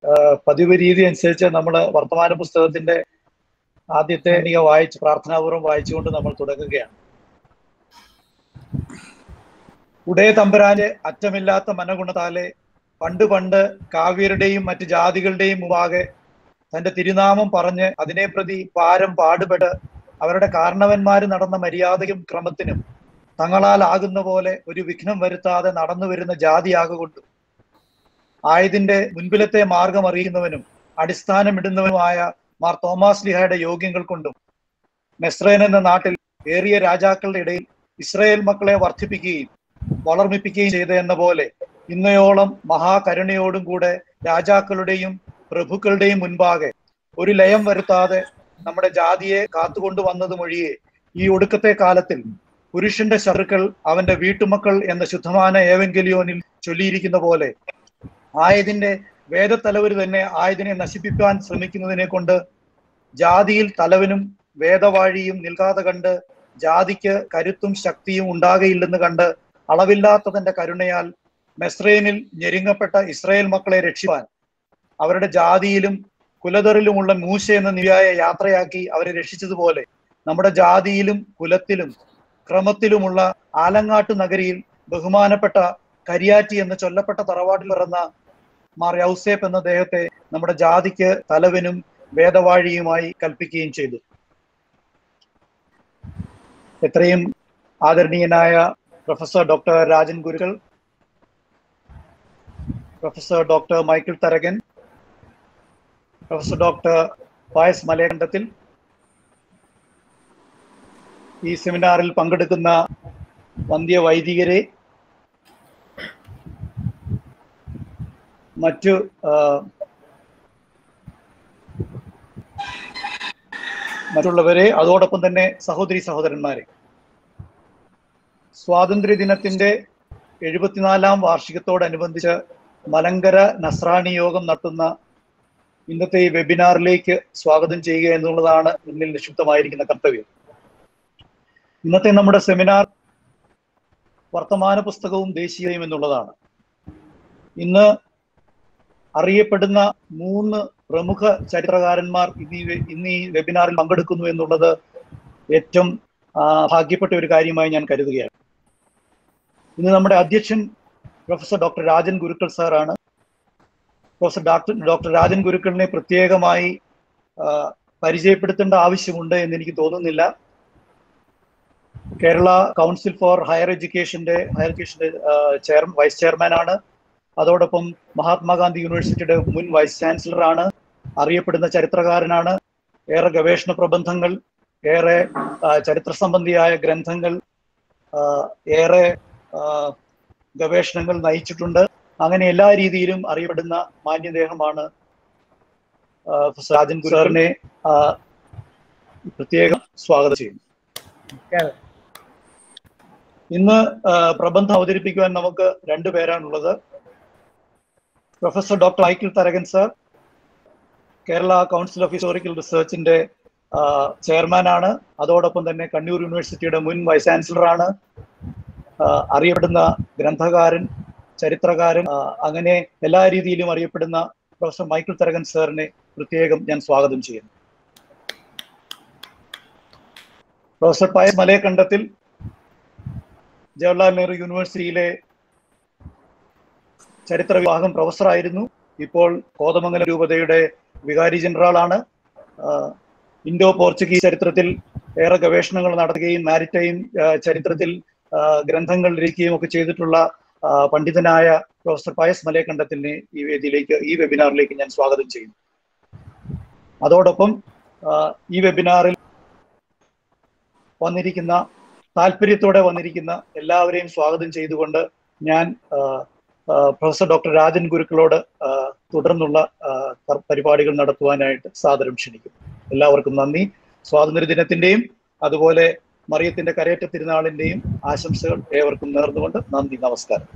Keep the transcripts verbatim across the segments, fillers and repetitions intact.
പതിവ് രീതി അനുസരിച്ച് നമ്മൾ വർത്തമാന പുസ്തകത്തിന്റെ ആദ്യത്തെ ഖണ്ഡിക വായിച്ച് പ്രാർത്ഥനാപൂർവ്വം വായിച്ചുകൊണ്ട് നമ്മൾ തുടങ്ങുകയാണ്. ഉടയ തമ്പുരാന്റെ അറ്റമില്ലാത്ത മനഗുണത്താലെ പണ്ട് പണ്ട് കാവ്യരുടെയും മറ്റ് ജാതികളുടെയും മുമ്പാകെ തന്റെ തിരുനാമം പറഞ്ഞ് അതിനെ പ്രതി പാരം പാടുപെട്ട് അവരുടെ കാരണവന്മാര് നടന്ന മര്യാദയും ക്രമത്തിനും തങ്ങളാൽ ആകുന്ന പോലെ ഒരു വിഘ്നം വരുത്താതെ നടന്നു വരുന്ന ജാതിയാകൊണ്ടും ആയതിന്റെ മുൻപിലത്തെ മാർഗം അറിയുന്നവനും അടിസ്ഥാനമിടുന്നവനുമായ മാർ തോമാസ് ലീഹായുടെ യോഗ്യങ്ങൾ കൊണ്ടും മെസ്രേൻ എന്ന നാട്ടിൽ ഏറിയ രാജാക്കളുടെ ഇടയിൽ ഇസ്രായേൽ മക്കളെ വർദ്ധിപ്പിക്കുകയും വളർമ്മിപ്പിക്കുകയും ചെയ്ത എന്ന പോലെ ഇന്നയോളം മഹാകരുണയോടും കൂടെ രാജാക്കളുടെയും പ്രഭുക്കളുടെയും മുൻപാകെ ഒരു ലയം വരുത്താതെ നമ്മുടെ ജാതിയെ കാത്തുകൊണ്ടുവന്നതുമൊഴിയെ ഈ ഒടുക്കത്തെ കാലത്തിൽ പുരുഷന്റെ ശത്രുക്കൾ അവന്റെ വീട്ടുമക്കൾ എന്ന ശുദ്ധമാന ഏവെങ്കലിയോനിൽ ചൊല്ലിയിരിക്കുന്ന പോലെ ആയതിന്റെ വേദത്തലവര് തന്നെ ആയതിനെ നശിപ്പിക്കാൻ ശ്രമിക്കുന്നതിനെ കൊണ്ട് ജാതിയിൽ തലവനും വേദവാഴിയും നിൽക്കാതെ കണ്ട് ജാതിക്ക് കരുത്തും ശക്തിയും ഉണ്ടാകയില്ലെന്ന് കണ്ട് അളവില്ലാത്ത തന്റെ കരുണയാൽ മെസ്രേനിൽ ഞെരുങ്ങപ്പെട്ട ഇസ്രായേൽ മക്കളെ രക്ഷിപ്പാൻ അവരുടെ ജാതിയിലും കുലതറിലുമുള്ള മൂശ എന്ന നിവയായ യാത്രയാക്കി അവരെ രക്ഷിച്ചതുപോലെ നമ്മുടെ ജാതിയിലും കുലത്തിലും ക്രമത്തിലുമുള്ള ആലങ്ങാട്ട് നഗരിയിൽ ബഹുമാനപ്പെട്ട കരിയാറ്റി എന്ന് ചൊല്ലപ്പെട്ട തറവാട്ടിൽ പിറന്ന മാർ യൗസേപ്പ് എന്ന അദ്ദേഹത്തെ നമ്മുടെ ജാതിക്ക് തലവനും വേദവാഴിയുമായി കൽപ്പിക്കുകയും ചെയ്തു. എത്രയും ആദരണീയനായ professor doctor Rajan Gurukkal, professor doctor Michael Tharakan, professor doctor Pius Malayakandathil, ഈ സെമിനാറിൽ പങ്കെടുക്കുന്ന വന്ധ്യ വൈദികരെ, മറ്റു മറ്റുള്ളവരെ, അതോടൊപ്പം തന്നെ സഹോദരി സഹോദരന്മാരെ, സ്വാതന്ത്ര്യ ദിനത്തിന്റെ എഴുപത്തിനാലാം വാർഷികത്തോടനുബന്ധിച്ച് മലങ്കര നസ്രാണി യോഗം നടത്തുന്ന ഇന്നത്തെ ഈ വെബിനാറിലേക്ക് സ്വാഗതം ചെയ്യുക എന്നുള്ളതാണ് എന്നിൽ നിക്ഷിപ്തമായിരിക്കുന്ന കർത്തവ്യം. ഇന്നത്തെ നമ്മുടെ സെമിനാർ വർത്തമാന പുസ്തകവും ദേശീയതയും എന്നുള്ളതാണ്. ഇന്ന് അറിയപ്പെടുന്ന മൂന്ന് പ്രമുഖ ചരിത്രകാരന്മാർ ഇന്ന് ഇന്ന് ഈ വെബിനാറിൽ പങ്കെടുക്കുന്നു എന്നുള്ളത് ഏറ്റവും ഭാഗ്യപ്പെട്ട ഒരു കാര്യമായി ഞാൻ കരുതുകയാണ്. ഇന്ന് നമ്മുടെ അധ്യക്ഷൻ പ്രൊഫസർ ഡോക്ടർ രാജൻ ഗുരുക്കൾ സാറാണ്. പ്രൊഫസർ ഡോക്ടർ ഡോക്ടർ രാജൻ ഗുരുക്കളിനെ പ്രത്യേകമായി പരിചയപ്പെടുത്തേണ്ട ആവശ്യമുണ്ട് എന്ന് എനിക്ക് തോന്നുന്നില്ല. Kerala council four higher എഡ്യൂക്കേഷന്റെ higher എഡ്യൂക്കേഷന്റെ chair vice chairman ആണ്. അതോടൊപ്പം മഹാത്മാഗാന്ധി യൂണിവേഴ്സിറ്റിയുടെ മുൻ വൈസ് ചാൻസലർ ആണ്. അറിയപ്പെടുന്ന ചരിത്രകാരനാണ്. ഏറെ ഗവേഷണ പ്രബന്ധങ്ങൾ, ഏറെ ചരിത്ര സംബന്ധിയായ ഗ്രന്ഥങ്ങൾ, ഏറെ ഗവേഷണങ്ങൾ നയിച്ചിട്ടുണ്ട്. അങ്ങനെ എല്ലാ രീതിയിലും അറിയപ്പെടുന്ന മാന്യദേഹമാണ് രാജൻ ഗുരു സാറിനെ പ്രത്യേകം സ്വാഗതം ചെയ്യുന്നു. ഇന്ന് പ്രബന്ധം അവതരിപ്പിക്കുവാൻ നമുക്ക് രണ്ടു പേരാണുള്ളത്. Professor doctor Michael Tharakan sir Kerala council of historical റിസർച്ചിന്റെ ചെയർമാനാണ്. അതോടൊപ്പം തന്നെ കണ്ണൂർ യൂണിവേഴ്സിറ്റിയുടെ മുൻ വൈസ് ചാൻസലറാണ്. അറിയപ്പെടുന്ന ഗ്രന്ഥകാരൻ, ചരിത്രകാരൻ, അങ്ങനെ എല്ലാ രീതിയിലും അറിയപ്പെടുന്ന പ്രൊഫസർ മൈക്കിൾ തരകൻ സാറിനെ പ്രത്യേകം ഞാൻ സ്വാഗതം ചെയ്യുന്നു. പ്രൊഫസർ പായസ് മലയകണ്ഠത്തിൽ ജവഹർലാൽ നെഹ്റു യൂണിവേഴ്സിറ്റിയിലെ ചരിത്ര വിഭാഗം പ്രൊഫസറായിരുന്നു. ഇപ്പോൾ കോതമംഗലം രൂപതയുടെ വികാരി ജനറൽ ആണ്. ഇൻഡോ പോർച്ചുഗീസ് ചരിത്രത്തിൽ ഏറെ ഗവേഷണങ്ങൾ നടത്തുകയും മാരിടൈം ചരിത്രത്തിൽ ഗ്രന്ഥങ്ങൾ രചിക്കുകയും ഒക്കെ ചെയ്തിട്ടുള്ള പണ്ഡിതനായ പ്രൊഫസർ പായസ് മലയകണ്ഠത്തിനെ ഈ വേദിയിലേക്ക്, ഈ വെബിനാറിലേക്ക് ഞാൻ സ്വാഗതം ചെയ്യുന്നു. അതോടൊപ്പം ഈ വെബിനാറിൽ വന്നിരിക്കുന്ന, താല്പര്യത്തോടെ വന്നിരിക്കുന്ന എല്ലാവരെയും സ്വാഗതം ചെയ്തുകൊണ്ട് ഞാൻ പ്രൊഫസർ ഡോക്ടർ രാജൻ ഗുരുക്കളോട് തുടർന്നുള്ള പരിപാടികൾ നടത്തുവാനായിട്ട് സാദരം ക്ഷണിക്കുന്നു. എല്ലാവർക്കും നന്ദി. സ്വാതന്ത്ര്യ ദിനത്തിന്റെയും അതുപോലെ മറിയത്തിന്റെ കരയേറ്റ തിരുനാളിന്റെയും ആശംസകൾ ഏവർക്കും നേർന്നുകൊണ്ട് നന്ദി, നമസ്കാരം.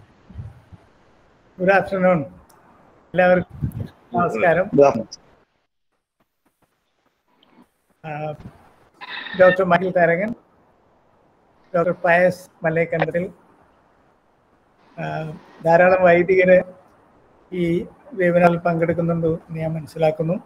ഗുഡ് ആഫ്റ്റർനൂൺ എല്ലാവർക്കും. നമസ്കാരം. Doctor Michael Tharakan, doctor Pius Malayakandathil, ധാരാളം വൈദികര് ഈ വെബിനാറിൽ പങ്കെടുക്കുന്നുണ്ട് എന്ന് ഞാൻ മനസ്സിലാക്കുന്നു.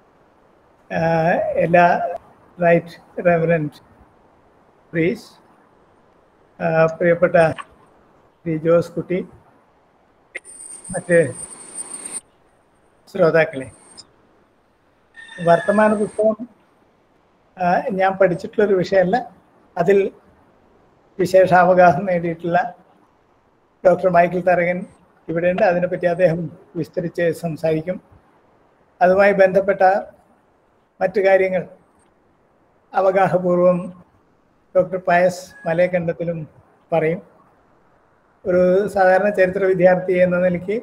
എല്ലാ റൈറ്റ് റെവറൻഡ് പ്രീസ്, പ്രിയപ്പെട്ട ശ്രീ ജോസ് കുട്ടി, മറ്റ് ശ്രോതാക്കളെ, വർത്തമാന പുസ്തകം ഞാൻ പഠിച്ചിട്ടുള്ളൊരു വിഷയമല്ല. അതിൽ വിശേഷാവകാശം നേടിയിട്ടുള്ള ഡോക്ടർ മൈക്കിൾ തരകൻ ഇവിടെയുണ്ട്. അതിനെപ്പറ്റി അദ്ദേഹം വിസ്തരിച്ച് സംസാരിക്കും. അതുമായി ബന്ധപ്പെട്ട മറ്റു കാര്യങ്ങൾ അവഗാഹപൂർവം ഡോക്ടർ പയസ് മലയക്കണ്ടത്തിലും പറയും. ഒരു സാധാരണ ചരിത്ര വിദ്യാർത്ഥി എന്ന നിലയ്ക്ക്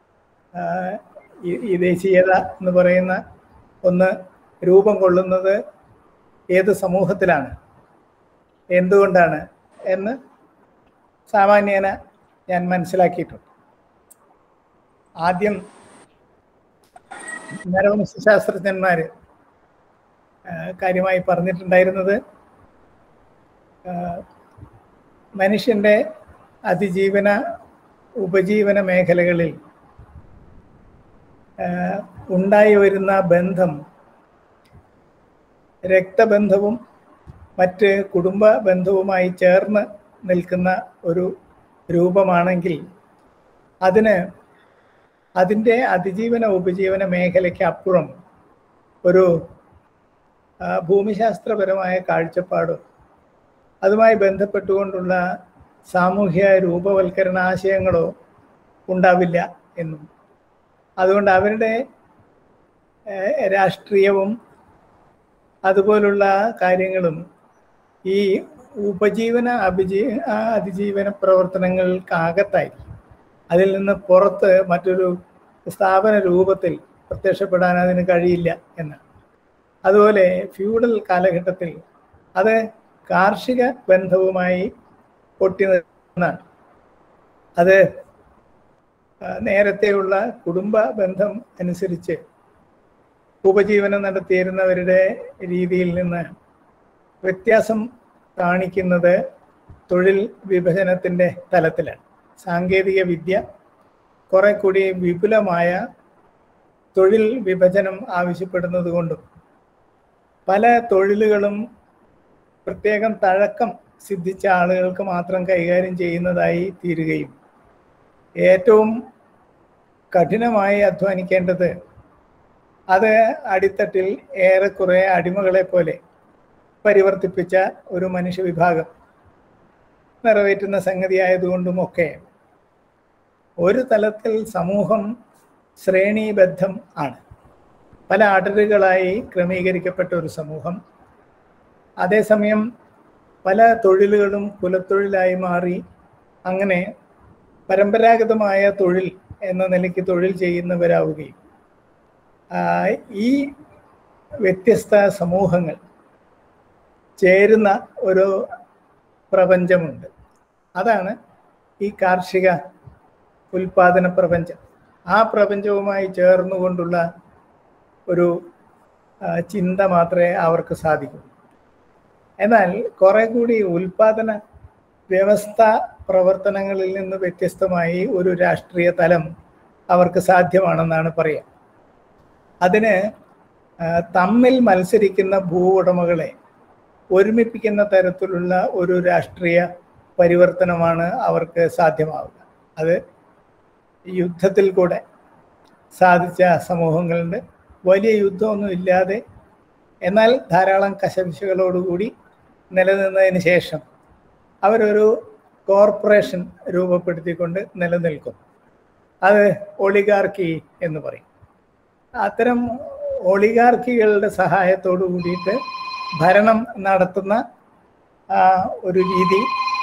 ഈ ദേശീയത എന്ന് പറയുന്ന ഒന്ന് രൂപം കൊള്ളുന്നത് ഏത് സമൂഹത്തിലാണ്, എന്തുകൊണ്ടാണ് എന്ന് സാമാന്യേന ഞാൻ മനസ്സിലാക്കിയിട്ടുണ്ട്. ആദ്യം നരവംശാസ്ത്രജ്ഞന്മാർ കാര്യമായി പറഞ്ഞിട്ടുണ്ടായിരുന്നത് മനുഷ്യൻ്റെ അതിജീവന ഉപജീവന മേഖലകളിൽ ഉണ്ടായി വരുന്ന ബന്ധം രക്തബന്ധവും മറ്റ് കുടുംബ ബന്ധവുമായി ചേർന്ന് നിൽക്കുന്ന ഒരു രൂപമാണെങ്കിൽ അതിന് അതിൻ്റെ അതിജീവന ഉപജീവന മേഖലയ്ക്ക് അപ്പുറം ഒരു ഭൂമിശാസ്ത്രപരമായ കാഴ്ചപ്പാടും അതുമായി ബന്ധപ്പെട്ടുകൊണ്ടുള്ള സാമൂഹ്യ രൂപവൽക്കരണ ആശയങ്ങളോ ഉണ്ടാവില്ല എന്നും, അതുകൊണ്ട് അവരുടെ രാഷ്ട്രീയവും അതുപോലുള്ള കാര്യങ്ങളും ഈ ഉപജീവന അഭിജീ അതിജീവന പ്രവർത്തനങ്ങൾക്കകത്തായിരിക്കും. അതിൽ നിന്ന് പുറത്ത് മറ്റൊരു സ്ഥാപന രൂപത്തിൽ പ്രത്യക്ഷപ്പെടാൻ അതിന് കഴിയില്ല എന്നാണ്. അതുപോലെ ഫ്യൂഡൽ കാലഘട്ടത്തിൽ അത് കാർഷിക ബന്ധവുമായി പൊട്ടി നിന്നാണ്. അത് നേരത്തെയുള്ള കുടുംബ ബന്ധം അനുസരിച്ച് ഉപജീവനം നടത്തിയിരുന്നവരുടെ രീതിയിൽ നിന്ന് വ്യത്യാസം കാണിക്കുന്നത് തൊഴിൽ വിഭജനത്തിൻ്റെ തലത്തിലാണ്. സാങ്കേതിക വിദ്യ കുറെ കൂടി വിപുലമായ തൊഴിൽ വിഭജനം ആവശ്യപ്പെടുന്നത് കൊണ്ടും പല തൊഴിലുകളും പ്രത്യേകം തഴക്കം സിദ്ധിച്ച ആളുകൾക്ക് മാത്രം കൈകാര്യം ചെയ്യുന്നതായി തീരുകയും ഏറ്റവും കഠിനമായി അധ്വാനിക്കേണ്ടത് അത് അടിത്തട്ടിൽ ഏറെക്കുറെ അടിമകളെ പോലെ പരിവർത്തിപ്പിച്ച ഒരു മനുഷ്യവിഭാഗം നിറവേറ്റുന്ന സംഗതി ആയതുകൊണ്ടുമൊക്കെ ഒരു തലത്തിൽ സമൂഹം ശ്രേണീബദ്ധം ആണ്. പല അടരുകളായി ക്രമീകരിക്കപ്പെട്ട ഒരു സമൂഹം. അതേസമയം പല തൊഴിലുകളും കുലത്തൊഴിലായി മാറി അങ്ങനെ പരമ്പരാഗതമായ തൊഴിൽ എന്ന നിലയ്ക്ക് തൊഴിൽ ചെയ്യുന്നവരാവുകയും ഈ വ്യത്യസ്ത സമൂഹങ്ങൾ ചേരുന്ന ഒരു പ്രപഞ്ചമുണ്ട്. അതാണ് ഈ കാർഷിക ഉൽപാദന പ്രപഞ്ചം. ആ പ്രപഞ്ചവുമായി ചേർന്നുകൊണ്ടുള്ള ഒരു ചിന്ത മാത്രമേ അവർക്ക് സാധിക്കൂ. എന്നാൽ കുറെ കൂടി ഉൽപാദന വ്യവസ്ഥ പ്രവർത്തനങ്ങളിൽ നിന്ന് വ്യത്യസ്തമായി ഒരു രാഷ്ട്രീയ തലം അവർക്ക് സാധ്യമാണെന്നാണ് പറയുക. അതിന് തമ്മിൽ മത്സരിക്കുന്ന ഭൂ ഉടമകളെ ഒരുമിപ്പിക്കുന്ന തരത്തിലുള്ള ഒരു രാഷ്ട്രീയ പരിവർത്തനമാണ് അവർക്ക് സാധ്യമാവുക. അത് യുദ്ധത്തിൽ കൂടെ സാധിച്ച സമൂഹങ്ങളുണ്ട്. വലിയ യുദ്ധമൊന്നും ഇല്ലാതെ എന്നാൽ ധാരാളം കശപിശകളോടുകൂടി നിലനിന്നതിന് ശേഷം അവരൊരു കോർപ്പറേഷൻ രൂപപ്പെടുത്തിക്കൊണ്ട് നിലനിൽക്കും. അത് ഒളിഗാർക്കി എന്ന് പറയും. അത്തരം ഒളിഗാർക്കികളുടെ സഹായത്തോടു കൂടിയിട്ട് ഭരണം നടത്തുന്ന ഒരു രീതി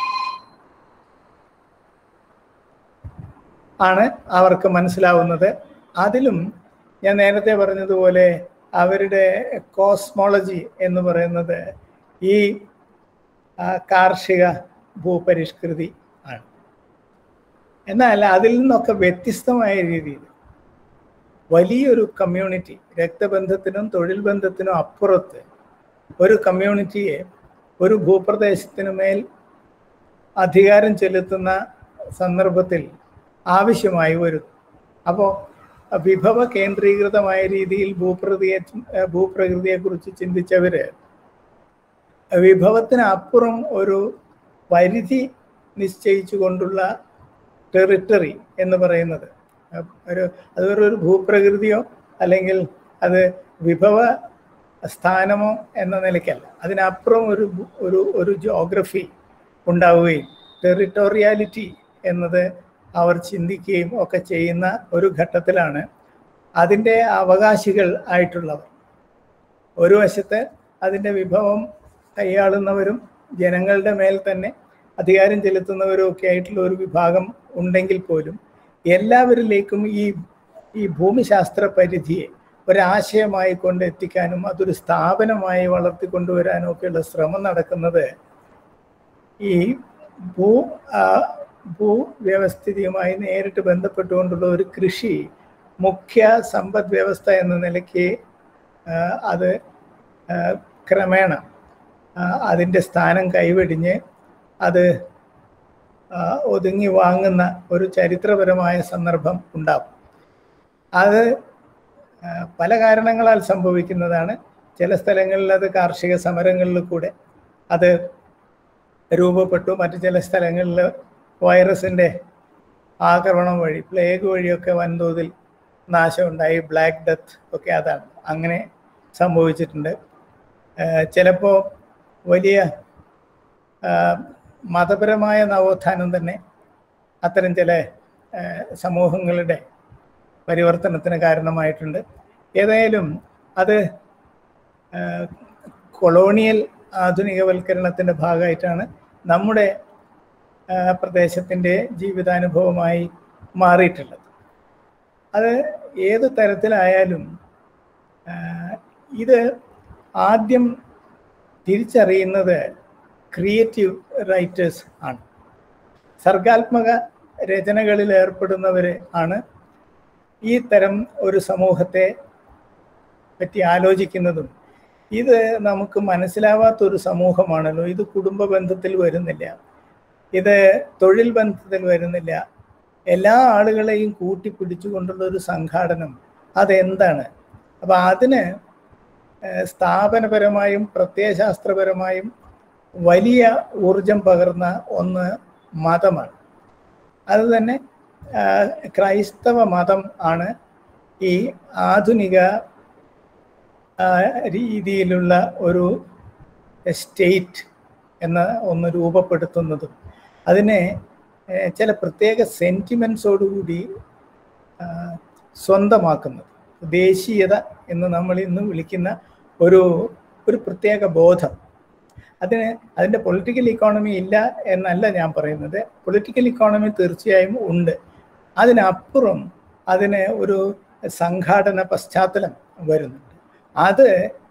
ആണ് അവർക്ക് മനസ്സിലാവുന്നത്. അതിലും ഞാൻ നേരത്തെ പറഞ്ഞതുപോലെ അവരുടെ കോസ്മോളജി എന്ന് പറയുന്നത് ഈ കാർഷിക ഭൂപരിഷ്കൃതി ആണ്. എന്നാൽ അതിൽ നിന്നൊക്കെ വ്യത്യസ്തമായ രീതിയിൽ വലിയൊരു കമ്മ്യൂണിറ്റി, രക്തബന്ധത്തിനും തൊഴിൽ ബന്ധത്തിനും അപ്പുറത്ത് ഒരു കമ്മ്യൂണിറ്റിയെ ഒരു ഭൂപ്രദേശത്തിനു മേൽ അധികാരം ചെലുത്തുന്ന സന്ദർഭത്തിൽ ആവശ്യമായി വരും. അപ്പോൾ വിഭവ കേന്ദ്രീകൃതമായ രീതിയിൽ ഭൂപ്രകൃതിയെ ഭൂപ്രകൃതിയെക്കുറിച്ച് ചിന്തിച്ചവര് വിഭവത്തിനപ്പുറം ഒരു പരിധി നിശ്ചയിച്ചു കൊണ്ടുള്ള ടെറിട്ടറി എന്ന് പറയുന്നത് ഒരു അത് ഒരു ഭൂപ്രകൃതിയോ അല്ലെങ്കിൽ അത് വിഭവ സ്ഥാനമോ എന്ന നിലയ്ക്കല്ല, അതിനപ്പുറം ഒരു ഒരു ഒരു ജോഗ്രഫി ഉണ്ടാവുകയും ടെറിട്ടോറിയാലിറ്റി എന്നത് അവർ ചിന്തിക്കുകയും ഒക്കെ ചെയ്യുന്ന ഒരു ഘട്ടത്തിലാണ് അതിൻ്റെ അവകാശികൾ ആയിട്ടുള്ളവർ. ഒരു വശത്ത് അതിൻ്റെ വിഭവം കൈയാളുന്നവരും ജനങ്ങളുടെ മേൽ തന്നെ അധികാരം ചെലുത്തുന്നവരും ഒക്കെ ആയിട്ടുള്ള ഒരു വിഭാഗം ഉണ്ടെങ്കിൽ പോലും എല്ലാവരിലേക്കും ഈ ഈ ഭൂമിശാസ്ത്ര പരിധിയെ ഒരാശയമായി കൊണ്ട് എത്തിക്കാനും അതൊരു സ്ഥാപനമായി വളർത്തിക്കൊണ്ടുവരാനും ഒക്കെയുള്ള ശ്രമം നടക്കുന്നത് ഈ ഭൂ ഭൂവ്യവസ്ഥിതിയുമായി നേരിട്ട് ബന്ധപ്പെട്ടുകൊണ്ടുള്ള ഒരു കൃഷി മുഖ്യ സമ്പദ് വ്യവസ്ഥ എന്ന നിലയ്ക്ക് അത് ക്രമേണ അതിൻ്റെ സ്ഥാനം കൈവെടിഞ്ഞ് അത് ഒതുങ്ങി വാങ്ങുന്ന ഒരു ചരിത്രപരമായ സന്ദർഭം ഉണ്ടാകും. അത് പല കാരണങ്ങളാൽ സംഭവിക്കുന്നതാണ്. ചില സ്ഥലങ്ങളിൽ അത് കാർഷിക സമരങ്ങളിൽ കൂടെ അത് രൂപപ്പെട്ടു. മറ്റു ചില സ്ഥലങ്ങളിൽ വൈറസിൻ്റെ ആക്രമണം വഴി, പ്ലേഗ് വഴിയൊക്കെ വൻതോതിൽ നാശമുണ്ടായി. ബ്ലാക്ക് ഡെത്ത് ഒക്കെ അതാണ്, അങ്ങനെ സംഭവിച്ചിട്ടുണ്ട്. ചിലപ്പോൾ വലിയ മതപരമായ നവോത്ഥാനം തന്നെ അത്തരം ചില സമൂഹങ്ങളുടെ പരിവർത്തനത്തിന് കാരണമായിട്ടുണ്ട്. ഏതായാലും അത് കൊളോണിയൽ ആധുനികവൽക്കരണത്തിൻ്റെ ഭാഗമായിട്ടാണ് നമ്മുടെ പ്രദേശത്തിൻ്റെ ജീവിതാനുഭവമായി മാറിയിട്ടുള്ളത്. അത് ഏത് തരത്തിലായാലും ഇത് ആദ്യം തിരിച്ചറിയുന്നത് ക്രിയേറ്റീവ് റൈറ്റേഴ്സ് ആണ്. സർഗാത്മക രചനകളിൽ ഏർപ്പെടുന്നവർ ആണ് ഈ തരം ഒരു സമൂഹത്തെ പറ്റി ആലോചിക്കുന്നതും. ഇത് നമുക്ക് മനസ്സിലാവാത്തൊരു സമൂഹമാണല്ലോ, ഇത് കുടുംബ ബന്ധത്തിൽ വരുന്നില്ല, ഇത് തൊഴിൽ ബന്ധത്തിൽ വരുന്നില്ല, എല്ലാ ആളുകളെയും കൂട്ടിപ്പിടിച്ചുകൊണ്ടുള്ള ഒരു സംഘാടനം അതെന്താണ്? അപ്പം അതിന് സ്ഥാപനപരമായും പ്രത്യയശാസ്ത്രപരമായും വലിയ ഊർജം പകർന്ന ഒന്ന് മതമാണ്. അത് തന്നെ ക്രൈസ്തവ മതം ആണ് ഈ ആധുനിക രീതിയിലുള്ള ഒരു സ്റ്റേറ്റ് എന്ന ഒന്ന് രൂപപ്പെടുത്തുന്നതും അതിനെ ചില പ്രത്യേക സെൻറ്റിമെൻസോടുകൂടി സ്വന്തമാക്കുന്നത്. ദേശീയത എന്ന് നമ്മൾ ഇന്ന് വിളിക്കുന്ന ഒരു ഒരു പ്രത്യേക ബോധം, അതിന് അതിൻ്റെ പൊളിറ്റിക്കൽ ഇക്കോണമി ഇല്ല എന്നല്ല ഞാൻ പറയുന്നത്. പൊളിറ്റിക്കൽ ഇക്കോണമി തീർച്ചയായും ഉണ്ട്. അതിനപ്പുറം അതിന് ഒരു സംഘാടന പശ്ചാത്തലം വരുന്നുണ്ട്. അത്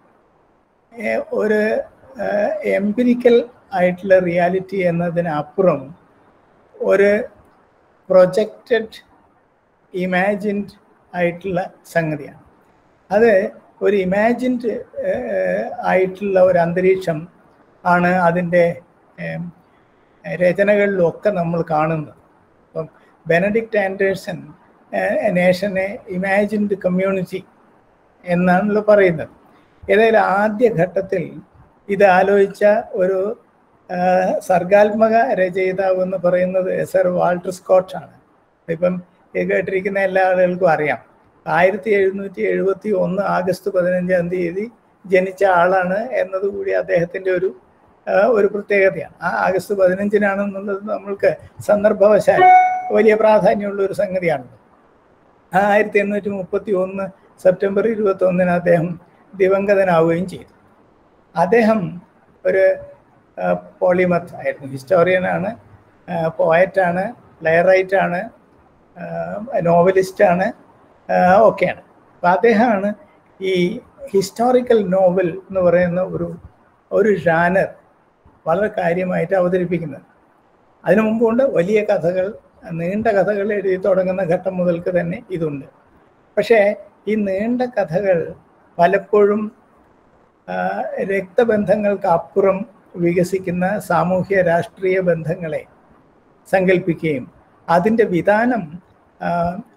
ഒരു എംപിരിക്കൽ ആയിട്ടുള്ള റിയാലിറ്റി എന്നതിനപ്പുറം ഒരു പ്രൊജക്റ്റഡ് ഇമാജിൻഡ് ആയിട്ടുള്ള സംഗതിയാണ്. അത് ഒരു ഇമാജിൻഡ് ആയിട്ടുള്ള ഒരു അന്തരീക്ഷം ആണ് അതിൻ്റെ രചനകളിലൊക്കെ നമ്മൾ കാണുന്നത്. അപ്പം ബെനഡിക്റ്റ് ആൻഡേഴ്സൺ നേഷനെ ഇമാജിൻഡ് കമ്മ്യൂണിറ്റി എന്നാണല്ലോ പറയുന്നത്. ഏതായാലും ആദ്യ ഘട്ടത്തിൽ ഇത് ആലോചിച്ച ഒരു സർഗാത്മക രചയിതാവ് എന്ന് പറയുന്നത് സർ വാൾട്ടർ സ്കോട്ടാണ്. ഇപ്പം കേട്ടിരിക്കുന്ന എല്ലാ ആളുകൾക്കും അറിയാം. ആയിരത്തി എഴുന്നൂറ്റി എഴുപത്തി ഒന്ന് ആഗസ്റ്റ് പതിനഞ്ചാം തീയതി ജനിച്ച ആളാണ് എന്നതുകൂടി അദ്ദേഹത്തിൻ്റെ ഒരു ഒരു പ്രത്യേകതയാണ്. ആ ആഗസ്റ്റ് പതിനഞ്ചിനാണെന്നുള്ളത് നമ്മൾക്ക് സന്ദർഭവശാൽ വലിയ പ്രാധാന്യമുള്ള ഒരു സംഗതിയാണല്ലോ. ആ ആയിരത്തി എണ്ണൂറ്റി മുപ്പത്തി ഒന്ന് സെപ്റ്റംബർ ഇരുപത്തി ഒന്നിന് അദ്ദേഹം ദിവംഗതനാവുകയും ചെയ്തു. അദ്ദേഹം ഒരു പോളിമത്ത് ആയിരുന്നു, ഹിസ്റ്റോറിയനാണ്, പോയറ്റാണ്, പ്ലെയറൈറ്റാണ്, നോവലിസ്റ്റാണ്, ഒക്കെയാണ്. അപ്പം അദ്ദേഹമാണ് ഈ ഹിസ്റ്റോറിക്കൽ നോവൽ എന്ന് പറയുന്ന ഒരു ഒരു ജാനർ വളരെ കാര്യമായിട്ട് അവതരിപ്പിക്കുന്നത്. അതിനു മുമ്പുണ്ട് വലിയ കഥകൾ, നീണ്ട കഥകൾ എഴുതി തുടങ്ങുന്ന ഘട്ടം മുതൽക്ക് തന്നെ ഇതുണ്ട്. പക്ഷേ ഈ നീണ്ട കഥകൾ പലപ്പോഴും രക്തബന്ധങ്ങൾക്ക് അപ്പുറം വികസിക്കുന്ന സാമൂഹ്യ രാഷ്ട്രീയ ബന്ധങ്ങളെ സങ്കല്പിക്കുകയും അതിൻ്റെ വിധാനം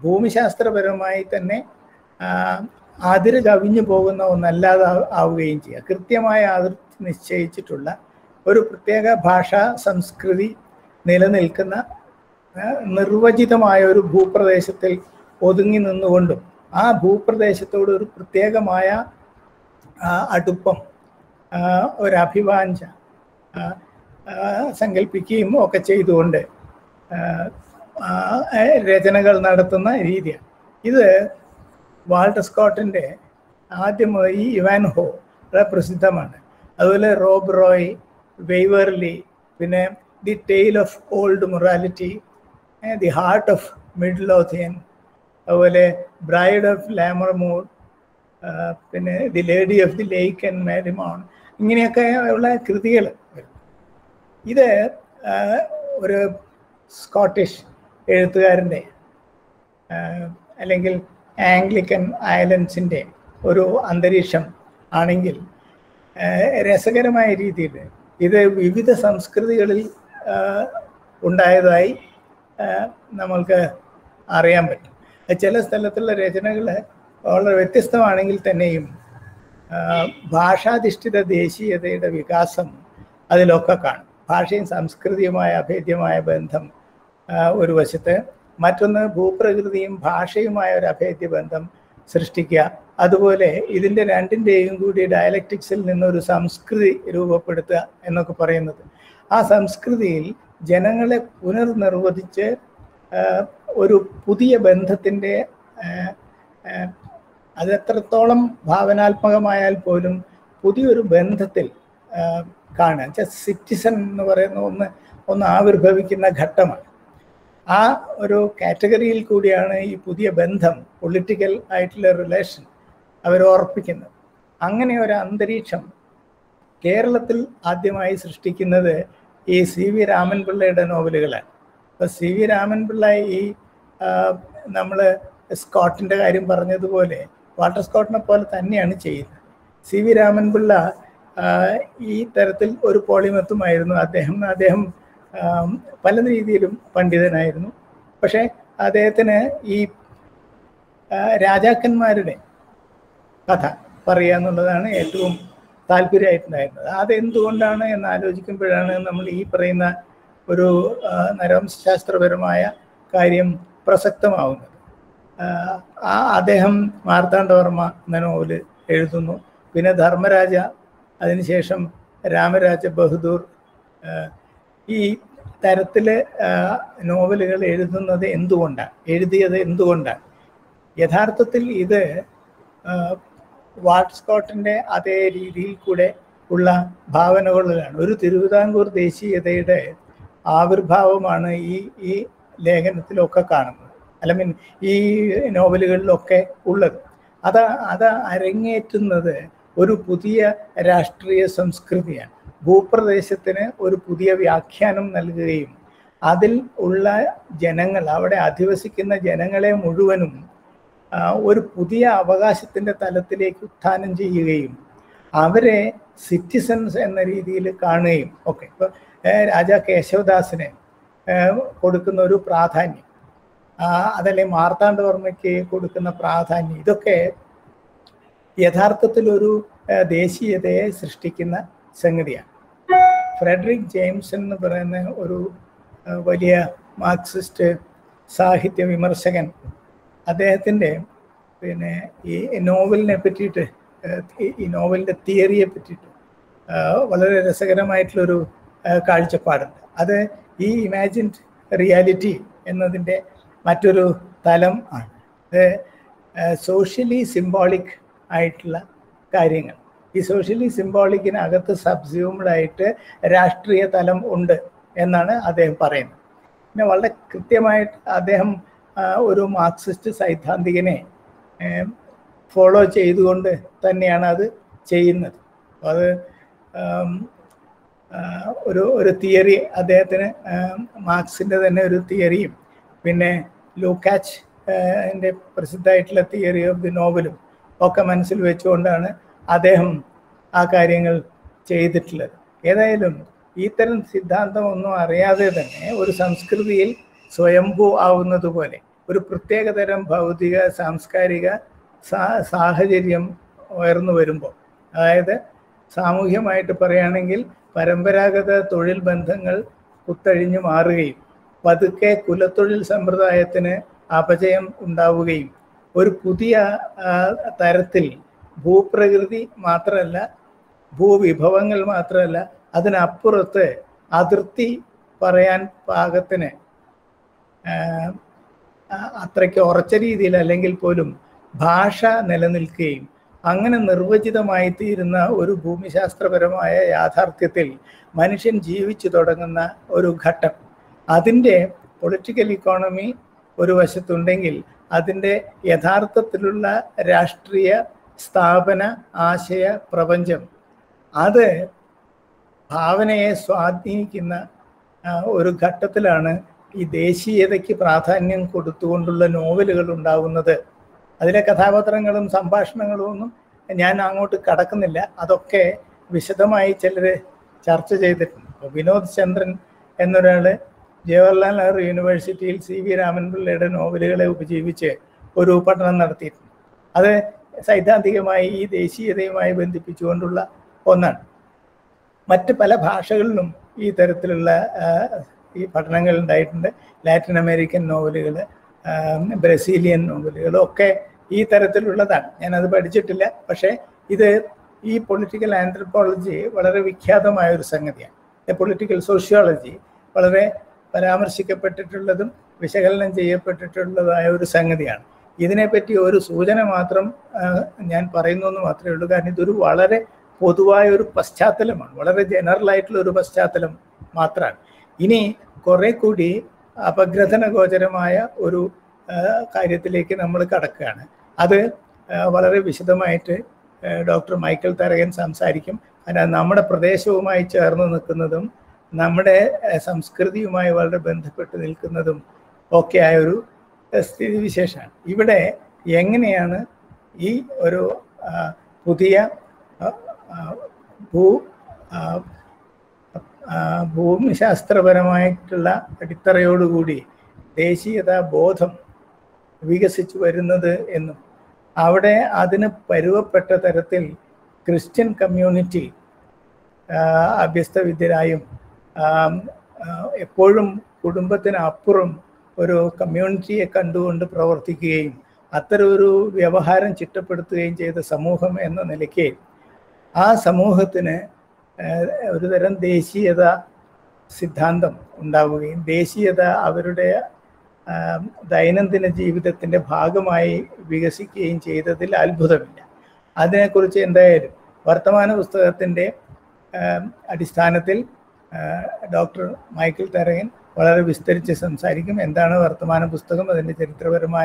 ഭൂമിശാസ്ത്രപരമായി തന്നെ അതിര് കവിഞ്ഞു പോകുന്ന ഒന്നല്ലാതെ ആവുകയും ചെയ്യുക. കൃത്യമായ അതിർത്തി നിശ്ചയിച്ചിട്ടുള്ള ഒരു പ്രത്യേക ഭാഷാ സംസ്കൃതി നിലനിൽക്കുന്ന നിർവചിതമായ ഒരു ഭൂപ്രദേശത്തിൽ ഒതുങ്ങി നിന്നുകൊണ്ടും ആ ഭൂപ്രദേശത്തോട് ഒരു പ്രത്യേകമായ അടുപ്പം, ഒരഭിവാഞ്ച സങ്കല്പിക്കുകയും ഒക്കെ ചെയ്തുകൊണ്ട് രചനകൾ നടത്തുന്ന രീതിയാണ് ഇത്. വാൾട്ടർ സ്കോട്ടിൻ്റെ ആദ്യം ഈ ഇവാൻഹോ പ്രസിദ്ധമാണ്. അതുപോലെ റോബ് റോയ്, വെയ്വർലി, പിന്നെ the tale of old mortality, the heart of Midlothian, അതുപോലെ ബ്രൈഡ് ഓഫ് ലാമർമൂർ, പിന്നെ the lady of the lake and Marmion, ഇങ്ങനെയൊക്കെ ഉള്ള കൃതികൾ. ഇത് ഒരു സ്കോട്ടിഷ് എഴുത്തുകാരൻ്റെ അല്ലെങ്കിൽ ആംഗ്ലിക്കൻ ഐലൻഡ്സിൻ്റെ ഒരു അന്തരീക്ഷം ആണെങ്കിൽ രസകരമായ രീതിയിൽ ഇത് വിവിധ സംസ്കൃതികളിൽ ഉണ്ടായതായി നമ്മൾക്ക് അറിയാൻ പറ്റും. ചില സ്ഥലത്തുള്ള രചനകൾ വളരെ വ്യത്യസ്തമാണെങ്കിൽ തന്നെയും ഭാഷാധിഷ്ഠിത ദേശീയതയുടെ വികാസം അതിലൊക്കെ കാണും. ഭാഷയും സംസ്കൃതിയുമായ അഭേദ്യമായ ബന്ധം ഒരു വശത്ത്, മറ്റൊന്ന് ഭൂപ്രകൃതിയും ഭാഷയുമായ ഒരു അഭേദ്യ ബന്ധം സൃഷ്ടിക്കുക. അതുപോലെ ഇതിൻ്റെ രണ്ടിൻ്റെയും കൂടി ഡയലക്റ്റിക്സിൽ നിന്നൊരു സംസ്കൃതി രൂപപ്പെടുത്തുക എന്നൊക്കെ പറയുന്നത്. ആ സംസ്കൃതിയിൽ ജനങ്ങളെ പുനർനിർവചിച്ച് ഒരു പുതിയ ബന്ധത്തിൻ്റെ, അതെത്രത്തോളം ഭാവനാത്മകമായാൽ പോലും പുതിയൊരു ബന്ധത്തിൽ കാണുക. സിറ്റിസൺ എന്ന് പറയുന്ന ഒന്ന് ഒന്ന് ആവിർഭവിക്കുന്ന ഘട്ടമാണ്. ആ ഒരു കാറ്റഗറിയിൽ കൂടിയാണ് ഈ പുതിയ ബന്ധം, പൊളിറ്റിക്കൽ ആയിട്ടുള്ള റിലേഷൻ അവർ ഓർപ്പിക്കുന്നത്. അങ്ങനെ ഒരു അന്തരീക്ഷം കേരളത്തിൽ ആദ്യമായി സൃഷ്ടിക്കുന്നത് ഈ സി വി രാമൻപിള്ളയുടെ നോവലുകളാണ്. അപ്പോൾ സി വി രാമൻപിള്ള ഈ നമ്മൾ സ്കോട്ടിൻ്റെ കാര്യം പറഞ്ഞതുപോലെ വാൾട്ടർ സ്കോട്ടിനെ പോലെ തന്നെയാണ് ചെയ്യുന്നത്. സി വി രാമൻപിള്ള ഈ തരത്തിൽ ഒരു പോളിമത്തുമായിരുന്നു. അദ്ദേഹം അദ്ദേഹം പല രീതിയിലും പണ്ഡിതനായിരുന്നു. പക്ഷേ അദ്ദേഹത്തിന് ഈ രാജാക്കന്മാരുടെ കഥ പറയുക എന്നുള്ളതാണ് ഏറ്റവും താല്പര്യമായിട്ടുണ്ടായിരുന്നത്. അതെന്തുകൊണ്ടാണ് എന്ന് ആലോചിക്കുമ്പോഴാണ് നമ്മൾ ഈ പറയുന്ന ഒരു നരവംശാസ്ത്രപരമായ കാര്യം പ്രസക്തമാവുന്നത്. ആ അദ്ദേഹം മാർത്താണ്ഡവർമ്മ എന്ന നോവല് എഴുതുന്നു. പിന്നെ ധർമ്മരാജ, അതിനുശേഷം രാമരാജ ബഹദൂർ, ഈ തരത്തിൽ നോവലുകൾ എഴുതുന്നത് എന്തുകൊണ്ടാണ്, എഴുതിയത് എന്തുകൊണ്ടാണ്? യഥാർത്ഥത്തിൽ ഇത് വാൾട്ടർ സ്കോട്ടിൻ്റെ അതേ രീതിയിൽ കൂടെ ഉള്ള ഭാവനകളാണ്. ഒരു തിരുവിതാംകൂർ ദേശീയതയുടെ ആവിർഭാവമാണ് ഈ ഈ ലേഖനത്തിലൊക്കെ കാണുന്നത്, അല്ല മീൻ ഈ നോവലുകളിലൊക്കെ ഉള്ളത്. അത് അത് അരങ്ങേറ്റുന്നത് ഒരു പുതിയ രാഷ്ട്രീയ സംസ്കൃതിയാണ്. ഭൂപ്രദേശത്തിന് ഒരു പുതിയ വ്യാഖ്യാനം നൽകുകയും അതിൽ ഉള്ള ജനങ്ങൾ, അവിടെ അധിവസിക്കുന്ന ജനങ്ങളെ മുഴുവനും ഒരു പുതിയ അവകാശത്തിൻ്റെ തലത്തിലേക്ക് ഉത്ഥാനം ചെയ്യുകയും അവരെ സിറ്റിസൺസ് എന്ന രീതിയിൽ കാണുകയും ഒക്കെ. ഇപ്പോൾ രാജാ കേശവദാസിന് കൊടുക്കുന്ന ഒരു പ്രാധാന്യം, അതല്ലേ മാർത്താണ്ഡവർമ്മയ്ക്ക് കൊടുക്കുന്ന പ്രാധാന്യം, ഇതൊക്കെ യഥാർത്ഥത്തിലൊരു ദേശീയതയെ സൃഷ്ടിക്കുന്ന സംഗതിയാണ്. ഫ്രെഡറിക് ജെയിംസൺ എന്ന് പറയുന്ന ഒരു വലിയ മാർക്സിസ്റ്റ് സാഹിത്യ വിമർശകൻ, അദ്ദേഹത്തിൻ്റെ പിന്നെ ഈ നോവലിനെ പറ്റിയിട്ട്, ഈ നോവലിൻ്റെ തിയറിയെ പറ്റിയിട്ട് വളരെ രസകരമായിട്ടുള്ളൊരു കാഴ്ചപ്പാടുണ്ട്. അത് ഈ ഇമാജിൻഡ് റിയാലിറ്റി എന്നതിൻ്റെ മറ്റൊരു തലം ആണ്. അത് സോഷ്യലി സിംബോളിക് ആയിട്ടുള്ള കാര്യങ്ങൾ. ഈ സോഷ്യലി സിംബോളിക്കിനകത്ത് സബ്സ്യൂംഡായിട്ട് രാഷ്ട്രീയ തലം ഉണ്ട് എന്നാണ് അദ്ദേഹം പറയുന്നത്. പിന്നെ വളരെ കൃത്യമായിട്ട് അദ്ദേഹം ഒരു മാർക്സിസ്റ്റ് സൈദ്ധാന്തികനെ ഫോളോ ചെയ്തുകൊണ്ട് തന്നെയാണ് അത് ചെയ്യുന്നത്. അത് ഒരു ഒരു തിയറി അദ്ദേഹത്തിന്, മാർക്സിൻ്റെ തന്നെ ഒരു തിയറിയും പിന്നെ ലൂക്കാച്ച് എൻ്റെ പ്രസിദ്ധമായിട്ടുള്ള തിയറി ഓഫ് ദി നോവലും ഒക്കെ മനസ്സിൽ വെച്ചുകൊണ്ടാണ് അദ്ദേഹം ആ കാര്യങ്ങൾ ചെയ്തിട്ടുള്ളത്. ഏതായാലും ഇത്തരം സിദ്ധാന്തമൊന്നും അറിയാതെ തന്നെ ഒരു സംസ്കൃതിയിൽ സ്വയംഭൂ ആവുന്നത് പോലെ ഒരു പ്രത്യേകതരം ഭൗതിക സാംസ്കാരിക സാഹചര്യം ഉയർന്നു വരുമ്പോൾ, അതായത് സാമൂഹ്യമായിട്ട് പറയുകയാണെങ്കിൽ പരമ്പരാഗത തൊഴിൽ ബന്ധങ്ങൾ കുത്തഴിഞ്ഞു മാറുകയും പതുക്കെ കുലത്തൊഴിൽ സമ്പ്രദായത്തിന് അപജയം ഉണ്ടാവുകയും ഒരു പുതിയ തരത്തിൽ ഭൂപ്രകൃതി മാത്രമല്ല, ഭൂവിഭവങ്ങൾ മാത്രമല്ല, അതിനപ്പുറത്ത് അതിർത്തി പറയാൻ പാകത്തിന് അത്രയ്ക്ക് ഉറച്ച രീതിയിൽ അല്ലെങ്കിൽ പോലും ഭാഷ നിലനിൽക്കുകയും അങ്ങനെ നിർവചിതമായി തീരുന്ന ഒരു ഭൂമിശാസ്ത്രപരമായ യാഥാർത്ഥ്യത്തിൽ മനുഷ്യൻ ജീവിച്ചു തുടങ്ങുന്ന ഒരു ഘട്ടം, അതിൻ്റെ പൊളിറ്റിക്കൽ ഇക്കോണമി ഒരു വശത്തുണ്ടെങ്കിൽ അതിൻ്റെ യഥാർത്ഥത്തിലുള്ള രാഷ്ട്രീയ സ്ഥാപന ആശയ പ്രപഞ്ചം അത് ഭാവനയെ സ്വാധീനിക്കുന്ന ഒരു ഘട്ടത്തിലാണ് ഈ ദേശീയതയ്ക്ക് പ്രാധാന്യം കൊടുത്തുകൊണ്ടുള്ള നോവലുകൾ ഉണ്ടാകുന്നത്. അതിലെ കഥാപാത്രങ്ങളും സംഭാഷണങ്ങളും ഒന്നും ഞാൻ അങ്ങോട്ട് കടക്കുന്നില്ല, അതൊക്കെ വിശദമായി ചിലർ ചർച്ച ചെയ്തിട്ടുണ്ട്. വിനോദ് ചന്ദ്രൻ എന്നൊരാൾ ജവഹർലാൽ നെഹ്റു യൂണിവേഴ്സിറ്റിയിൽ സി വി രാമൻപിള്ളയുടെ നോവലുകളെ ഉപജീവിച്ച് ഒരു പഠനം നടത്തിയിട്ടുണ്ട്. അത് സൈദ്ധാന്തികമായി ഈ ദേശീയതയുമായി ബന്ധിപ്പിച്ചുകൊണ്ടുള്ള ഒന്നാണ്. മറ്റ് പല ഭാഷകളിലും ഈ തരത്തിലുള്ള ഈ പഠനങ്ങൾ ഉണ്ടായിട്ടുണ്ട്. ലാറ്റിൻ അമേരിക്കൻ നോവലുകൾ, ബ്രസീലിയൻ നോവലുകൾ ഒക്കെ ഈ തരത്തിലുള്ളതാണ്. ഞാനത് പഠിച്ചിട്ടില്ല, പക്ഷേ ഇത് ഈ പൊളിറ്റിക്കൽ ആന്ത്രപ്പോളജി വളരെ വിഖ്യാതമായ ഒരു സംഗതിയാണ്. പൊളിറ്റിക്കൽ സോഷ്യോളജി വളരെ പരാമർശിക്കപ്പെട്ടിട്ടുള്ളതും വിശകലനം ചെയ്യപ്പെട്ടിട്ടുള്ളതായ ഒരു സംഗതിയാണ്. ഇതിനെപ്പറ്റി ഒരു സൂചന മാത്രം ഞാൻ പറയുന്നു എന്ന് മാത്രമേ ഉള്ളൂ. കാരണം ഇതൊരു വളരെ പൊതുവായ ഒരു പശ്ചാത്തലമാണ്, വളരെ ജനറൽ ആയിട്ടുള്ള ഒരു പശ്ചാത്തലം മാത്രമാണ്. ഇനി കുറെ കൂടി അപഗ്രഥന ഗോചരമായ ഒരു കാര്യത്തിലേക്ക് നമ്മൾ കടക്കുകയാണ്. അത് വളരെ വിശദമായിട്ട് ഡോക്ടർ മൈക്കൽ തരകൻ സംസാരിക്കും. കാരണം നമ്മുടെ പ്രദേശവുമായി ചേർന്ന് നിൽക്കുന്നതും നമ്മുടെ സംസ്കൃതിയുമായി വളരെ ബന്ധപ്പെട്ട് നിൽക്കുന്നതും ഒക്കെ ആയ ഒരു സ്ഥിതിവിശേഷമാണ്. ഇവിടെ എങ്ങനെയാണ് ഈ ഒരു പുതിയ ഭൂ ഭൂമിശാസ്ത്രപരമായിട്ടുള്ള അടിത്തറയോടുകൂടി ദേശീയത ബോധം വികസിച്ചു വരുന്നത് എന്നും അവിടെ അതിന് പരുവപ്പെട്ട തരത്തിൽ ക്രിസ്ത്യൻ കമ്മ്യൂണിറ്റി അഭ്യസ്തവിദ്യരായും എപ്പോഴും കുടുംബത്തിനപ്പുറം ഒരു കമ്മ്യൂണിറ്റിയെ കണ്ടുകൊണ്ട് പ്രവർത്തിക്കുകയും അത്തരമൊരു വ്യവഹാരം ചിട്ടപ്പെടുത്തുകയും ചെയ്ത സമൂഹം എന്ന നിലയ്ക്ക് ആ സമൂഹത്തിന് ഒരു തരം ദേശീയത സിദ്ധാന്തം ഉണ്ടാവുകയും ദേശീയത അവരുടെ ദൈനംദിന ജീവിതത്തിൻ്റെ ഭാഗമായി വികസിക്കുകയും ചെയ്തതിൽ അത്ഭുതമില്ല. അതിനെക്കുറിച്ച് എന്തായാലും വർത്തമാന പുസ്തകത്തിൻ്റെ അടിസ്ഥാനത്തിൽ ഡോക്ടർ മൈക്കൽ തരകൻ വളരെ വിസ്തരിച്ച് സംസാരിക്കും. എന്താണ് വർത്തമാന പുസ്തകം, അതിൻ്റെ ചരിത്രപരമായ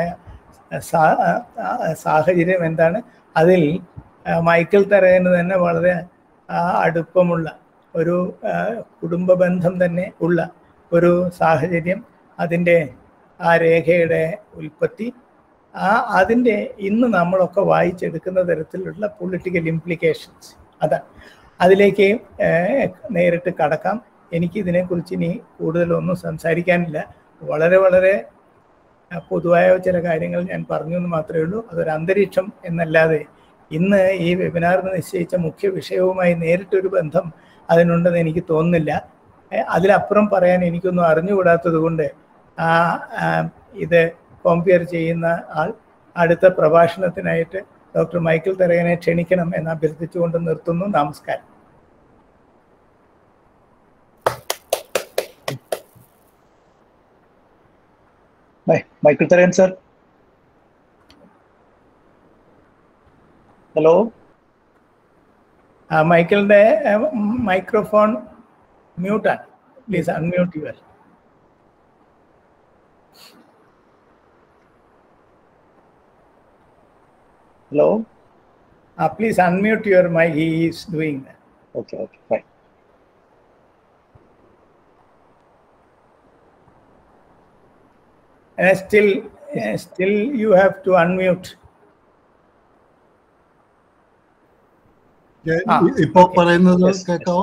സാഹചര്യം എന്താണ്, അതിൽ മൈക്കൽ തരകന് തന്നെ വളരെ അടുപ്പമുള്ള ഒരു കുടുംബ ബന്ധം തന്നെ ഉള്ള ഒരു സാഹചര്യം, അതിൻ്റെ ആ രേഖയുടെ ഉൽപ്പത്തി, ആ അതിൻ്റെ ഇന്ന് നമ്മളൊക്കെ വായിച്ചെടുക്കുന്ന തരത്തിലുള്ള പൊളിറ്റിക്കൽ ഇംപ്ലിക്കേഷൻസ്, അതാണ്. അതിലേക്ക് നേരിട്ട് കടക്കാം. എനിക്കിതിനെക്കുറിച്ച് ഇനി കൂടുതലൊന്നും സംസാരിക്കാനില്ല. വളരെ വളരെ പൊതുവായ ചില കാര്യങ്ങൾ ഞാൻ പറഞ്ഞു എന്ന് മാത്രമേ ഉള്ളൂ. അതൊരു അന്തരീക്ഷം എന്നല്ലാതെ ഇന്ന് ഈ വെബിനാറിന് നിശ്ചയിച്ച മുഖ്യ വിഷയവുമായി നേരിട്ടൊരു ബന്ധം അതിനുണ്ടെന്ന് എനിക്ക് തോന്നുന്നില്ല. അതിലപ്പുറം പറയാൻ എനിക്കൊന്നും അറിഞ്ഞുകൂടാത്തത് കൊണ്ട് ആ ഇത് കോമ്പയർ ചെയ്യുന്ന ആൾ അടുത്ത പ്രഭാഷണത്തിനായിട്ട് ഡോക്ടർ മൈക്കൽ തരകനെ ക്ഷണിക്കണം എന്ന് അഭ്യർത്ഥിച്ചുകൊണ്ട് നിർത്തുന്നു. നമസ്കാരം. Michael Tharakan sir, hello. മൈക്കിളിന്റെ മൈക്രോഫോൺ മ്യൂട്ടാണ്. Please unmute your. Hello. Uh, please unmute your mic. He is doing that. Okay, okay, fine. And still, uh, still you have to unmute. ഇപ്പോൾ പറയുന്നത് കേൾക്കാവോ?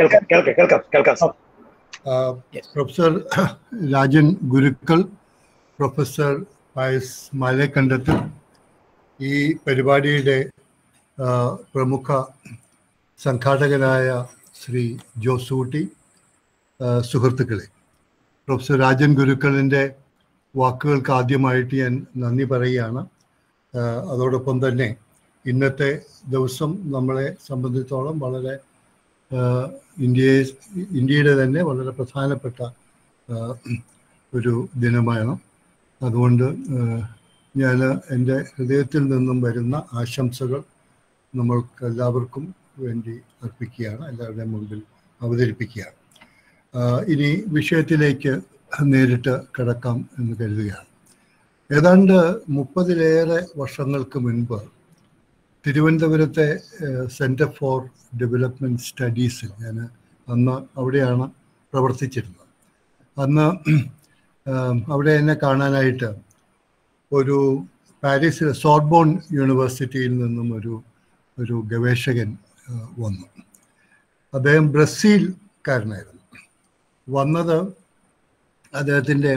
കേൾക്കാം കേൾക്കാം കേൾക്കാം. Professor Rajan Gurukkal professor Pius Malekandathil, ഈ പരിപാടിയുടെ പ്രമുഖ സംഘാടകനായ ശ്രീ ജോസൂട്ടി, സുഹൃത്തുക്കളെ, പ്രൊഫസർ രാജൻ ഗുരുക്കളിൻ്റെ വാക്കുകൾക്ക് ആദ്യമായിട്ട് ഞാൻ നന്ദി പറയുകയാണ്. അതോടൊപ്പം തന്നെ ഇന്നത്തെ ദിവസം നമ്മളെ സംബന്ധിച്ചോളം വളരെ ഇന്ത്യയെ ഇന്ത്യയുടെ തന്നെ വളരെ പ്രധാനപ്പെട്ട ഒരു ദിനമാണ്. അതുകൊണ്ട് ഞാൻ എൻ്റെ ഹൃദയത്തിൽ നിന്നും വരുന്ന ആശംസകൾ നമ്മൾക്ക് എല്ലാവർക്കും വേണ്ടി അർപ്പിക്കുകയാണ്, എല്ലാവരുടെയും മുമ്പിൽ അവതരിപ്പിക്കുകയാണ്. ഇനി വിഷയത്തിലേക്ക് നേരിട്ട് കടക്കാം എന്ന് കരുതുകയാണ്. ഏതാണ്ട് മുപ്പതിലേറെ വർഷങ്ങൾക്ക് മുൻപ് തിരുവനന്തപുരത്തെ സെൻറ്റർ ഫോർ ഡെവലപ്മെൻറ്റ് സ്റ്റഡീസിൽ ഞാൻ അന്ന് അവിടെയാണ് പ്രവർത്തിച്ചിരുന്നത്. അന്ന് അവിടെ എന്നെ കാണാനായിട്ട് ഒരു പാരീസിൽ സോർബോൺ യൂണിവേഴ്സിറ്റിയിൽ നിന്നും ഒരു ഒരു ഗവേഷകൻ വന്നു. അദ്ദേഹം ബ്രസീൽക്കാരനായിരുന്നു. വന്നത് അദ്ദേഹത്തിൻ്റെ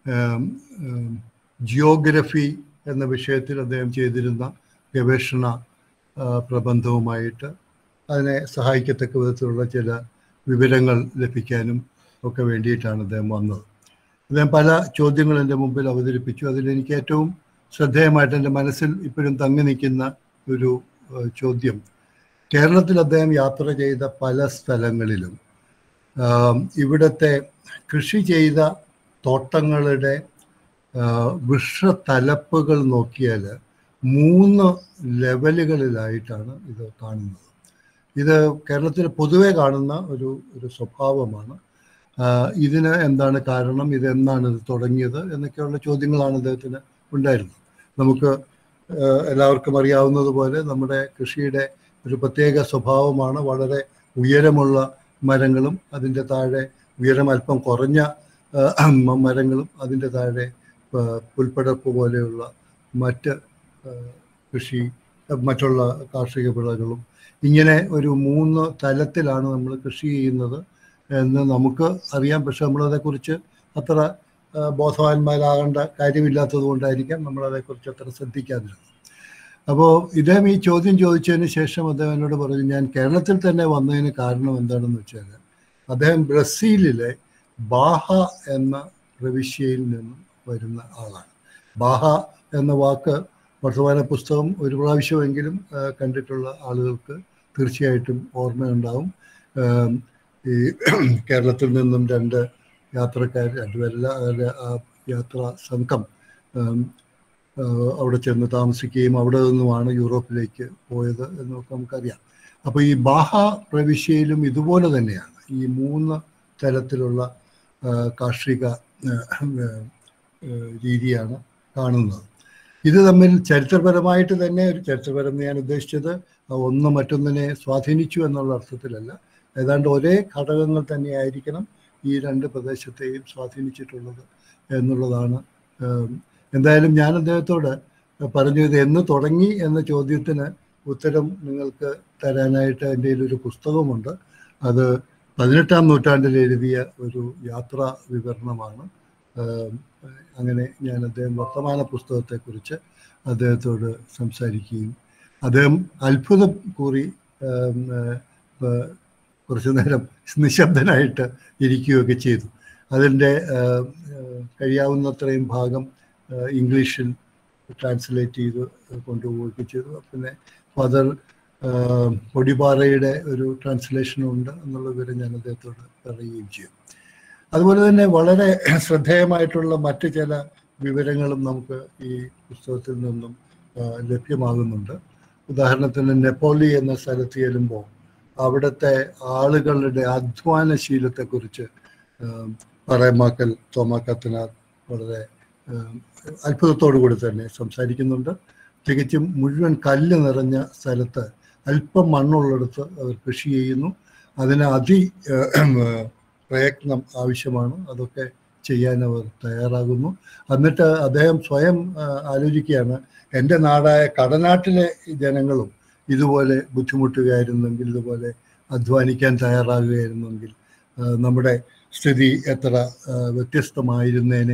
ജിയോഗ്രഫി എന്ന വിഷയത്തിൽ അദ്ദേഹം ചെയ്തിരുന്ന ഗവേഷണ പ്രബന്ധവുമായിട്ട് അതിനെ സഹായിക്കത്തക്ക വിധത്തിലുള്ള ചില വിവരങ്ങൾ ലഭിക്കാനും ഒക്കെ വേണ്ടിയിട്ടാണ് അദ്ദേഹം വന്നത്. അദ്ദേഹം പല ചോദ്യങ്ങൾ എൻ്റെ മുമ്പിൽ അവതരിപ്പിച്ചു. അതിലെനിക്ക് ഏറ്റവും ശ്രദ്ധേയമായിട്ട് എൻ്റെ മനസ്സിൽ ഇപ്പോഴും തങ്ങി നിൽക്കുന്ന ഒരു ചോദ്യം, കേരളത്തിൽ അദ്ദേഹം യാത്ര ചെയ്ത പല സ്ഥലങ്ങളിലും ഇവിടുത്തെ കൃഷി ചെയ്ത തോട്ടങ്ങളുടെ വൃക്ഷത്തലപ്പുകൾ നോക്കിയാൽ മൂന്ന് ലെവലുകളിലായിട്ടാണ് ഇത് കാണുന്നത്. ഇത് കേരളത്തിൽ പൊതുവെ കാണുന്ന ഒരു ഒരു സ്വഭാവമാണ്. ഇതിന് എന്താണ് കാരണം, ഇതെന്നാണ് ഇത് തുടങ്ങിയത് എന്നൊക്കെയുള്ള ചോദ്യങ്ങളാണ് അദ്ദേഹത്തിന് ഉണ്ടായിരുന്നത്. നമുക്ക് എല്ലാവർക്കും അറിയാവുന്നതുപോലെ നമ്മുടെ കൃഷിയുടെ ഒരു പ്രത്യേക സ്വഭാവമാണ് വളരെ ഉയരമുള്ള മരങ്ങളും അതിൻ്റെ താഴെ ഉയരം അല്പം കുറഞ്ഞ മരങ്ങളും അതിൻ്റെ താഴെ പുൽപ്പടർപ്പ് പോലെയുള്ള മറ്റ് കൃഷി മറ്റുള്ള കാർഷിക വിളകളും, ഇങ്ങനെ ഒരു മൂന്ന് തലത്തിലാണ് നമ്മൾ കൃഷി ചെയ്യുന്നത് എന്ന് നമുക്ക് അറിയാം. പക്ഷെ നമ്മളതേക്കുറിച്ച് അത്ര ബോധവാന്മാരാകേണ്ട കാര്യമില്ലാത്തത് കൊണ്ടായിരിക്കാം നമ്മളതേക്കുറിച്ച് അത്ര ശ്രദ്ധിക്കാതിരുന്നത്. അപ്പോൾ ഇദ്ദേഹം ഈ ചോദ്യം ചോദിച്ചതിന് ശേഷം അദ്ദേഹം എന്നോട് പറഞ്ഞു, ഞാൻ കേരളത്തിൽ തന്നെ വന്നതിന് കാരണം എന്താണെന്ന് വെച്ചാൽ അദ്ദേഹം ബ്രസീലിലെ ബാഹ എന്ന പ്രവിശ്യയിൽ നിന്നും വരുന്ന ആളാണ്. ബാഹ എന്ന വാക്ക് വർത്തമാന പുസ്തകം ഒരു പ്രാവശ്യമെങ്കിലും കണ്ടിട്ടുള്ള ആളുകൾക്ക് തീർച്ചയായിട്ടും ഓർമ്മയുണ്ടാവും. ഈ കേരളത്തിൽ നിന്നും രണ്ട് യാത്രക്കാർ, രണ്ടുപേരല്ല, അവരുടെ ആ യാത്രാ സംഘം അവിടെ ചെന്ന് താമസിക്കുകയും അവിടെ നിന്നുമാണ് യൂറോപ്പിലേക്ക് പോയത് എന്നൊക്കെ നമുക്കറിയാം. അപ്പോൾ ഈ ബാഹ പ്രവിശ്യയിലും ഇതുപോലെ തന്നെയാണ് ഈ മൂന്ന് തരത്തിലുള്ള കാർഷിക രീതിയാണ് കാണുന്നത്. ഇത് തമ്മിൽ ചരിത്രപരമായിട്ട് തന്നെ, ഒരു ചരിത്രപരം ഞാൻ ഉദ്ദേശിച്ചത് ഒന്ന് മറ്റൊന്നിനെ സ്വാധീനിച്ചു എന്നുള്ള അർത്ഥത്തിലല്ല, ഏതാണ്ട് ഒരേ ഘടകങ്ങൾ തന്നെയായിരിക്കണം ഈ രണ്ട് പ്രദേശത്തെയും സ്വാധീനിച്ചിട്ടുള്ളത് എന്നുള്ളതാണ്. എന്തായാലും ഞാൻ അദ്ദേഹത്തോട് പറഞ്ഞു, ഇത് എന്ന് തുടങ്ങി എന്ന ചോദ്യത്തിന് ഉത്തരം നിങ്ങൾക്ക് തരാനായിട്ട് എൻ്റെ ഒരു പുസ്തകമുണ്ട്. അത് പതിനെട്ടാം നൂറ്റാണ്ടിൽ എഴുതിയ ഒരു യാത്രാ വിവരണമാണ്. അങ്ങനെ ഞാൻ അദ്ദേഹം വർത്തമാന പുസ്തകത്തെക്കുറിച്ച് അദ്ദേഹത്തോട് സംസാരിക്കുകയും അദ്ദേഹം അത്ഭുതം കൂറി കുറച്ചു നേരം നിശബ്ദനായിട്ട് ഇരിക്കുകയൊക്കെ ചെയ്തു. അതിൻ്റെ കഴിയാവുന്നത്രയും ഭാഗം ഇംഗ്ലീഷിൽ ട്രാൻസ്ലേറ്റ് ചെയ്ത് കൊണ്ടുപോവുകയൊക്കെ ചെയ്തു. പിന്നെ ഫാദർ പൊടിപാറയുടെ ഒരു ട്രാൻസ്ലേഷനും ഉണ്ട് എന്നുള്ള വിവരം ഞാൻ അദ്ദേഹത്തോട് പറയുകയും ചെയ്തു. അതുപോലെ തന്നെ വളരെ ശ്രദ്ധേയമായിട്ടുള്ള മറ്റ് ചില വിവരങ്ങളും നമുക്ക് ഈ പുസ്തകത്തിൽ നിന്നും ലഭ്യമാകുന്നുണ്ട്. ഉദാഹരണത്തിന് നെപ്പോളി എന്ന സ്ഥലത്ത് ചെല്ലുമ്പോൾ അവിടുത്തെ ആളുകളുടെ അധ്വാനശീലത്തെക്കുറിച്ച് പറയമാക്കൽ തോമാ കത്തനാർ വളരെ അത്ഭുതത്തോടു കൂടി തന്നെ സംസാരിക്കുന്നുണ്ട്. തികച്ചും മുഴുവൻ കല്ല് നിറഞ്ഞ സ്ഥലത്ത് അല്പം മണ്ണുള്ളിടത്ത് അവർ കൃഷി ചെയ്യുന്നു. അതിന് അതി പ്രയത്നം ആവശ്യമാണ്. അതൊക്കെ ചെയ്യാൻ അവർ തയ്യാറാകുന്നു. എന്നിട്ട് അദ്ദേഹം സ്വയം ആലോചിക്കുകയാണ്, എൻ്റെ നാടായ കടനാട്ടിലെ ജനങ്ങളും ഇതുപോലെ ബുദ്ധിമുട്ടുകയായിരുന്നെങ്കിൽ, ഇതുപോലെ അധ്വാനിക്കാൻ തയ്യാറാകുകയായിരുന്നെങ്കിൽ നമ്മുടെ സ്ഥിതി എത്ര വ്യത്യസ്തമായിരുന്നേനെ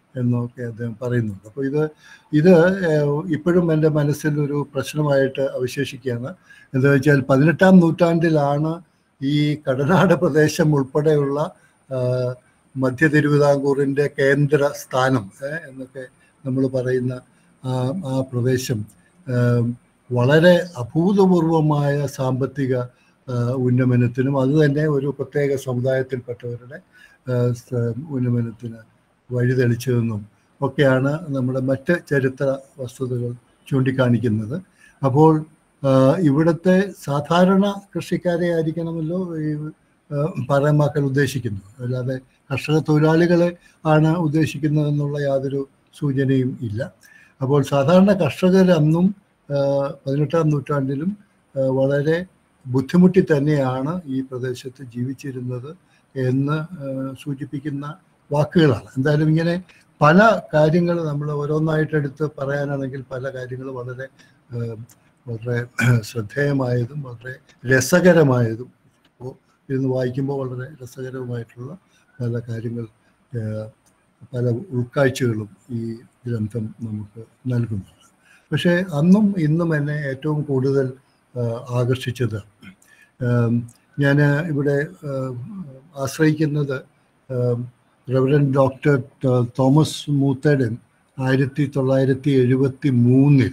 എന്നൊക്കെ അദ്ദേഹം പറയുന്നുണ്ട്. അപ്പോൾ ഇത് ഇത് ഇപ്പോഴും എൻ്റെ മനസ്സിൽ ഒരു പ്രശ്നമായിട്ട് അവശേഷിക്കുകയാണ്. എന്താ വെച്ചാൽ പതിനെട്ടാം നൂറ്റാണ്ടിലാണ് ഈ കടനാട് പ്രദേശം ഉൾപ്പെടെയുള്ള മധ്യ തിരുവിതാംകൂറിൻ്റെ കേന്ദ്ര സ്ഥാനം എന്നൊക്കെ നമ്മൾ പറയുന്ന ആ പ്രദേശം വളരെ അഭൂതപൂർവമായ സാമ്പത്തിക ഉന്നമനത്തിനും അതുതന്നെ ഒരു പ്രത്യേക സമുദായത്തിൽപ്പെട്ടവരുടെ ഉന്നമനത്തിന് വഴിതെളിച്ചതെന്നും ഒക്കെയാണ് നമ്മുടെ മറ്റ് ചരിത്ര വസ്തുതകൾ ചൂണ്ടിക്കാണിക്കുന്നത്. അപ്പോൾ ഇവിടുത്തെ സാധാരണ കൃഷിക്കാരെ ആയിരിക്കണമല്ലോ ഈ പാറേമാക്കൽ ഉദ്ദേശിക്കുന്നത്, അല്ലാതെ കർഷക തൊഴിലാളികളെ ആണ് ഉദ്ദേശിക്കുന്നതെന്നുള്ള യാതൊരു സൂചനയും ഇല്ല. അപ്പോൾ സാധാരണ കർഷകർ അന്നും പതിനെട്ടാം നൂറ്റാണ്ടിലും വളരെ ബുദ്ധിമുട്ടി തന്നെയാണ് ഈ പ്രദേശത്ത് ജീവിച്ചിരുന്നത് എന്ന് സൂചിപ്പിക്കുന്ന വാക്കുകളാണ്. എന്തായാലും ഇങ്ങനെ പല കാര്യങ്ങൾ നമ്മൾ ഓരോന്നായിട്ടെടുത്ത് പറയാനാണെങ്കിൽ പല കാര്യങ്ങൾ വളരെ വളരെ ശ്രദ്ധേയമായതും വളരെ രസകരമായതും ഇപ്പോൾ ഇരുന്ന് വായിക്കുമ്പോൾ വളരെ രസകരവുമായിട്ടുള്ള പല കാര്യങ്ങൾ പല ഉൾക്കാഴ്ചകളും ഈ ഗ്രന്ഥം നമുക്ക് നൽകുന്നുണ്ട്. പക്ഷേ അന്നും ഇന്നും എന്നെ ഏറ്റവും കൂടുതൽ ആകർഷിച്ചത് ഞാൻ ഇവിടെ ആശ്രയിക്കുന്നത് റെവറൻഡ് ഡോക്ടർ തോമസ് മൂത്തഡൻ ആയിരത്തി തൊള്ളായിരത്തി എഴുപത്തി മൂന്നിൽ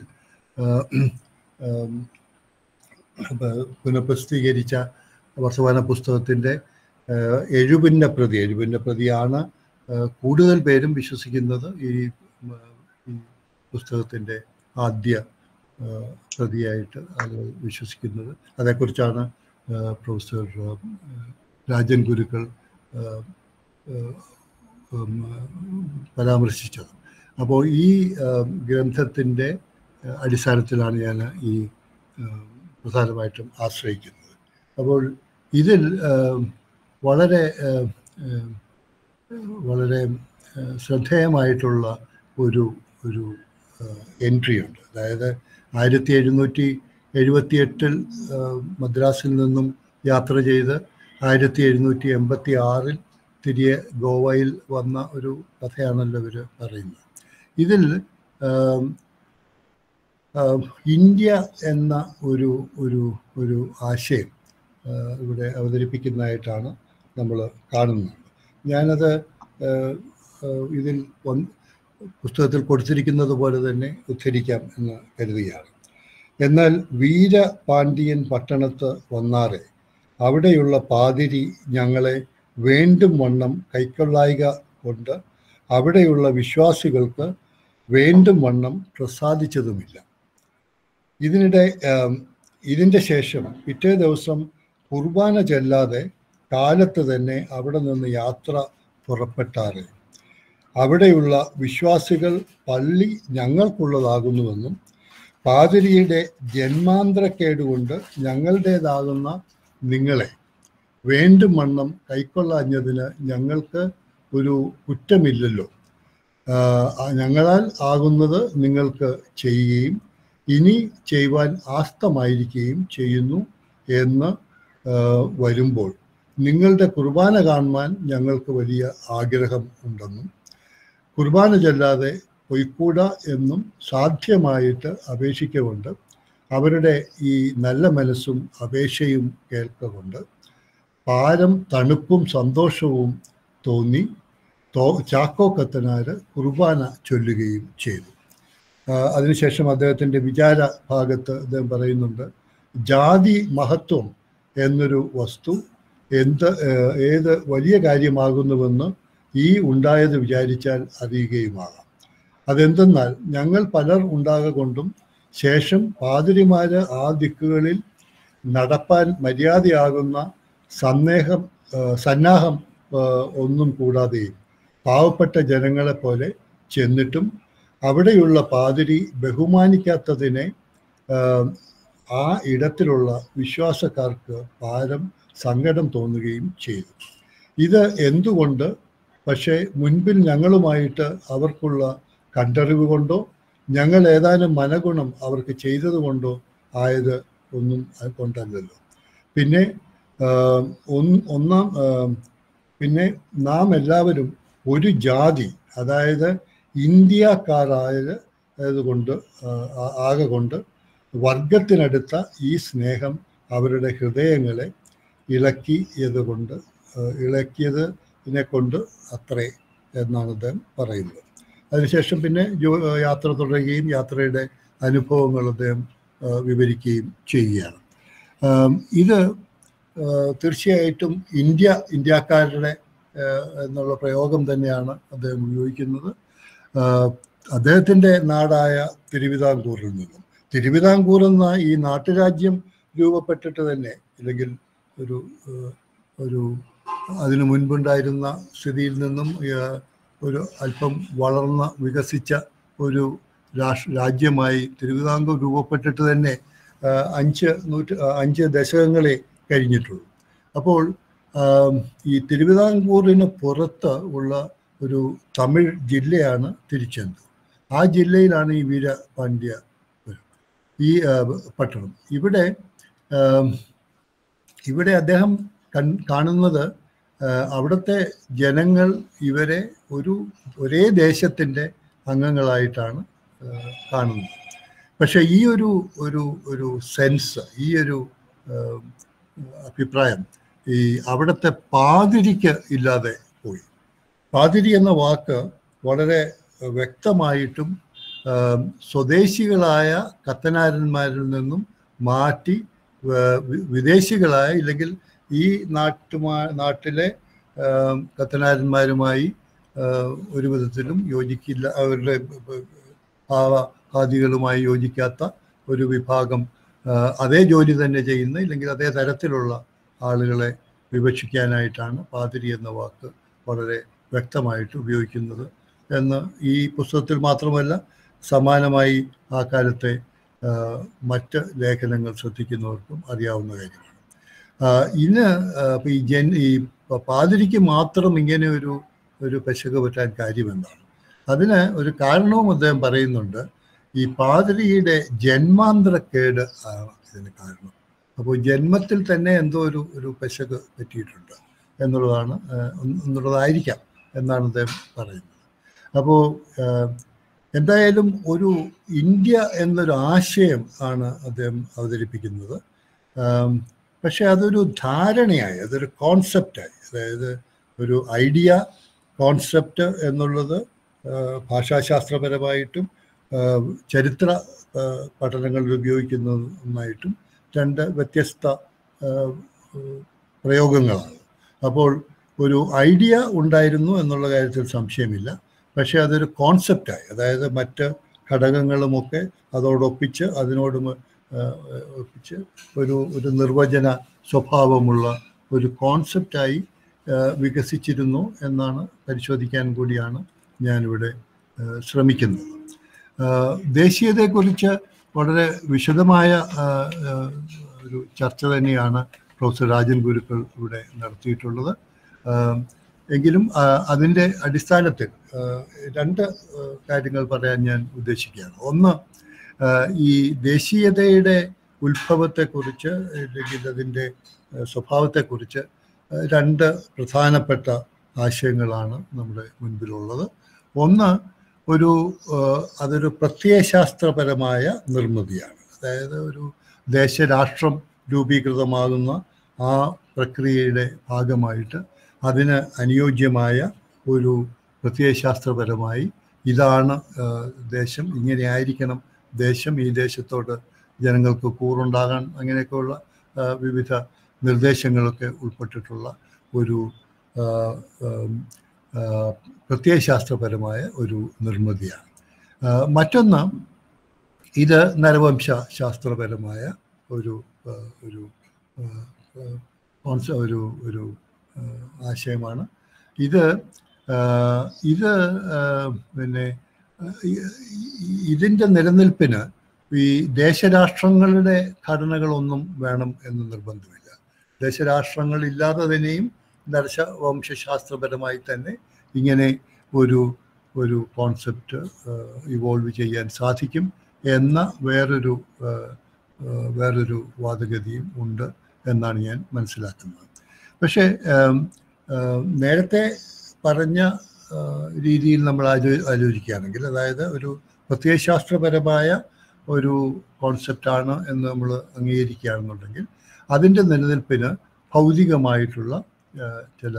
പുനഃപ്രസിദ്ധീകരിച്ച വർത്തമാന പുസ്തകത്തിൻ്റെ എഴുപിൻ്റെ പ്രതി എഴുപിൻ്റെ പ്രതിയാണ് കൂടുതൽ പേരും വിശ്വസിക്കുന്നത് ഈ പുസ്തകത്തിൻ്റെ ആദ്യ പ്രതിയായിട്ട് ആളുകൾ വിശ്വസിക്കുന്നത്. അതേക്കുറിച്ചാണ് പ്രൊഫസർ രാജൻ ഗുരുക്കൾ പരാമർശിച്ചത്. അപ്പോൾ ഈ ഗ്രന്ഥത്തിൻ്റെ അടിസ്ഥാനത്തിലാണ് ഞാൻ ഈ പ്രധാനമായിട്ടും ആശ്രയിക്കുന്നത്. അപ്പോൾ ഇതിൽ വളരെ വളരെ ശ്രദ്ധേയമായിട്ടുള്ള ഒരു ഒരു എൻട്രി ഉണ്ട്. അതായത് ആയിരത്തി എഴുന്നൂറ്റി എഴുപത്തി എട്ടിൽ മദ്രാസിൽ നിന്നും യാത്ര ചെയ്ത് ആയിരത്തി എഴുന്നൂറ്റി എൺപത്തി ആറിൽ തിരികെ ഗോവയിൽ വന്ന ഒരു കഥയാണല്ലോ ഇവർ പറയുന്നത്. ഇതിൽ ഇന്ത്യ എന്ന ഒരു ഒരു ഒരു ആശയം ഇവിടെ അവതരിപ്പിക്കുന്നതായിട്ടാണ് നമ്മൾ കാണുന്നത്. ഞാനത് ഇതിൽ പുസ്തകത്തിൽ കൊടുത്തിരിക്കുന്നത് പോലെ തന്നെ ഉദ്ധരിക്കാം എന്ന് കരുതുകയാണ്. എന്നാൽ വീരപാണ്ഡ്യൻ പട്ടണത്ത് വന്നാറെ അവിടെയുള്ള പാതിരി ഞങ്ങളെ വേണ്ടും വണ്ണം കൈക്കൊള്ളായിക കൊണ്ട് അവിടെയുള്ള വിശ്വാസികൾക്ക് വേണ്ടും വണ്ണം പ്രസാദിച്ചതുമില്ല. ഇതിനിടെ ഇതിൻ്റെ ശേഷം പിറ്റേ ദിവസം കുർബാന ചെല്ലാതെ കാലത്ത് തന്നെ അവിടെ നിന്ന് യാത്ര പുറപ്പെട്ടാറ് അവിടെയുള്ള വിശ്വാസികൾ പള്ളി ഞങ്ങൾക്കുള്ളതാകുന്നുവെന്നും പാതിരിയുടെ ജന്മാന്തരക്കേടുകൊണ്ട് ഞങ്ങളുടേതാകുന്ന നിങ്ങളെ വേണ്ടും വണ്ണം കൈക്കൊള്ളാഞ്ഞതിന് ഞങ്ങൾക്ക് ഒരു കുറ്റമില്ലല്ലോ, ഞങ്ങളാൽ ആകുന്നത് നിങ്ങൾക്ക് ചെയ്യുകയും ഇനി ചെയ്യുവാൻ ആസ്തമായിരിക്കുകയും ചെയ്യുന്നു എന്ന് വരുമ്പോൾ നിങ്ങളുടെ കുർബാന കാണുവാൻ ഞങ്ങൾക്ക് വലിയ ആഗ്രഹം ഉണ്ടെന്നും കുർബാന ചെല്ലാതെ പൊയ്ക്കൂടാ എന്നും സാധ്യമായിട്ട് അപേക്ഷിക്കൊണ്ട് അവരുടെ ഈ നല്ല മനസ്സും അപേക്ഷയും കേൾക്കൊണ്ട് പാരം തണുപ്പും സന്തോഷവും തോന്നി തോ ചാക്കോ കത്തനാർ കുർബാന ചൊല്ലുകയും ചെയ്തു. അതിനുശേഷം അദ്ദേഹത്തിൻ്റെ വിചാര ഭാഗത്ത് അദ്ദേഹം പറയുന്നുണ്ട്, ജാതി മഹത്വം എന്നൊരു വസ്തു എന്ത് ഏത് വലിയ കാര്യമാകുന്നുവെന്ന് ഈ ഉണ്ടായത് വിചാരിച്ചാൽ അറിയുകയുമാകാം. അതെന്തെന്നാൽ ഞങ്ങൾ പലർ ഉണ്ടാകൊണ്ടും ശേഷം പാതിരിമാര് ആ ദിക്കുകളിൽ നടപ്പാൻ മര്യാദയാകുന്ന സന്ദേഹം സന്നാഹം ഒന്നും കൂടാതെയും പാവപ്പെട്ട ജനങ്ങളെ പോലെ ചെന്നിട്ടും അവിടെയുള്ള പാതിരി ബഹുമാനിക്കാത്തതിനെ ആ ഇടത്തിലുള്ള വിശ്വാസക്കാർക്ക് പാരം സങ്കടം തോന്നുകയും ചെയ്തു. ഇത് എന്തുകൊണ്ട്? പക്ഷേ മുൻപിൽ ഞങ്ങളുമായിട്ട് അവർക്കുള്ള കണ്ടറിവ് കൊണ്ടോ ഞങ്ങൾ ഏതാനും മനഗുണം അവർക്ക് ചെയ്തതുകൊണ്ടോ ആയത് ഒന്നും കൊണ്ടല്ലല്ലോ. പിന്നെ ഒന്നാം പിന്നെ നാം എല്ലാവരും ഒരു ജാതി അതായത് ഇന്ത്യക്കാരായത് കൊണ്ട് ആകെ കൊണ്ട് വർഗത്തിനടുത്ത ഈ സ്നേഹം അവരുടെ ഹൃദയങ്ങളെ ഇളക്കിയത് കൊണ്ട് ഇളക്കിയതിനെ കൊണ്ട് അത്രേ എന്നാണ് അദ്ദേഹം പറയുന്നത്. അതിനുശേഷം പിന്നെ യാത്ര തുടരുകയും യാത്രയുടെ അനുഭവങ്ങൾ അദ്ദേഹം വിവരിക്കുകയും ചെയ്യുകയാണ്. ഇത് തീർച്ചയായിട്ടും ഇന്ത്യ ഇന്ത്യക്കാരുടെ എന്നുള്ള പ്രയോഗം തന്നെയാണ് അദ്ദേഹം ഉപയോഗിക്കുന്നത്. അദ്ദേഹത്തിൻ്റെ നാടായ തിരുവിതാംകൂറിൽ നിന്നും, തിരുവിതാംകൂർ എന്ന ഈ നാട്ടുരാജ്യം രൂപപ്പെട്ടിട്ട് തന്നെ, അല്ലെങ്കിൽ ഒരു ഒരു അതിനു മുൻപുണ്ടായിരുന്ന സ്ഥിതിയിൽ നിന്നും ഒരു അല്പം വളർന്ന വികസിച്ച ഒരു രാഷ്ട്ര രാജ്യമായി തിരുവിതാംകൂർ രൂപപ്പെട്ടിട്ട് തന്നെ അഞ്ച് നൂറ്റ് അഞ്ച് ദശകങ്ങളെ കഴിഞ്ഞിട്ടുള്ളൂ. അപ്പോൾ ഈ തിരുവിതാംകൂറിന് പുറത്ത് ഉള്ള ഒരു തമിഴ് ജില്ലയാണ് തിരുച്ചെന്തൂർ. ആ ജില്ലയിലാണ് ഈ വീരപാണ്ഡ്യ ഈ പട്ടണം. ഇവിടെ ഇവിടെ അദ്ദേഹം കൺ കാണുന്നത് അവിടുത്തെ ജനങ്ങൾ ഇവരെ ഒരു ഒരേ ദേശത്തിൻ്റെ അംഗങ്ങളായിട്ടാണ് കാണുന്നത്. പക്ഷെ ഈ ഒരു ഒരു ഒരു സെൻസ്, ഈ ഒരു അഭിപ്രായം ഈ അവിടുത്തെ പാതിരിക്ക് ഇല്ലാതെ പോയി. പാതിരി എന്ന വാക്ക് വളരെ വ്യക്തമായിട്ടും സ്വദേശികളായ കത്തനാരന്മാരിൽ നിന്നും മാറ്റി വിദേശികളായ, ഇല്ലെങ്കിൽ ഈ നാട്ടുമാ നാട്ടിലെ കത്തനാരന്മാരുമായി ഒരു വിധത്തിലും യോജിക്കില്ല, അവരുടെ ഭാവാദികളുമായി യോജിക്കാത്ത ഒരു വിഭാഗം അതേ ജോലി തന്നെ ചെയ്യുന്ന, ഇല്ലെങ്കിൽ അതേ തരത്തിലുള്ള ആളുകളെ വിവക്ഷിക്കാനായിട്ടാണ് പാതിരി എന്ന വാക്ക് വളരെ വ്യക്തമായിട്ട് ഉപയോഗിക്കുന്നത് എന്ന് ഈ പുസ്തകത്തിൽ മാത്രമല്ല സമാനമായി ആ കാലത്തെ മറ്റ് ലേഖനങ്ങൾ ശ്രദ്ധിക്കുന്നവർക്കും അറിയാവുന്ന കാര്യമാണ്. ഇന്ന് ഈ ജൻ ഈ പാതിരിക്ക് മാത്രം ഇങ്ങനെ ഒരു ഒരു പെശക് പറ്റാൻ കാര്യം എന്താണ്? അതിന് ഒരു കാരണവും അദ്ദേഹം പറയുന്നുണ്ട്. ഈ പാതിരിയുടെ ജന്മാന്തരക്കേട് ആണ് ഇതിന് കാരണം. അപ്പോൾ ജന്മത്തിൽ തന്നെ എന്തോ ഒരു ഒരു പെശക് പറ്റിയിട്ടുണ്ട് എന്നുള്ളതാണ് എന്നുള്ളതായിരിക്കാം എന്നാണ് അദ്ദേഹം പറയുന്നത്. അപ്പോൾ എന്തായാലും ഒരു ഇന്ത്യ എന്നൊരു ആശയം ആണ് അദ്ദേഹം അവതരിപ്പിക്കുന്നത്. പക്ഷെ അതൊരു ധാരണയായി, അതൊരു കോൺസെപ്റ്റായി, അതായത് ഒരു ഐഡിയ കോൺസെപ്റ്റ് എന്നുള്ളത് ഭാഷാശാസ്ത്രപരമായിട്ടും ചരിത്ര പഠനങ്ങളിൽ ഉപയോഗിക്കുന്ന ഒന്നായിട്ടും രണ്ട് വ്യത്യസ്ത പ്രയോഗങ്ങളാണ്. അപ്പോൾ ഒരു ഐഡിയ ഉണ്ടായിരുന്നു എന്നുള്ള കാര്യത്തിൽ സംശയമില്ല. പക്ഷേ അതൊരു കോൺസെപ്റ്റായി, അതായത് മറ്റ് ഘടകങ്ങളുമൊക്കെ അതോടൊപ്പിച്ച് അതിനോട് ഒപ്പിച്ച് ഒരു ഒരു നിർവചന സ്വഭാവമുള്ള ഒരു കോൺസെപ്റ്റായി വികസിച്ചിരുന്നു എന്നാണ് പരിശോധിക്കാൻ കൂടിയാണ് ഞാനിവിടെ ശ്രമിക്കുന്നത്. ദേശീയതയെക്കുറിച്ച് വളരെ വിശദമായ ഒരു ചർച്ച തന്നെയാണ് പ്രൊഫസർ രാജൻ ഗുരുക്കൾ ഇവിടെ നടത്തിയിട്ടുള്ളത്. എങ്കിലും അതിൻ്റെ അടിസ്ഥാനത്തിൽ രണ്ട് കാര്യങ്ങൾ പറയാൻ ഞാൻ ഉദ്ദേശിക്കുകയാണ്. ഒന്ന്, ഈ ദേശീയതയുടെ ഉത്ഭവത്തെക്കുറിച്ച്, അല്ലെങ്കിൽ അതിൻ്റെ സ്വഭാവത്തെക്കുറിച്ച് രണ്ട് പ്രധാനപ്പെട്ട ആശയങ്ങളാണ് നമ്മുടെ മുൻപിലുള്ളത്. ഒന്ന്, ഒരു അതൊരു പ്രത്യയശാസ്ത്രപരമായ നിർമ്മിതിയാണ്. അതായത് ഒരു ദേശരാഷ്ട്രം രൂപീകൃതമാകുന്ന ആ പ്രക്രിയയുടെ ഭാഗമായിട്ട് അതിന് അനുയോജ്യമായ ഒരു പ്രത്യയശാസ്ത്രപരമായി ഇതാണ് ദേശം, ഇങ്ങനെ ആയിരിക്കണം ദേശം, ഈ ദേശത്തോട് ജനങ്ങൾക്ക് കൂറുണ്ടാകാൻ, അങ്ങനെയൊക്കെയുള്ള വിവിധ നിർദ്ദേശങ്ങളൊക്കെ ഉൾപ്പെട്ടിട്ടുള്ള ഒരു പ്രത്യയശാസ്ത്രപരമായ ഒരു നിർമ്മിതിയാണ്. മറ്റൊന്ന്, ഇത് നരവംശ ശാസ്ത്രപരമായ ഒരു ഒരു ഒരു ഒരു ആശയമാണ്. ഇത് ഇത് പിന്നെ ഇതിൻ്റെ നിലനിൽപ്പിന് ഈ ദേശരാഷ്ട്രങ്ങളുടെ ഘടനകളൊന്നും വേണം എന്ന് നിർബന്ധമില്ല. ദേശരാഷ്ട്രങ്ങളില്ലാതെ തന്നെയും നരവംശാസ്ത്രപരമായി തന്നെ ഇങ്ങനെ ഒരു ഒരു കോൺസെപ്റ്റ് ഇവോൾവ് ചെയ്യാൻ സാധിക്കും എന്ന വേറൊരു വേറൊരു വാദഗതിയും ഉണ്ട് എന്നാണ് ഞാൻ മനസ്സിലാക്കുന്നത്. പക്ഷേ നേരത്തെ പറഞ്ഞ രീതിയിൽ നമ്മൾ ആലോ ആലോചിക്കുകയാണെങ്കിൽ, അതായത് ഒരു പ്രത്യയശാസ്ത്രപരമായ ഒരു കോൺസെപ്റ്റാണ് എന്ന് നമ്മൾ അംഗീകരിക്കുകയാണെന്നുണ്ടെങ്കിൽ അതിൻ്റെ നിലനിൽപ്പിന് ഭൗതികമായിട്ടുള്ള ചില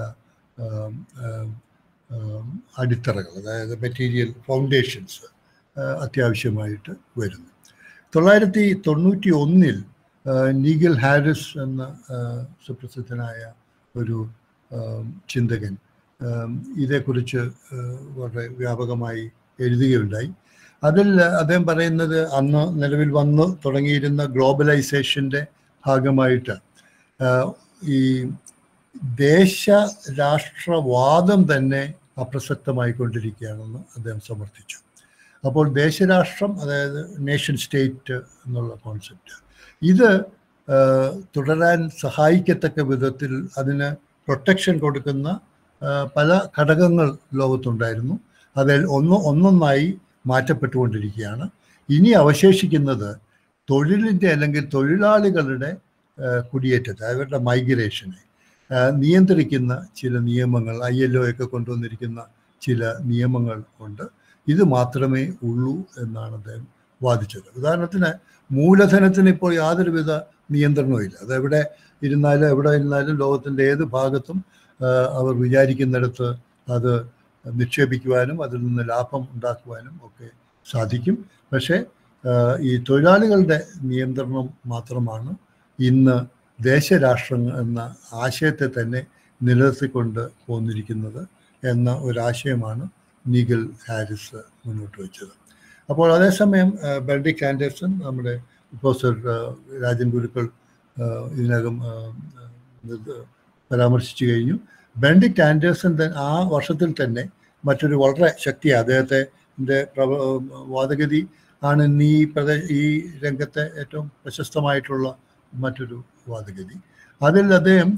അടിത്തറകൾ, അതായത് മെറ്റീരിയൽ ഫൗണ്ടേഷൻസ് അത്യാവശ്യമായിട്ട് വരുന്നു. തൊള്ളായിരത്തി തൊണ്ണൂറ്റി ഒന്നിൽ നീഗൽ ഹാരിസ് എന്ന സുപ്രസിദ്ധനായ ഒരു ചിന്തകൻ ഇതേക്കുറിച്ച് വളരെ വ്യാപകമായി എഴുതുകയുണ്ടായി. അതിൽ അദ്ദേഹം പറയുന്നത് അന്ന് നിലവിൽ വന്ന് തുടങ്ങിയിരുന്ന ഗ്ലോബലൈസേഷൻ്റെ ഭാഗമായിട്ട് ഈ ദേശരാഷ്ട്രവാദം തന്നെ അപ്രസക്തമായിക്കൊണ്ടിരിക്കുകയാണെന്ന് അദ്ദേഹം സമർത്ഥിച്ചു. അപ്പോൾ ദേശരാഷ്ട്രം, അതായത് നേഷൻ സ്റ്റേറ്റ് എന്നുള്ള കോൺസെപ്റ്റ്, ഇത് തുടരാൻ സഹായിക്കത്തക്ക വിധത്തിൽ അതിന് പ്രൊട്ടക്ഷൻ കൊടുക്കുന്ന പല ഘടകങ്ങൾ ലോകത്തുണ്ടായിരുന്നു. അതിൽ ഒന്ന് ഒന്നൊന്നായി മാറ്റപ്പെട്ടുകൊണ്ടിരിക്കുകയാണ്. ഇനി അവശേഷിക്കുന്നത് തൊഴിലിൻ്റെ അല്ലെങ്കിൽ തൊഴിലാളികളുടെ കുടിയേറ്റത്തെ, അവരുടെ മൈഗ്രേഷനെ നിയന്ത്രിക്കുന്ന ചില നിയമങ്ങൾ, ഐ എൽ ഒ ഒക്കെ കൊണ്ടുവന്നിരിക്കുന്ന ചില നിയമങ്ങൾ ഉണ്ട്. ഇത് മാത്രമേ ഉള്ളൂ എന്നാണ് അദ്ദേഹം വാദിച്ചത്. ഉദാഹരണത്തിന് മൂലധനത്തിന് ഇപ്പോൾ യാതൊരുവിധ നിയന്ത്രണവും ഇല്ല. അതെവിടെ ഇരുന്നാലും എവിടെ ഇരുന്നാലും ലോകത്തിൻ്റെ ഏത് ഭാഗത്തും അവർ വിചാരിക്കുന്നിടത്ത് അത് നിക്ഷേപിക്കുവാനും അതിൽ നിന്ന് ലാഭം ഉണ്ടാക്കുവാനും ഒക്കെ സാധിക്കും. പക്ഷേ ഈ തൊഴിലാളികളുടെ നിയന്ത്രണം മാത്രമാണ് ഇന്ന് ദേശരാഷ്ട്രങ്ങൾ എന്ന ആശയത്തെ തന്നെ നിലനിർത്തിക്കൊണ്ട് പോന്നിരിക്കുന്നത് എന്ന ഒരാശയമാണ് നീഗൽ ഹാരിസ് മുന്നോട്ട് വെച്ചത്. അപ്പോൾ അതേസമയം ബെനഡിക്ട് ആൻഡേഴ്സൺ, നമ്മുടെ പ്രൊഫസർ രാജൻ ഗുരുക്കൾ ഇതിനകം പരാമർശിച്ചു കഴിഞ്ഞു. ബെനഡിക്ട് ആൻഡേഴ്സൺ ആ വർഷത്തിൽ തന്നെ മറ്റൊരു വളരെ ശക്തി, അദ്ദേഹത്തെ വാദഗതി ആണ് ഈ പ്രദേശ ഈ രംഗത്തെ ഏറ്റവും പ്രശസ്തമായിട്ടുള്ള മറ്റൊരു വാദഗതി. അതിൽ അദ്ദേഹം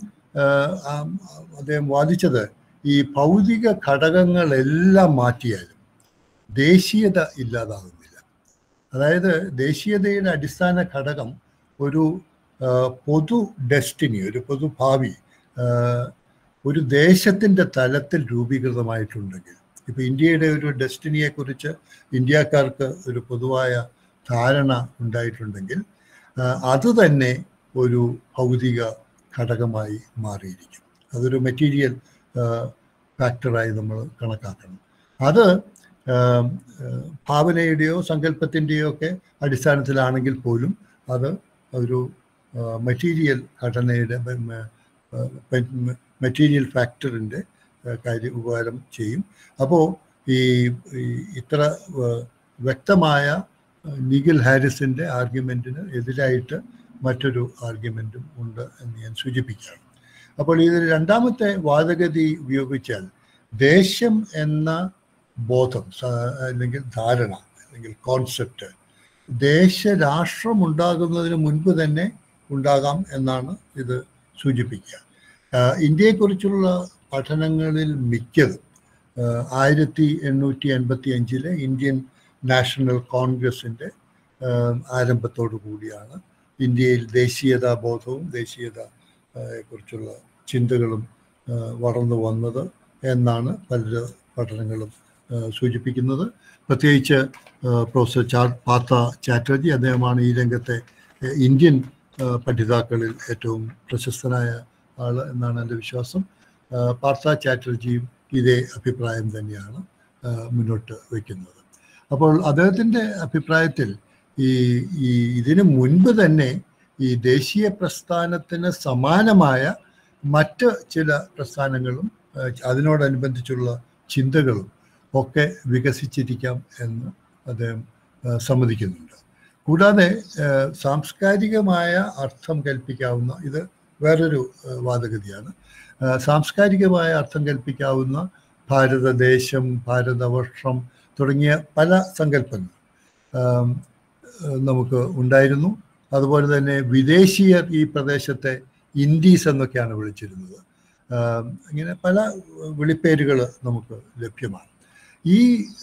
അദ്ദേഹം വാദിച്ചത് ഈ ഭൗതിക ഘടകങ്ങളെല്ലാം മാറ്റിയാലും ദേശീയത ഇല്ലാതാകുന്നില്ല. അതായത് ദേശീയതയുടെ അടിസ്ഥാന ഘടകം ഒരു പൊതു ഡെസ്റ്റിനി, ഒരു പൊതു ഭാവി ഒരു ദേശത്തിൻ്റെ തലത്തിൽ രൂപീകൃതമായിട്ടുണ്ടെങ്കിൽ, ഇപ്പോൾ ഇന്ത്യയുടെ ഒരു ഡെസ്റ്റിനിയെക്കുറിച്ച് ഇന്ത്യക്കാർക്ക് ഒരു പൊതുവായ ധാരണ ഉണ്ടായിട്ടുണ്ടെങ്കിൽ അത് തന്നെ ഒരു ഭൗതിക ഘടകമായി മാറിയിരിക്കും. അതൊരു മെറ്റീരിയൽ ഫാക്ടറായി നമ്മൾ കണക്കാക്കണം. അത് ഭാവനയുടെയോ സങ്കല്പത്തിൻ്റെയോ ഒക്കെ അടിസ്ഥാനത്തിലാണെങ്കിൽ പോലും അത് ഒരു മെറ്റീരിയൽ ഘടനയുടെ മെറ്റീരിയൽ ഫാക്ടറിൻ്റെ കാര്യം ഉപകാരം ചെയ്യും. അപ്പോൾ ഈ ഇത്ര വ്യക്തമായ നീഗൽ ഹാരിസിൻ്റെ ആർഗ്യുമെൻറ്റിന് എതിരായിട്ട് മറ്റൊരു ആർഗ്യുമെൻറ്റും ഉണ്ട് എന്ന് ഞാൻ സൂചിപ്പിക്കുകയാണ്. അപ്പോൾ ഇതിൽ രണ്ടാമത്തെ വാദഗതി ഉപയോഗിച്ചാൽ ദേശം എന്ന ബോധം അല്ലെങ്കിൽ ധാരണ അല്ലെങ്കിൽ കോൺസെപ്റ്റ് ദേശരാഷ്ട്രം ഉണ്ടാകുന്നതിന് മുൻപ് തന്നെ ഉണ്ടാകാം എന്നാണ് ഇത് സൂചിപ്പിക്കുക. ഇന്ത്യയെക്കുറിച്ചുള്ള പഠനങ്ങളിൽ മിക്കതും ആയിരത്തി എണ്ണൂറ്റി എൺപത്തി അഞ്ചിലെ ഇന്ത്യൻ നാഷണൽ കോൺഗ്രസിൻ്റെ ആരംഭത്തോടു കൂടിയാണ് ഇന്ത്യയിൽ ദേശീയതാ ബോധവും ദേശീയതയെക്കുറിച്ചുള്ള ചിന്തകളും വളർന്നു വന്നത് എന്നാണ് പല പഠനങ്ങളും സൂചിപ്പിക്കുന്നത്. പ്രത്യേകിച്ച് പ്രൊഫസർ ചാ പാത്ത ചാറ്റർജി, അദ്ദേഹമാണ് ഈ രംഗത്തെ ഇന്ത്യൻ പഠിതാക്കളിൽ ഏറ്റവും പ്രശസ്തനായ ആൾ എന്നാണ് എൻ്റെ വിശ്വാസം. പാർത്ത ചാറ്റർജിയും ഇതേ അഭിപ്രായം തന്നെയാണ് മുന്നോട്ട് വയ്ക്കുന്നത്. അപ്പോൾ അദ്ദേഹത്തിൻ്റെ അഭിപ്രായത്തിൽ ഈ ഈ ഇതിനു മുൻപ് തന്നെ ഈ ദേശീയ പ്രസ്ഥാനത്തിന് സമാനമായ മറ്റ് ചില പ്രസ്ഥാനങ്ങളും അതിനോടനുബന്ധിച്ചുള്ള ചിന്തകളും ഒക്കെ വികസിച്ചിരിക്കാം എന്ന് അദ്ദേഹം സമ്മതിക്കുന്നുണ്ട്. കൂടാതെ സാംസ്കാരികമായ അർത്ഥം കൽപ്പിക്കാവുന്ന, ഇത് വേറൊരു വാദഗതിയാണ്, സാംസ്കാരികമായ അർത്ഥം കൽപ്പിക്കാവുന്ന ഭാരതദേശം, ഭാരതവർഷം തുടങ്ങിയ പല സങ്കല്പങ്ങൾ നമുക്ക് ഉണ്ടായിരുന്നു. അതുപോലെ തന്നെ വിദേശീയർ ഈ പ്രദേശത്തെ ഇൻഡീസ് എന്നൊക്കെയാണ് വിളിച്ചിരുന്നത്. ഇങ്ങനെ പല വിളിപ്പേരുകൾ നമുക്ക് ലഭ്യമാണ്. ഈ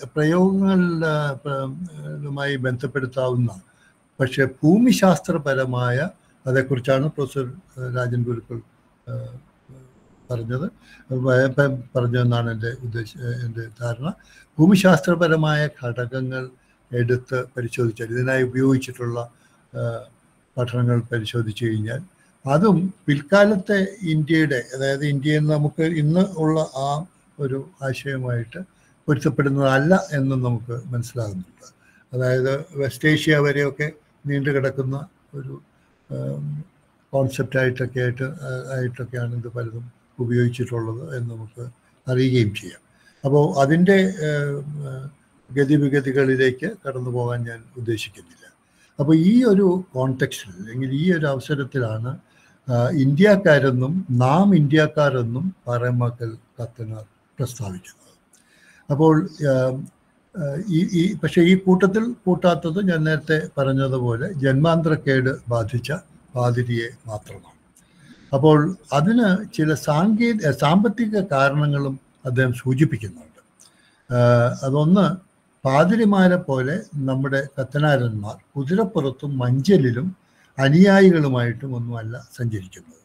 പ്രയോഗങ്ങളുമായി ബന്ധപ്പെടുത്താവുന്ന പക്ഷേ ഭൂമിശാസ്ത്രപരമായ, അതേക്കുറിച്ചാണ് പ്രൊഫസർ രാജൻ ഗുരുക്കൾ പറഞ്ഞത് പറഞ്ഞതെന്നാണ് എൻ്റെ ഉദ്ദേശ എൻ്റെ ധാരണ. ഭൂമിശാസ്ത്രപരമായ ഘടകങ്ങൾ എടുത്ത് പരിശോധിച്ചാൽ, ഇതിനായി ഉപയോഗിച്ചിട്ടുള്ള പഠനങ്ങൾ പരിശോധിച്ചു കഴിഞ്ഞാൽ അതും പിൽക്കാലത്തെ ഇന്ത്യയുടെ, അതായത് ഇന്ത്യയിൽ നമുക്ക് ഇന്ന് ഉള്ള ആ ഒരു ആശയമായിട്ട് പൊരുത്തപ്പെടുന്നതല്ല എന്നും നമുക്ക് മനസ്സിലാകുന്നുണ്ട്. അതായത് വെസ്റ്റ് ഏഷ്യ വരെയൊക്കെ നീണ്ടു കിടക്കുന്ന ഒരു കോൺസെപ്റ്റായിട്ടൊക്കെ ആയിട്ട് ആയിട്ടൊക്കെയാണ് ഇത് പലതും ഉപയോഗിച്ചിട്ടുള്ളത് എന്ന് നമുക്ക് അറിയുകയും ചെയ്യാം. അപ്പോൾ അതിൻ്റെ ഗതിവിഗതികളിലേക്ക് കടന്നു പോകാൻ ഞാൻ ഉദ്ദേശിക്കുന്നില്ല. അപ്പോൾ ഈ ഒരു കോണ്ടെക്സ്റ്റിൽ, അല്ലെങ്കിൽ ഈ ഒരു അവസരത്തിലാണ് ഇന്ത്യക്കാരെന്നും നാം ഇന്ത്യക്കാരെന്നും പാറേമാക്കൽ കത്തനാർ പ്രസ്താവിക്കുന്നത്. അപ്പോൾ ഈ ഈ പക്ഷേ ഈ കൂട്ടത്തിൽ കൂട്ടാത്തത് ഞാൻ നേരത്തെ പറഞ്ഞതുപോലെ ജന്മാന്തരക്കേട് ബാധിച്ച പാതിരിയെ മാത്രമാണ്. അപ്പോൾ അതിന് ചില സാങ്കേതിക സാമ്പത്തിക കാരണങ്ങളും അദ്ദേഹം സൂചിപ്പിക്കുന്നുണ്ട്. അതൊന്ന്, പാതിരിമാരെ പോലെ നമ്മുടെ കത്തനാരന്മാർ കുതിരപ്പുറത്തും മഞ്ചലിലും അനുയായികളുമായിട്ടും ഒന്നുമല്ല സഞ്ചരിക്കുന്നത്.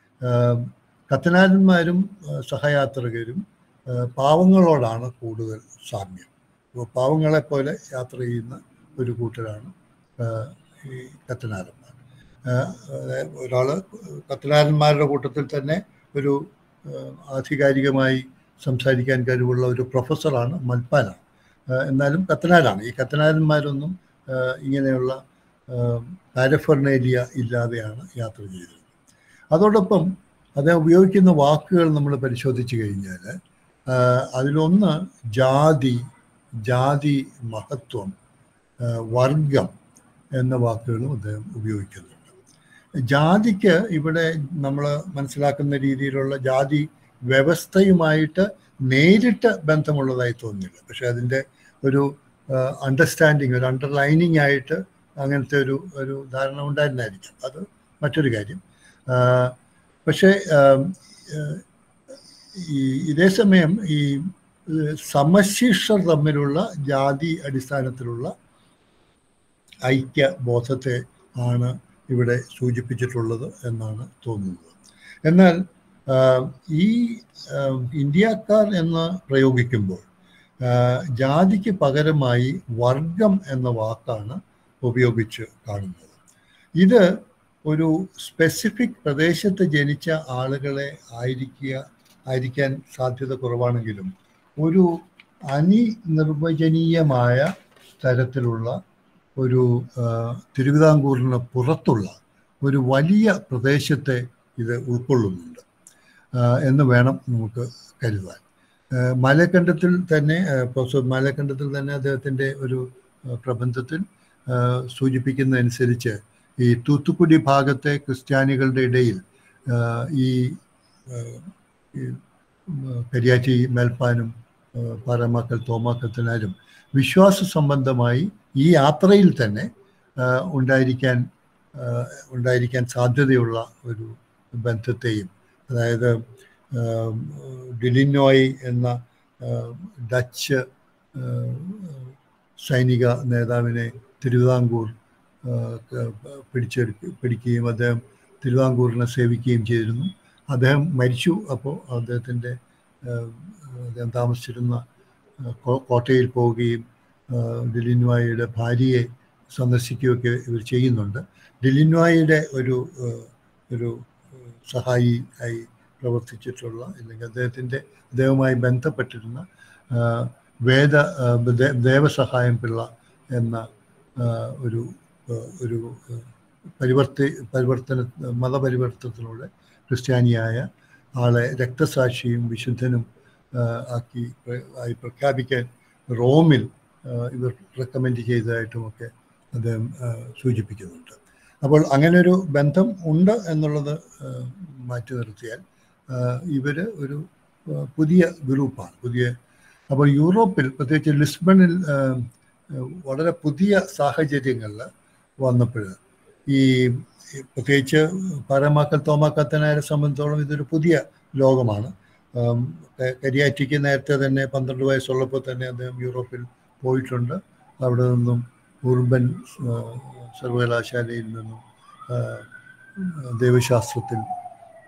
കത്തനാരന്മാരും സഹയാത്രികരും പാവങ്ങളോടാണ് കൂടുതൽ സാമ്യം. പാവങ്ങളെപ്പോലെ യാത്ര ചെയ്യുന്ന ഒരു കൂട്ടരാണ് ഈ കത്തനാരന്മാർ. ഒരാൾ കത്തനാരന്മാരുടെ കൂട്ടത്തിൽ തന്നെ ഒരു ആധികാരികമായി സംസാരിക്കാൻ കഴിവുള്ള ഒരു പ്രൊഫസറാണ് മൽപ്പാന. എന്നാലും കത്തനാരാണ്. ഈ കത്തനാരന്മാരൊന്നും ഇങ്ങനെയുള്ള പാരഫെർനേലിയ ഇല്ലാതെയാണ് യാത്ര ചെയ്തത്. അതോടൊപ്പം അദ്ദേഹം ഉപയോഗിക്കുന്ന വാക്കുകൾ നമ്മൾ പരിശോധിച്ച് കഴിഞ്ഞാൽ അതിലൊന്ന് ജാതി, ജാതി മഹത്വം, വർഗം എന്ന വാക്കുകളും അദ്ദേഹം ഉപയോഗിക്കുന്നുണ്ട്. ജാതിക്ക് ഇവിടെ നമ്മൾ മനസ്സിലാക്കുന്ന രീതിയിലുള്ള ജാതി വ്യവസ്ഥയുമായിട്ട് നേരിട്ട് ബന്ധമുള്ളതായി തോന്നുന്നില്ല. പക്ഷെ അതിൻ്റെ ഒരു അണ്ടർസ്റ്റാൻഡിങ്, ഒരു അണ്ടർലൈനിങ് ആയിട്ട് അങ്ങനത്തെ ഒരു ഒരു ധാരണ ഉണ്ടായിരുന്നായിരിക്കാം. അത് മറ്റൊരു കാര്യം. പക്ഷേ ഈ ഇതേ സമയം ഈ സമശിഷ്ടർ തമ്മിലുള്ള ജാതി അടിസ്ഥാനത്തിലുള്ള ഐക്യബോധത്തെ ആണ് ഇവിടെ സൂചിപ്പിച്ചിട്ടുള്ളത് എന്നാണ് തോന്നുന്നത്. എന്നാൽ ഈ ഇന്ത്യക്കാർ എന്ന് പ്രയോഗിക്കുമ്പോൾ ജാതിക്ക് പകരമായി വർഗം എന്ന വാക്കാണ് ഉപയോഗിച്ച് കാണുന്നത്. ഇത് ഒരു സ്പെസിഫിക് പ്രദേശത്ത് ജനിച്ച ആളുകളെ ആയിരിക്കുക ആയിരിക്കാൻ സാധ്യത കുറവാണെങ്കിലും ഒരു അനിർവചനീയമായ തരത്തിലുള്ള ഒരു തിരുവിതാംകൂറിന് പുറത്തുള്ള ഒരു വലിയ പ്രദേശത്തെ ഇത് ഉൾക്കൊള്ളുന്നുണ്ട് എന്ന് വേണം നമുക്ക് കരുതാൻ. മാലേക്കണ്ടത്തിൽ തന്നെ പ്രൊഫസർ മാലേക്കണ്ടത്തിൽ തന്നെ അദ്ദേഹത്തിൻ്റെ ഒരു പ്രബന്ധത്തിൽ സൂചിപ്പിക്കുന്നതനുസരിച്ച് ഈ തൂത്തുക്കുടി ഭാഗത്തെ ക്രിസ്ത്യാനികളുടെ ഇടയിൽ ഈ കരിയാച്ചി മേൽപ്പാനും പാറേമാക്കൽ തോമാക്കത്തനാരും വിശ്വാസ സംബന്ധമായി ഈ യാത്രയിൽ തന്നെ ഉണ്ടായിരിക്കാൻ ഉണ്ടായിരിക്കാൻ സാധ്യതയുള്ള ഒരു ബന്ധത്തെയും, അതായത് ഡിലിനോയ് എന്ന ഡച്ച് സൈനിക നേതാവിനെ തിരുവിതാംകൂർ പിടിച്ചെടുക്ക പിടിക്കുകയും അദ്ദേഹം തിരുവിതാംകൂറിനെ സേവിക്കുകയും ചെയ്തിരുന്നു. അദ്ദേഹം മരിച്ചു. അപ്പോൾ അദ്ദേഹത്തിൻ്റെ അദ്ദേഹം താമസിച്ചിരുന്ന കോട്ടയിൽ പോവുകയും ഡിലിനോയുടെ ഭാര്യയെ സന്ദർശിക്കുകയൊക്കെ ഇവർ ചെയ്യുന്നുണ്ട്. ഡിലിനോയുടെ ഒരു ഒരു സഹായി ആയി പ്രവർത്തിച്ചിട്ടുള്ള, അല്ലെങ്കിൽ അദ്ദേഹത്തിൻ്റെ അദ്ദേഹവുമായി ബന്ധപ്പെട്ടിരുന്ന വേദ ദേവസഹായം പിള്ള എന്ന ഒരു ഒരു പരിവർത്തി പരിവർത്തന മതപരിവർത്തനത്തിലൂടെ ക്രിസ്ത്യാനിയായ ആളെ രക്തസാക്ഷിയും വിശുദ്ധനും ആക്കി ആയി പ്രഖ്യാപിക്കാൻ റോമിൽ ഇവർ റെക്കമെൻഡ് ചെയ്തതായിട്ടുമൊക്കെ അദ്ദേഹം സൂചിപ്പിക്കുന്നുണ്ട്. അപ്പോൾ അങ്ങനൊരു ബന്ധം ഉണ്ട് എന്നുള്ളത് മാറ്റി നിർത്തിയാൽ ഇവർ ഒരു പുതിയ ഗ്രൂപ്പാണ്. പുതിയ അപ്പോൾ യൂറോപ്പിൽ, പ്രത്യേകിച്ച് ലിസ്ബണിൽ വളരെ പുതിയ സാഹചര്യങ്ങളിൽ വന്നപ്പോൾ ഈ പ്രത്യേകിച്ച് പാറേമാക്കൽ തോമാക്കത്തനാരെ സംബന്ധിച്ചോളം ഇതൊരു പുതിയ ലോകമാണ്. കരിയാറ്റിക്ക് നേരത്തെ തന്നെ പന്ത്രണ്ട് വയസ്സുള്ളപ്പോൾ തന്നെ അദ്ദേഹം യൂറോപ്പിൽ പോയിട്ടുണ്ട്. അവിടെ നിന്നും ഉർബൻ സർവകലാശാലയിൽ നിന്നും ദൈവശാസ്ത്രത്തിൽ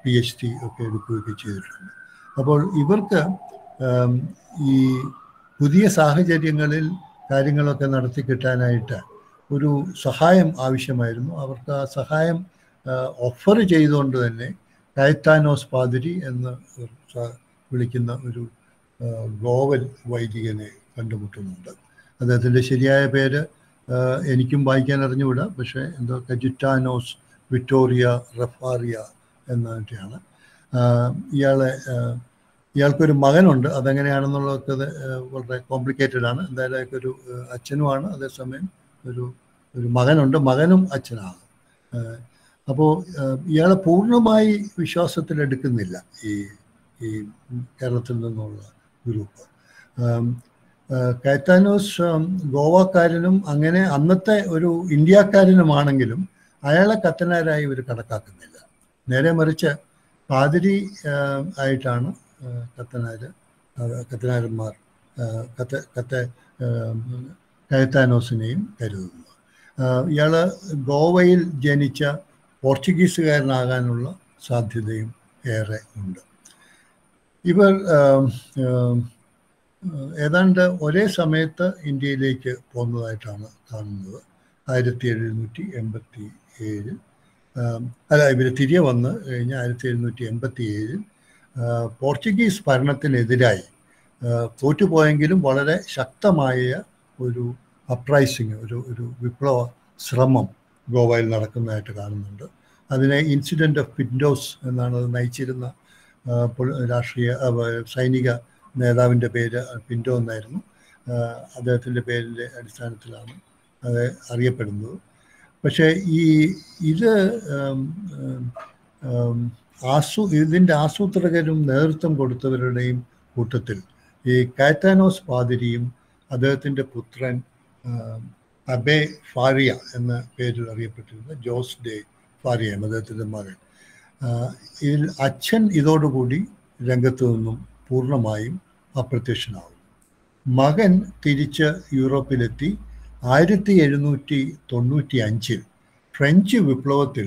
പി എച്ച് ഡി ഒക്കെ എടുക്കുകയൊക്കെ ചെയ്തിട്ടുണ്ട്. അപ്പോൾ ഇവർക്ക് ഈ പുതിയ സാഹചര്യങ്ങളിൽ കാര്യങ്ങളൊക്കെ നടത്തി കിട്ടാനായിട്ട് ഒരു സഹായം ആവശ്യമായിരുന്നു. അവർക്ക് ആ സഹായം ഓഫർ ചെയ്തുകൊണ്ട് തന്നെ കയത്താനോസ് പാതിരി എന്ന് വിളിക്കുന്ന ഒരു ഗ്ലോബൽ വൈദികനെ കണ്ടുമുട്ടുന്നുണ്ട്. അദ്ദേഹത്തിൻ്റെ ശരിയായ പേര് എനിക്കും വായിക്കാൻ അറിഞ്ഞുകൂടാ, പക്ഷേ എന്തോ കജിറ്റാനോസ് വിക്ടോറിയ റഫാറിയ എന്നൊക്കെയാണ്. ഇയാളെ ഇയാൾക്കൊരു മകനുണ്ട്. അതെങ്ങനെയാണെന്നുള്ളതൊക്കെ വളരെ കോംപ്ലിക്കേറ്റഡ് ആണ്. എന്തായാലും അയാൾക്കൊരു അച്ഛനുമാണ്, അതേസമയം ഒരു ഒരു മകനുണ്ട്, മകനും അച്ഛനാണ്. അപ്പോൾ ഇയാളെ പൂർണ്ണമായി വിശ്വാസത്തിലെടുക്കുന്നില്ല ഈ ഈ കേരളത്തിൽ നിന്നുള്ള ഗ്രൂപ്പ്. കയത്താനോസ് ഗോവാക്കാരനും അങ്ങനെ അന്നത്തെ ഒരു ഇന്ത്യക്കാരനുമാണെങ്കിലും അയാളെ കത്തനാരായി ഇവർ കണക്കാക്കുന്നില്ല. നേരെ മറിച്ച് പാതിരി ആയിട്ടാണ് കത്തനാര് കത്തനാരന്മാർ കത്ത കത്ത കയത്താനോസിനെയും കരുതുന്നത്. ഇയാൾ ഗോവയിൽ ജനിച്ച പോർച്ചുഗീസുകാരനാകാനുള്ള സാധ്യതയും ഏറെ ഉണ്ട്. ഇവർ ഏതാണ്ട് ഒരേ സമയത്ത് ഇന്ത്യയിലേക്ക് പോകുന്നതായിട്ടാണ് കാണുന്നത്. ആയിരത്തി എഴുന്നൂറ്റി എൺപത്തി ഏഴിൽ അല്ല ഇവർ തിരികെ വന്ന് കഴിഞ്ഞ് ആയിരത്തി എഴുന്നൂറ്റി എൺപത്തി ഏഴിൽ പോർച്ചുഗീസ് ഭരണത്തിനെതിരായി തോറ്റുപോയെങ്കിലും വളരെ ശക്തമായ ഒരു അപ്രൈസിങ്, ഒരു ഒരു വിപ്ലവ ശ്രമം ഗോവയിൽ നടക്കുന്നതായിട്ട് കാണുന്നുണ്ട്. അതിനെ ഇൻസിഡൻറ്റ് ഓഫ് പിൻഡോസ് എന്നാണ് അത് നയിച്ചിരുന്ന രാഷ്ട്രീയ സൈനിക നേതാവിൻ്റെ പേര് പിൻഡോ എന്നായിരുന്നു. അദ്ദേഹത്തിൻ്റെ പേരിൻ്റെ അടിസ്ഥാനത്തിലാണ് അത് അറിയപ്പെടുന്നത്. പക്ഷേ ഈ ഇത് ആസൂ ഇതിൻ്റെ ആസൂത്രകരും നേതൃത്വം കൊടുത്തവരുടെയും കൂട്ടത്തിൽ ഈ കയത്താനോസ് പാതിരിയും അദ്ദേഹത്തിൻ്റെ പുത്രൻ അബേ ഫാരിയ എന്ന പേരിൽ അറിയപ്പെട്ടിരുന്ന ജോസ് ഡേ ഫാരിയാണ് അദ്ദേഹത്തിൻ്റെ മകൻ. ഇതിൽ അച്ഛൻ ഇതോടുകൂടി രംഗത്തു നിന്നും പൂർണ്ണമായും അപ്രത്യക്ഷനാവും. മകൻ തിരിച്ച് യൂറോപ്പിലെത്തി ആയിരത്തി എഴുന്നൂറ്റി തൊണ്ണൂറ്റി അഞ്ചിൽ ഫ്രഞ്ച് വിപ്ലവത്തിൽ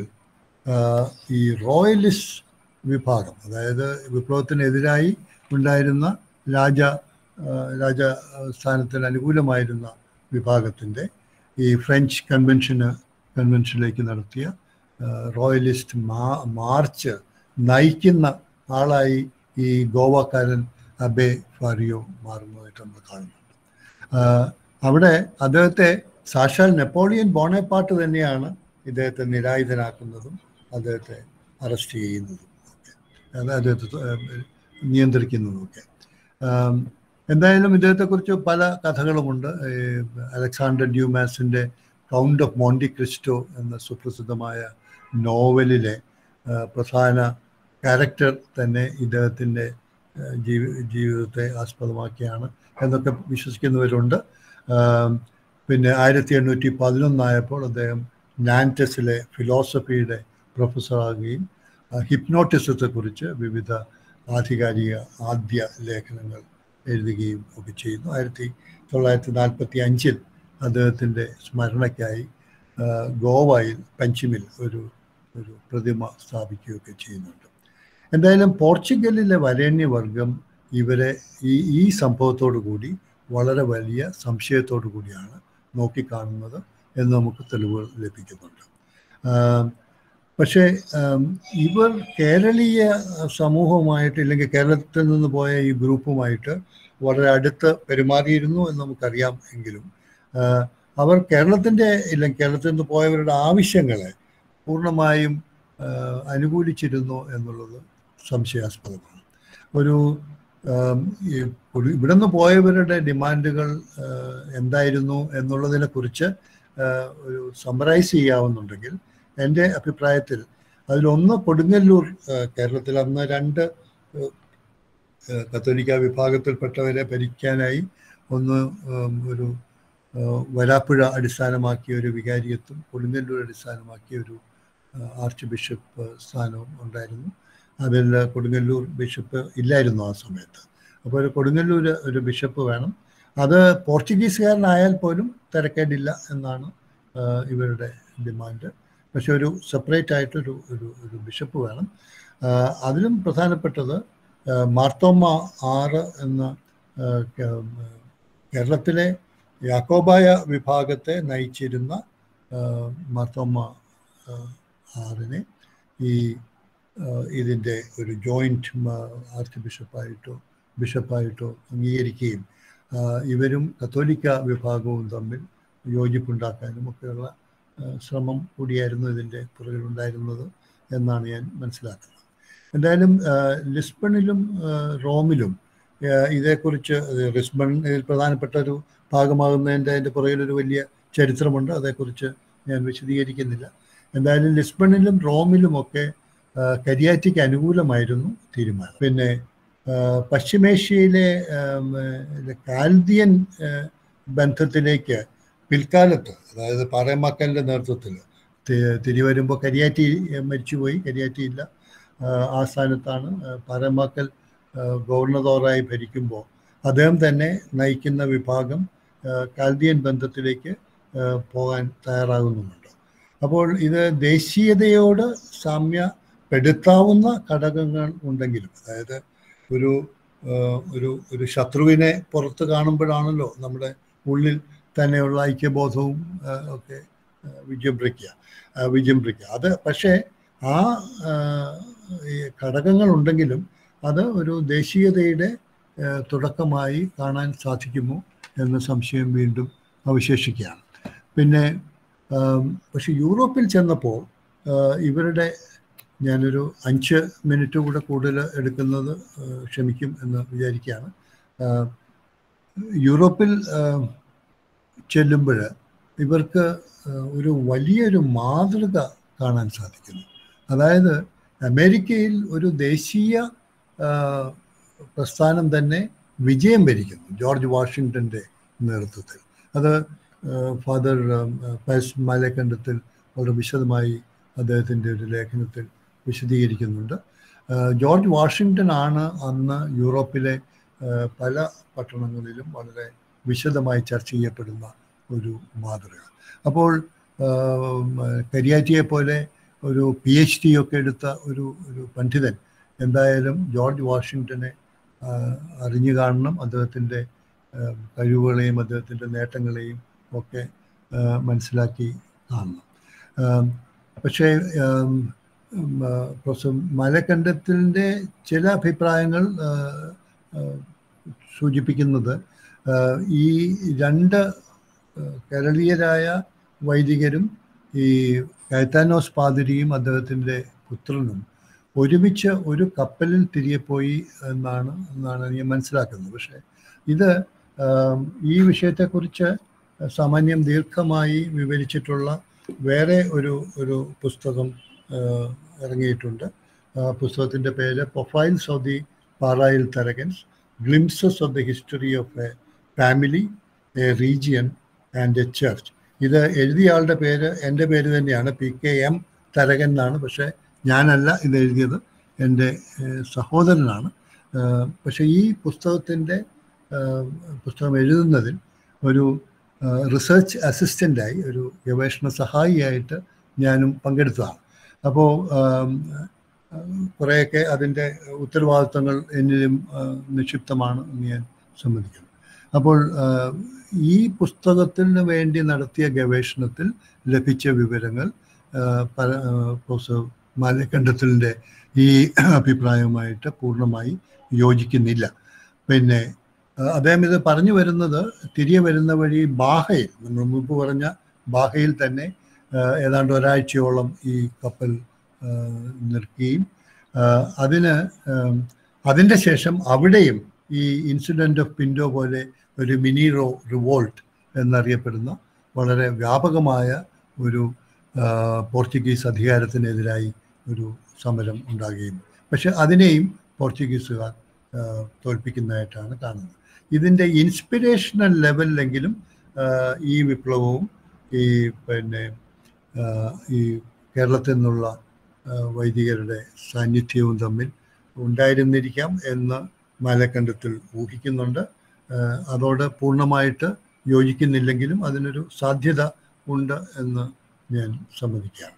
ഈ റോയലിസ്റ്റ് വിഭാഗം, അതായത് വിപ്ലവത്തിനെതിരായി ഉണ്ടായിരുന്ന രാജ രാജസ്ഥാനത്തിന് അനുകൂലമായിരുന്ന വിഭാഗത്തിൻ്റെ ഈ ഫ്രഞ്ച് കൺവെൻഷന് കൺവെൻഷനിലേക്ക് നടത്തിയ റോയലിസ്റ്റ് മാ മാർച്ച് നയിക്കുന്ന ആളായി ഈ ഗോവാക്കാരൻ അബേ ഫാരിയോ മാറുന്നതായിട്ട് നമ്മൾ കാണുന്നുണ്ട്. അവിടെ അദ്ദേഹത്തെ സാക്ഷാൽ നെപ്പോളിയൻ ബോണപ്പാർട്ട് തന്നെയാണ് ഇദ്ദേഹത്തെ നിരായുധനാക്കുന്നതും അദ്ദേഹത്തെ അറസ്റ്റ് ചെയ്യുന്നതും ഒക്കെ, അദ്ദേഹത്തെ നിയന്ത്രിക്കുന്നതും ഒക്കെ. എന്തായാലും ഇദ്ദേഹത്തെക്കുറിച്ച് പല കഥകളുമുണ്ട്. അലക്സാണ്ടർ ഡ്യൂമാസിൻ്റെ കൗണ്ട് ഓഫ് മോണ്ടി ക്രിസ്റ്റോ എന്ന സുപ്രസിദ്ധമായ നോവലിലെ പ്രധാന ക്യാരക്ടർ തന്നെ ഇദ്ദേഹത്തിൻ്റെ ജീവി ജീവിതത്തെ ആസ്പദമാക്കിയാണ് എന്നൊക്കെ വിശ്വസിക്കുന്നവരുണ്ട്. പിന്നെ ആയിരത്തി എണ്ണൂറ്റി പതിനൊന്നായപ്പോൾ അദ്ദേഹം നാൻറ്റസിലെ ഫിലോസഫിയുടെ പ്രൊഫസറാകുകയും ഹിപ്നോട്ടിസത്തെക്കുറിച്ച് വിവിധ ആധികാരിക ആദ്യ ലേഖനങ്ങൾ എഴുതുകയും ഒക്കെ ചെയ്യുന്നു. ആയിരത്തി തൊള്ളായിരത്തി നാൽപ്പത്തി അഞ്ചിൽ അദ്ദേഹത്തിൻ്റെ സ്മരണയ്ക്കായി ഗോവയിൽ പഞ്ചിമിൽ ഒരു ഒരു പ്രതിമ സ്ഥാപിക്കുകയൊക്കെ ചെയ്യുന്നുണ്ട്. എന്തായാലും പോർച്ചുഗലിലെ വരേണ്യവർഗം ഇവരെ ഈ ഈ സംഭവത്തോടു കൂടി വളരെ വലിയ സംശയത്തോടു കൂടിയാണ് നോക്കിക്കാണുന്നത് എന്ന് നമുക്ക് തെളിവുകൾ ലഭിക്കുന്നുണ്ട്. പക്ഷേ ഇവർ കേരളീയ സമൂഹവുമായിട്ട് ഇല്ലെങ്കിൽ കേരളത്തിൽ നിന്ന് പോയ ഈ ഗ്രൂപ്പുമായിട്ട് വളരെ അടുത്ത് പെരുമാറിയിരുന്നു എന്ന് നമുക്കറിയാം. എങ്കിലും അവർ കേരളത്തിൻ്റെ ഇല്ലെങ്കിൽ കേരളത്തിൽ നിന്ന് പോയവരുടെ ആവശ്യങ്ങളെ പൂർണ്ണമായും അനുകൂലിച്ചിരുന്നു എന്നുള്ളത് സംശയാസ്പദമാണ്. ഒരു ഇവിടെ നിന്ന് പോയവരുടെ ഡിമാൻഡുകൾ എന്തായിരുന്നു എന്നുള്ളതിനെക്കുറിച്ച് ഒരു സമ്മറൈസ് ചെയ്യാവുന്നുണ്ടെങ്കിൽ എൻ്റെ അഭിപ്രായത്തിൽ അതിലൊന്ന് കൊടുങ്ങല്ലൂർ, കേരളത്തിൽ അന്ന് രണ്ട് കത്തോലിക്ക വിഭാഗത്തിൽപ്പെട്ടവരെ ഭരിക്കാനായി ഒന്ന് ഒരു വരാപ്പുഴ അടിസ്ഥാനമാക്കിയ ഒരു വികാരിയത്വം, കൊടുങ്ങല്ലൂർ അടിസ്ഥാനമാക്കിയ ഒരു ആർച്ച് ബിഷപ്പ് സ്ഥാനവും ഉണ്ടായിരുന്നു. അതിൽ കൊടുങ്ങല്ലൂർ ബിഷപ്പ് ഇല്ലായിരുന്നു ആ സമയത്ത്. അപ്പോൾ ഒരു കൊടുങ്ങല്ലൂർ ഒരു ബിഷപ്പ് വേണം. അത് പോർച്ചുഗീസുകാരനായാൽ പോലും തിരക്കേടില്ല എന്നാണ് ഇവരുടെ ഡിമാൻഡ്. പക്ഷെ ഒരു സെപ്പറേറ്റ് ആയിട്ടൊരു ഒരു ഒരു ബിഷപ്പ് വേണം. അതിലും പ്രധാനപ്പെട്ടത് മാർത്തോമ്മ ആറ് എന്ന കേരളത്തിലെ യാക്കോബായ വിഭാഗത്തെ നയിച്ചിരുന്ന മാർത്തോമ്മ ആറിനെ ഈ ഇതിൻ്റെ ഒരു ജോയിൻറ്റ് ആർച്ച് ബിഷപ്പായിട്ടോ ബിഷപ്പായിട്ടോ അംഗീകരിക്കുകയും ഇവരും കത്തോലിക്ക വിഭാഗവും തമ്മിൽ യോജിപ്പുണ്ടാക്കാനും ഒക്കെയുള്ള ശ്രമം കൂടിയായിരുന്നു ഇതിൻ്റെ പുറകിലുണ്ടായിരുന്നത് എന്നാണ് ഞാൻ മനസ്സിലാക്കുന്നത്. എന്തായാലും ലിസ്ബണിലും റോമിലും ഇതേക്കുറിച്ച്, ലിസ്ബൺ ഇതിൽ പ്രധാനപ്പെട്ട ഒരു ഭാഗമാകുന്നതിൻ്റെ അതിൻ്റെ പുറകിലൊരു വലിയ ചരിത്രമുണ്ട്, അതേക്കുറിച്ച് ഞാൻ വിശദീകരിക്കുന്നില്ല. എന്തായാലും ലിസ്ബണിലും റോമിലുമൊക്കെ കരിയാറ്റിക്ക് അനുകൂലമായിരുന്നു തീരുമാനം. പിന്നെ പശ്ചിമേഷ്യയിലെ കാൽദിയൻ ബന്ധത്തിലേക്ക് പിൽക്കാലത്ത്, അതായത് പാറേമാക്കലിൻ്റെ നേതൃത്വത്തിൽ തിരി വരുമ്പോൾ കരിയാറ്റി മരിച്ചുപോയി, കരിയാറ്റിയില്ല, ആ സ്ഥാനത്താണ് പാറേമാക്കൽ ഗവർണറോറായി ഭരിക്കുമ്പോൾ അദ്ദേഹം തന്നെ നയിക്കുന്ന വിഭാഗം കാൽദിയൻ ബന്ധത്തിലേക്ക് പോകാൻ തയ്യാറാകുന്നുമുണ്ട്. അപ്പോൾ ഇത് ദേശീയതയോട് സാമ്യപ്പെടുത്താവുന്ന ഘടകങ്ങൾ ഉണ്ടെങ്കിലും, അതായത് ഒരു ഒരു ഒരു ശത്രുവിനെ പുറത്ത് കാണുമ്പോഴാണല്ലോ നമ്മുടെ ഉള്ളിൽ തന്നെയുള്ള ഐക്യബോധവും ഒക്കെ വിജൃംഭിക്കുക വിജൃംഭിക്കുക അത് പക്ഷേ ആ ഘടകങ്ങളുണ്ടെങ്കിലും അത് ഒരു ദേശീയതയുടെ തുടക്കമായി കാണാൻ സാധിക്കുമോ എന്ന സംശയം വീണ്ടും അവശേഷിക്കുകയാണ്. പിന്നെ പക്ഷെ യൂറോപ്പിൽ ചെന്നപ്പോൾ ഇവരുടെ, ഞാനൊരു അഞ്ച് മിനിറ്റ് കൂടെ കൂടുതൽ എടുക്കുന്നത് ക്ഷമിക്കും എന്ന് വിചാരിക്കുകയാണ്. യൂറോപ്പിൽ ചെല്ലുമ്പോൾ ഇവർക്ക് ഒരു വലിയൊരു മാതൃക കാണാൻ സാധിക്കുന്നു. അതായത് അമേരിക്കയിൽ ഒരു ദേശീയ പ്രസ്ഥാനം തന്നെ വിജയം വരിക്കുന്നു ജോർജ് വാഷിങ്ടൻ്റെ നേതൃത്വത്തിൽ. അത് ഫാദർ പയസ് മാലേക്കണ്ടത്തിൽ വളരെ വിശദമായി അദ്ദേഹത്തിൻ്റെ ഒരു ലേഖനത്തിൽ വിശദീകരിക്കുന്നുണ്ട്. ജോർജ് വാഷിങ്ടൺ ആണ് അന്ന് യൂറോപ്പിലെ പല പട്ടണങ്ങളിലും വളരെ വിശദമായി ചർച്ച ചെയ്യപ്പെടുന്ന ഒരു മാതൃക. അപ്പോൾ കരിയാറ്റിയെ പോലെ ഒരു പി എച്ച് ഡി ഒക്കെ എടുത്ത ഒരു ഒരു പണ്ഡിതൻ എന്തായാലും ജോർജ് വാഷിങ്ടനെ അറിഞ്ഞു കാണണം, അദ്ദേഹത്തിൻ്റെ കഴിവുകളെയും അദ്ദേഹത്തിൻ്റെ നേട്ടങ്ങളെയും ഒക്കെ മനസ്സിലാക്കി കാണണം. പക്ഷേ പ്രൊഫസർ മാലേക്കണ്ടത്തിൻ്റെ ചില അഭിപ്രായങ്ങൾ സൂചിപ്പിക്കുന്നത് ഈ രണ്ട് കേരളീയരായ വൈദികരും ഈ കയത്താനോസ് പാതിരിയും അദ്ദേഹത്തിൻ്റെ പുത്രനും ഒരുമിച്ച് ഒരു കപ്പലിൽ തിരികെ പോയി എന്നാണ് എന്നാണ് ഞാൻ മനസ്സിലാക്കുന്നത്. പക്ഷേ ഇത് ഈ വിഷയത്തെക്കുറിച്ച് സാമാന്യം ദീർഘമായി വിവരിച്ചിട്ടുള്ള വേറെ ഒരു ഒരു പുസ്തകം ഇറങ്ങിയിട്ടുണ്ട്. പുസ്തകത്തിൻ്റെ പേര് profiles of the Parayil Tharakans, glimpses of the history of a family, a region and a church. ഇത് എഴുതിയ ആളുടെ പേര് എൻ്റെ പേര് തന്നെയാണ്, പി കെ എം തരകൻ എന്നാണ്. പക്ഷേ ഞാനല്ല ഇത് എഴുതിയത്, എൻ്റെ സഹോദരനാണ്. പക്ഷേ ഈ പുസ്തകത്തിൻ്റെ പുസ്തകം എഴുതുന്നതിൽ ഒരു റിസർച്ച് അസിസ്റ്റൻ്റായി, ഒരു ഗവേഷണ സഹായിയായിട്ട് ഞാനും പങ്കെടുത്തതാണ്. അപ്പോൾ കുറേയൊക്കെ അതിൻ്റെ ഉത്തരവാദിത്തങ്ങൾ എന്നിലും നിക്ഷിപ്തമാണ് എന്ന് ഞാൻ സമ്മതിക്കുന്നു. അപ്പോൾ ഈ പുസ്തകത്തിന് വേണ്ടി നടത്തിയ ഗവേഷണത്തിൽ ലഭിച്ച വിവരങ്ങൾ പ്രൊഫസർ മാലേക്കണ്ടത്തിൻ്റെ ഈ അഭിപ്രായവുമായിട്ട് പൂർണ്ണമായി യോജിക്കുന്നില്ല. പിന്നെ അദ്ദേഹം ഇത് പറഞ്ഞു വരുന്നത് തിരികെ വരുന്ന വഴി ബാഹയിൽ, നമ്മൾ മുമ്പ് പറഞ്ഞ ബാഹയിൽ തന്നെ ഏതാണ്ട് ഒരാഴ്ചയോളം ഈ കപ്പൽ നിർക്കുകയും അതിന് അതിൻ്റെ ശേഷം അവിടെയും ഈ ഇൻസിഡൻറ്റ് ഓഫ് പിൻഡോ പോലെ ഒരു മിനി റോ റിവോൾട്ട് എന്നറിയപ്പെടുന്ന വളരെ വ്യാപകമായ ഒരു പോർച്ചുഗീസ് അധികാരത്തിനെതിരായി ഒരു സമരം ഉണ്ടാകുകയും, പക്ഷെ അതിനെയും പോർച്ചുഗീസുകാർ തോൽപ്പിക്കുന്നതായിട്ടാണ് കാണുന്നത്. ഇതിൻ്റെ ഇൻസ്പിരേഷണൽ ലെവലിലെങ്കിലും ഈ വിപ്ലവവും ഈ പിന്നെ ഈ കേരളത്തിൽ നിന്നുള്ള വൈദികരുടെ സാന്നിധ്യവും തമ്മിൽ ഉണ്ടായിരുന്നിരിക്കാം എന്ന് മാലേക്കണ്ടത്തിൽ ഊഹിക്കുന്നുണ്ട്. അതോട് പൂർണ്ണമായിട്ട് യോജിക്കുന്നില്ലെങ്കിലും അതിനൊരു സാധ്യത ഉണ്ട് എന്ന് ഞാൻ സമ്മതിക്കുകയാണ്.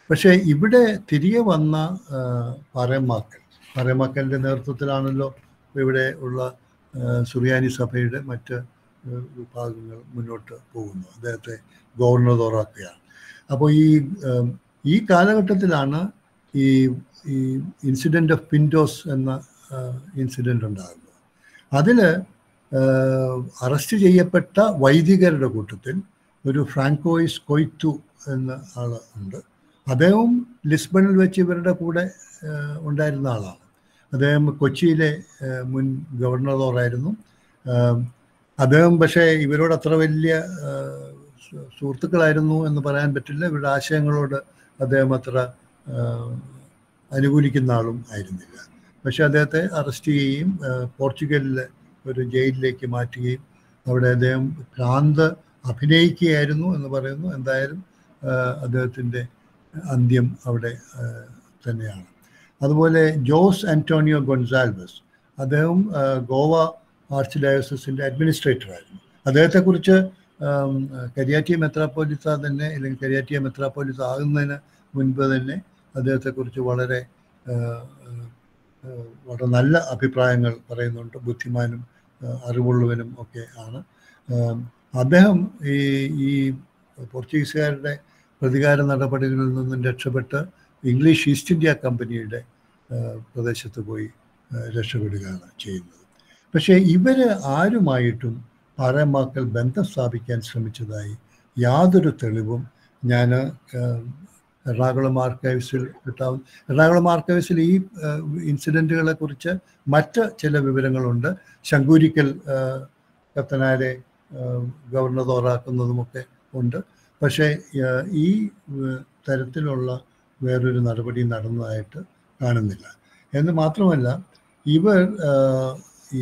പക്ഷേ ഇവിടെ തിരികെ വന്ന പാറേമാക്കൽ പാറേമാക്കലിൻ്റെ നേതൃത്വത്തിലാണല്ലോ ഇവിടെ ഉള്ള സുറിയാനി സഭയുടെ മറ്റ് വിഭാഗങ്ങൾ മുന്നോട്ട് പോകുന്നു. അദ്ദേഹത്തെ ഗവർണറോറാക്കുകയാണ്. അപ്പോൾ ഈ ഈ കാലഘട്ടത്തിലാണ് ഈ ഈ ഇൻസിഡൻ്റ് ഓഫ് പിൻഡോസ് എന്ന ഇൻസിഡൻ്റ് ഉണ്ടാകുന്നത്. അതിൽ അറസ്റ്റ് ചെയ്യപ്പെട്ട വൈദികരുടെ കൂട്ടത്തിൽ ഒരു ഫ്രാങ്കോയിസ് കൊയ്ത്തു എന്ന ആൾ ഉണ്ട്. അദ്ദേഹവും ലിസ്ബണിൽ വെച്ച് ഇവരുടെ കൂടെ ഉണ്ടായിരുന്ന ആളാണ്. അദ്ദേഹം കൊച്ചിയിലെ മുൻ ഗവർണറായിരുന്നു. അദ്ദേഹം പക്ഷേ ഇവരോട് അത്ര വലിയ സുഹൃത്തുക്കളായിരുന്നു എന്ന് പറയാൻ പറ്റില്ല. ഇവരുടെ ആശയങ്ങളോട് അദ്ദേഹം അത്ര അനുകൂലിക്കുന്ന ആളും ആയിരുന്നില്ല. പക്ഷെ അദ്ദേഹത്തെ അറസ്റ്റ് ചെയ്യുകയും പോർച്ചുഗലിലെ ഒരു ജയിലിലേക്ക് മാറ്റുകയും അവിടെ അദ്ദേഹം ഭ്രാന്ത് അഭിനയിക്കുകയായിരുന്നു എന്ന് പറയുന്നു. എന്തായാലും അദ്ദേഹത്തിൻ്റെ അന്ത്യം അവിടെ തന്നെയാണ്. അതുപോലെ ജോസ് ആന്റോണിയോ ഗൊൺസാൽവസ്, അദ്ദേഹം ഗോവ ആർച്ച് ഡയോസസിൻ്റെ അഡ്മിനിസ്ട്രേറ്ററായിരുന്നു. അദ്ദേഹത്തെക്കുറിച്ച് കരിയാറ്റിയ മെത്രാപ്പോലിത്ത തന്നെ അല്ലെങ്കിൽ കരിയാറ്റിയ മെത്രാപ്പോലിത്ത ആകുന്നതിന് മുൻപ് തന്നെ അദ്ദേഹത്തെക്കുറിച്ച് വളരെ വളരെ നല്ല അഭിപ്രായങ്ങൾ പറയുന്നുണ്ട്. ബുദ്ധിമാനും അറിവുള്ളവനും ഒക്കെ ആണ് അദ്ദേഹം. ഈ ഈ പോർച്ചുഗീസുകാരുടെ പ്രതികാര നടപടികളിൽ നിന്നും രക്ഷപ്പെട്ട് ഇംഗ്ലീഷ് ഈസ്റ്റ് ഇന്ത്യ കമ്പനിയുടെ പ്രദേശത്ത് പോയി രക്ഷപ്പെടുകയാണ് ചെയ്യുന്നത്. പക്ഷേ ഇവർ ആരുമായിട്ടും പാറേമാക്കൽ ബന്ധം സ്ഥാപിക്കാൻ ശ്രമിച്ചതായി യാതൊരു തെളിവും ഞാൻ എറണാകുളം ആർക്കൈവ്സിൽ കിട്ടാവും. എറണാകുളം ആർക്കൈവ്സിൽ ഈ ഇൻസിഡൻറ്റുകളെ കുറിച്ച് മറ്റ് ചില വിവരങ്ങളുണ്ട്. ശങ്കൂരിക്കൽ കത്തനാരെ ഗവർണറോറാക്കുന്നതുമൊക്കെ ഉണ്ട്. പക്ഷേ ഈ തരത്തിലുള്ള വേറൊരു നടപടി നടന്നതായിട്ട് കാണുന്നില്ല. എന്ന് മാത്രമല്ല, ഇവർ ഈ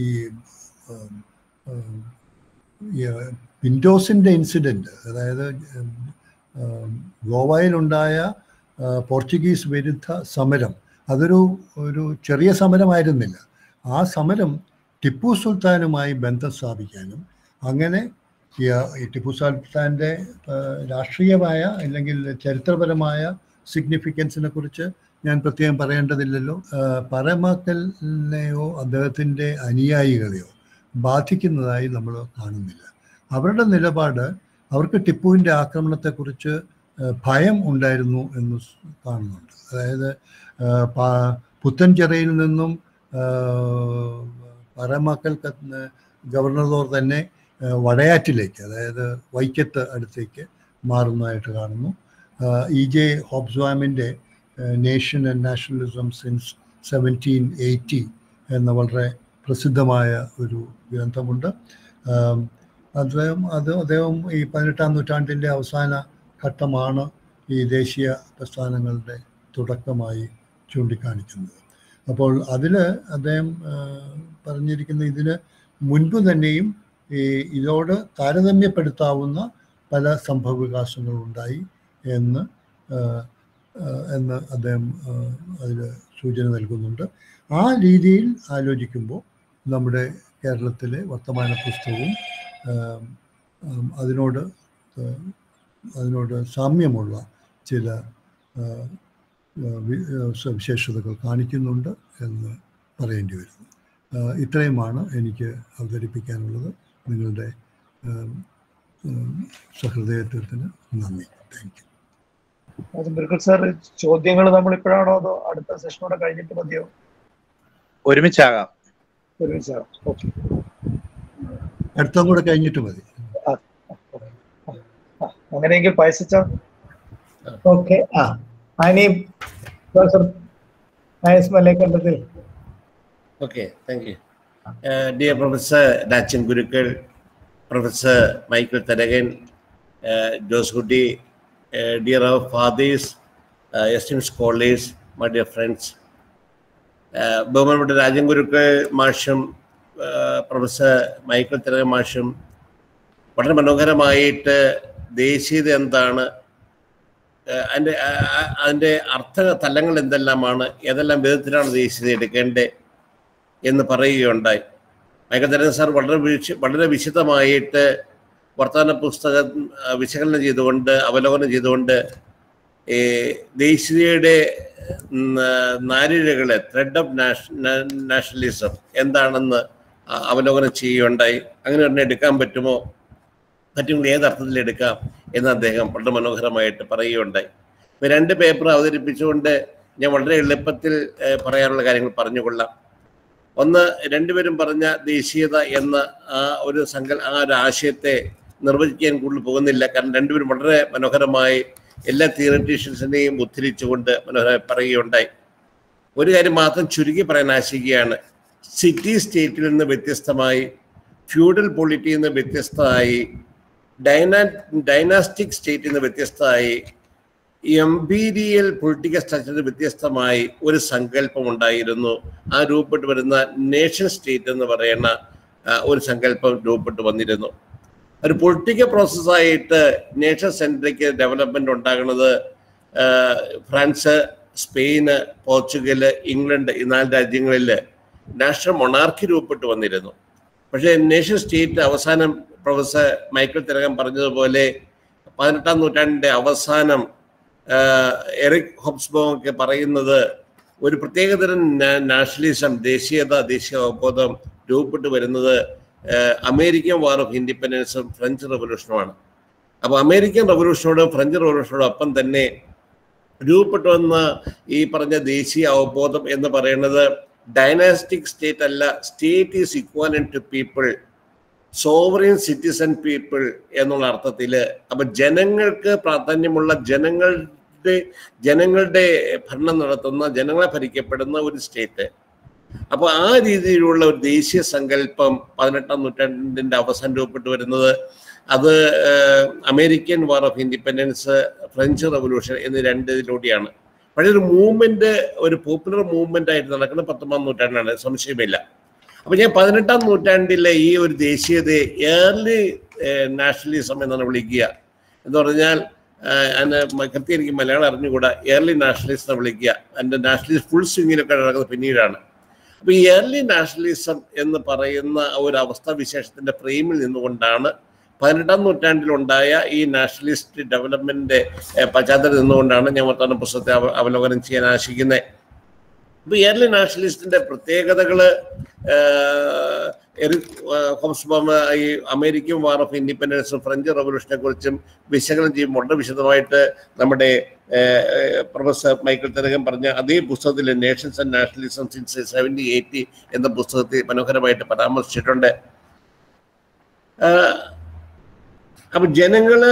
പിൻഡോസിൻ്റെ ഇൻസിഡൻറ്റ്, അതായത് ഗോവയിലുണ്ടായ പോർച്ചുഗീസ് വിരുദ്ധ സമരം, അതൊരു ഒരു ചെറിയ സമരമായിരുന്നില്ല. ആ സമരം ടിപ്പു സുൽത്താനുമായി ബന്ധം സ്ഥാപിക്കാനും അങ്ങനെ ഈ ടിപ്പു സുൽത്താൻ്റെ രാഷ്ട്രീയമായ അല്ലെങ്കിൽ ചരിത്രപരമായ സിഗ്നിഫിക്കൻസിനെ കുറിച്ച് ഞാൻ പ്രത്യേകം പറയേണ്ടതില്ലല്ലോ. പാറേമാക്കലിനെയോ അദ്ദേഹത്തിൻ്റെ അനുയായികളെയോ ബാധിക്കുന്നതായി നമ്മൾ കാണുന്നില്ല. അവരുടെ നിലപാട്, അവർക്ക് ടിപ്പുവിൻ്റെ ആക്രമണത്തെക്കുറിച്ച് ഭയം ഉണ്ടായിരുന്നു എന്ന് കാണുന്നുണ്ട്. അതായത് പുത്തൻചിറയിൽ നിന്നും പാറേമാക്കൽ ഗവർണറോർ തന്നെ വടയാറ്റിലേക്ക്, അതായത് വൈക്കത്ത് അടുത്തേക്ക് മാറുന്നതായിട്ട് കാണുന്നു. ഇ ജെ ഹോബ്സ്ബാമിൻ്റെ nation and nationalism since seventeen eighty എന്ന വളരെ പ്രസിദ്ധമായ ഒരു ഗ്രന്ഥമുണ്ട്. അദ്ദേഹം അത് അദ്ദേഹം ഈ പതിനെട്ടാം നൂറ്റാണ്ടിൻ്റെ അവസാന ഘട്ടമാണ് ഈ ദേശീയ പ്രസ്ഥാനങ്ങളുടെ തുടക്കമായി ചൂണ്ടിക്കാണിക്കുന്നത്. അപ്പോൾ അതിൽ അദ്ദേഹം പറഞ്ഞിരിക്കുന്ന ഇതിന് മുൻപ് തന്നെയും ഈ ഇതോട് താരതമ്യപ്പെടുത്താവുന്ന പല സംഭവവികാസങ്ങളുണ്ടായി എന്ന് എന്ന് അദ്ദേഹം അതിൽ സൂചന നൽകുന്നുണ്ട്. ആ രീതിയിൽ ആലോചിക്കുമ്പോൾ നമ്മുടെ കേരളത്തിലെ വർത്തമാന പുസ്തകവും അതിനോട് അതിനോട് സാമ്യമുള്ള ചില സവിശേഷതകൾ കാണിക്കുന്നുണ്ട് എന്ന് പറയേണ്ടി വരുന്നു. ഇത്രയുമാണ് എനിക്ക് അവതരിപ്പിക്കാനുള്ളത്. നിങ്ങളുടെ സഹൃദയത്വത്തിന് നന്ദി. Thank you. ബിർക്കിൾ സാർ, ചോദ്യങ്ങൾ നമ്മൾ ഇപ്പോഴാണോ അതോ അടുത്ത സെഷനോടെ കഴിഞ്ഞിട്ട് മതിയോ? ഒരുമിച്ചാകാം. ഒരുമിച്ചാകാം. ഓക്കെ, അടുത്തും കൂടെ കഴിഞ്ഞിട്ട് മതി. അങ്ങനെയെങ്കിൽ പയസിച്ച ഓക്കെ. ആ അനി professor Pius Malekandathil. Okay, thank you. Uh, dear Professor Dachin Gurukul, Professor Michael Tharagan, uh, Jose Hudi, uh, dear our fathers, uh, esteemed scholars, my dear friends. ബഹുമാനപ്പെട്ട രാജൻ ഗുരുക്കൾ മാഷും പ്രൊഫസർ മൈക്കിൾ തിലകൻ മാഷും വളരെ മനോഹരമായിട്ട് ദേശീയത എന്താണ്, അതിൻ്റെ അതിൻ്റെ അർത്ഥ തലങ്ങൾ എന്തെല്ലാമാണ്, ഏതെല്ലാം വിധത്തിലാണ് ദേശീയത എടുക്കേണ്ടത് എന്ന് പറയുകയുണ്ടായി. മൈക്കിൾ തിലകൻ സാർ വളരെ വിശ വളരെ വിശദമായിട്ട് വർത്തമാന പുസ്തകം വിശകലനം ചെയ്തുകൊണ്ട് അവലോകനം ചെയ്തുകൊണ്ട് ദേശീയതയുടെ നാരിഴകളെ ത്രെഡ് ഓഫ് നാഷണലിസം എന്താണെന്ന് അവലോകനം ചെയ്യുകയുണ്ടായി. അങ്ങനെ തന്നെ എടുക്കാൻ പറ്റുമോ, പറ്റുമെങ്കിൽ ഏതർത്ഥത്തിൽ എടുക്കാം എന്ന് അദ്ദേഹം വളരെ മനോഹരമായിട്ട് പറയുകയുണ്ടായി. ഇപ്പം രണ്ട് പേപ്പർ അവതരിപ്പിച്ചുകൊണ്ട് ഞാൻ വളരെ എളുപ്പത്തിൽ പറയാനുള്ള കാര്യങ്ങൾ പറഞ്ഞുകൊള്ളാം. ഒന്ന്, രണ്ടുപേരും പറഞ്ഞ ദേശീയത എന്ന ആ ഒരു സങ്കൽ ആ ഒരു ആശയത്തെ നിർവചിക്കാൻ കൂടുതൽ പോകുന്നില്ല. കാരണം രണ്ടുപേരും വളരെ മനോഹരമായി എല്ലാ തിയററ്റീഷ്യൻസിനെയും ഉദ്ധരിച്ചുകൊണ്ട് മനോഹരമായി പറയുകയുണ്ടായി. ഒരു കാര്യം മാത്രം ചുരുക്കി പറയാൻ ആശിക്കുകയാണ്. സിറ്റി സ്റ്റേറ്റിൽ നിന്ന് വ്യത്യസ്തമായി, ഫ്യൂഡൽ പൊളിറ്റിയിൽ നിന്ന് വ്യത്യസ്തമായി, ഡൈനാ ഡൈനാസ്റ്റിക് സ്റ്റേറ്റിൽ നിന്ന് വ്യത്യസ്തമായി, എംപീരിയൽ പൊളിറ്റിക്കൽ സ്ട്രക്ചറിൽ വ്യത്യസ്തമായി ഒരു സങ്കല്പം ഉണ്ടായിരുന്നു. ആ രൂപപ്പെട്ട് വരുന്ന നേഷൻ സ്റ്റേറ്റ് എന്ന് പറയുന്ന ഒരു സങ്കല്പം രൂപപ്പെട്ട് വന്നിരുന്നു. ഒരു പൊളിറ്റിക്കൽ പ്രോസസ്സായിട്ട് നേഷൻ സെൻട്രിക് ഡെവലപ്മെന്റ് ഉണ്ടാകുന്നത് ഫ്രാൻസ്, സ്പെയിന്, പോർച്ചുഗല്, ഇംഗ്ലണ്ട് ഈ നാല് രാജ്യങ്ങളിൽ നാഷണൽ മൊണാർക്കി രൂപപ്പെട്ട് വന്നിരുന്നു. പക്ഷേ നേഷൻ സ്റ്റേറ്റ് അവസാനം പ്രൊഫസർ മൈക്കിൾ തിലകൻ പറഞ്ഞതുപോലെ പതിനെട്ടാം നൂറ്റാണ്ടിൻ്റെ അവസാനം എറിക് ഹോബ്സ്ബോം ഒക്കെ പറയുന്നത് ഒരു പ്രത്യേകതരം നാഷണലിസം, ദേശീയത, ദേശീയ അവബോധം രൂപപ്പെട്ട് വരുന്നത് അമേരിക്കൻ വാർ ഓഫ് ഇൻഡിപെൻഡൻസും ഫ്രഞ്ച് റവല്യൂഷനുമാണ്. അപ്പോൾ അമേരിക്കൻ റവല്യൂഷനോടും ഫ്രഞ്ച് റവല്യൂഷനോടും ഒപ്പം തന്നെ രൂപപ്പെട്ടു വന്ന ഈ പറഞ്ഞ ദേശീയ അവബോധം എന്ന് പറയുന്നത് ഡൈനാസ്റ്റിക് സ്റ്റേറ്റ് അല്ല, state is equivalent to people, sovereign citizen people എന്നുള്ള അർത്ഥത്തിൽ. അപ്പം ജനങ്ങൾക്ക് പ്രാധാന്യമുള്ള, ജനങ്ങളുടെ ജനങ്ങളുടെ ഭരണം നടത്തുന്ന, ജനങ്ങളെ ഭരിക്കപ്പെടുന്ന ഒരു സ്റ്റേറ്റ്. അപ്പോൾ ആ രീതിയിലുള്ള ഒരു ദേശീയ സങ്കല്പം പതിനെട്ടാം നൂറ്റാണ്ടിൻ്റെ അവസാനം രൂപപ്പെട്ടു വരുന്നത് അത് American war of independence, French revolution എന്നീ രണ്ടിലൂടെയാണ്. പക്ഷേ ഒരു മൂവ്മെന്റ്, ഒരു പോപ്പുലർ മൂവ്മെന്റ് ആയിട്ട് നടക്കുന്നത് പത്തൊമ്പതാം നൂറ്റാണ്ടാണ്, സംശയമില്ല. അപ്പൊ ഞാൻ പതിനെട്ടാം നൂറ്റാണ്ടിലെ ഈ ഒരു ദേശീയതയെ ഏർലി നാഷണലിസം എന്നാണ് വിളിക്കുക. എന്ന് പറഞ്ഞാൽ അതിന് കൃത്യം എനിക്ക് മലയാളം അറിഞ്ഞുകൂടാ, ഏർലി നാഷണലിസം എന്ന് വിളിക്കുക. അതിൻ്റെ നാഷണലിസ്റ്റ് ഫുൾ സ്വിങ്ങിലൊക്കെ നടക്കുന്നത് പിന്നീടാണ്. അപ്പൊ ഈ ഏർലി നാഷണലിസം എന്ന് പറയുന്ന ഒരു അവസ്ഥാവിശേഷത്തിന്റെ ഫ്രെയിമിൽ നിന്നുകൊണ്ടാണ് പതിനെട്ടാം നൂറ്റാണ്ടിലുണ്ടായ ഈ നാഷണലിസ്റ്റ് ഡെവലപ്മെന്റിന്റെ പശ്ചാത്തലത്തിൽ നിന്നുകൊണ്ടാണ് ഞാൻ വർത്തമാന പുസ്തകത്തെ അവലോകനം ചെയ്യാൻ ആശിക്കുന്നത്. ഇപ്പൊ ഏർലി നാഷണലിസ്റ്റിന്റെ പ്രത്യേകതകള് എറിക് ഹോബ്സ്ബോം ഈ അമേരിക്കൻ വാർ ഓഫ് ഇൻഡിപെൻഡൻസും ഫ്രഞ്ച് റവല്യൂഷനെ കുറിച്ചും വിശകലനം ചെയ്യുമ്പോൾ വളരെ വിശദമായിട്ട് നമ്മുടെ പ്രൊഫസർ മൈക്കിൾ തിലകൻ പറഞ്ഞ അതേ പുസ്തകത്തിൽ nations and nationalism since seventeen eighty എന്ന പുസ്തകത്തിൽ മനോഹരമായിട്ട് പരാമർശിച്ചിട്ടുണ്ട്. അപ്പൊ ജനങ്ങള്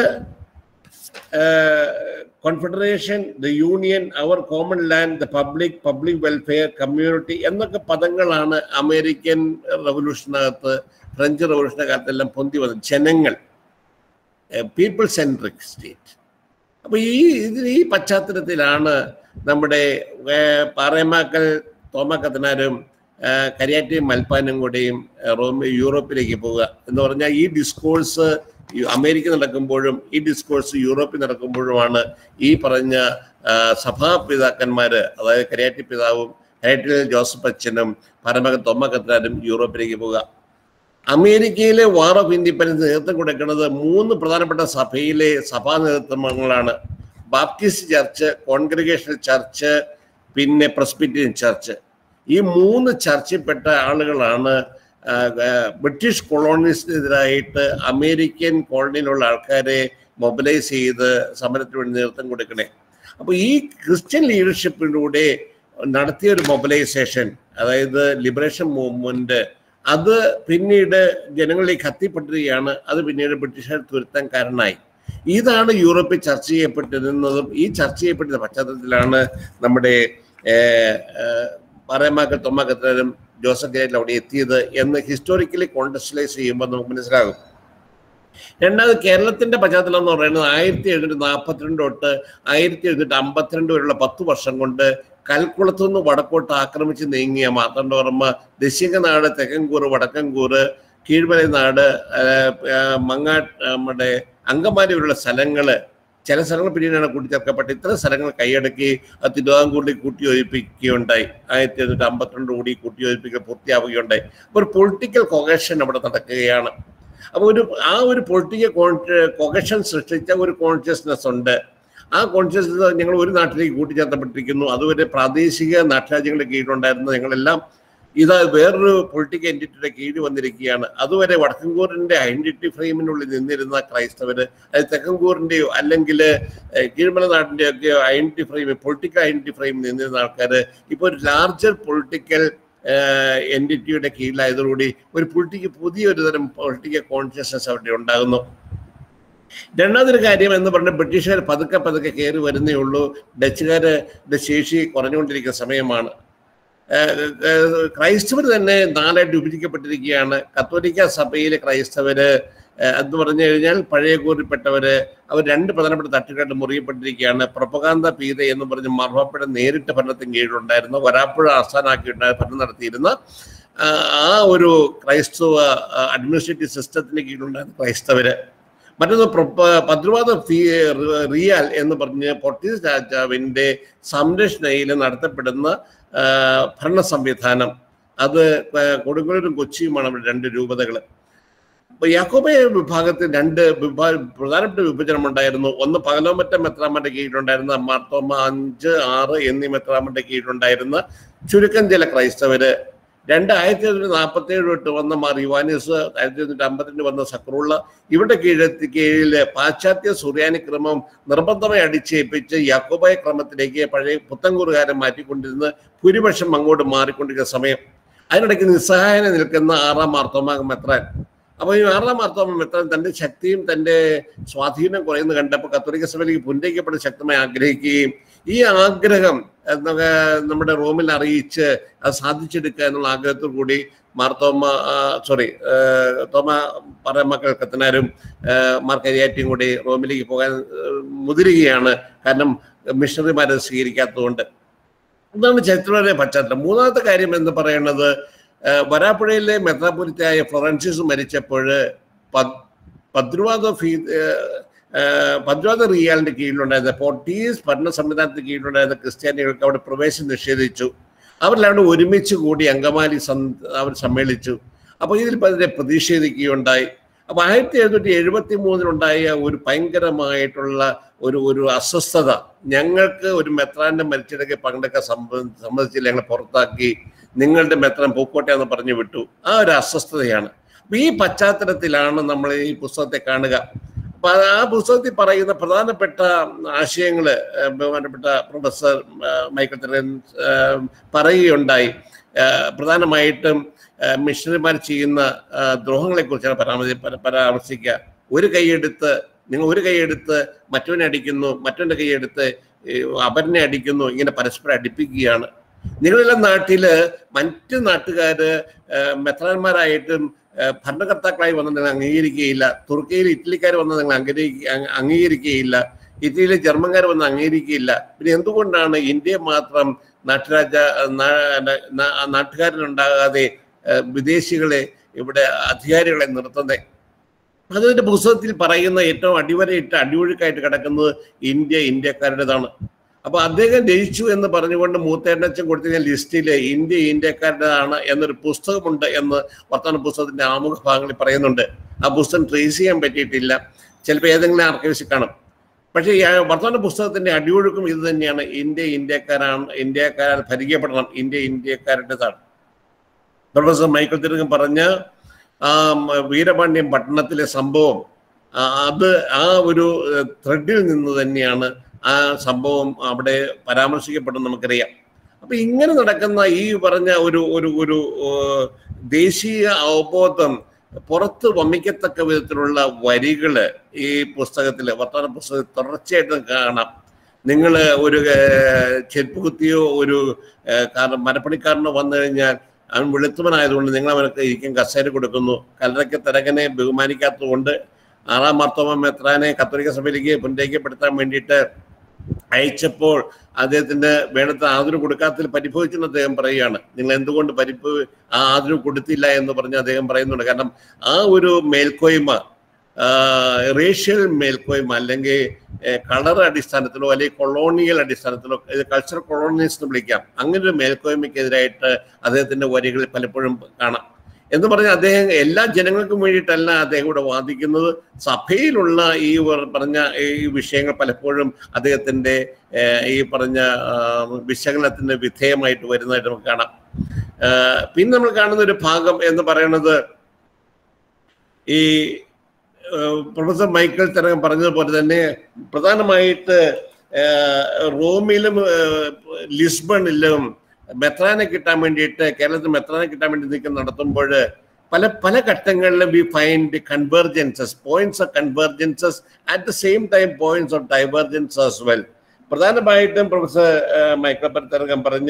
കോൺഫെഡറേഷൻ, ദ യൂണിയൻ, അവർ common land, the public, public welfare, community എന്നൊക്കെ പദങ്ങളാണ് അമേരിക്കൻ റവല്യൂഷനകത്ത്, ഫ്രഞ്ച് റവല്യൂഷന്റെ കാലത്തെല്ലാം പൊന്തി വന്നത്. ജനങ്ങൾ, പീപ്പിൾ സെൻട്രിക് സ്റ്റേറ്റ്. അപ്പൊ ഈ ഇതിൽ ഈ പശ്ചാത്തലത്തിലാണ് നമ്മുടെ പാറേമാക്കൽ തോമക്കത്തനാരും കരിയാറ്റിയും മൽപ്പാനും കൂടെയും റോം യൂറോപ്പിലേക്ക് പോവുക എന്ന് പറഞ്ഞാൽ ഈ ഡിസ്കോഴ്സ് അമേരിക്ക നടക്കുമ്പോഴും ഈ ഡിസ്കോഴ്സ് യൂറോപ്പിൽ നടക്കുമ്പോഴുമാണ് ഈ പറഞ്ഞ സഭാപിതാക്കന്മാര്, അതായത് കരിയാറ്റി പിതാവും കരിയാറ്റിൽ ജോസഫ് അച്ഛനും പാറേമാക്കൽ തോമക്കത്തനാരും യൂറോപ്പിലേക്ക് പോവുക. അമേരിക്കയിലെ വാർ ഓഫ് ഇൻഡിപെൻഡൻസ് നേതൃത്വം കൊടുക്കുന്നത് മൂന്ന് പ്രധാനപ്പെട്ട സഭയിലെ സഭാ നേതൃത്വങ്ങളാണ്. ബാപ്റ്റിസ്റ്റ് ചർച്ച്, കോൺഗ്രിഗേഷണൽ ചർച്ച്, പിന്നെ പ്രസ്ബിറ്റേറിയൻ ചർച്ച്. ഈ മൂന്ന് ചർച്ചിൽപ്പെട്ട ആളുകളാണ് ബ്രിട്ടീഷ് കൊളോണിയലിസ്റ്റിനെതിരായിട്ട് അമേരിക്കൻ കോളനിയിലുള്ള ആൾക്കാരെ മൊബിലൈസ് ചെയ്ത് സമരത്തിന് വേണ്ടി നേതൃത്വം കൊടുക്കണേ. അപ്പോൾ ഈ ക്രിസ്ത്യൻ ലീഡർഷിപ്പിലൂടെ നടത്തിയ ഒരു മൊബിലൈസേഷൻ, അതായത് ലിബറേഷൻ മൂവ്മെന്റ്, അത് പിന്നീട് ജനങ്ങളിലേക്ക് എത്തിപ്പെട്ടിരിക്കുകയാണ്. അത് പിന്നീട് ബ്രിട്ടീഷുകാർ തുരുത്താൻ കാരണമായി. ഇതാണ് യൂറോപ്പിൽ ചർച്ച ചെയ്യപ്പെട്ടിരുന്നതും ഈ ചർച്ച ചെയ്യപ്പെട്ടിരുന്ന പശ്ചാത്തലത്തിലാണ് നമ്മുടെ പാറേമാക്കൽ തോമക്കത്തനാരും ജോസഫ് കരിയാറ്റിൽ അവിടെ എത്തിയത് എന്ന് ഹിസ്റ്റോറിക്കലി കോണ്ടക്സ്റ്റലൈസ് ചെയ്യുമ്പോൾ നമുക്ക് മനസ്സിലാകും. രണ്ടാമത് കേരളത്തിന്റെ പശ്ചാത്തലം എന്ന് പറയുന്നത് ആയിരത്തി എഴുന്നൂറ്റി നാൽപ്പത്തിരണ്ട് തൊട്ട് ആയിരത്തി എഴുന്നൂറ്റി അമ്പത്തിരണ്ട് വരെയുള്ള പത്ത് വർഷം കൊണ്ട് കൽക്കുളത്തു നിന്ന് വടക്കോട്ട് ആക്രമിച്ച് നീങ്ങിയ മാർത്താണ്ഡവർമ്മ ദശികനാട്, തെക്കൻകൂറ്, വടക്കൻകൂറ്, കീഴ്മലൈ നാട്, മങ്ങാ നമ്മുടെ അങ്കമാലി വരെയുള്ള സ്ഥലങ്ങള്, ചില സ്ഥലങ്ങൾ പിന്നീടാണ് കൂട്ടിച്ചേർക്കപ്പെട്ട ഇത്തരം സ്ഥലങ്ങൾ കൈയടക്കി തിരുവിതാംകൂറിൽ കൂട്ടിയോജിപ്പിക്കുകയുണ്ടായി. ആയിരത്തി എഴുന്നൂറ്റി അമ്പത്തിരണ്ട് കൂടി കൂട്ടിയോജിപ്പിക്കൽ പൂർത്തിയാവുകയുണ്ടായി. അപ്പോൾ ഒരു പൊളിറ്റിക്കൽ കൊഹഷൻ അവിടെ നടക്കുകയാണ്. അപ്പോൾ ഒരു ആ ഒരു പൊളിറ്റിക്കൽ കൊഹഷൻ സൃഷ്ടിച്ച ഒരു കോൺഷ്യസ്നെസ് ഉണ്ട്. ആ കോൺഷ്യസ്നസ് ഞങ്ങൾ ഒരു നാട്ടിലേക്ക് കൂട്ടിച്ചേർത്തപ്പെട്ടിരിക്കുന്നു. അതുവരെ പ്രാദേശിക നാട്ടുരാജ്യങ്ങളുടെ കീഴിലുണ്ടായിരുന്ന ഞങ്ങളെല്ലാം ഇത് വേറൊരു പൊളിറ്റിക്കൽ എൻറ്റിറ്റിയുടെ കീഴിൽ വന്നിരിക്കുകയാണ്. അതുവരെ വടക്കൻകൂറിൻ്റെ ഐഡന്റിറ്റി ഫ്രെയിമിനുള്ളിൽ നിന്നിരുന്ന ക്രൈസ്തവര്, അത് തെക്കൻകൂറിൻ്റെയോ അല്ലെങ്കിൽ കീഴ്മല നാടിൻ്റെയോ ഒക്കെ ഐഡന്റിറ്റി ഫ്രെയിം, പൊളിറ്റിക്കൽ ഐഡന്റിറ്റി ഫ്രെയിമിൽ നിന്നിരുന്ന ആൾക്കാർ ഇപ്പോൾ ഒരു ലാർജർ പൊളിറ്റിക്കൽ എൻറ്റിറ്റിയുടെ കീഴിലായതോടുകൂടി ഒരു പൊളിറ്റിക്കൽ പുതിയൊരു തരം പൊളിറ്റിക്കൽ കോൺഷ്യസ്നസ് അവിടെ ഉണ്ടാകുന്നു. രണ്ടാമതൊരു കാര്യം എന്ന് പറഞ്ഞാൽ ബ്രിട്ടീഷുകാർ പതുക്കെ പതുക്കെ കയറി വരുന്നേ ഉള്ളൂ. ഡച്ചുകാരുടെ ശേഷി കുറഞ്ഞുകൊണ്ടിരിക്കുന്ന സമയമാണ്. ക്രൈസ്തവർ തന്നെ നാലായിട്ട് വിഭജിക്കപ്പെട്ടിരിക്കുകയാണ്. കത്തോലിക്ക സഭയിലെ ക്രൈസ്തവര് എന്ന് പറഞ്ഞു കഴിഞ്ഞാൽ പഴയ കൂറിൽപ്പെട്ടവര് അവർ രണ്ട് പ്രധാനപ്പെട്ട തട്ടുകാട്ട് മുറിയപ്പെട്ടിരിക്കുകയാണ്. പ്രൊപ്പഗാന്ത പീത എന്ന് പറഞ്ഞ് മാർപ്പാപ്പയുടെ നേരിട്ട് ഭരണത്തിന് കീഴിലുണ്ടായിരുന്നു, വരാപ്പുഴ ആസ്ഥാനാക്കിയിട്ടുണ്ടായ ഭരണം നടത്തിയിരുന്ന ആ ഒരു ക്രൈസ്തവ അഡ്മിനിസ്ട്രേറ്റീവ് സിസ്റ്റത്തിന് കീഴിലുണ്ടായിരുന്ന ക്രൈസ്തവര്. മറ്റൊന്ന് പദ്രുവാദ ഫീ റിയാൽ എന്ന് പറഞ്ഞ് പോർച്ചുഗീസ് രാജാവിൻ്റെ സംരക്ഷണയിൽ നടത്തപ്പെടുന്ന ഭരണ സംവിധാനം, അത് കൊടുങ്ങല്ലൂരും കൊച്ചിയുമാണ് അവിടെ രണ്ട് രൂപതകൾ. അപ്പൊ യാക്കോബായ വിഭാഗത്തിൽ രണ്ട് വിഭാഗ പ്രധാനപ്പെട്ട വിഭജനം ഉണ്ടായിരുന്നു. ഒന്ന് പകലോമറ്റ മെത്രാമന്റെ കീഴിലുണ്ടായിരുന്ന മാർത്തോമ അഞ്ച് ആറ് എന്നീ മെത്രാമന്റെ കീഴിലുണ്ടായിരുന്ന ചുരുക്കം ചില ക്രൈസ്തവര്. രണ്ട് ആയിരത്തി തൊള്ളായിരത്തി നാൽപ്പത്തി ഏഴ് തൊട്ട് വന്ന മാർ യുവാനിസ്, ആയിരത്തി തൊള്ളായിരത്തി അമ്പത്തിരണ്ട് വന്ന സക്രുള്ള, ഇവിടെ കീഴെത്തി കീഴില് പാശ്ചാത്യ സുറിയാനി ക്രമം നിർബന്ധമായി അടിച്ചേൽപ്പിച്ച് യാക്കോബായ ക്രമത്തിലേക്ക് പഴയ പുത്തൻകൂറുകാരെ മാറ്റിക്കൊണ്ടിരുന്ന ഭൂരിപക്ഷം അങ്ങോട്ട് മാറിക്കൊണ്ടിരിക്കുന്ന സമയം. അതിനിടയ്ക്ക് നിസ്സഹായന നിൽക്കുന്ന ആറാം മാർത്തോമ മെത്രാൻ. അപ്പോൾ ഈ ആറാം മാർത്തോമ മെത്രാൻ തൻ്റെ ശക്തിയും തൻ്റെ സ്വാധീനം കുറയുന്നത് കണ്ടപ്പോൾ കത്തോലിക്ക സഭയിലേക്ക് പുനരയിക്കപ്പെടാൻ ശക്തമായി ആഗ്രഹിക്കുകയും ഈ ആഗ്രഹം എന്നൊക്കെ നമ്മുടെ റോമിൽ അറിയിച്ച് അത് സാധിച്ചെടുക്കുക എന്നുള്ള ആഗ്രഹത്തോടു കൂടി മാർത്തോമ സോറി തോമ പറമക്കൾ കത്തനാരും മാർ കരിയാറ്റിയും കൂടി റോമിലേക്ക് പോകാൻ മുതിരുകയാണ്. കാരണം മിഷണറിമാരെ സ്വീകരിക്കാത്തതുകൊണ്ട്. ഇതാണ് ചരിത്രപരമായ പശ്ചാത്തലം. മൂന്നാമത്തെ കാര്യം എന്ന് പറയുന്നത്, വരാപ്പുഴയിലെ മെത്രാപ്പൊലിത്തയായ ഫ്ലോറൻസിസ് മരിച്ചപ്പോൾ പദ്രുവാദ ഫീ പദ്രുവാദ റിയാലിന്റെ കീഴിലുണ്ടായിരുന്ന പോർട്ടുഗീസ് ഭരണ സംവിധാനത്തിന് കീഴിലുണ്ടായിരുന്ന ക്രിസ്ത്യാനികൾക്ക് അവിടെ പ്രവേശനം നിഷേധിച്ചു. അവരെല്ലാം ഒരുമിച്ച് കൂടി അങ്കമാലി അവർ സമ്മേളിച്ചു. അപ്പോൾ ഇതിൽ പതിനെ പ്രതിഷേധിക്കുകയുണ്ടായി. അപ്പോൾ ആയിരത്തി എഴുന്നൂറ്റി എഴുപത്തി മൂന്നിലുണ്ടായ ഒരു ഭയങ്കരമായിട്ടുള്ള ഒരു ഒരു അസ്വസ്ഥത, ഞങ്ങൾക്ക് ഒരു മെത്രാന്റെ മരിച്ചിടയ്ക്ക് പങ്കെടുക്കാൻ സമ്മതിച്ചില്ല, ഞങ്ങളെ പുറത്താക്കി, നിങ്ങളുടെ മെത്രാൻ പൂക്കോട്ടെ എന്ന് പറഞ്ഞു വിട്ടു. ആ ഒരു അസ്വസ്ഥതയാണ്. അപ്പൊ ഈ പശ്ചാത്തലത്തിലാണ് നമ്മൾ ഈ പുസ്തകത്തെ കാണുക. അപ്പൊ ആ പുസ്തകത്തിൽ പറയുന്ന പ്രധാനപ്പെട്ട ആശയങ്ങള് ബഹുമാനപ്പെട്ട പ്രൊഫസർ മൈക്കിൾ തെരൻ പറയുകയുണ്ടായി. പ്രധാനമായിട്ടും മിഷണറിമാർ ചെയ്യുന്ന ദ്രോഹങ്ങളെ കുറിച്ചാണ് പരാമർശി പരാമർശിക്കുക. ഒരു കൈയെടുത്ത് നിങ്ങൾ ഒരു കൈയെടുത്ത് മറ്റവനെ അടിക്കുന്നു, മറ്റവൻ്റെ കൈയെടുത്ത് അപരനെ അടിക്കുന്നു, ഇങ്ങനെ പരസ്പരം അടിപ്പിക്കുകയാണ്. നിങ്ങളെല്ലാം നാട്ടില് മറ്റ് നാട്ടുകാര് മെത്രാന്മാരായിട്ടും ഭരണകർത്താക്കളായി വന്ന് നിങ്ങൾ അംഗീകരിക്കുകയില്ല. തുർക്കിയിൽ ഇറ്റലിക്കാർ വന്ന് നിങ്ങൾ അംഗീകരിക്ക അംഗീകരിക്കുകയില്ല ഇറ്റലിയിലെ ജർമ്മൻകാർ വന്ന് അംഗീകരിക്കുകയില്ല. പിന്നെ എന്തുകൊണ്ടാണ് ഇന്ത്യ മാത്രം നാട്ടുരാജ നാട്ടുകാരനുണ്ടാകാതെ വിദേശികളെ ഇവിടെ അധികാരികളെ നിർത്തുന്നത്? അതിന്റെ പുസ്തകത്തിൽ പറയുന്ന ഏറ്റവും അടിവരയിട്ട് അടിയൊഴുക്കായിട്ട് കിടക്കുന്നത് ഇന്ത്യ ഇന്ത്യക്കാരുടേതാണ്. അപ്പൊ അദ്ദേഹം ജയിച്ചു എന്ന് പറഞ്ഞുകൊണ്ട് മൂത്തേണ്ടച്ചൻ കൊടുത്തിരുന്ന ലിസ്റ്റില് ഇന്ത്യ ഇന്ത്യക്കാരുടേതാണ് എന്നൊരു പുസ്തകമുണ്ട് എന്ന് വർത്തമാന പുസ്തകത്തിന്റെ ആമുഖ ഭാഗങ്ങളിൽ പറയുന്നുണ്ട്. ആ പുസ്തകം ട്രേസ് ചെയ്യാൻ പറ്റിയിട്ടില്ല, ചിലപ്പോൾ ഏതെങ്കിലും ആർക്കൈവ്സിൽ കാണും. പക്ഷേ ഈ വർത്തമാന പുസ്തകത്തിന്റെ അടിയൊഴുക്കും ഇത് തന്നെയാണ്. ഇന്ത്യ ഇന്ത്യക്കാരാണ്, ഇന്ത്യക്കാർ ഭരിക്കപ്പെടണം, ഇന്ത്യ ഇന്ത്യക്കാരുടേതാണ്. പ്രൊഫസർ മൈക്കിൾ തിരുകം പറഞ്ഞ ആ വീരപാണ്ഡ്യം പട്ടണത്തിലെ സംഭവം, അത് ആ ഒരു ത്രെഡിൽ നിന്ന് തന്നെയാണ് ആ സംഭവം അവിടെ പരാമർശിക്കപ്പെടുന്നത് നമുക്കറിയാം. അപ്പൊ ഇങ്ങനെ നടക്കുന്ന ഈ പറഞ്ഞ ഒരു ഒരു ഒരു ദേശീയ അവബോധം പുറത്ത് വമിക്കത്തക്ക വിധത്തിലുള്ള വരികള് ഈ പുസ്തകത്തില് വർത്തമാന പുസ്തകത്തിൽ തുടർച്ചയായിട്ട് കാണാം. നിങ്ങൾ ഒരു ചെരുപ്പ് കുത്തിയോ ഒരു മരപ്പണിക്കാരനോ വന്നു കഴിഞ്ഞാൽ അവൻ വെളുത്തുവനായതുകൊണ്ട് നിങ്ങൾ അവനൊക്കെ ഇരിക്കും കസേര കൊടുക്കുന്നു. കല്ലറയ്ക്ക് തിരകനെ ബഹുമാനിക്കാത്തതുകൊണ്ട് ആറാം മാർത്തോമ മെത്രാനെ കത്തോലിക്ക സഭയിലേക്ക് പുനരൈക്യപ്പെടുത്താൻ വേണ്ടിയിട്ട് അയച്ചപ്പോൾ അദ്ദേഹത്തിന് വേണ്ടത്ര ആദരവ് കൊടുക്കാത്തതിൽ പരിഭവിച്ചെന്ന് അദ്ദേഹം പറയുകയാണ്. നിങ്ങൾ എന്തുകൊണ്ട് പരിപ്പ് ആ ആദരവ് കൊടുത്തില്ല എന്ന് പറഞ്ഞ് അദ്ദേഹം പറയുന്നുണ്ട്. കാരണം ആ ഒരു മേൽക്കോയ്മ, റേഷ്യൽ മേൽക്കോയ്മ, അല്ലെങ്കിൽ കളർ അടിസ്ഥാനത്തിലോ അല്ലെങ്കിൽ കൊളോണിയൽ അടിസ്ഥാനത്തിലോ, കൾച്ചറൽ കൊളോണിയൽസ് എന്ന് വിളിക്കാം, അങ്ങനെ ഒരു മേൽക്കോയ്മയ്ക്കെതിരായിട്ട് അദ്ദേഹത്തിന്റെ വരികളിൽ പലപ്പോഴും കാണാം. എന്ന് പറഞ്ഞാൽ അദ്ദേഹം എല്ലാ ജനങ്ങൾക്കും വേണ്ടിയിട്ടല്ല അദ്ദേഹം ഇവിടെ വാദിക്കുന്നത്. സഭയിലുള്ള ഈ പറഞ്ഞ ഈ വിഷയങ്ങൾ പലപ്പോഴും അദ്ദേഹത്തിൻ്റെ ഈ പറഞ്ഞ വിശകലനത്തിന് വിധേയമായിട്ട് വരുന്നതായിട്ട് നമുക്ക് കാണാം. പിന്നെ നമ്മൾ കാണുന്ന ഒരു ഭാഗം എന്ന് പറയുന്നത് ഈ പ്രൊഫസർ മൈക്കിൾ തിലകൻ പറഞ്ഞതുപോലെ തന്നെ പ്രധാനമായിട്ട് റോമിലും ലിസ്ബണിലും മെത്രാനെ കിട്ടാൻ വേണ്ടിയിട്ട് കേരളത്തിൽ മെത്രാനെ കിട്ടാൻ വേണ്ടി നീക്കം നടത്തുമ്പോൾ പല പല ഘട്ടങ്ങളിലും we find convergences, points of convergences at the same time points of divergence as well. പ്രധാനമായിട്ടും പ്രൊഫസർ മൈക്കിൾ തിലകൻ പറഞ്ഞ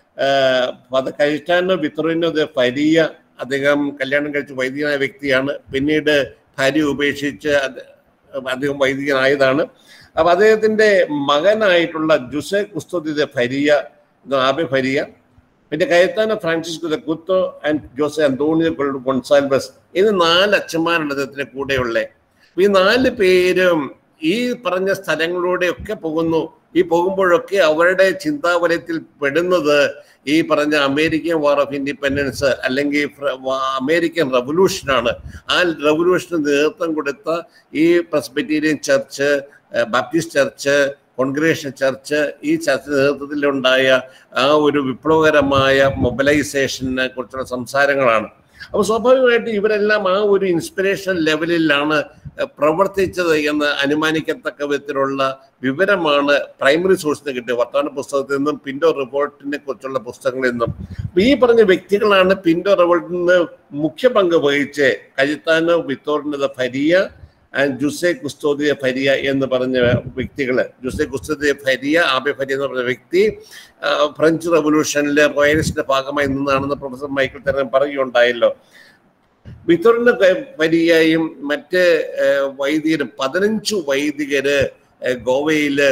ഫാദർ കൈറ്റാനോ വിത്തോറിനോ ദെ ഫരിയ, അദ്ദേഹം കല്യാണം കഴിച്ച വൈദികനായ വ്യക്തിയാണ്. പിന്നീട് ഭാര്യ ഉപേക്ഷിച്ച് അദ്ദേഹം വൈദികനായതാണ്. അപ്പൊ അദ്ദേഹത്തിന്റെ മകനായിട്ടുള്ള ജുസെ കുസ്തോദി ദെ ഫരിയ, ആബെ ഫരിയ, പിന്നെ Caetano Francisco de Couto and Jose Antonio Goncalves ഇത് നാല് അച്ഛന്മാരാണ് അദ്ദേഹത്തിന്റെ കൂടെയുള്ളത്. ഈ നാല് പേരും ഈ പറഞ്ഞ സ്ഥലങ്ങളിലൂടെയൊക്കെ പോകുന്നു. ഈ പോകുമ്പോഴൊക്കെ അവരുടെ ചിന്താവലയത്തിൽ പെടുന്നത് ഈ പറഞ്ഞ അമേരിക്കൻ വാർ ഓഫ് ഇൻഡിപെൻഡൻസ് അല്ലെങ്കിൽ അമേരിക്കൻ റവല്യൂഷനാണ്. ആ റവല്യൂഷന് നേതൃത്വം കൊടുത്ത ഈ Presbyterian church, Baptist church, congregation church, ഈ ചർച്ച നേതൃത്വത്തിലുണ്ടായ ആ ഒരു വിപ്ലവകരമായ മൊബിലൈസേഷനെ കുറിച്ചുള്ള സംസാരങ്ങളാണ്. അപ്പോൾ സ്വാഭാവികമായിട്ട് ഇവരെല്ലാം ആ ഒരു ഇൻസ്പിറേഷൻ ലെവലിലാണ് പ്രവർത്തിച്ചത് എന്ന് അനുമാനിക്കത്തക്ക വിധത്തിലുള്ള വിവരമാണ് പ്രൈമറി സോഴ്സിൽ നിന്ന് കിട്ടിയത്, വർത്തമാന പുസ്തകത്തിൽ നിന്നും പിൻഡോ റിവോൾട്ടിനെ കുറിച്ചുള്ള പുസ്തകങ്ങളിൽ നിന്നും. ഈ പറഞ്ഞ വ്യക്തികളാണ് പിൻഡോ റിവോൾട്ടിൽ നിന്ന് മുഖ്യ പങ്ക് വഹിച്ച് കജിത്താനോ വിത്തോറിനോ ദെ ഫരിയ ആൻഡ് ജുസെ കുസ്തോദി ദെ ഫരിയ എന്ന് പറഞ്ഞ വ്യക്തികൾ. ജുസെ കുസ്തോദി ദെ ഫരിയ, ആബെ ഫരിയ എന്ന് പറഞ്ഞ വ്യക്തി ഫ്രഞ്ച് റവല്യൂഷനിലെ റോയലിസ്റ്റിന്റെ ഭാഗമായി നിന്നാണെന്ന് പ്രൊഫസർ മൈക്കിൾ തിലകൻ പറയുകയുണ്ടായല്ലോ. വിത്തോറിനോ ദെ ഫരിയയും മറ്റ് വൈദികരും പതിനഞ്ചു വൈദികര് ഗോവയില്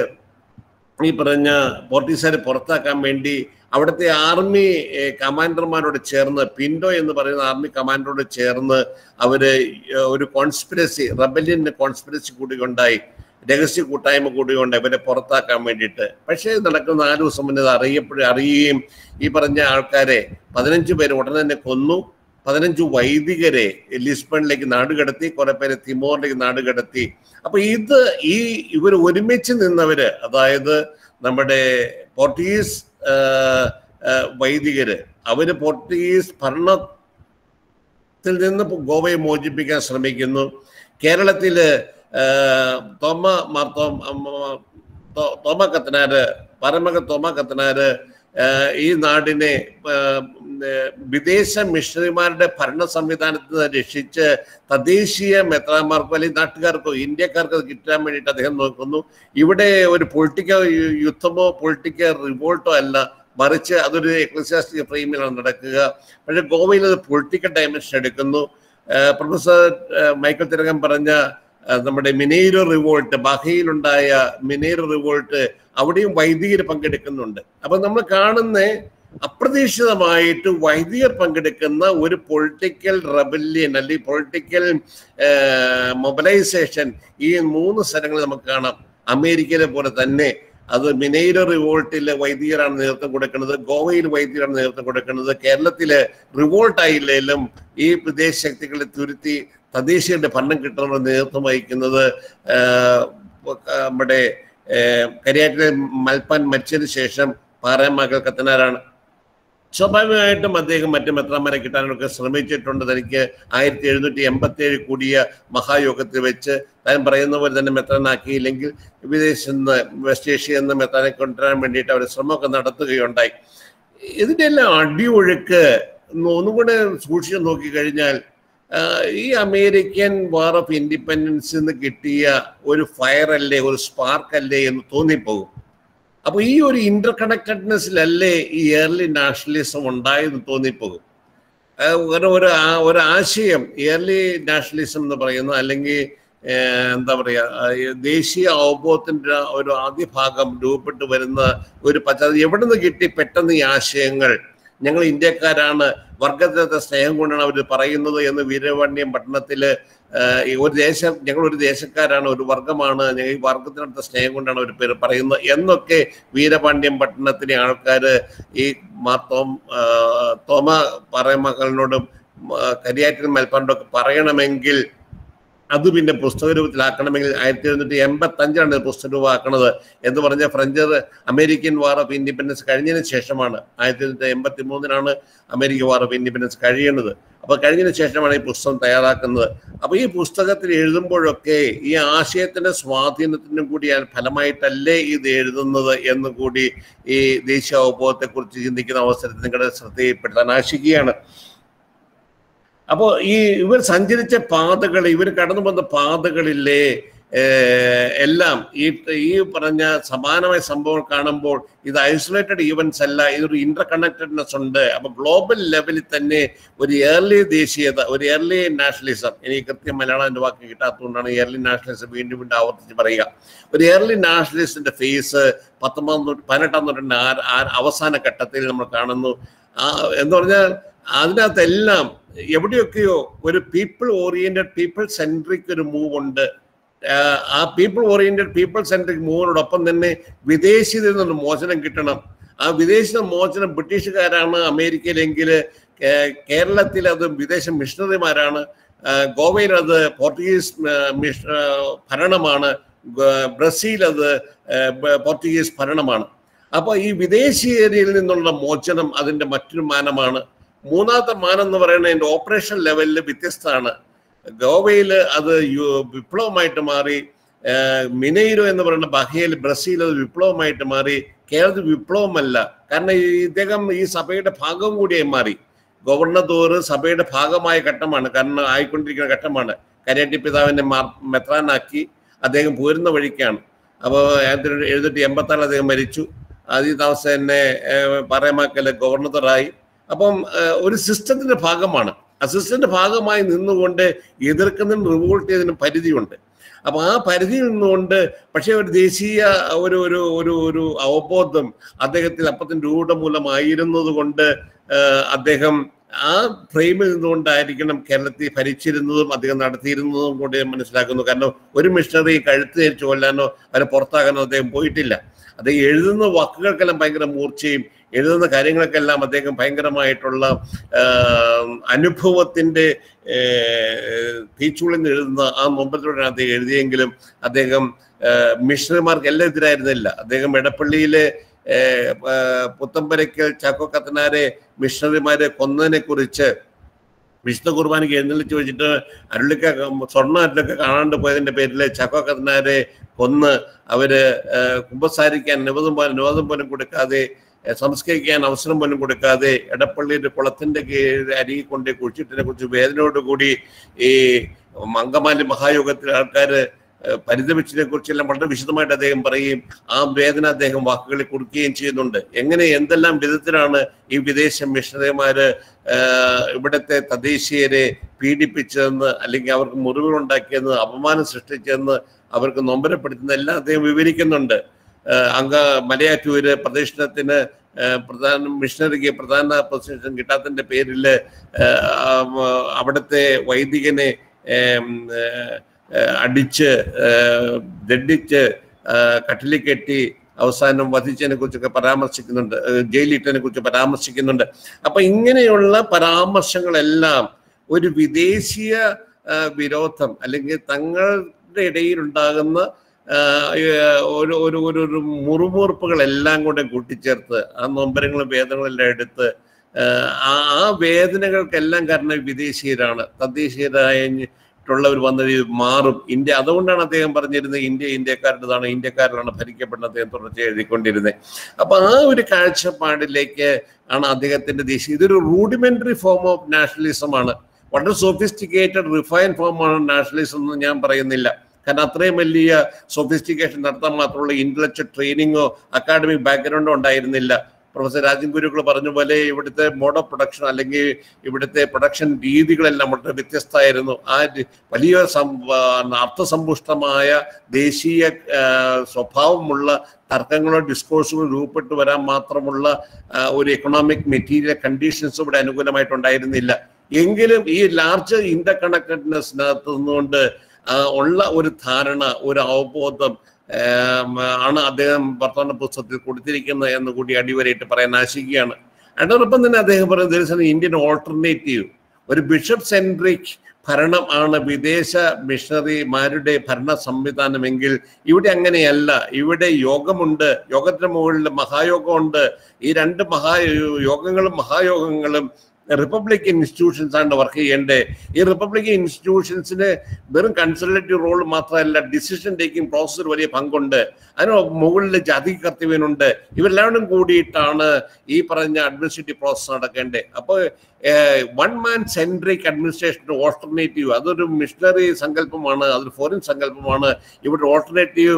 ഈ പറഞ്ഞ പോർട്ടീസുകാരെ പുറത്താക്കാൻ വേണ്ടി അവിടുത്തെ ആർമി കമാൻഡർമാരോട് ചേർന്ന്, പിൻഡോ എന്ന് പറയുന്ന ആർമി കമാൻഡറോട് ചേർന്ന് അവര് ഒരു കോൺസ്പിരസി, റബല്യൻ കോൺസ്പിരസി കൂടി ഉണ്ടായി, രഹസ്യ കൂട്ടായ്മ കൂടി കൊണ്ട് ഇവരെ പുറത്താക്കാൻ വേണ്ടിയിട്ട്. പക്ഷേ നടക്കുന്ന നാല് ദിവസം മുന്നേ അറിയപ്പോഴും അറിയുകയും ഈ പറഞ്ഞ ആൾക്കാരെ പതിനഞ്ച് പേര് ഉടനെ തന്നെ കൊന്നു. പതിനഞ്ചു വൈദികരെ ലിസ്ബണിലേക്ക് നാടുകടത്തി, കുറെ പേരെ തിമോറിലേക്ക് നാടുകടത്തി. അപ്പൊ ഇത് ഈ ഇവർ ഒരുമിച്ച് നിന്നവര്, അതായത് നമ്മുടെ പോർട്ടുഗീസ് വൈദികര്, അവര് പോർട്ടുഗീസ് ഭരണത്തിൽ നിന്ന് ഗോവയെ മോചിപ്പിക്കാൻ ശ്രമിക്കുന്നു. കേരളത്തില് തോമ മാർത്തോ തോമ കത്തനാര്, പരമക തോമ കത്തനാര് ഈ നാടിനെ വിദേശ മിഷണറിമാരുടെ ഭരണ സംവിധാനത്തിൽ നിന്ന് രക്ഷിച്ച് തദ്ദേശീയ മെത്രാന്മാർക്കോ അല്ലെങ്കിൽ നാട്ടുകാർക്കോ ഇന്ത്യക്കാർക്കോ കിട്ടാൻ വേണ്ടിയിട്ട് അദ്ദേഹം നോക്കുന്നു. ഇവിടെ ഒരു പൊളിറ്റിക്കൽ യുദ്ധമോ പൊളിറ്റിക്കൽ റിവോൾട്ടോ അല്ല, മറിച്ച് അതൊരു എക്ലസിയാസ്റ്റിക് ഫ്രെയിമിലാണ് നടക്കുക. പക്ഷേ ഗോവയിൽ അത് പൊളിറ്റിക്കൽ ഡയമെൻഷൻ എടുക്കുന്നു. പ്രൊഫസർ മൈക്കിൾ തിലകൻ പറഞ്ഞ നമ്മുടെ മിനേരോ റിവോൾട്ട്, ബഹയിലുണ്ടായ മിനേരോ റിവോൾട്ട്, അവിടെയും വൈദികർ പങ്കെടുക്കുന്നുണ്ട്. അപ്പൊ നമ്മൾ കാണുന്ന അപ്രതീക്ഷിതമായിട്ട് വൈദികർ പങ്കെടുക്കുന്ന ഒരു പൊളിറ്റിക്കൽ റെബല്യൻ അല്ലെങ്കിൽ പൊളിറ്റിക്കൽ മൊബിലൈസേഷൻ ഈ മൂന്ന് സ്ഥലങ്ങളിൽ നമുക്ക് കാണാം. അമേരിക്കയിലെ പോലെ തന്നെ അത് മിനേരോ റിവോൾട്ടിലെ വൈദികരാണ് നേതൃത്വം കൊടുക്കുന്നത്, ഗോവയിൽ വൈദികരാണ് നേതൃത്വം കൊടുക്കുന്നത്. കേരളത്തിലെ റിവോൾട്ട് ആയില്ലേലും ഈ വിദേശ ശക്തികളെ തുരുത്തി തദ്ദേശീയരുടെ ഭരണം കിട്ടുന്നവർ നേതൃത്വം വഹിക്കുന്നത് നമ്മുടെ കരിയാറ്റിലെ മൽപ്പാൻ മരിച്ചതിന് ശേഷം പാറമകൾ കത്തനാരാണ്. സ്വാഭാവികമായിട്ടും അദ്ദേഹം മറ്റു മെത്രാന്മാരെ കിട്ടാനൊക്കെ ശ്രമിച്ചിട്ടുണ്ട്. തനിക്ക് ആയിരത്തി എഴുന്നൂറ്റി എൺപത്തി ഏഴ് കൂടിയ മഹായോഗത്തിൽ വെച്ച് താൻ പറയുന്ന പോലെ തന്നെ മെത്രാനാക്കിയില്ലെങ്കിൽ വിദേശത്ത് നിന്ന് വെസ്റ്റ് ഏഷ്യയിൽ നിന്ന് മെത്രാനെ കൊണ്ടുവരാൻ വേണ്ടിയിട്ട് അവർ ശ്രമമൊക്കെ നടത്തുകയുണ്ടായി. ഇതിൻ്റെ എല്ലാം അടിയൊഴുക്ക് ഒന്നുകൂടെ സൂക്ഷിച്ചു നോക്കിക്കഴിഞ്ഞാൽ ഈ അമേരിക്കൻ വാർ ഓഫ് ഇൻഡിപെൻഡൻസിൽ നിന്ന് കിട്ടിയ ഒരു ഫയർ അല്ലേ, ഒരു സ്പാർക്ക് അല്ലേ എന്ന് തോന്നിപ്പോകും. അപ്പൊ ഈ ഒരു ഇന്റർ കണക്റ്റഡ്നെസ്സിലല്ലേ ഈ ഏർലി നാഷണലിസം ഉണ്ടായെന്ന് തോന്നിപ്പോകും. ഒരു ഒരു ആശയം ഏർലി നാഷണലിസം എന്ന് പറയുന്ന അല്ലെങ്കിൽ എന്താ പറയാ ദേശീയ അവബോധത്തിന്റെ ഒരു ആദ്യ ഭാഗം രൂപപ്പെട്ടു വരുന്ന ഒരു പശ്ചാത്തലം എവിടെ നിന്ന് കിട്ടി പെട്ടെന്ന് ഈ ആശയങ്ങൾ? ഞങ്ങൾ ഇന്ത്യക്കാരാണ്, വർഗത്തെ സ്നേഹം കൊണ്ടാണ് അവർ പറയുന്നത് എന്ന് വീരപാണ്ഡ്യം പട്ടണത്തില് ഒരു ദേശം ഞങ്ങൾ ഒരു ദേശക്കാരാണ്, ഒരു വർഗമാണ്, ഞങ്ങൾ ഈ വർഗത്തിനടുത്ത സ്നേഹം കൊണ്ടാണ് അവർ പേര് പറയുന്നത് എന്നൊക്കെ വീരപാണ്ഡ്യം പട്ടണത്തിലെ ആൾക്കാർ ഈ മാത്തോം തോമ പറയമകളിനോടും കരിയാറ്റിനും മേൽപ്പാണ്ടും ഒക്കെ പറയണമെങ്കിൽ അത് പിന്നെ പുസ്തക രൂപത്തിലാക്കണമെങ്കിൽ ആയിരത്തി എഴുന്നൂറ്റി എൺപത്തി അഞ്ചാണ് പുസ്തക രൂപമാക്കണത് എന്ന് പറഞ്ഞ French American war of independence കഴിഞ്ഞതിന് ശേഷമാണ്. ആയിരത്തി എഴുന്നൂറ്റി എൺപത്തി മൂന്നിനാണ് അമേരിക്കൻ വാർ ഓഫ് ഇൻഡിപെൻഡൻസ് കഴിയുന്നത്. അപ്പോൾ കഴിഞ്ഞതിന് ശേഷമാണ് ഈ പുസ്തകം തയ്യാറാക്കുന്നത്. അപ്പോൾ ഈ പുസ്തകത്തിൽ എഴുതുമ്പോഴൊക്കെ ഈ ആശയത്തിന്റെ സ്വാധീനത്തിനും കൂടി ഫലമായിട്ടല്ലേ ഇത് എഴുതുന്നത് എന്ന് കൂടി ഈ ദേശീയ അവബോധത്തെക്കുറിച്ച് ചിന്തിക്കുന്ന അവസരത്തിൽ നിങ്ങളുടെ ശ്രദ്ധയിൽപ്പെടുത്താൻ ആശിക്കുകയാണ്. അപ്പോൾ ഈ ഇവർ സഞ്ചരിച്ച പാതകൾ, ഇവർ കടന്നു വന്ന പാതകളിലെ എല്ലാം ഈ ഈ പറഞ്ഞ സമാനമായ സംഭവങ്ങൾ കാണുമ്പോൾ ഇത് ഐസൊലേറ്റഡ് ഈവൻസ് അല്ല, ഇതൊരു ഇന്റർ കണക്റ്റഡ്നെസ് ഉണ്ട്. അപ്പൊ ഗ്ലോബൽ ലെവലിൽ തന്നെ ഒരു ഏർലി ദേശീയത, ഒരു ഏർലി നാഷണലിസം, എനിക്ക് കൃത്യം മലയാളം എൻ്റെ വാക്ക് കിട്ടാത്തതുകൊണ്ടാണ് ഏർലി നാഷണലിസം വീണ്ടും വീണ്ടും ആവർത്തിച്ച് പറയുക. ഒരു ഏർലി നാഷണലിസ്റ്റിന്റെ ഫേസ് പത്തൊമ്പതാം നൂറ്റി പതിനെട്ടാം നൂറ്റാണ്ടിന്റെ ആ അവസാന ഘട്ടത്തിൽ നമ്മൾ കാണുന്നു. ആ എന്ന് പറഞ്ഞാൽ അതിനകത്തെല്ലാം എവിടെയൊക്കെയോ ഒരു പീപ്പിൾ ഓറിയന്റഡ് പീപ്പിൾ സെൻട്രിക് ഒരു മൂവ് ഉണ്ട്. ആ പീപ്പിൾ ഓറിയന്റഡ് പീപ്പിൾ സെൻട്രിക് മൂവിനോടൊപ്പം തന്നെ വിദേശിയിൽ നിന്നൊരു മോചനം കിട്ടണം. ആ വിദേശ മോചനം ബ്രിട്ടീഷുകാരാണ് അമേരിക്കയിലെങ്കിൽ, കേരളത്തിൽ അത് വിദേശ മിഷണറിമാരാണ്, ഗോവയിൽ അത് പോർച്ചുഗീസ് മിഷ ഭരണമാണ്, ബ്രസീൽ അത് പോർച്ചുഗീസ് ഭരണമാണ്. അപ്പോൾ ഈ വിദേശീയതയിൽ നിന്നുള്ള മോചനം അതിൻ്റെ മറ്റൊരു മാനമാണ്. മൂന്നാമത്തെ മാനം എന്ന് പറയുന്നത് അതിൻ്റെ ഓപ്പറേഷൻ ലെവലിൽ വ്യത്യസ്തമാണ്. ഗോവയിൽ അത് വിപ്ലവമായിട്ട് മാറി, മിനൈരോ എന്ന് പറയുന്ന ബഹയിൽ ബ്രസീൽ അത് വിപ്ലവമായിട്ട് മാറി. കേരളത്തിൽ വിപ്ലവമല്ല, കാരണം ഇദ്ദേഹം ഈ സഭയുടെ ഭാഗം കൂടിയായി മാറി. ഗവർണർ സഭയുടെ ഭാഗമായ ഘട്ടമാണ്, കാരണം ആയിക്കൊണ്ടിരിക്കുന്ന ഘട്ടമാണ്. കരിയാട്ടി പിതാവിനെ മാർ മെത്രാനാക്കി അദ്ദേഹം പോരുന്ന വഴിക്കാണ്. അപ്പോൾ എഴുന്നൂറ്റി എൺപത്തി ആറിൽ അദ്ദേഹം മരിച്ചു. ആദ്യ താമസം തന്നെ പാറേമാക്കല് ഗവർണറായി. അപ്പം ഒരു സിസ്റ്റത്തിന്റെ ഭാഗമാണ്. ആ സിസ്റ്റത്തിന്റെ ഭാഗമായി നിന്നുകൊണ്ട് എതിർക്കുന്നതിനും റിവോൾട്ട് ചെയ്തതിനും പരിധിയുണ്ട്. അപ്പൊ ആ പരിധിയിൽ നിന്നുകൊണ്ട് പക്ഷെ ഒരു ദേശീയ ഒരു ഒരു ഒരു ഒരു അവബോധം അദ്ദേഹത്തിൽ അപ്പത്തിന് രൂഢമൂലമായിരുന്നത് കൊണ്ട് അദ്ദേഹം ആ ഫ്രെയിമിൽ നിന്നുകൊണ്ടായിരിക്കണം കേരളത്തിൽ ഭരിച്ചിരുന്നതും അദ്ദേഹം നടത്തിയിരുന്നതും കൊണ്ട് ഞാൻ മനസ്സിലാക്കുന്നു. കാരണം ഒരു മിഷണറി കഴുത്ത് ധരിച്ചു കൊല്ലാനോ അവരെ പുറത്താക്കാനോ അദ്ദേഹം പോയിട്ടില്ല. അദ്ദേഹം എഴുതുന്ന വാക്കുകൾക്കെല്ലാം ഭയങ്കര മൂർച്ചയും എഴുതുന്ന കാര്യങ്ങൾക്കെല്ലാം അദ്ദേഹം ഭയങ്കരമായിട്ടുള്ള അനുഭവത്തിന്റെ തീച്ചുളിന്ന് എഴുതുന്ന ആ നൊമ്പരത്തോടെ അദ്ദേഹം എഴുതിയെങ്കിലും അദ്ദേഹം മിഷണറിമാർക്ക് എല്ലാം എതിരായിരുന്നില്ല. അദ്ദേഹം എടപ്പള്ളിയിലെ പുത്തമ്പരയ്ക്കൽ ചാക്കോ കത്തനാരെ മിഷണറിമാരെ കൊന്നതിനെ കുറിച്ച് വിശുദ്ധ കുർബാനയ്ക്ക് എഴുന്നള്ളിച്ച് വെച്ചിട്ട് അരുളിക്ക സ്വർണ്ണ അരുളൊക്കെ കാണാണ്ട് പോയതിന്റെ പേരിൽ ചാക്കോ കത്തനാരെ കൊന്ന് അവര് കുമ്പസാരിക്കാൻ അനുവാദം പോലും അനുവാദം പോലും കൊടുക്കാതെ സംസ്കരിക്കാൻ അവസരം പോലും കൊടുക്കാതെ എടപ്പള്ളിയുടെ കുളത്തിന്റെ അരികെ കൊണ്ട് കുഴിച്ചിട്ടിനെ കുറിച്ച് വേദനയോടുകൂടി ഈ അങ്കമാലി മഹായോഗത്തിലെ ആൾക്കാര് പരിതപിച്ചതിനെ കുറിച്ചെല്ലാം വളരെ വിശദമായിട്ട് അദ്ദേഹം പറയുകയും ആ വേദന അദ്ദേഹം വാക്കുകളിൽ കൊടുക്കുകയും ചെയ്യുന്നുണ്ട്. എങ്ങനെ എന്തെല്ലാം വിധത്തിലാണ് ഈ വിദേശ മിഷണറിമാര് ഇവിടുത്തെ തദ്ദേശീയരെ പീഡിപ്പിച്ചതെന്ന്, അല്ലെങ്കിൽ അവർക്ക് മുറിവുകൾ ഉണ്ടാക്കിയെന്ന്, അപമാനം സൃഷ്ടിച്ചതെന്ന്, അവർക്ക് നൊമ്പരപ്പെടുത്തുന്ന എല്ലാം അദ്ദേഹം വിവരിക്കുന്നുണ്ട്. അങ്ക മലയാറ്റൂര് പ്രദക്ഷിണത്തിന് പ്രധാന മിഷണറിക്ക് പ്രധാന പൊസിഷൻ കിട്ടാത്തതിന്റെ പേരിൽ അവിടുത്തെ വൈദികനെ അടിച്ച് ദണ്ഡിച്ച് കട്ടിലിൽ കെട്ടി അവസാനം വധിച്ചതിനെ കുറിച്ചൊക്കെ പരാമർശിക്കുന്നുണ്ട്, ജയിലിട്ടതിനെ കുറിച്ച് പരാമർശിക്കുന്നുണ്ട്. അപ്പൊ ഇങ്ങനെയുള്ള പരാമർശങ്ങളെല്ലാം ഒരു വിദേശീയ വിരോധം അല്ലെങ്കിൽ തങ്ങളുടെ ഇടയിലുണ്ടാകുന്ന ഒരു ഒരു ഒരു ഒരു മുറുമുറുപ്പുകളെല്ലാം കൂടെ കൂട്ടിച്ചേർത്ത് ആ നൊമ്പരങ്ങളും വേദനകളെല്ലാം എടുത്ത് ആ ആ വേദനകൾക്കെല്ലാം കാരണം വിദേശീയരാണ്. തദ്ദേശീയരായിട്ടുള്ളവർ വന്നത് മാറും ഇന്ത്യ. അതുകൊണ്ടാണ് അദ്ദേഹം പറഞ്ഞിരുന്നത് ഇന്ത്യ ഇന്ത്യക്കാരുടേതാണ്, ഇന്ത്യക്കാരിലാണ് ഭരിക്കപ്പെടുന്നത് അദ്ദേഹം തുടർച്ച എഴുതിക്കൊണ്ടിരുന്നത്. അപ്പൊ ആ ഒരു കാഴ്ചപ്പാടിലേക്ക് ആണ് അദ്ദേഹത്തിന്റെ ദേശീയ, ഇതൊരു റൂഡിമെന്ററി ഫോം ഓഫ് നാഷണലിസമാണ്. വളരെ സോഫിസ്റ്റിക്കേറ്റഡ് റിഫൈൻ ഫോമാണ് നാഷണലിസം എന്ന് ഞാൻ പറയുന്നില്ല. കാരണം അത്രയും വലിയ സോഫിസ്റ്റിക്കേഷൻ നടത്താൻ മാത്രമുള്ള ഇന്റലക്ച്വൽ ട്രെയിനിങ്ങോ അക്കാഡമിക് ബാക്ക്ഗ്രൗണ്ടോ ഉണ്ടായിരുന്നില്ല. പ്രൊഫസർ രാജൻ ഗുരുക്കൾ പറഞ്ഞ പോലെ ഇവിടുത്തെ മോഡ് ഓഫ് പ്രൊഡക്ഷൻ അല്ലെങ്കിൽ ഇവിടുത്തെ പ്രൊഡക്ഷൻ രീതികളെല്ലാം വളരെ വ്യത്യസ്തമായിരുന്നു. ആ വലിയ അർത്ഥസമ്പുഷ്ടമായ ദേശീയ സ്വഭാവമുള്ള തർക്കങ്ങളോ ഡിസ്കോഴ്സുകളോ രൂപപ്പെട്ടു വരാൻ മാത്രമുള്ള ഒരു എക്കണോമിക് മെറ്റീരിയൽ കണ്ടീഷൻസ് ഇവിടെ അനുകൂലമായിട്ടുണ്ടായിരുന്നില്ല. എങ്കിലും ഈ ലാർജ് ഇന്റർ കണക്റ്റഡ്നെസ്സിനകത്ത് നിന്നുകൊണ്ട് ഉള്ള ഒരു ധാരണ, ഒരു അവബോധം ആണ് അദ്ദേഹം വർത്തമാന പുസ്തകത്തിൽ കൊടുത്തിരിക്കുന്നത് എന്ന് കൂടി അടിവരയിട്ട് പറയാൻ ആശിക്കുകയാണ്. അതോടൊപ്പം തന്നെ അദ്ദേഹം പറയുന്നത് ഇന്ത്യൻ ഓൾട്ടർനേറ്റീവ്, ഒരു ബിഷപ്പ് സെൻട്രിക് ഭരണം ആണ് വിദേശ മിഷണറിമാരുടെ ഭരണ സംവിധാനമെങ്കിൽ ഇവിടെ അങ്ങനെയല്ല. ഇവിടെ യോഗമുണ്ട്, യോഗത്തിന് മുകളിൽ മഹായോഗമുണ്ട്. ഈ രണ്ട് മഹാ യോഗങ്ങളും മഹായോഗങ്ങളും റിപ്പബ്ലിക്കൻ ഇൻസ്റ്റിറ്റ്യൂഷൻസ് ആണ് വർക്ക് ചെയ്യേണ്ടത്. ഈ റിപ്പബ്ലിക്കൻ ഇൻസ്റ്റിറ്റ്യൂഷൻസിന് വെറും കൺസൾട്ടേറ്റീവ് റോൾ മാത്രമല്ല, ഡിസിഷൻ ടേക്കിംഗ് പ്രോസസ്സിൽ വലിയ പങ്കുണ്ട്. അതിന് മുകളിൽ ജാതി കർത്തവ്യനുണ്ട്. ഇവരെല്ലാവരും കൂടിയിട്ടാണ് ഈ പറഞ്ഞ അഡ്മിനിസ്ട്രേറ്റീവ് പ്രോസസ്സ് നടക്കേണ്ടത്. അപ്പോൾ one man centric administration alternative, അതൊരു മിഷണറി സങ്കല്പമാണ്, അതൊരു ഫോറിൻ സങ്കല്പമാണ്. ഇവിടെ alternative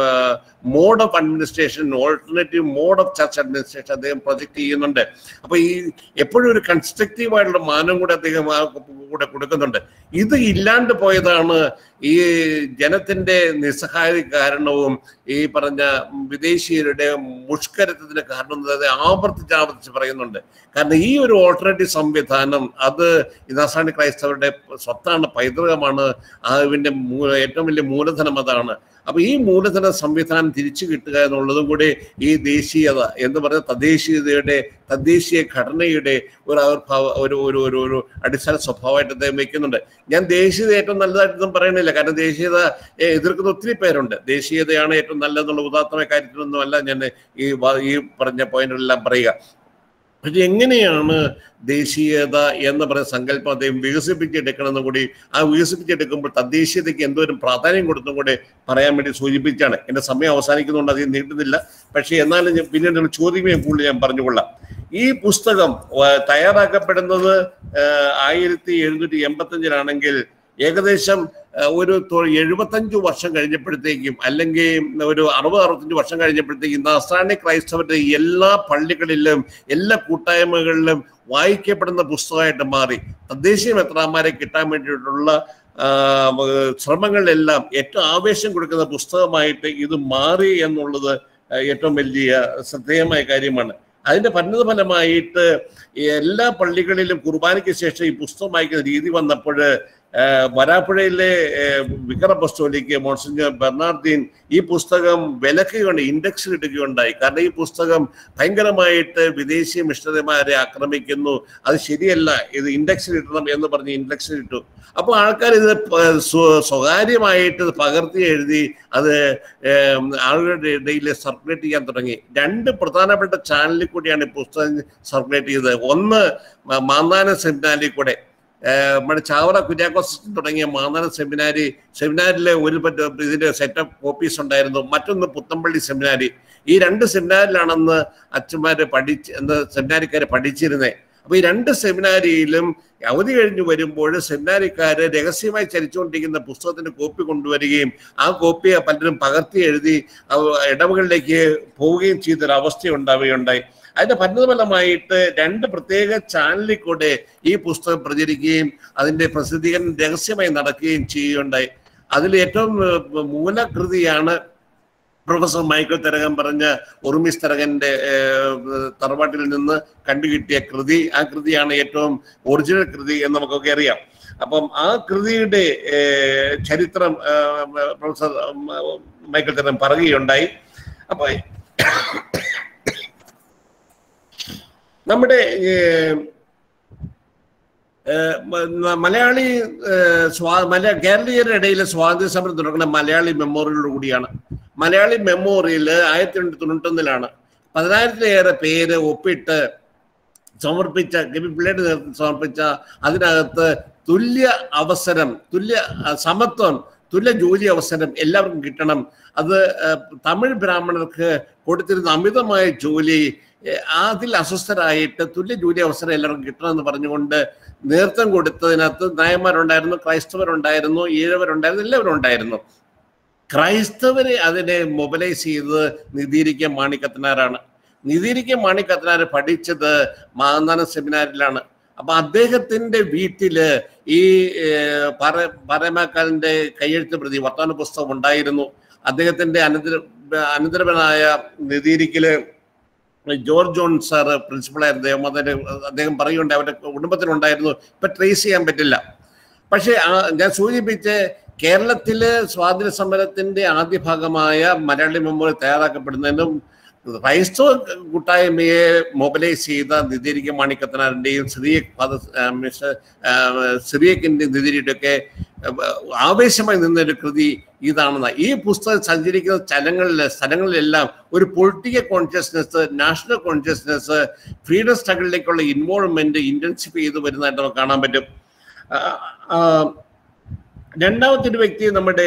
mode of administration, alternative mode of church administration അദ്ദേഹം പ്രൊജക്ട് ചെയ്യുന്നുണ്ട്. അപ്പൊ ഈ എപ്പോഴും ഒരു കൺസ്ട്രക്റ്റീവ് ആയിട്ടുള്ള മാനം കൂടെ അദ്ദേഹം കൂടെ കൊടുക്കുന്നുണ്ട്. ഇത് ഇല്ലാണ്ട് പോയതാണ് ഈ ജനത്തിന്റെ നിസ്സഹായത കാരണവും ഈ പറഞ്ഞ വിദേശീയരുടെ മുഷ്കരത്തിന് കാരണം. ആവർത്തിച്ച് ആവർത്തിച്ച് പറയുന്നുണ്ട്. കാരണം ഈ ഒരു ഓൾട്ടർനേറ്റീവ് സംവിധാനം അത് നസ്രാണി ക്രൈസ്തവരുടെ സ്വത്താണ്, പൈതൃകമാണ്. അതിന്റെ ഏറ്റവും വലിയ മൂലധനം അതാണ്. അപ്പൊ ഈ മൂലധന സംവിധാനം തിരിച്ചു കിട്ടുക എന്നുള്ളതും കൂടി ഈ ദേശീയത എന്ന് പറയുന്ന തദ്ദേശീയതയുടെ തദ്ദേശീയ ഘടനയുടെ ഒരു ആവിർഭാവ ഒരു ഒരു ഒരു ഒരു അടിസ്ഥാന സ്വഭാവമായിട്ട് അദ്ദേഹം വയ്ക്കുന്നുണ്ട്. ഞാൻ ദേശീയത ഏറ്റവും നല്ലതായിട്ടൊന്നും പറയണില്ല, കാരണം ദേശീയത എതിർക്കുന്ന ഒത്തിരി പേരുണ്ട്. ദേശീയതയാണ് ഏറ്റവും നല്ലതെന്നുള്ള ഉദാത്തമായ കാര്യത്തിലൊന്നും അല്ല ഞാൻ ഈ ഈ പറഞ്ഞ പോയിന്റുകളെല്ലാം പറയുക. പക്ഷെ എങ്ങനെയാണ് ദേശീയത എന്ന് പറയുന്ന സങ്കല്പം അദ്ദേഹം വികസിപ്പിച്ചെടുക്കണമെന്നും കൂടി, ആ വികസിപ്പിച്ചെടുക്കുമ്പോൾ തദ്ദേശീയതയ്ക്ക് എന്തോരം പ്രാധാന്യം കൊടുത്തും കൂടെ പറയാൻ വേണ്ടി സൂചിപ്പിച്ചാണ്. എൻ്റെ സമയം അവസാനിക്കുന്നതുകൊണ്ട് അധികം നീട്ടുന്നില്ല. പക്ഷേ എന്നാലും ഞാൻ പിന്നീട് ചോദ്യമേ കൂടുതൽ ഞാൻ പറഞ്ഞുകൊള്ളാം. ഈ പുസ്തകം തയ്യാറാക്കപ്പെടുന്നത് ആയിരത്തി എഴുന്നൂറ്റി എൺപത്തി അഞ്ചിലാണെങ്കിൽ ഏകദേശം ഒരു എഴുപത്തഞ്ചു വർഷം കഴിഞ്ഞപ്പോഴത്തേക്കും, അല്ലെങ്കിൽ ഒരു അറുപത് അറുപത്തഞ്ച് വർഷം കഴിഞ്ഞപ്പോഴത്തേക്കും നസ്രാണി ക്രൈസ്തവരുടെ എല്ലാ പള്ളികളിലും എല്ലാ കൂട്ടായ്മകളിലും വായിക്കപ്പെടുന്ന പുസ്തകമായിട്ട് മാറി. തദ്ദേശീയ മെത്രാന്മാരെ കിട്ടാൻ വേണ്ടിയിട്ടുള്ള ശ്രമങ്ങളിലെല്ലാം ഏറ്റവും ആവേശം കൊടുക്കുന്ന പുസ്തകമായിട്ട് ഇത് മാറി എന്നുള്ളത് ഏറ്റവും വലിയ ശ്രദ്ധേയമായ കാര്യമാണ്. അതിന്റെ പരിണിത ഫലമായിട്ട് എല്ലാ പള്ളികളിലും കുർബാനയ്ക്ക് ശേഷം ഈ പുസ്തകം വായിക്കുന്ന രീതി വന്നപ്പോൾ വരാപ്പുഴയിലെ വികാർ അപ്പസ്തോലിക്ക് മോൺസിഞ്ഞർ ബെർണാർദീൻ ഈ പുസ്തകം വിലക്കുകയുണ്ടായി, ഇൻഡെക്സിൽ ഇടുകയുണ്ടായി. കാരണം ഈ പുസ്തകം ഭയങ്കരമായിട്ട് വിദേശി മിഷണറിമാരെ ആക്രമിക്കുന്നു, അത് ശരിയല്ല, ഇത് ഇൻഡെക്സിൽ ഇടണം എന്ന് പറഞ്ഞ് ഇൻഡെക്സിൽ ഇട്ടു. അപ്പോൾ ആൾക്കാർ ഇത് സ്വകാര്യമായിട്ട് പകർത്തി എഴുതി അത് ആളുകളുടെ ഇടയിൽ സർക്കുലേറ്റ് ചെയ്യാൻ തുടങ്ങി. രണ്ട് പ്രധാനപ്പെട്ട ചാനലിൽ കൂടിയാണ് ഈ പുസ്തകം സർക്കുലേറ്റ് ചെയ്തത്. ഒന്ന് മാന്നാനം സെമിനാരിൽ കൂടെ, നമ്മുടെ ചാവറ കുര്യാക്കോസ് തുടങ്ങിയ മാന്നാനം സെമിനാരി സെമിനാരിലെ ഒരു ഇതിന്റെ സെറ്റപ്പ് കോപ്പീസ് ഉണ്ടായിരുന്നു. മറ്റൊന്ന് പുത്തമ്പള്ളി സെമിനാരി. ഈ രണ്ട് സെമിനാരിലാണെന്ന് അച്ഛന്മാര് പഠിച്ച് എന്ന് സെമിനാരിക്കാര് പഠിച്ചിരുന്നത്. അപ്പൊ ഈ രണ്ട് സെമിനാരിയിലും അവധി കഴിഞ്ഞു വരുമ്പോൾ സെമിനാരിക്കാര് രഹസ്യമായി ചരിച്ചുകൊണ്ടിരിക്കുന്ന പുസ്തകത്തിന്റെ കോപ്പി കൊണ്ടുവരികയും ആ കോപ്പി പലരും പകർത്തി എഴുതി ഇടവകളിലേക്ക് പോവുകയും ചെയ്തൊരു അവസ്ഥ ഉണ്ടാവുകയുണ്ടായി. അതിന്റെ പരിണിതഫലമായിട്ട് രണ്ട് പ്രത്യേക ചാനലിൽ കൂടെ ഈ പുസ്തകം പ്രചരിക്കുകയും അതിന്റെ പ്രസിദ്ധീകരണം രഹസ്യമായി നടക്കുകയും ചെയ്യുകയുണ്ടായി. അതിൽ ഏറ്റവും മൂലകൃതിയാണ് പ്രൊഫസർ മൈക്കിൾ തരകൻ പറഞ്ഞ ഉറുമിസ് തരകന്റെ തറവാട്ടിൽ നിന്ന് കണ്ടുകിട്ടിയ കൃതി. ആ കൃതിയാണ് ഏറ്റവും ഒറിജിനൽ കൃതി എന്ന് നമുക്കൊക്കെ അറിയാം. അപ്പം ആ കൃതിയുടെ ചരിത്രം പ്രൊഫസർ മൈക്കിൾ തരകൻ പറയുകയുണ്ടായി. അപ്പൊ നമ്മുടെ മലയാളി സ്വാ മല കേരളീയരുടെ ഇടയിലെ സ്വാതന്ത്ര്യ സമരം തുടങ്ങുന്ന മലയാളി മെമ്മോറിയലോട് കൂടിയാണ്. മലയാളി മെമ്മോറിയൽ ആയിരത്തി തൊണ്ണൂറ്റി തൊണ്ണൂറ്റൊന്നിലാണ് പതിനായിരത്തിലേറെ പേര് ഒപ്പിട്ട് സമർപ്പിച്ച, കെ പി പിള്ളയുടെ നേതൃത്വത്തിൽ സമർപ്പിച്ച അതിനകത്ത് തുല്യ അവസരം, തുല്യ സമത്വം, തുല്യ ജോലി അവസരം എല്ലാവർക്കും കിട്ടണം, അത് തമിഴ് ബ്രാഹ്മണർക്ക് കൊടുത്തിരുന്ന അമിതമായ ജോലി അതിൽ അസ്വസ്ഥരായിട്ട് തുല്യ ജോലി അവസരം എല്ലാവർക്കും കിട്ടണമെന്ന് പറഞ്ഞുകൊണ്ട് നേതൃത്വം കൊടുത്തതിനകത്ത് നായന്മാരുണ്ടായിരുന്നു, ക്രൈസ്തവരുണ്ടായിരുന്നു, ഈഴവരുണ്ടായിരുന്നു, എല്ലാവരും ഉണ്ടായിരുന്നു. ക്രൈസ്തവരെ അതിനെ മൊബിലൈസ് ചെയ്തത് നിധീരിക്ക മാണിക്കത്തനാരാണ്. നിധീരിക്ക മാണിക്കത്തനാർ പഠിച്ചത് മാന്നാനം സെമിനാരിലാണ്. അപ്പൊ അദ്ദേഹത്തിന്റെ വീട്ടില് ഈ പറ പരമാക്കാലിന്റെ കയ്യെഴുത്ത് പ്രതി വർത്തമാന പുസ്തകം ഉണ്ടായിരുന്നു. അദ്ദേഹത്തിന്റെ അനന്തര അനന്തരവനായ നിധീരിക്കല് ജോർജ് ജോൺ സാറ് പ്രിൻസിപ്പളായിരുന്നു. അദ്ദേഹം അദ്ദേഹം പറയുന്നുണ്ട് അവരുടെ കുടുംബത്തിനുണ്ടായിരുന്നു. ഇപ്പൊ ട്രേസ് ചെയ്യാൻ പറ്റില്ല. പക്ഷെ ഞാൻ സൂചിപ്പിച്ച് കേരളത്തില് സ്വാതന്ത്ര്യ സമരത്തിന്റെ ആദ്യ ഭാഗമായ മലയാളി മെമ്മോറിയൽ തയ്യാറാക്കപ്പെടുന്നതിനും ക്രൈസ്തവ കൂട്ടായ്മയെ മൊബിലൈസ് ചെയ്ത നിതിരിക്ക മാണിക്കത്തനാറിൻ്റെയും സിറിയക് ഫാദർ മിസ്റ്റർ സിറിയക്കിൻ്റെയും നിതിരിയുടെ ഒക്കെ ആവേശമായി നിന്നൊരു കൃതി ഇതാണെന്ന. ഈ പുസ്തകം സഞ്ചരിക്കുന്ന സ്ഥലങ്ങളിൽ സ്ഥലങ്ങളിലെല്ലാം ഒരു political consciousness, national consciousness, freedom സ്ട്രഗിളിലേക്കുള്ള ഇൻവോൾവ്മെന്റ് ഇന്റൻസിഫൈ ചെയ്ത് വരുന്നതായിട്ട് നമുക്ക് കാണാൻ പറ്റും. രണ്ടാമത്തെ ഒരു വ്യക്തി നമ്മുടെ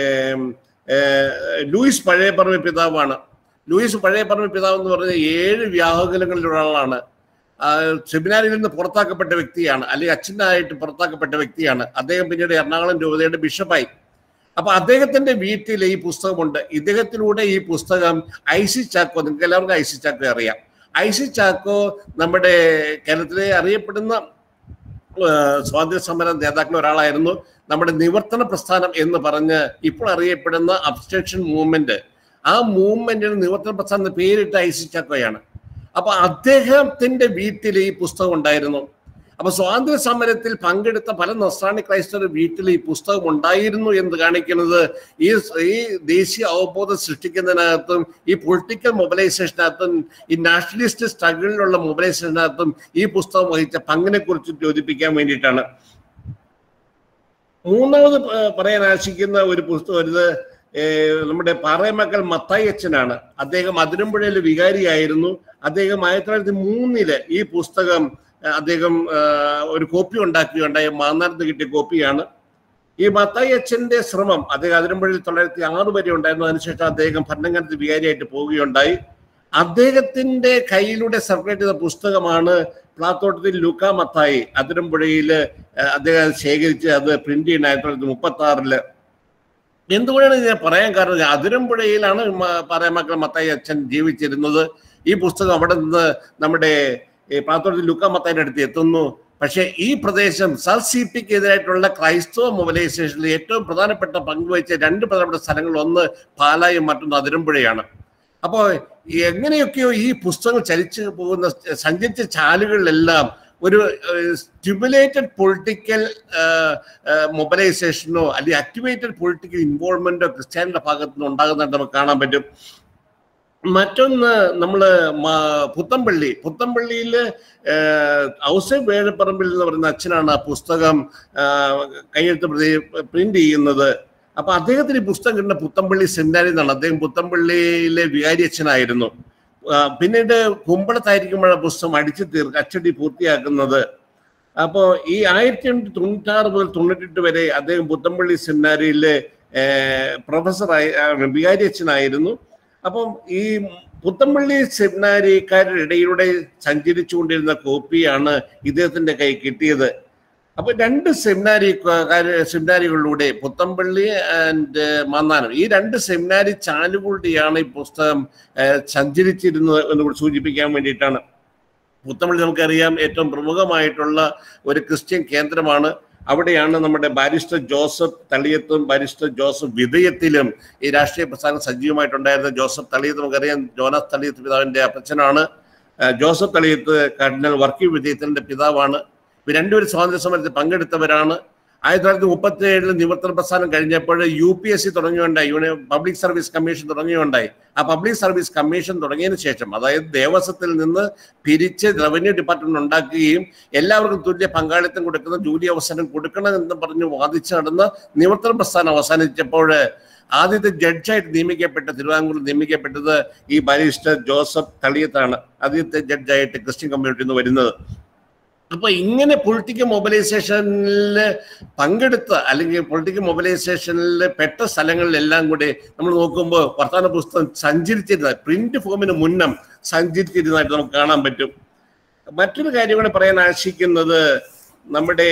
ലൂയിസ് പഴയപറമ്പ് പിതാവാണ്. ലൂയിസ് പഴയപറമ്പ് പിതാവ് എന്ന് പറഞ്ഞ ഏഴ് വ്യാകുലങ്ങളിൽ ഒരാളാണ്. സെമിനാരിയിൽ നിന്ന് പുറത്താക്കപ്പെട്ട വ്യക്തിയാണ്, അല്ലെങ്കിൽ അച്ഛനായിട്ട് പുറത്താക്കപ്പെട്ട വ്യക്തിയാണ്. അദ്ദേഹം പിന്നീട് എറണാകുളം രൂപതയുടെ ബിഷപ്പായി. അപ്പൊ അദ്ദേഹത്തിന്റെ വീട്ടിൽ ഈ പുസ്തകമുണ്ട്. ഇദ്ദേഹത്തിലൂടെ ഈ പുസ്തകം ഐസി ചാക്കോ, നിങ്ങൾക്ക് എല്ലാവർക്കും ഐസി ചാക്കോ അറിയാം. ഐസി ചാക്കോ നമ്മുടെ കേരളത്തിലെ അറിയപ്പെടുന്ന സ്വാതന്ത്ര്യ സമര നേതാക്കളിൽ ഒരാളായിരുന്നു. നമ്മുടെ നിവർത്തന പ്രസ്ഥാനം എന്ന് പറഞ്ഞ് ഇപ്പോൾ അറിയപ്പെടുന്ന അബ്സ്ട്രക്ഷൻ മൂവ്മെന്റ്, ആ മൂവ്മെന്റിന് നിവർത്തന പ്രസ്ഥാനം പേരിട്ട ഐസി ചാക്കോയാണ്. അപ്പൊ അദ്ദേഹത്തിന്റെ വീട്ടിൽ ഈ പുസ്തകം ഉണ്ടായിരുന്നു. അപ്പൊ സ്വാതന്ത്ര്യ സമരത്തിൽ പങ്കെടുത്ത പല നസ്രാണി ക്രൈസ്തവരുടെ വീട്ടിൽ ഈ പുസ്തകം ഉണ്ടായിരുന്നു എന്ന് കാണിക്കുന്നത് ഈ ഈ ദേശീയ അവബോധം സൃഷ്ടിക്കുന്നതിനകത്തും ഈ പൊളിറ്റിക്കൽ മൊബിലൈസേഷനകത്തും ഈ നാഷണലിസ്റ്റ് സ്ട്രഗിളിലുള്ള മൊബിലൈസേഷനകത്തും ഈ പുസ്തകം വഹിച്ച പങ്കിനെ കുറിച്ച് ചോദിപ്പിക്കാൻ വേണ്ടിയിട്ടാണ്. മൂന്നാമത് പറയാൻ ആശിക്കുന്ന ഒരു പുസ്തകം ഒരു നമ്മുടെ പാറേമക്കൽ മത്തായി അച്ഛനാണ്. അദ്ദേഹം അതിരമ്പുഴയിൽ വികാരിയായിരുന്നു. അദ്ദേഹം ആയിരത്തി തൊള്ളായിരത്തി മൂന്നില് ഈ പുസ്തകം അദ്ദേഹം ഒരു കോപ്പി ഉണ്ടാക്കുകയുണ്ടായി. മാന്നാരത്ത് കിട്ടിയ കോപ്പിയാണ്. ഈ മത്തായി അച്ഛന്റെ ശ്രമം, അദ്ദേഹം അതിരമ്പുഴയിൽ തൊള്ളായിരത്തി ആറ് വരെ ഉണ്ടായിരുന്നു. അതിനുശേഷം അദ്ദേഹം ഭരണങ്ങാനത്ത് വികാരിയായിട്ട് പോവുകയുണ്ടായി. അദ്ദേഹത്തിന്റെ കയ്യിലൂടെ സർക്കുലേറ്റ് ചെയ്ത പുസ്തകമാണ് പ്ലാത്തോട്ടത്തിൽ ലൂക്കാ മത്തായി. അതിരമ്പുഴയില് അദ്ദേഹം ശേഖരിച്ച് അത് പ്രിന്റ് ചെയ്യുന്ന ആയിരത്തി തൊള്ളായിരത്തി മുപ്പത്തി ആറില്. എന്തുകൊണ്ടാണ് ഞാൻ പറയാൻ കാരണം, അതിരമ്പുഴയിലാണ് പാറേമക്കൽ മത്തായി അച്ഛൻ ജീവിച്ചിരുന്നത്. ഈ പുസ്തകം അവിടെ നിന്ന് നമ്മുടെ പ്ലാത്തോട്ടത്തിൽ ലൂക്കാ മത്തായിയുടെ അടുത്ത് എത്തുന്നു. പക്ഷേ ഈ പ്രദേശം സർ സി പിക്ക് എതിരായിട്ടുള്ള ക്രൈസ്തവ മൊബിലൈസേഷനിൽ ഏറ്റവും പ്രധാനപ്പെട്ട പങ്കുവഹിച്ച രണ്ട് പ്രധാനപ്പെട്ട സ്ഥലങ്ങൾ, ഒന്ന് പാലായും മറ്റൊന്ന് അതിരമ്പുഴയാണ്. അപ്പോൾ എങ്ങനെയൊക്കെയോ ഈ പുസ്തകം ചലിച്ചു പോകുന്ന സഞ്ചരിച്ച ചാലുകളിലെല്ലാം ഒരു സ്റ്റിമുലേറ്റഡ് പൊളിറ്റിക്കൽ മൊബിലൈസേഷനോ അല്ലെങ്കിൽ ആക്ടിവേറ്റഡ് പൊളിറ്റിക്കൽ ഇൻവോൾവ്മെന്റോ ക്രിസ്ത്യാനിയുടെ ഭാഗത്തു നിന്ന് ഉണ്ടാകുന്നതായിട്ട് നമുക്ക് കാണാൻ പറ്റും. മറ്റൊന്ന് നമ്മള് പുത്തമ്പള്ളി പുത്തമ്പള്ളിയിൽ ഔസേപ്പ് വേഴപ്പറമ്പിൽ എന്ന് പറയുന്ന അച്ഛനാണ് ആ പുസ്തകം കയ്യെഴുത്ത് പ്രതി പ്രിന്റ് ചെയ്യുന്നത്. അപ്പൊ അദ്ദേഹത്തിന് ഈ പുസ്തകം കിട്ടുന്ന പുത്തമ്പള്ളി സെമിനാരി എന്നാണ്. അദ്ദേഹം പുത്തമ്പള്ളിയിലെ വികാരി അച്ഛനായിരുന്നു. പിന്നീട് കുമ്പളത്തായിരിക്കുമ്പോഴാണ് പുസ്തകം അടിച്ചു തീർക്ക് അച്ചടി പൂർത്തിയാക്കുന്നത്. അപ്പോൾ ഈ ആയിരത്തി എണ്ണൂറ്റി തൊണ്ണൂറ്റാറ് മുതൽ തൊണ്ണൂറ്റെട്ട് വരെ അദ്ദേഹം പുത്തമ്പള്ളി സെമിനാരിയിലെ പ്രൊഫസറായി വികാരി അച്ഛനായിരുന്നു. അപ്പം ഈ പുത്തമ്പള്ളി സെമിനാരിക്കാരുടെ ഇടയിലൂടെ സഞ്ചരിച്ചുകൊണ്ടിരുന്ന കോപ്പിയാണ് ഇദ്ദേഹത്തിന്റെ കൈ കിട്ടിയത്. അപ്പൊ രണ്ട് സെമിനാരി സെമിനാരികളിലൂടെ പുത്തമ്പള്ളി ആൻഡ് മാന്നാനം, ഈ രണ്ട് സെമിനാരി ചാലുകളുടെയാണ് ഈ പുസ്തകം സഞ്ചരിച്ചിരുന്നത് എന്ന് സൂചിപ്പിക്കാൻ വേണ്ടിയിട്ടാണ്. പുത്തമ്പള്ളി നമുക്കറിയാം ഏറ്റവും പ്രമുഖമായിട്ടുള്ള ഒരു ക്രിസ്ത്യൻ കേന്ദ്രമാണ്. അവിടെയാണ് നമ്മുടെ ബാരിസ്റ്റർ ജോസഫ് തളിയത്തും ബാരിസ്റ്റർ ജോസഫ് വിധേയത്തിലും ഈ രാഷ്ട്രീയ പ്രസ്ഥാനം സജീവമായിട്ടുണ്ടായിരുന്ന ജോസഫ് തളിയത്ത് നമുക്കറിയാം ജോനാസ് തളിയത്ത് പിതാവിന്റെ അപ്പച്ചനാണ്. ജോസഫ് തളിയത്ത് കർദിനാൾ വർക്കി വിധേയത്തിന്റെ പിതാവാണ്. ഇവർ രണ്ടുപേരും സ്വാതന്ത്ര്യ സമരത്തിൽ പങ്കെടുത്തവരാണ്. ആയിരത്തി തൊള്ളായിരത്തി മുപ്പത്തി ഏഴിൽ നിവർത്തന പ്രസ്ഥാനം കഴിഞ്ഞപ്പോൾ യു പി എസ് സി തുടങ്ങിയുണ്ടായി, യൂണിയൻ പബ്ലിക് സർവീസ് കമ്മീഷൻ തുടങ്ങിയുണ്ടായി. ആ പബ്ലിക് സർവീസ് കമ്മീഷൻ തുടങ്ങിയതിനു ശേഷം, അതായത് ദേവസ്വത്തിൽ നിന്ന് പിരിച്ച് റവന്യൂ ഡിപ്പാർട്ട്മെന്റ് ഉണ്ടാക്കുകയും എല്ലാവർക്കും തുല്യ പങ്കാളിത്തം കൊടുക്കുന്ന ജോലി അവസരം കൊടുക്കണം എന്ന് പറഞ്ഞ് വാദിച്ച് നടന്ന നിവർത്തന പ്രസ്ഥാനം അവസാനിച്ചപ്പോൾ ആദ്യത്തെ ജഡ്ജായിട്ട് നിയമിക്കപ്പെട്ട തിരുവിതാംകൂറിൽ നിയമിക്കപ്പെട്ടത് ഈ ബാരിസ്റ്റർ ജോസഫ് തളിയത്താണ്. ആദ്യത്തെ ജഡ്ജായിട്ട് ക്രിസ്ത്യൻ കമ്മ്യൂണിറ്റിയിൽ നിന്ന് വരുന്നത്. അപ്പൊ ഇങ്ങനെ പൊളിറ്റിക്കൽ മൊബിലൈസേഷനിൽ പങ്കെടുത്ത അല്ലെങ്കിൽ പൊളിറ്റിക്കൽ മൊബിലൈസേഷനിൽ പെട്ട സ്ഥലങ്ങളിലെല്ലാം കൂടി നമ്മൾ നോക്കുമ്പോൾ വർത്തമാന പുസ്തകം സഞ്ചരിച്ചിരുന്ന പ്രിന്റ് ഫോമിന് മുന്നം സഞ്ചരിച്ചിരുന്നതായിട്ട് നമുക്ക് കാണാൻ പറ്റും. മറ്റൊരു കാര്യം കൂടെ പറയാൻ ആശിക്കുന്നത്, നമ്മുടെ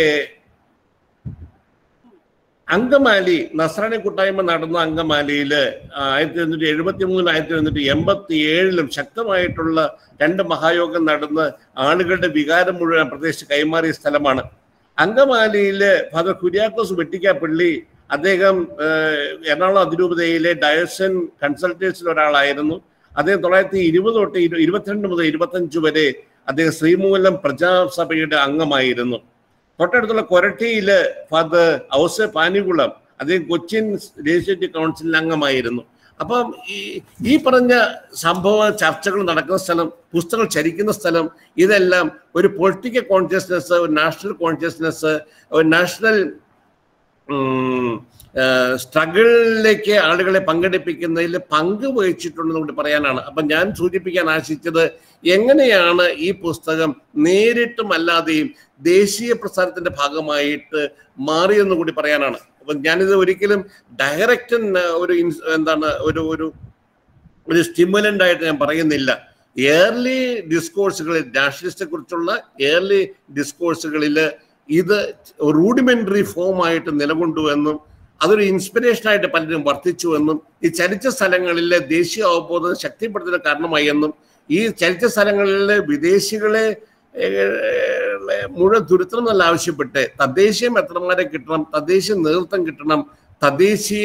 അങ്കമാലി നസ്രാണി കൂട്ടായ്മ നടന്ന അങ്കമാലിയിൽ ആയിരത്തി എഴുന്നൂറ്റി എഴുപത്തി മൂന്നിലും ആയിരത്തി എഴുന്നൂറ്റി എൺപത്തി ഏഴിലും ശക്തമായിട്ടുള്ള രണ്ട് മഹായോഗം നടന്ന് ആളുകളുടെ വികാരം മുഴുവൻ പ്രദേശത്ത് കൈമാറിയ സ്ഥലമാണ്. അങ്കമാലിയില് ഫാദർ കുര്യാക്കോസ് വെട്ടിക്കാപ്പള്ളി, അദ്ദേഹം എറണാകുളം അതിരൂപതയിലെ ഡയസൻ കൺസൾട്ടേഴ്സിൽ ഒരാളായിരുന്നു. അദ്ദേഹം തൊള്ളായിരത്തി ഇരുപത് തൊട്ട് ഇരുപത്തിരണ്ട് മുതൽ ഇരുപത്തഞ്ച് വരെ അദ്ദേഹം ശ്രീമൂലം പ്രജാസഭയുടെ അംഗമായിരുന്നു. തൊട്ടടുത്തുള്ള കൊരട്ടിയില് ഫാദർ ഔസേപ്പ് പാനികുളം, അദ്ദേഹം കൊച്ചിൻ ലെജിസ്ലേറ്റീവ് കൗൺസിലിൽ അംഗമായിരുന്നു. അപ്പം ഈ ഈ പറഞ്ഞ സംഭവ ചർച്ചകൾ നടക്കുന്ന സ്ഥലം, പുസ്തകങ്ങൾ ചരിക്കുന്ന സ്ഥലം, ഇതെല്ലാം ഒരു പൊളിറ്റിക്കൽ കോൺഷ്യസ്നെസ്, ഒരു നാഷണൽ കോൺഷ്യസ്നെസ്, ഒരു നാഷണൽ സ്ട്രഗിളിലേക്ക് ആളുകളെ പങ്കെടുപ്പിക്കുന്നതിൽ പങ്ക് വഹിച്ചിട്ടുണ്ടെന്ന് കൂടി പറയാനാണ്. അപ്പം ഞാൻ സൂചിപ്പിക്കാൻ ആശിച്ചത് എങ്ങനെയാണ് ഈ പുസ്തകം നേരിട്ടും അല്ലാതെയും ദേശീയ പ്രസ്ഥാനത്തിന്റെ ഭാഗമായിട്ട് മാറിയെന്ന് കൂടി പറയാനാണ്. അപ്പം ഞാനിത് ഒരിക്കലും ഡയറക്റ്റ് ഒരു എന്താണ് ഒരു ഒരു ഒരു സ്റ്റിമുലന്റ് ആയിട്ട് ഞാൻ പറയുന്നില്ല. ഏർലി ഡിസ്കോഴ്സുകളിൽ, നാഷണലിസ്റ്റിനെ കുറിച്ചുള്ള ഏർലി ഡിസ്കോഴ്സുകളിൽ ഇത് റൂഡിമെന്ററി ഫോമായിട്ട് നിലകൊണ്ടു എന്നും അതൊരു ഇൻസ്പിറേഷനായിട്ട് പലരും വർദ്ധിച്ചു എന്നും ഈ ചരിച്ച സ്ഥലങ്ങളിലെ ദേശീയ അവബോധം ശക്തിപ്പെടുത്തുന്ന കാരണമായി എന്നും ഈ ചരിച്ച സ്ഥലങ്ങളിലെ വിദേശികളെ മുഴുവൻ തുരുത്തണം എന്നല്ല ആവശ്യപ്പെട്ട് തദ്ദേശീയ മെത്രന്മാരെ കിട്ടണം, തദ്ദേശീയ നേതൃത്വം കിട്ടണം, തദ്ദേശീയ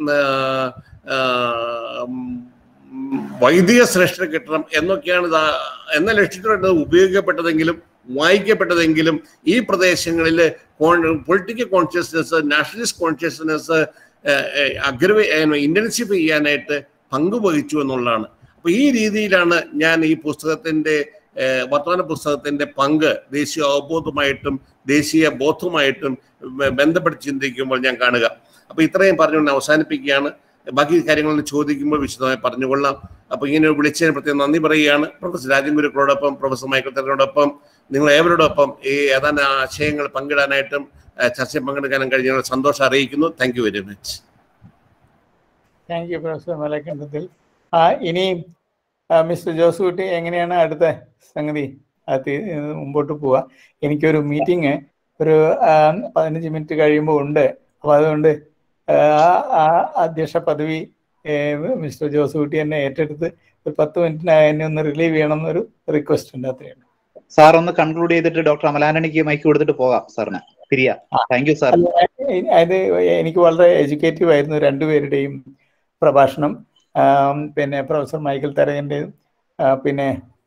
വൈദിക ശ്രേഷ്ഠരെ കിട്ടണം എന്നൊക്കെയാണ് എന്ന ലക്ഷ്യത്തോടെ ഉപയോഗിക്കപ്പെട്ടതെങ്കിലും വായിക്കപ്പെട്ടതെങ്കിലും ഈ പ്രദേശങ്ങളിൽ പൊളിറ്റിക്കൽ കോൺഷ്യസ്നെസ്, നാഷണലിസ്റ്റ് കോൺഷ്യസ്നെസ് അഗ്രവേ ഇന്റൻസിഫൈ ചെയ്യാനായിട്ട് പങ്കുവഹിച്ചു എന്നുള്ളതാണ്. അപ്പൊ ഈ രീതിയിലാണ് ഞാൻ ഈ പുസ്തകത്തിന്റെ വർത്തമാന പുസ്തകത്തിന്റെ പങ്ക് ദേശീയ അവബോധമായിട്ടും ദേശീയ ബോധവുമായിട്ടും ബന്ധപ്പെട്ട് ചിന്തിക്കുമ്പോൾ ഞാൻ കാണുക. അപ്പൊ ഇത്രയും പറഞ്ഞുകൊണ്ട് അവസാനിപ്പിക്കുകയാണ്. ബാക്കി കാര്യങ്ങളൊന്നും ചോദിക്കുമ്പോൾ വിശദമായി പറഞ്ഞുകൊള്ളാം. അപ്പൊ ഇങ്ങനെ വിളിച്ചതിന് പ്രത്യേകം നന്ദി പറയുകയാണ്. പ്രൊഫസർ രാജൻ ഗുരുക്കളോടൊപ്പം പ്രൊഫസർ മൈക്കിൾ തെരനോടൊപ്പം നിങ്ങൾ ഏവരോടൊപ്പം ഈ ഏതാനും ആശയങ്ങൾ പങ്കിടാനായിട്ടും ചർച്ചയിൽ പങ്കെടുക്കാനും കഴിഞ്ഞ സന്തോഷം അറിയിക്കുന്നു. Thank you very much. Thank you professor Malakkandathil. ആ ഇനി മിസ്റ്റർ ജോസൂട്ടി എങ്ങനെയാണ് അടുത്ത സംഗതി അത് മുമ്പോട്ട് പോവുക? എനിക്കൊരു മീറ്റിംഗ് ഒരു പതിനഞ്ച് മിനിറ്റ് കഴിയുമ്പോൾ ഉണ്ട്. അപ്പോൾ അതുകൊണ്ട് ആ അധ്യക്ഷ പദവി മിസ്റ്റർ ജോസൂട്ടി എന്നെ ഏറ്റെടുത്ത് ഒരു പത്ത് മിനിറ്റിനായി എന്നെ ഒന്ന് റിലീവ് ചെയ്യണം എന്നൊരു റിക്വസ്റ്റ് ഉണ്ട്. അത്രയാണ്. സാർ ഒന്ന് കൺക്ലൂഡ് ചെയ്തിട്ട് ഡോക്ടർ അമലാന്റണിക്ക് മൈക്ക് കൊടുത്തിട്ട് പോകാം സാറിന്. പിരിയ. Thank you sir. അത് എനിക്ക് വളരെ എഡ്യൂക്കേറ്റീവ് ആയിരുന്നു രണ്ടുപേരുടെയും പ്രഭാഷണം. പിന്നെ പ്രൊഫസർ മൈക്കിൾ തരകൻ്റെയും പിന്നെ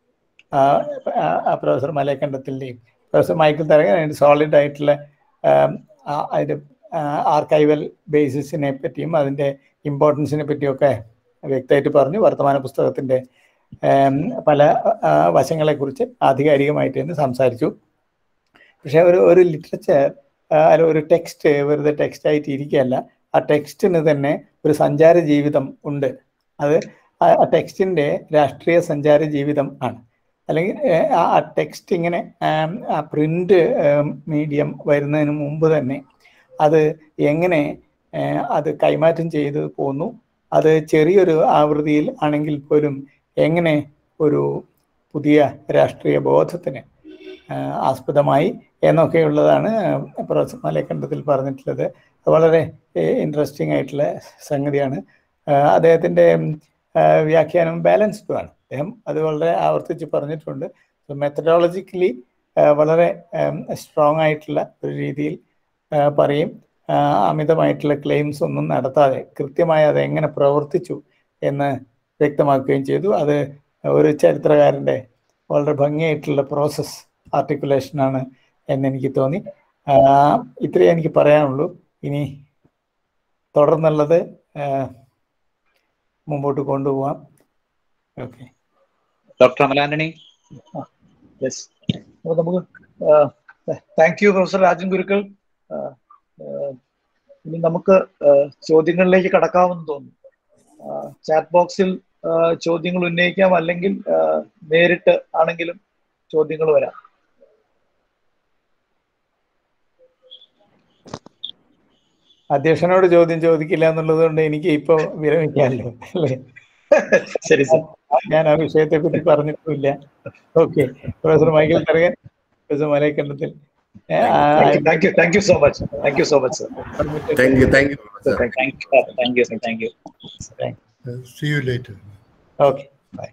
പ്രൊഫസർ മലയക്കണ്ടത്തിൻ്റെയും. പ്രൊഫസർ മൈക്കിൾ തരകൻ അതിൻ്റെ സോളിഡ് ആയിട്ടുള്ള അതിൻ്റെ ആർക്കൈവൽ ബേസിസിനെ പറ്റിയും അതിൻ്റെ ഇമ്പോർട്ടൻസിനെ പറ്റിയൊക്കെ വ്യക്തമായിട്ട് പറഞ്ഞു. വർത്തമാന പുസ്തകത്തിൻ്റെ പല വശങ്ങളെക്കുറിച്ച് ആധികാരികമായിട്ട് തന്നെ സംസാരിച്ചു. പക്ഷേ ഒരു ഒരു ലിറ്ററേച്ചർ അല്ല ഒരു ടെക്സ്റ്റ് വെറുതെ ടെക്സ്റ്റായിട്ട് ഇരിക്കുകയല്ല. ആ ടെക്സ്റ്റിന് തന്നെ ഒരു സഞ്ചാര ജീവിതം ഉണ്ട്. അത് ആ ടെക്സ്റ്റിൻ്റെ രാഷ്ട്രീയ സഞ്ചാര ജീവിതം ആണ്. അല്ലെങ്കിൽ ആ ടെക്സ്റ്റ് ഇങ്ങനെ ആ പ്രിൻ്റ് മീഡിയം വരുന്നതിന് മുമ്പ് തന്നെ അത് എങ്ങനെ അത് കൈമാറ്റം ചെയ്ത് പോന്നു, അത് ചെറിയൊരു ആവൃത്തിയിൽ ആണെങ്കിൽ പോലും എങ്ങനെ ഒരു പുതിയ രാഷ്ട്രീയ ബോധത്തിന് ആസ്പദമായി എന്നൊക്കെയുള്ളതാണ് പ്രൊഫസർ മലയക്കണ്ടത്തിൽ പറഞ്ഞിട്ടുള്ളത്. വളരെ ഇൻട്രസ്റ്റിംഗ് ആയിട്ടുള്ള സംഗതിയാണ്. അദ്ദേഹത്തിൻ്റെ വ്യാഖ്യാനം ബാലൻസ്ഡും ആണ്. അദ്ദേഹം അത് വളരെ ആവർത്തിച്ച് പറഞ്ഞിട്ടുണ്ട്. മെത്തഡോളജിക്കലി വളരെ സ്ട്രോങ് ആയിട്ടുള്ള ഒരു രീതിയിൽ പറയും. അമിതമായിട്ടുള്ള ക്ലെയിംസ് ഒന്നും നടത്താതെ കൃത്യമായി അത് എങ്ങനെ പ്രവർത്തിച്ചു എന്ന് വ്യക്തമാക്കുകയും ചെയ്തു. അത് ഒരു ചരിത്രകാരൻ്റെ വളരെ ഭംഗിയായിട്ടുള്ള പ്രോസസ് ആർട്ടിക്കുലേഷനാണ് എന്നെനിക്ക് തോന്നി. ഇത്രയേ എനിക്ക് പറയാനുള്ളൂ. ഇനി തുടർന്നുള്ളത് മുമ്പോട്ട് കൊണ്ടുപോകാം. Okay, doctor Amal Antony. നമുക്ക് thank you professor Rajan Gurukkal. ഇനി നമുക്ക് ചോദ്യങ്ങളിലേക്ക് കടക്കാമെന്ന് തോന്നുന്നു. ചാറ്റ് ബോക്സിൽ ചോദ്യങ്ങൾ ഉന്നയിക്കാം, അല്ലെങ്കിൽ നേരിട്ട് ആണെങ്കിലും ചോദ്യങ്ങൾ വരാം. അധ്യക്ഷനോട് ചോദ്യം ചോദിക്കില്ല എന്നുള്ളത് കൊണ്ട് എനിക്ക് ഇപ്പൊ വിരമിക്കാമല്ലോ അല്ലേ? ശരി സർ, ഞാൻ ആ വിഷയത്തെ പറ്റി പറഞ്ഞിട്ടില്ല. Okay, professor Michael Tharakan, professor Malayakkandathil. Thank you thank you so much thank you so much sir. Thank you thank you thank you thank you thank you. See you later. Okay, bye.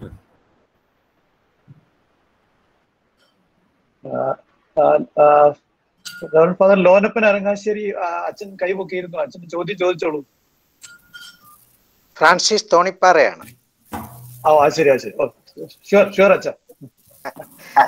Father Lonappan Arangassery അച്ഛൻ കൈപൊക്കിയിരുന്നു. അച്ഛൻ ചോദ്യം ചോദിച്ചോളൂ. Francis തോണിപ്പാറയാണ്. ആ ശരി ശരി sure sure അച്ഛൻ.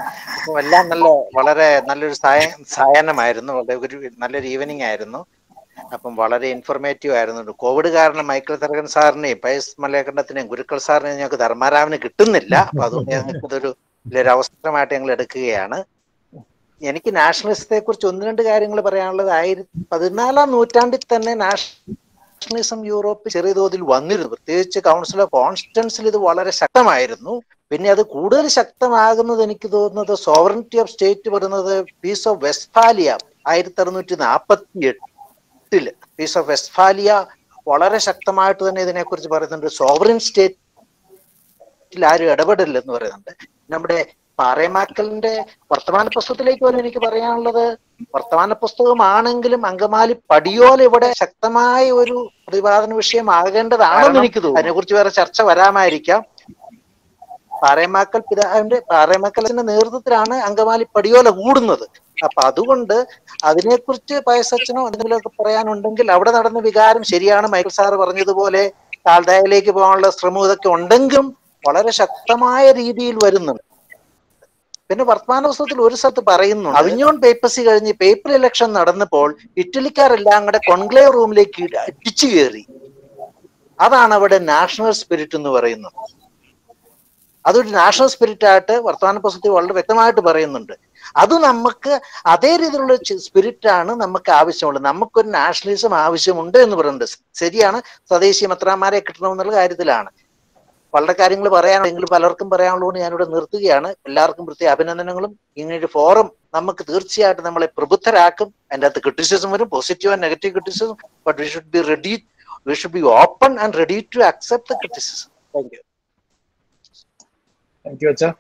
എല്ലാം നല്ല വളരെ നല്ലൊരു സായ സായാഹ്നമായിരുന്നു. വളരെ ഒരു നല്ലൊരു ഈവനിങ് ആയിരുന്നു. അപ്പം വളരെ ഇൻഫോർമേറ്റീവ് ആയിരുന്നു. കോവിഡ് കാരണം മൈക്കിൾ തരകൻ സാറിനെയും പയസ് മലയക്കണ്ടത്തിനെയും ഗുരുക്കൾ സാറിനെയും ഞങ്ങൾക്ക് ധർമാരാമന് കിട്ടുന്നില്ല. അപ്പൊ അതുകൊണ്ട് ഞങ്ങൾക്ക് ഇതൊരു വലിയൊരു അവസരമായിട്ട് ഞങ്ങൾ എടുക്കുകയാണ്. എനിക്ക് നാഷണലിസത്തെ കുറിച്ച് ഒന്ന് രണ്ട് കാര്യങ്ങൾ പറയാനുള്ളത്. ആയിരത്തി പതിനാലാം നൂറ്റാണ്ടിൽ തന്നെ നാഷണലിസം യൂറോപ്പിൽ ചെറിയ തോതിൽ വന്നിരുന്നു. പ്രത്യേകിച്ച് കൗൺസിൽ ഓഫ് കോൺസ്റ്റൻസിൽ ഇത് വളരെ ശക്തമായിരുന്നു. പിന്നെ അത് കൂടുതൽ ശക്തമാകുന്നത് എനിക്ക് തോന്നുന്നത് സോവറിറ്റി ഓഫ് സ്റ്റേറ്റ് പറയുന്നത് പീസ് ഓഫ് വെസ്റ്റ്ഫാലിയ ആയിരത്തി അറുന്നൂറ്റി നാൽപ്പത്തി എട്ടില് പീസ് ഓഫ് വെസ്റ്റ്ഫാലിയ വളരെ ശക്തമായിട്ട് തന്നെ ഇതിനെക്കുറിച്ച് പറയുന്നുണ്ട്. സോവറിൻ സ്റ്റേറ്റിൽ ആരും ഇടപെടില്ലെന്ന് പറയുന്നുണ്ട്. നമ്മുടെ പാറേമാക്കലിന്റെ വർത്തമാന പുസ്തകത്തിലേക്ക് പോലും എനിക്ക് പറയാനുള്ളത്, വർത്തമാന പുസ്തകമാണെങ്കിലും അങ്കമാലി പടിയോല ഇവിടെ ശക്തമായ ഒരു പ്രതിപാദന വിഷയമാകേണ്ടതാണെന്ന് എനിക്ക് തോന്നുന്നു. അതിനെക്കുറിച്ച് വേറെ ചർച്ച വരാമായിരിക്കാം. പാറേമാക്കൽ പിതാവിന്റെ പാറേമാക്കലിന്റെ നേതൃത്വത്തിലാണ് അങ്കമാലി പടിയോല കൂടുന്നത്. അപ്പൊ അതുകൊണ്ട് അതിനെക്കുറിച്ച് പയസച്ചനോ എന്തെങ്കിലുമൊക്കെ പറയാനുണ്ടെങ്കിൽ അവിടെ നടന്ന വികാരം ശരിയാണ്. മൈക്കിൾ സാറ് പറഞ്ഞതുപോലെ കാൽദായയിലേക്ക് പോകാനുള്ള ശ്രമം ഇതൊക്കെ ഉണ്ടെങ്കിലും വളരെ ശക്തമായ രീതിയിൽ വരുന്നുണ്ട്. പിന്നെ വർത്തമാന പുസ്തകത്തിൽ ഒരു സ്ഥലത്ത് പറയുന്നു, അവിഞ്ഞോൺ പേപ്പസി കഴിഞ്ഞ് പേപ്പർ ഇലക്ഷൻ നടന്നപ്പോൾ ഇറ്റലിക്കാരെല്ലാം കൂടെ കോൺക്ലേവ് റൂമിലേക്ക് അടിച്ചു കയറി. അതാണ് അവിടെ നാഷണൽ സ്പിരിറ്റ് എന്ന് പറയുന്നത്. അതൊരു നാഷണൽ സ്പിരിറ്റ് ആയിട്ട് വർത്തമാന പുസ്തകത്തിൽ വളരെ വ്യക്തമായിട്ട് പറയുന്നുണ്ട്. അത് നമുക്ക് അതേ രീതിയിലുള്ള സ്പിരിറ്റ് ആണ് നമുക്ക് ആവശ്യമുള്ളത്. നമുക്കൊരു നാഷണലിസം ആവശ്യമുണ്ട് എന്ന് പറയുന്നത് ശരിയാണ്. സ്വദേശി മെത്രാന്മാരെ കിട്ടണമെന്നുള്ള കാര്യത്തിലാണ്. വളരെ കാര്യങ്ങൾ പറയാനെങ്കിലും പലർക്കും പറയാനുള്ളതുകൊണ്ട് ഞാനിവിടെ നിർത്തുകയാണ്. എല്ലാവർക്കും പ്രത്യേക അഭിനന്ദനങ്ങളും. ഇങ്ങനൊരു ഫോറം നമുക്ക് തീർച്ചയായിട്ടും നമ്മളെ പ്രബുദ്ധരാക്കും. അതിൻ്റെ അകത്ത് ക്രിറ്റിസിസം വരും, positive and negative criticism. But we should be ready, we should be open and ready to accept the criticism. Thank you. Thank you അച്ഛാ.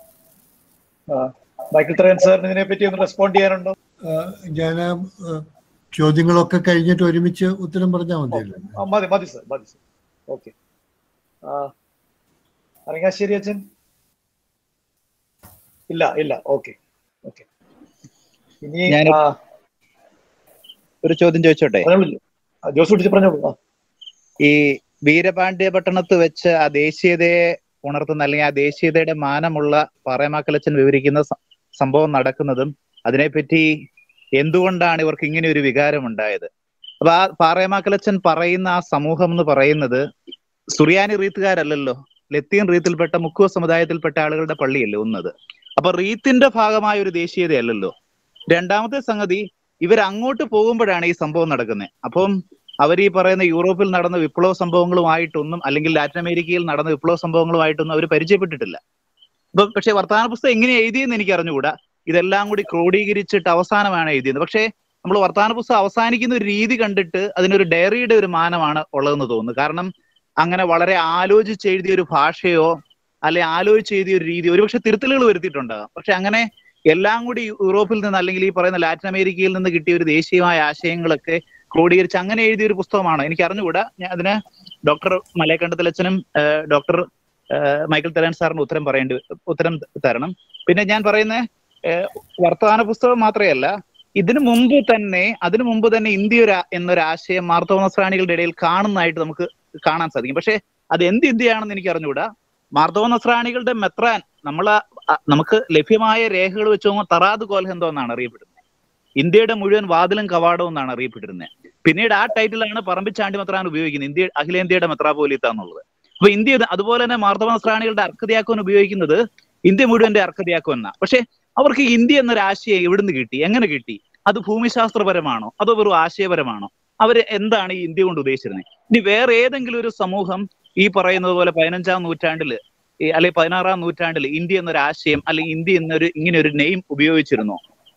മൈക്കിൾ തരകൻ സാറിന് ഇതിനെ പറ്റി ഒന്ന് റെസ്പോണ്ട് ചെയ്യാനുണ്ടോ? ഞാൻ ചോദ്യങ്ങളൊക്കെ കഴിഞ്ഞിട്ട് ഒരുമിച്ച് ഉത്തരം പറഞ്ഞാൽ മതിയല്ലോ. മതി മതി സാർ, മതി സാർ. ഓക്കെ. അരങ്ങാശ്ശേരി അച്ഛൻ? ഇല്ല ഇല്ല. Okay okay. ഇനി ഒരു ചോദ്യം ചോദിച്ചോട്ടെ? ജോസ് കുട്ടിച്ച് പറഞ്ഞോളൂ. ഈ വീരപാണ്ഡ്യ പട്ടണത്ത് വെച്ച് ആ ദേശീയതയെ ഉണർത്തുന്ന അല്ലെങ്കിൽ ആ ദേശീയതയുടെ മാനമുള്ള പാറേമാക്കലച്ചൻ വിവരിക്കുന്ന സംഭവം നടക്കുന്നതും അതിനെപ്പറ്റി എന്തുകൊണ്ടാണ് ഇവർക്ക് ഇങ്ങനെ ഒരു വികാരം ഉണ്ടായത്? അപ്പൊ ആ പാറേമാക്കലച്ചൻ പറയുന്ന ആ സമൂഹം എന്ന് പറയുന്നത് സുറിയാനി റീത്തുകാരല്ലല്ലോ, ലത്തീൻ റീത്തിൽപ്പെട്ട മുക്കുവ സമുദായത്തിൽപ്പെട്ട ആളുകളുടെ പള്ളിയല്ലേ ഒന്നത്. അപ്പൊ റീത്തിന്റെ ഭാഗമായ ഒരു ദേശീയതയല്ലല്ലോ. രണ്ടാമത്തെ സംഗതി, ഇവർ അങ്ങോട്ട് പോകുമ്പോഴാണ് ഈ സംഭവം നടക്കുന്നത്. അപ്പം അവർ ഈ പറയുന്ന യൂറോപ്പിൽ നടന്ന വിപ്ലവ സംഭവങ്ങളുമായിട്ടൊന്നും അല്ലെങ്കിൽ ലാറ്റിൻ അമേരിക്കയിൽ നടന്ന വിപ്ലവ സംഭവങ്ങളുമായിട്ടൊന്നും അവർ പരിചയപ്പെട്ടിട്ടില്ല. അപ്പൊ പക്ഷെ വർത്തമാന പുസ്തകം എങ്ങനെ എഴുതിയെന്ന് എനിക്ക് അറിഞ്ഞുകൂടാ. ഇതെല്ലാം കൂടി ക്രോഡീകരിച്ചിട്ട് അവസാനമാണ് എഴുതിയത്. പക്ഷെ നമ്മൾ വർത്തമാന പുസ്തകം അവസാനിക്കുന്ന ഒരു രീതി കണ്ടിട്ട് അതിനൊരു ഡയറിയുടെ ഒരു മാനമാണ് ഉള്ളതെന്ന് തോന്നുന്നു. കാരണം അങ്ങനെ വളരെ ആലോചിച്ച് എഴുതിയ ഒരു ഭാഷയോ അല്ലെ ആലോചിച്ച് എഴുതിയ ഒരു രീതി, ഒരുപക്ഷെ തിരുത്തലുകൾ വരുത്തിയിട്ടുണ്ടാകാം. പക്ഷെ അങ്ങനെ എല്ലാം കൂടി യൂറോപ്പിൽ നിന്ന് അല്ലെങ്കിൽ ഈ പറയുന്ന ലാറ്റിൻ അമേരിക്കയിൽ നിന്ന് കിട്ടിയ ഒരു ദേശീയമായ ആശയങ്ങളൊക്കെ ക്രോഡീകരിച്ച് അങ്ങനെ എഴുതിയ ഒരു പുസ്തകമാണ്. എനിക്ക് അറിഞ്ഞുകൂടാ. ഞാൻ അതിന് ഡോക്ടർ മലയക്കണ്ടത്തിലച്ചനും ഡോക്ടർ മൈക്കിൾ തരകൻ സാറിന് ഉത്തരം പറയേണ്ടി ഉത്തരം തരണം. പിന്നെ ഞാൻ പറയുന്ന വർത്തമാന പുസ്തകം മാത്രമല്ല, ഇതിനു മുമ്പ് തന്നെ അതിനു മുമ്പ് തന്നെ ഇന്ത്യ എന്നൊരാശയം മാർത്തോമ നസ്രാണികളുടെ ഇടയിൽ കാണുന്നതായിട്ട് നമുക്ക് കാണാൻ സാധിക്കും. പക്ഷെ അത് എന്ത് ഇന്ത്യയാണെന്ന് എനിക്ക് അറിഞ്ഞുകൂടാ. മാർത്തോമ നസ്രാണികളുടെ മെത്രാൻ നമ്മളെ നമുക്ക് ലഭ്യമായ രേഖകൾ വെച്ച് നോക്കുമ്പോൾ തറാദ് കോൽഹന്തോ എന്നാണ് അറിയപ്പെടുന്നത്. ഇന്ത്യയുടെ മുഴുവൻ വാതിലും കവാടവും എന്നാണ് അറിയപ്പെട്ടിരുന്നത്. പിന്നീട് ആ ടൈറ്റിലാണ് പറമ്പിച്ചാണ്ടി മെത്രാൻ ഉപയോഗിക്കുന്നത്, ഇന്ത്യ അഖിലേന്ത്യയുടെ മെത്രാപോലീത്ത എന്നുള്ളത്. അപ്പൊ ഇന്ത്യ അതുപോലെ തന്നെ മാർത്തോമ നസ്രാണികളുടെ അർക്കദിയാക്കോൻ ഉപയോഗിക്കുന്നത് ഇന്ത്യ മുഴുവന്റെ അർക്കദിയാക്കോൻ എന്നാ. പക്ഷെ അവർക്ക് ഇന്ത്യ എന്നൊരാശയം എവിടുന്ന് കിട്ടി, എങ്ങനെ കിട്ടി? അത് ഭൂമിശാസ്ത്രപരമാണോ അതോ വെറും ആശയപരമാണോ? അവര് എന്താണ് ഈ ഇന്ത്യ കൊണ്ട് ഉദ്ദേശിച്ചിരുന്നത്? ഇനി വേറെ ഏതെങ്കിലും ഒരു സമൂഹം ഈ പറയുന്നത് പോലെ പതിനഞ്ചാം നൂറ്റാണ്ടില് അല്ലെങ്കിൽ പതിനാറാം നൂറ്റാണ്ടിൽ ഇന്ത്യ എന്നൊരാശയം അല്ലെങ്കിൽ ഇന്ത്യ എന്നൊരു ഇങ്ങനെ ഒരു നെയിം ഉപയോഗിച്ചിരുന്നോ?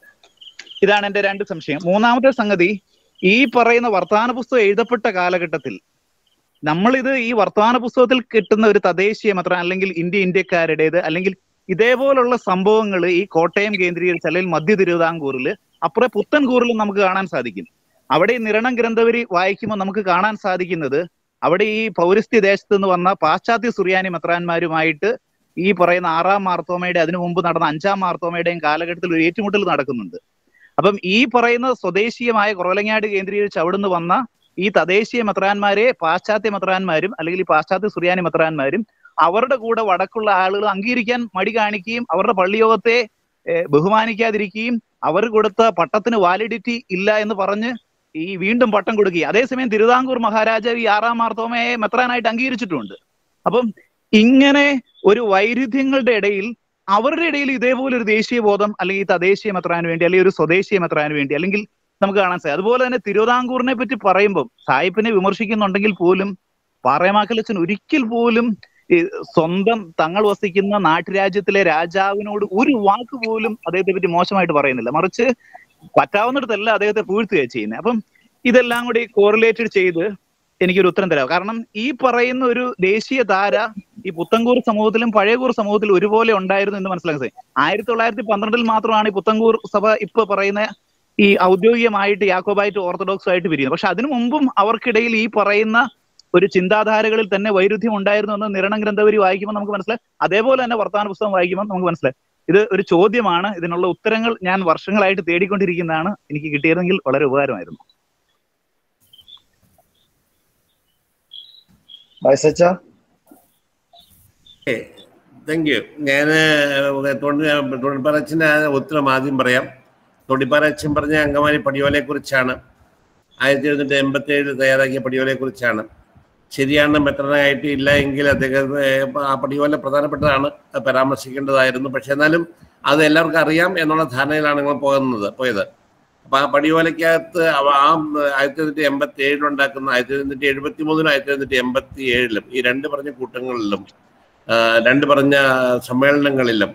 ഇതാണ് എന്റെ രണ്ട് സംശയം. മൂന്നാമത്തെ സംഗതി, ഈ പറയുന്ന വർത്തമാന പുസ്തകം എഴുതപ്പെട്ട കാലഘട്ടത്തിൽ നമ്മളിത് ഈ വർത്തമാന പുസ്തകത്തിൽ കിട്ടുന്ന ഒരു തദ്ദേശീയ മെത്രാൻ അല്ലെങ്കിൽ ഇന്ത്യ ഇന്ത്യക്കാരുടേത് അല്ലെങ്കിൽ ഇതേപോലുള്ള സംഭവങ്ങൾ ഈ കോട്ടയം കേന്ദ്രീകരിച്ച് അല്ലെങ്കിൽ മധ്യ തിരുവിതാംകൂറിൽ അപ്പുറം പുത്തൻകൂറിലും നമുക്ക് കാണാൻ സാധിക്കും. അവിടെ ഈ നിരണം ഗ്രന്ഥവരി വായിക്കുമ്പോൾ നമുക്ക് കാണാൻ സാധിക്കുന്നത് അവിടെ ഈ പൗരസ്ത്യ ദേശത്ത് നിന്ന് വന്ന പാശ്ചാത്യ സുറിയാനി മെത്രാന്മാരുമായിട്ട് ഈ പറയുന്ന ആറാം മാർത്തോമയുടെ അതിനു മുമ്പ് നടന്ന അഞ്ചാം മാർത്തോമയുടെയും കാലഘട്ടത്തിൽ ഒരു ഏറ്റുമുട്ടൽ നടക്കുന്നുണ്ട്. അപ്പം ഈ പറയുന്ന സ്വദേശീയമായ കുറവലങ്ങാട് കേന്ദ്രീകരിച്ച് അവിടുന്ന് വന്ന ഈ തദ്ദേശീയ മെത്രാന്മാരെ പാശ്ചാത്യ മെത്രാന്മാരും അല്ലെങ്കിൽ ഈ പാശ്ചാത്യ സുറിയാനി മെത്രാന്മാരും അവരുടെ കൂടെ വടക്കുള്ള ആളുകൾ അംഗീകരിക്കാൻ മടി കാണിക്കുകയും അവരുടെ പള്ളിയോഗത്തെ ബഹുമാനിക്കാതിരിക്കുകയും അവർ കൊടുത്ത പട്ടത്തിന് വാലിഡിറ്റി ഇല്ല എന്ന് പറഞ്ഞ് ഈ വീണ്ടും പട്ടം കൊടുക്കുക. അതേസമയം തിരുവിതാംകൂർ മഹാരാജാവ് ഈ ആറാം മാർത്തോമയെ മെത്രാനായിട്ട് അംഗീകരിച്ചിട്ടുണ്ട്. അപ്പം ഇങ്ങനെ ഒരു വൈരുദ്ധ്യങ്ങളുടെ ഇടയിൽ അവരുടെ ഇടയിൽ ഇതേപോലെ ഒരു ദേശീയ ബോധം അല്ലെങ്കിൽ തദ്ദേശീയ മെത്രാന് വേണ്ടി അല്ലെങ്കിൽ ഒരു സ്വദേശീയ മെത്രാന് വേണ്ടി അല്ലെങ്കിൽ നമുക്ക് കാണാൻ സാധിക്കും. അതുപോലെ തന്നെ തിരുവിതാംകൂറിനെ പറ്റി പറയുമ്പോൾ സായിപ്പിനെ വിമർശിക്കുന്നുണ്ടെങ്കിൽ പോലും പാറേമാക്കലച്ചൻ ഒരിക്കൽ പോലും സ്വന്തം തങ്ങൾ വസിക്കുന്ന നാട്ടുരാജ്യത്തിലെ രാജാവിനോട് ഒരു വാക്ക് പോലും അദ്ദേഹത്തെ പറ്റി മോശമായിട്ട് പറയുന്നില്ല. മറിച്ച് പറ്റാവുന്നിടത്തല്ല അദ്ദേഹത്തെ പൂഴ്ത്തുകയാണ് ചെയ്യുന്നത്. അപ്പം ഇതെല്ലാം കൂടി കോറിലേറ്റഡ് ചെയ്ത് എനിക്കൊരു ഉത്തരം തരാം. കാരണം ഈ പറയുന്ന ഒരു ദേശീയ ധാര ഈ പുത്തൻകൂർ സമൂഹത്തിലും പഴയകൂർ സമൂഹത്തിലും ഒരുപോലെ ഉണ്ടായിരുന്നു എന്ന് മനസ്സിലാക്കാൻ സാധിക്കും. ആയിരത്തി തൊള്ളായിരത്തി പന്ത്രണ്ടിൽ മാത്രമാണ് ഈ പുത്തൻകൂർ സഭ ഇപ്പൊ പറയുന്ന ഈ ഔദ്യോഗികമായിട്ട് യാക്കോബായിട്ട് ഓർത്തഡോക്സും ആയിട്ട് പിരിയുന്നത്. പക്ഷെ അതിനു മുമ്പും അവർക്കിടയിൽ ഈ പറയുന്ന ഒരു ചിന്താധാരകളിൽ തന്നെ വൈരുദ്ധ്യം ഉണ്ടായിരുന്നു എന്ന് നിരണം ഗ്രന്ഥവരി വായിക്കുമ്പോൾ നമുക്ക് മനസ്സിലായി. അതേപോലെ തന്നെ വർത്തമാന പുസ്തകം വായിക്കുമ്പോൾ നമുക്ക് മനസ്സിലായി. ഇത് ഒരു ചോദ്യമാണ്. ഇതിനുള്ള ഉത്തരങ്ങൾ ഞാൻ വർഷങ്ങളായിട്ട് തേടിക്കൊണ്ടിരിക്കുന്നതാണ്. എനിക്ക് കിട്ടിയിരുന്നെങ്കിൽ വളരെ ഉപകാരമായിരുന്നു. Thank you. ഞാൻ തൊണ്ടിപ്പാറച്ചൻ്റെ ഉത്തരം ആദ്യം പറയാം. തൊണ്ടിപ്പാറച്ചൻ പറഞ്ഞ അങ്കമാലി പടിയോലയെ കുറിച്ചാണ്. ആയിരത്തി എഴുന്നൂറ്റി എൺപത്തി ഏഴ് തയ്യാറാക്കിയ പടിയോലയെ കുറിച്ചാണ്. ശരിയാണ്, മെത്രാനായിട്ട് ഇല്ല എങ്കിൽ അദ്ദേഹം ആ പടിയോല പ്രധാനപ്പെട്ടതാണ്, പരാമർശിക്കേണ്ടതായിരുന്നു. പക്ഷെ എന്നാലും അത് എല്ലാവർക്കും അറിയാം എന്നുള്ള ധാരണയിലാണ് നിങ്ങൾ പോകുന്നത് പോയത്. അപ്പൊ ആ പടിയോലയ്ക്കകത്ത് ആ ആയിരത്തി എഴുന്നൂറ്റി എൺപത്തി ഏഴിലുണ്ടാക്കുന്ന ആയിരത്തി എഴുന്നൂറ്റി എഴുപത്തി മൂന്നിലും ആയിരത്തി എഴുന്നൂറ്റി എൺപത്തി ഏഴിലും ഈ രണ്ട് പറഞ്ഞ കൂട്ടങ്ങളിലും രണ്ട് പറഞ്ഞ സമ്മേളനങ്ങളിലും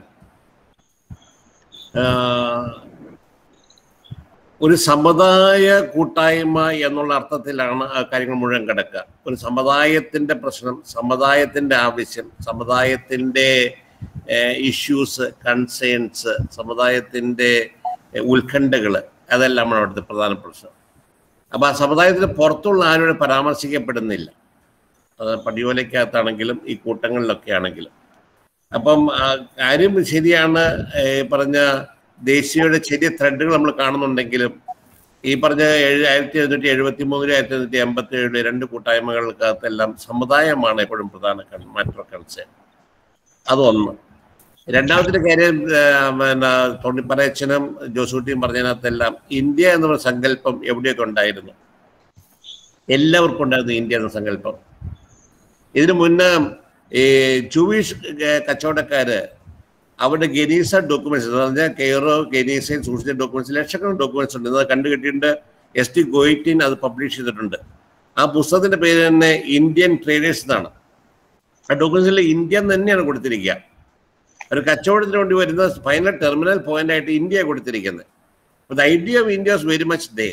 ഒരു സമുദായ കൂട്ടായ്മ എന്നുള്ള അർത്ഥത്തിലാണ് ആ കാര്യങ്ങൾ മുഴുവൻ കിടക്കുക. ഒരു സമുദായത്തിൻ്റെ പ്രശ്നം, സമുദായത്തിൻ്റെ ആവശ്യം, സമുദായത്തിൻ്റെ ഇഷ്യൂസ്, കൺസേൺസ്, സമുദായത്തിൻ്റെ ഉത്കണ്ഠകൾ, അതെല്ലാം അവിടുത്തെ പ്രധാന പ്രശ്നം. അപ്പോൾ ആ സമുദായത്തിന് പുറത്തുള്ള ആരോട് പരാമർശിക്കപ്പെടുന്നില്ല. അത് പടിയോലയ്ക്കകത്താണെങ്കിലും ഈ കൂട്ടങ്ങളിലൊക്കെ ആണെങ്കിലും. അപ്പം കാര്യം ശരിയാണ്. പറഞ്ഞ ദേശീയയുടെ ചെറിയ ത്രെഡുകൾ നമ്മൾ കാണുന്നുണ്ടെങ്കിലും ഈ പറഞ്ഞ ഏഴ് ആയിരത്തി എഴുന്നൂറ്റി എഴുപത്തി മൂന്നിലും ആയിരത്തി എഴുന്നൂറ്റി എൺപത്തി ഏഴിലെ രണ്ട് കൂട്ടായ്മകൾക്കകത്തെല്ലാം സമുദായമാണ് എപ്പോഴും പ്രധാന മാറ്റർ കൺസേൺ. അതൊന്ന്. രണ്ടാമത്തെ കാര്യം, പിന്നെ തൊണ്ടിപ്പറയച്ചനും ജോസൂട്ടിയും പറഞ്ഞതിനകത്തെല്ലാം ഇന്ത്യ എന്നുള്ള സങ്കല്പം എവിടെയൊക്കെ ഉണ്ടായിരുന്നു. എല്ലാവർക്കും ഉണ്ടായിരുന്നു ഇന്ത്യ എന്ന സങ്കല്പം. ഇതിനു മുന്നേ ഈ ജൂയിഷ് കച്ചവടക്കാര് അവരുടെ ഗനീസ ഡോക്യുമെന്റ്സ് എന്ന് പറഞ്ഞാൽ കെയറോ ഗനീസയിൽ സൂക്ഷിച്ച ഡോക്യുമെന്റ്സ് ലക്ഷക്കണക്കിന് ഡോക്യുമെന്റ്സ് ഉണ്ട്. അത് കണ്ടുകിട്ടിയിട്ടുണ്ട്. എസ് ടി ഗോയിറ്റിൻ അത് പബ്ലിഷ് ചെയ്തിട്ടുണ്ട്. ആ പുസ്തകത്തിന്റെ പേര് തന്നെ ഇന്ത്യൻ ട്രേഡേഴ്സ് എന്നാണ്. ആ ഡോക്യുമെന്റ്സിൽ ഇന്ത്യ തന്നെയാണ് കൊടുത്തിരിക്കുക. ഒരു കച്ചവടത്തിന് വേണ്ടി വരുന്ന ഫൈനൽ ടെർമിനൽ പോയിന്റ് ആയിട്ട് ഇന്ത്യ കൊടുത്തിരിക്കുന്നത്. The idea of India was very much there.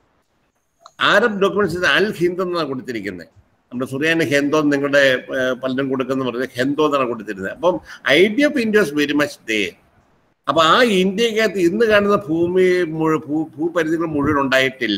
Arab documents Al Hind എന്നാണ് കൊടുത്തിരിക്കുന്നത്. നമ്മുടെ സുറിയാന് ഹെന്തോ നിങ്ങളുടെ പലരും കൊടുക്കുന്ന പറഞ്ഞത് ഹെന്തോ എന്നാണ് കൊടുത്തിരുന്നത്. അപ്പം idea of India was very much there. അപ്പൊ ആ ഇന്ത്യക്കകത്ത് ഇന്ന് കാണുന്ന ഭൂമി മുഴു ഭൂ ഭൂപരിധികൾ മുഴുവൻ ഉണ്ടായിട്ടില്ല.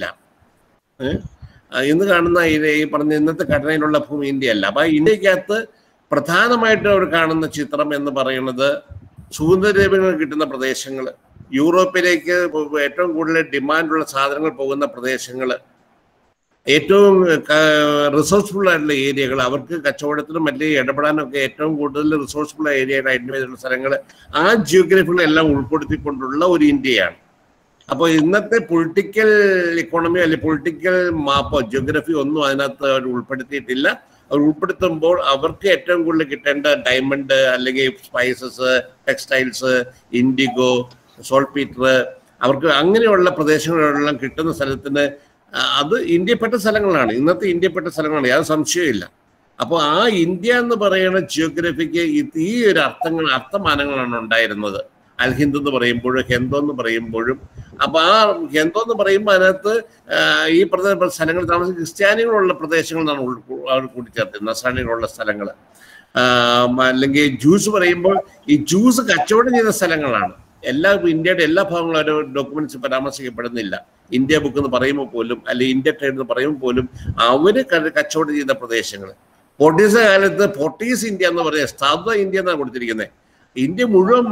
ഇന്ന് കാണുന്ന ഈ പറഞ്ഞ ഇന്നത്തെ ഘടനയിലുള്ള ഭൂമി ഇന്ത്യ അല്ല. അപ്പൊ ആ ഇന്ത്യക്കകത്ത് പ്രധാനമായിട്ട് അവർ കാണുന്ന ചിത്രം എന്ന് പറയുന്നത് സുഗന്ധദ്രവ്യങ്ങൾ കിട്ടുന്ന പ്രദേശങ്ങൾ, യൂറോപ്പിലേക്ക് ഏറ്റവും കൂടുതൽ ഡിമാൻഡുള്ള സാധനങ്ങൾ പോകുന്ന പ്രദേശങ്ങൾ, ഏറ്റവും റിസോഴ്സ്ഫുൾ ആയിട്ടുള്ള ഏരിയകൾ, അവർക്ക് കച്ചവടത്തിനും അല്ലെങ്കിൽ ഇടപെടാനൊക്കെ ഏറ്റവും കൂടുതൽ റിസോഴ്സ്ഫുൾ ഏരിയകൾ ഐഡന്റിഫൈ ചെയ്തിട്ടുള്ള സ്ഥലങ്ങൾ, ആ ജിയോഗ്രഫികളെല്ലാം ഉൾപ്പെടുത്തിക്കൊണ്ടുള്ള ഒരു ഇന്ത്യയാണ്. അപ്പോൾ ഇന്നത്തെ പൊളിറ്റിക്കൽ ഇക്കോണമി അല്ലെങ്കിൽ പൊളിറ്റിക്കൽ മാപ്പോ ജിയോഗ്രഫി ഒന്നും അതിനകത്ത് അവർ ഉൾപ്പെടുത്തിയിട്ടില്ല. അവർ ഉൾപ്പെടുത്തുമ്പോൾ അവർക്ക് ഏറ്റവും കൂടുതൽ കിട്ടേണ്ട ഡയമണ്ട് അല്ലെങ്കിൽ സ്പൈസസ്, ടെക്സ്റ്റൈൽസ്, ഇൻഡിഗോ, സോൾപീറ്റർ, അവർക്ക് അങ്ങനെയുള്ള പ്രദേശങ്ങളിലെല്ലാം കിട്ടുന്ന സ്ഥലത്തിന് അത് ഇന്ത്യപ്പെട്ട സ്ഥലങ്ങളാണ്. ഇന്നത്തെ ഇന്ത്യപ്പെട്ട സ്ഥലങ്ങളാണ്, യാതൊരു സംശയമില്ല. അപ്പോൾ ആ ഇന്ത്യ എന്ന് പറയുന്ന ജിയോഗ്രഫിക്ക് ഈ ഒരു അർത്ഥങ്ങൾ അർത്ഥമാനങ്ങളാണ് ഉണ്ടായിരുന്നത്. അൽ ഹിന്ദ് എന്ന് പറയുമ്പോഴും ഹെന്തോ എന്ന് പറയുമ്പോഴും. അപ്പൊ ആ ഹെന്തോ എന്ന് പറയുമ്പോൾ അതിനകത്ത് ഈ പറഞ്ഞ സ്ഥലങ്ങൾ താമസിക്കുന്ന ക്രിസ്ത്യാനികളുള്ള പ്രദേശങ്ങളാണ് അവർ കൂട്ടിച്ചേർത്തത്, നസ്രാണികളുള്ള സ്ഥലങ്ങൾ. അല്ലെങ്കിൽ ജ്യൂസ് പറയുമ്പോൾ ഈ ജ്യൂസ് കച്ചവടം ചെയ്യുന്ന സ്ഥലങ്ങളാണ്. എല്ലാ ഇന്ത്യയുടെ എല്ലാ ഭാഗങ്ങളും ഓരോ ഡോക്യുമെന്റ്സ് പരാമർശിക്കപ്പെടുന്നില്ല. ഇന്ത്യ ബുക്ക് എന്ന് പറയുമ്പോൾ പോലും അല്ലെങ്കിൽ ഇന്ത്യ ട്രേഡ് എന്ന് പറയുമ്പോൾ പോലും അവര് കച്ചവടം ചെയ്യുന്ന പ്രദേശങ്ങൾ. പോർട്ടീസ് കാലത്ത് പോർട്ടീസ് ഇന്ത്യ എന്ന് പറയുന്നത് സ്ഥാപിത ഇന്ത്യ എന്നാണ് കൊടുത്തിരിക്കുന്നത്. ഇന്ത്യ മുഴുവൻ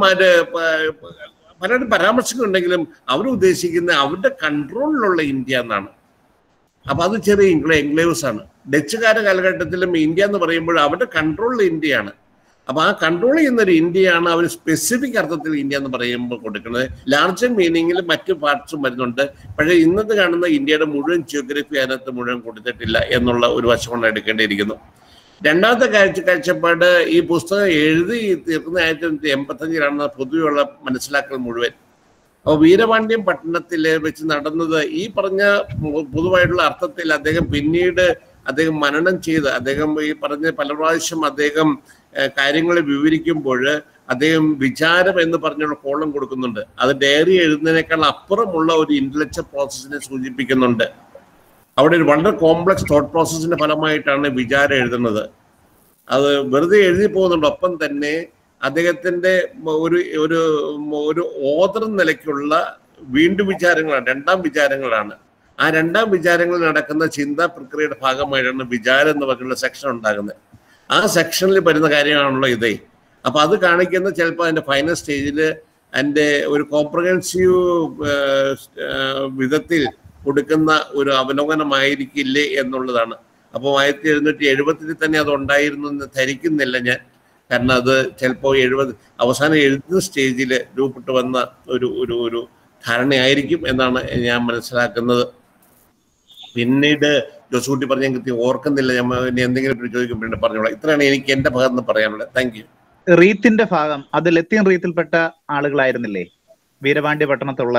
പലരും പരാമർശിക്കുന്നുണ്ടെങ്കിലും അവർ ഉദ്ദേശിക്കുന്ന അവരുടെ കൺട്രോളിലുള്ള ഇന്ത്യ എന്നാണ്. അപ്പൊ അത് ചെറിയ ഇംഗ്ലേ എൻക്ലേവ്സ് ആണ്. ഡച്ചുകാരുടെ കാലഘട്ടത്തിലും ഇന്ത്യ എന്ന് പറയുമ്പോൾ അവരുടെ കൺട്രോളിലുള്ള ഇന്ത്യയാണ്. അപ്പൊ ആ കൺട്രോൾ ചെയ്യുന്ന ഒരു ഇന്ത്യയാണ് അവർ സ്പെസിഫിക് അർത്ഥത്തിൽ ഇന്ത്യ എന്ന് പറയുമ്പോൾ കൊടുക്കുന്നത്. ലാർജർ മീനിങ്ങിൽ മറ്റു പാർട്സും വരുന്നുണ്ട്. പക്ഷേ ഇന്നത്തെ കാണുന്ന ഇന്ത്യയുടെ മുഴുവൻ ജിയോഗ്രഫി അതിനകത്ത് മുഴുവൻ കൊടുത്തിട്ടില്ല എന്നുള്ള ഒരു വശം കൊണ്ട് എടുക്കേണ്ടിയിരിക്കുന്നു. രണ്ടാമത്തെ കാഴ്ച കാഴ്ചപ്പാട് ഈ പുസ്തകം എഴുതി തീർക്കുന്ന ആയിരത്തി തൊള്ളായിരത്തി എൺപത്തഞ്ചിലാണ് പൊതുവെയുള്ള മനസ്സിലാക്കൽ മുഴുവൻ. അപ്പോൾ വീരപാണ്ഡ്യം പട്ടണത്തിൽ വെച്ച് നടന്നത് ഈ പറഞ്ഞ പൊതുവായിട്ടുള്ള അർത്ഥത്തിൽ അദ്ദേഹം പിന്നീട് അദ്ദേഹം മനനം ചെയ്ത് അദ്ദേഹം ഈ പറഞ്ഞ പല പ്രാവശ്യം അദ്ദേഹം കാര്യങ്ങളെ വിവരിക്കുമ്പോൾ അദ്ദേഹം വിചാരം എന്ന് പറഞ്ഞുള്ള കോളം കൊടുക്കുന്നുണ്ട്. അത് ഡയറി എഴുതുന്നതിനേക്കാൾ അപ്പുറമുള്ള ഒരു ഇന്റലക്ച്വൽ പ്രോസസ്സിനെ സൂചിപ്പിക്കുന്നുണ്ട്. അവിടെ ഒരു വളരെ കോംപ്ലക്സ് തോട്ട് പ്രോസസ്സിന്റെ ഫലമായിട്ടാണ് വിചാരം എഴുതുന്നത്. അത് വെറുതെ എഴുതി പോകുന്നുണ്ട്. ഒപ്പം തന്നെ അദ്ദേഹത്തിന്റെ ഒരു ഒരു ഒരു ഓതർ നിലയ്ക്കുള്ള വീണ്ടും വിചാരങ്ങളാണ്, രണ്ടാം വിചാരങ്ങളാണ്. ആ രണ്ടാം വിചാരങ്ങളിൽ നടക്കുന്ന ചിന്താ പ്രക്രിയയുടെ ഭാഗമായിട്ടാണ് വിചാരം എന്ന് പറഞ്ഞുള്ള സെക്ഷൻ ഉണ്ടാകുന്നത്. ആ സെക്ഷനിൽ വരുന്ന കാര്യമാണല്ലോ ഇതേ. അപ്പൊ അത് കാണിക്കുന്ന ചിലപ്പോൾ അതിന്റെ ഫൈനൽ സ്റ്റേജിൽ അതിന്റെ ഒരു കോംപ്രഹെൻസീവ് വിധത്തിൽ കൊടുക്കുന്ന ഒരു അവലോകനമായിരിക്കില്ലേ എന്നുള്ളതാണ്. അപ്പോൾ ആയിരത്തി എഴുന്നൂറ്റി എഴുപത്തിൽ തന്നെ അത് ഉണ്ടായിരുന്നു എന്ന് ധരിക്കുന്നില്ല ഞാൻ. കാരണം അത് ചിലപ്പോൾ എഴുപത് അവസാനം എഴുതുന്ന സ്റ്റേജിൽ രൂപപ്പെട്ടു വന്ന ഒരു ഒരു ഒരു ധാരണയായിരിക്കും എന്നാണ് ഞാൻ മനസ്സിലാക്കുന്നത്. പിന്നീട് ജോസൂട്ടി പറഞ്ഞ കൃത്യം ഓർക്കുന്നില്ല. ഞാൻ എന്തെങ്കിലും ചോദിക്കുമ്പോഴേ പറഞ്ഞോളാം. ഇത്രയാണ് എനിക്ക് എന്റെ ഭാഗത്ത് നിന്ന് പറയാനുള്ളത്. Thank you. റീത്തിന്റെ ഭാഗം അത് ലത്തീൻ റീത്തിൽപ്പെട്ട ആളുകളായിരുന്നില്ലേ വീരപാണ്ഡ്യ പട്ടണത്തുള്ള?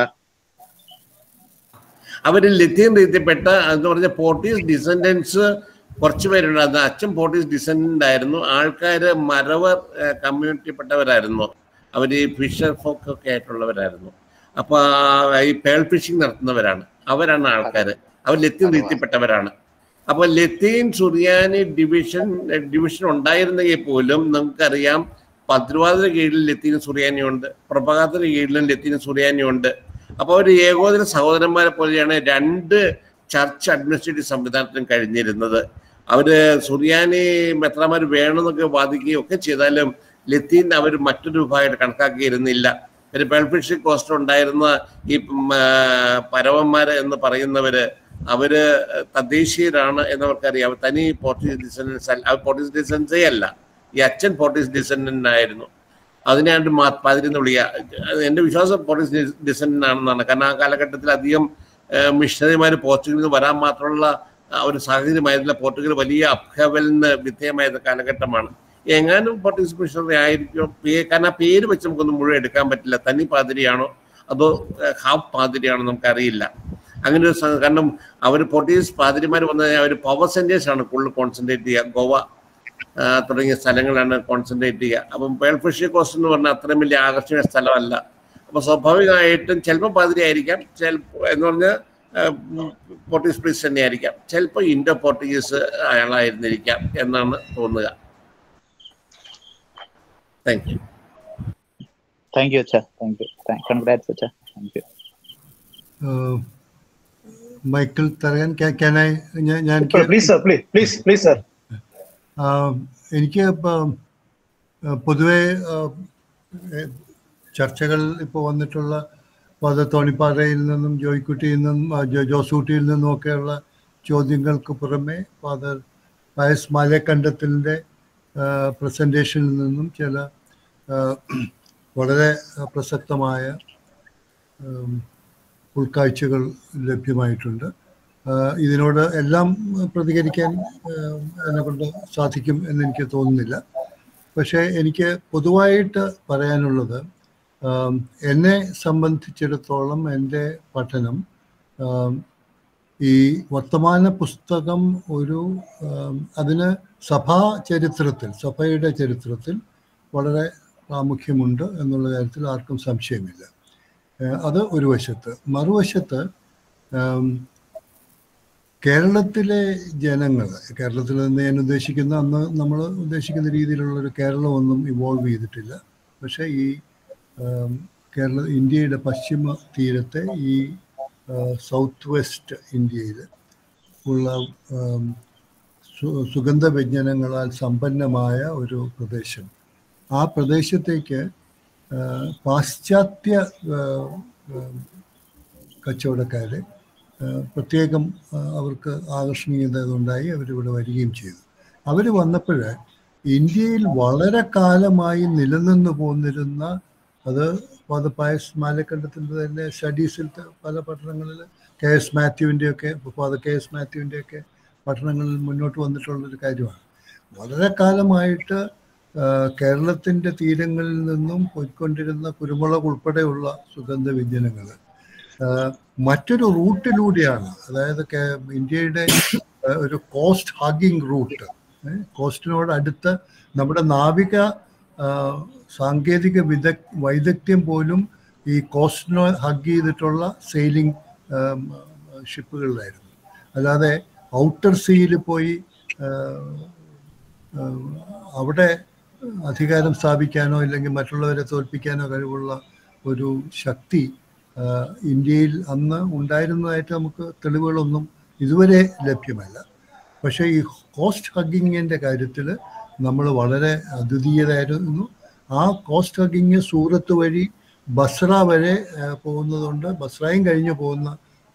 അവര് ലത്തീൻ റീത്തിൽപ്പെട്ട എന്ന് പറഞ്ഞ പോർട്ടീസ് ഡിസെൻഡൻസ് കുറച്ച് പേരുണ്ടായിരുന്നു. അച്ഛൻ പോർട്ടീസ് ഡിസെൻഡന്റ് ആയിരുന്നു. ആൾക്കാര് മരവർ കമ്മ്യൂണിറ്റിപ്പെട്ടവരായിരുന്നു. അവര് ഫിഷർ ഫോക്ക് ഒക്കെ ആയിട്ടുള്ളവരായിരുന്നു. അപ്പൊ ഈ പേൾ ഫിഷിംഗ് നടത്തുന്നവരാണ്. അവരാണ് ആൾക്കാര്. അവർ ലത്തീൻ റീത്തിൽപ്പെട്ടവരാണ്. അപ്പൊ ലത്തീൻ സുറിയാനി ഡിവിഷൻ ഡിവിഷൻ ഉണ്ടായിരുന്നെങ്കിൽ പോലും നമുക്കറിയാം പദ്രുവാതിന് കീഴിൽ ലത്തീൻ സുറിയാനിയുണ്ട്, പ്രഭാതത്തിന് കീഴിലും ലത്തീൻ സുറിയാനിയുണ്ട്. അപ്പൊ ഒരു ഏകോദര സഹോദരന്മാരെ പോലെയാണ് രണ്ട് ചർച്ച് അഡ്മിനിസ്ട്രേറ്റീവ് സംവിധാനത്തിനും കഴിഞ്ഞിരുന്നത്. അവര് സുറിയാനി മെത്രാമാർ വേണമെന്നൊക്കെ വാദിക്കുകയും ഒക്കെ ചെയ്താലും ലത്തീൻ അവർ മറ്റൊരു വിഭാഗമായിട്ട് കണക്കാക്കിയിരുന്നില്ല. ഒരു പെൾഫിഷ് കോസ്റ്റ് ഉണ്ടായിരുന്ന ഈ പരവന്മാര് എന്ന് പറയുന്നവര് അവര് തദ്ദേശീയരാണ് എന്നവർക്കറിയാം. തനി പോർട്ടുഗീസ് ഡിസെൻഡൻസ് അല്ല, അവർ പോർട്ടുഗീസ് ഡിസെൻഡൻസേ അല്ല. ഈ അച്ഛൻ പോർട്ടുഗീസ് ഡിസെൻഡന്റ് ആയിരുന്നു. അതിനാണ്ട് പാതിരിന്ന് വിളിക്കുക. എൻ്റെ വിശ്വാസം പോർട്ടുഗീസ് ഡിസെൻഡന്റ് ആണെന്നാണ്. കാരണം ആ കാലഘട്ടത്തിൽ അധികം മിഷണറിമാർ പോർച്ചുഗലിൽ നിന്ന് വരാൻ മാത്രമുള്ള ഒരു സാഹചര്യമായിരുന്നില്ല. പോർച്ചുഗൽ വലിയ അഭ്യവലിന് വിധേയമായിരുന്ന കാലഘട്ടമാണ്. എങ്ങാനും പോർട്ടുഗീസ് മിഷണറി ആയിരിക്കും. കാരണം ആ പേര് വെച്ച് നമുക്കൊന്നും മുഴുവൻ എടുക്കാൻ പറ്റില്ല. തനി പാതിരിയാണോ അതോ ഹാഫ് പാതിരിയാണോ നമുക്കറിയില്ല. അങ്ങനെ ഒരു കാരണം അവർ പോർട്ടുഗീസ് പാതിരിമാർ വന്ന അവർ പവർ സെന്റേഴ്സ് ആണ് കൂടുതൽ കോൺസെൻട്രേറ്റ് ചെയ്യുക. ഗോവ തുടങ്ങിയ സ്ഥലങ്ങളാണ് കോൺസെൻട്രേറ്റ് ചെയ്യുക. അപ്പം പേൾഫിഷ് കോസ്റ്റ് എന്ന് പറഞ്ഞാൽ അത്രയും വലിയ ആകർഷണീയ സ്ഥലമല്ല. അപ്പൊ സ്വാഭാവികമായിട്ടും ചിലപ്പോൾ പാതിരി ആയിരിക്കാം, ചിലപ്പോൾ എന്ന് പറഞ്ഞാൽ പോർട്ടുഗീസ് പ്രീസ് തന്നെ ആയിരിക്കാം, ചിലപ്പോൾ ഇൻഡോ പോർട്ടുഗീസ് അയാളായിരുന്നിരിക്കാം എന്നാണ് തോന്നുക. Thank you. താങ്ക് യു അച്ഛാ. Thank you. കൺഗ്രാറ്റ്സ് അച്ഛാ. Thank you. Michael Tharakan, can I ഞാൻ please sir, please please please sir. എനിക്ക് പൊതുവെ ചർച്ചകൾ ഇപ്പോൾ വന്നിട്ടുള്ള ഫാദർ തോണിപ്പാറയിൽ നിന്നും ജോയ്ക്കുട്ടിയിൽ നിന്നും ജോസൂട്ടിയിൽ നിന്നും ഒക്കെയുള്ള ചോദ്യങ്ങൾക്ക് പുറമെ ഫാദർ പയസ് മാലേക്കണ്ടത്തിൻ്റെ പ്രസൻറ്റേഷനിൽ നിന്നും ചില വളരെ പ്രസക്തമായ ഉൾക്കാഴ്ചകൾ ലഭ്യമായിട്ടുണ്ട്. ഇതിനോട് എല്ലാം പ്രതികരിക്കാൻ എന്നെ കൊണ്ട് സാധിക്കും എന്നെനിക്ക് തോന്നുന്നില്ല. പക്ഷേ എനിക്ക് പൊതുവായിട്ട് പറയാനുള്ളത്, എന്നെ സംബന്ധിച്ചിടത്തോളം എൻ്റെ പഠനം ഈ വർത്തമാന പുസ്തകം ഒരു അതിന് സഭാ ചരിത്രത്തിൽ സഭയുടെ ചരിത്രത്തിൽ വളരെ പ്രാമുഖ്യമുണ്ട് എന്നുള്ള കാര്യത്തിൽ ആർക്കും സംശയമില്ല. അത് ഒരു വശത്ത്. മറുവശത്ത് കേരളത്തിലെ ജനങ്ങൾ, കേരളത്തിൽ നിന്ന് ഞാൻ ഉദ്ദേശിക്കുന്ന അന്ന് നമ്മൾ ഉദ്ദേശിക്കുന്ന രീതിയിലുള്ളൊരു കേരളമൊന്നും ഇവോൾവ് ചെയ്തിട്ടില്ല. പക്ഷേ ഈ കേരള ഇന്ത്യയുടെ പശ്ചിമ തീരത്തെ ഈ സൗത്ത് വെസ്റ്റ് ഇന്ത്യയിൽ ഉള്ള സുഗന്ധ വ്യഞ്ജനങ്ങളാൽ സമ്പന്നമായ ഒരു പ്രദേശം, ആ പ്രദേശത്തേക്ക് പാശ്ചാത്യ കച്ചവടക്കാരെ പ്രത്യേകം അവർക്ക് ആകർഷണീയത ഉണ്ടായി അവരിവിടെ വരികയും ചെയ്തു. അവർ വന്നപ്പോൾ ഇന്ത്യയിൽ വളരെ കാലമായി നിലനിന്ന് പോന്നിരുന്ന, അത് ഫാദർ പയസ് മാലക്കണ്ടത്തിൻ്റെ തന്നെ സ്റ്റഡീസിൽ പല പഠനങ്ങളിൽ കെ എസ് മാത്യുവിൻ്റെയൊക്കെ ഫാദർ കെ എസ് മാത്യുവിൻ്റെയൊക്കെ പഠനങ്ങളിൽ മുന്നോട്ട് വന്നിട്ടുള്ളൊരു കാര്യമാണ്. വളരെ കാലമായിട്ട് കേരളത്തിൻ്റെ തീരങ്ങളിൽ നിന്നും പോയിക്കൊണ്ടിരുന്ന കുരുമുളക് ഉൾപ്പെടെയുള്ള സുഗന്ധവ്യഞ്ജനങ്ങൾ മറ്റൊരു റൂട്ടിലൂടെയാണ്, അതായത് ഇന്ത്യയുടെ ഒരു കോസ്റ്റ് ഹഗ്ഗിങ് റൂട്ട്, കോസ്റ്റിനോട് അടുത്ത് നമ്മുടെ നാവിക സാങ്കേതിക വിദ വൈദഗ്ധ്യം പോലും ഈ കോസ്റ്റിനെ ഹഗ് ചെയ്തിട്ടുള്ള സെയിലിംഗ് ഷിപ്പുകളിലായിരുന്നു. അല്ലാതെ ഔട്ടർ സീയിൽ പോയി അവിടെ അധികാരം സ്ഥാപിക്കാനോ ഇല്ലെങ്കിൽ മറ്റുള്ളവരെ തോൽപ്പിക്കാനോ കഴിവുള്ള ഒരു ശക്തി ഇന്ത്യയിൽ അന്ന് ഉണ്ടായിരുന്നതായിട്ട് നമുക്ക് തെളിവുകളൊന്നും ഇതുവരെ ലഭ്യമല്ല. പക്ഷേ ഈ കോസ്റ്റ് ഹഗ്ഗിങ്ങിൻ്റെ കാര്യത്തിൽ നമ്മൾ വളരെ അദ്വിതീയരായിരുന്നു. ആ കോസ്റ്റ് ഹഗ്ഗിങ് സൂറത്ത് വഴി ബസ്ര വരെ പോകുന്നതുകൊണ്ട് ബസ്രയും കഴിഞ്ഞ് പോകുന്ന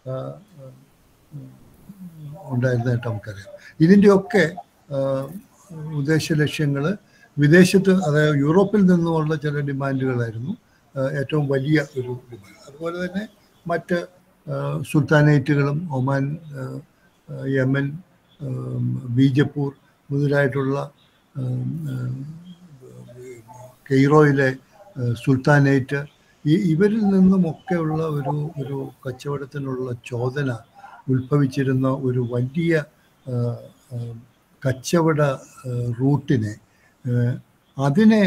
ഉണ്ടായിരുന്നതായിട്ട് നമുക്കറിയാം. ഇതിൻ്റെയൊക്കെ ഉദ്ദേശ ലക്ഷ്യങ്ങൾ വിദേശത്ത്, അതായത് യൂറോപ്പിൽ നിന്നുമുള്ള ചില ഡിമാൻഡുകളായിരുന്നു ഏറ്റവും വലിയ ഒരു ഡിമാൻഡ്. അതുപോലെ തന്നെ മറ്റ് സുൽത്താനേറ്റുകളും ഒമാൻ, യമൻ, ബീജപ്പൂർ മുതലായിട്ടുള്ള കെയ്റോയിലെ സുൽത്താനേറ്റ്, ഈ ഇവരിൽ നിന്നുമൊക്കെയുള്ള ഒരു ഒരു കച്ചവടത്തിനുള്ള ചോദന ഉത്ഭവിച്ചിരുന്ന ഒരു വലിയ കച്ചവട റൂട്ടിനെ അതിനെ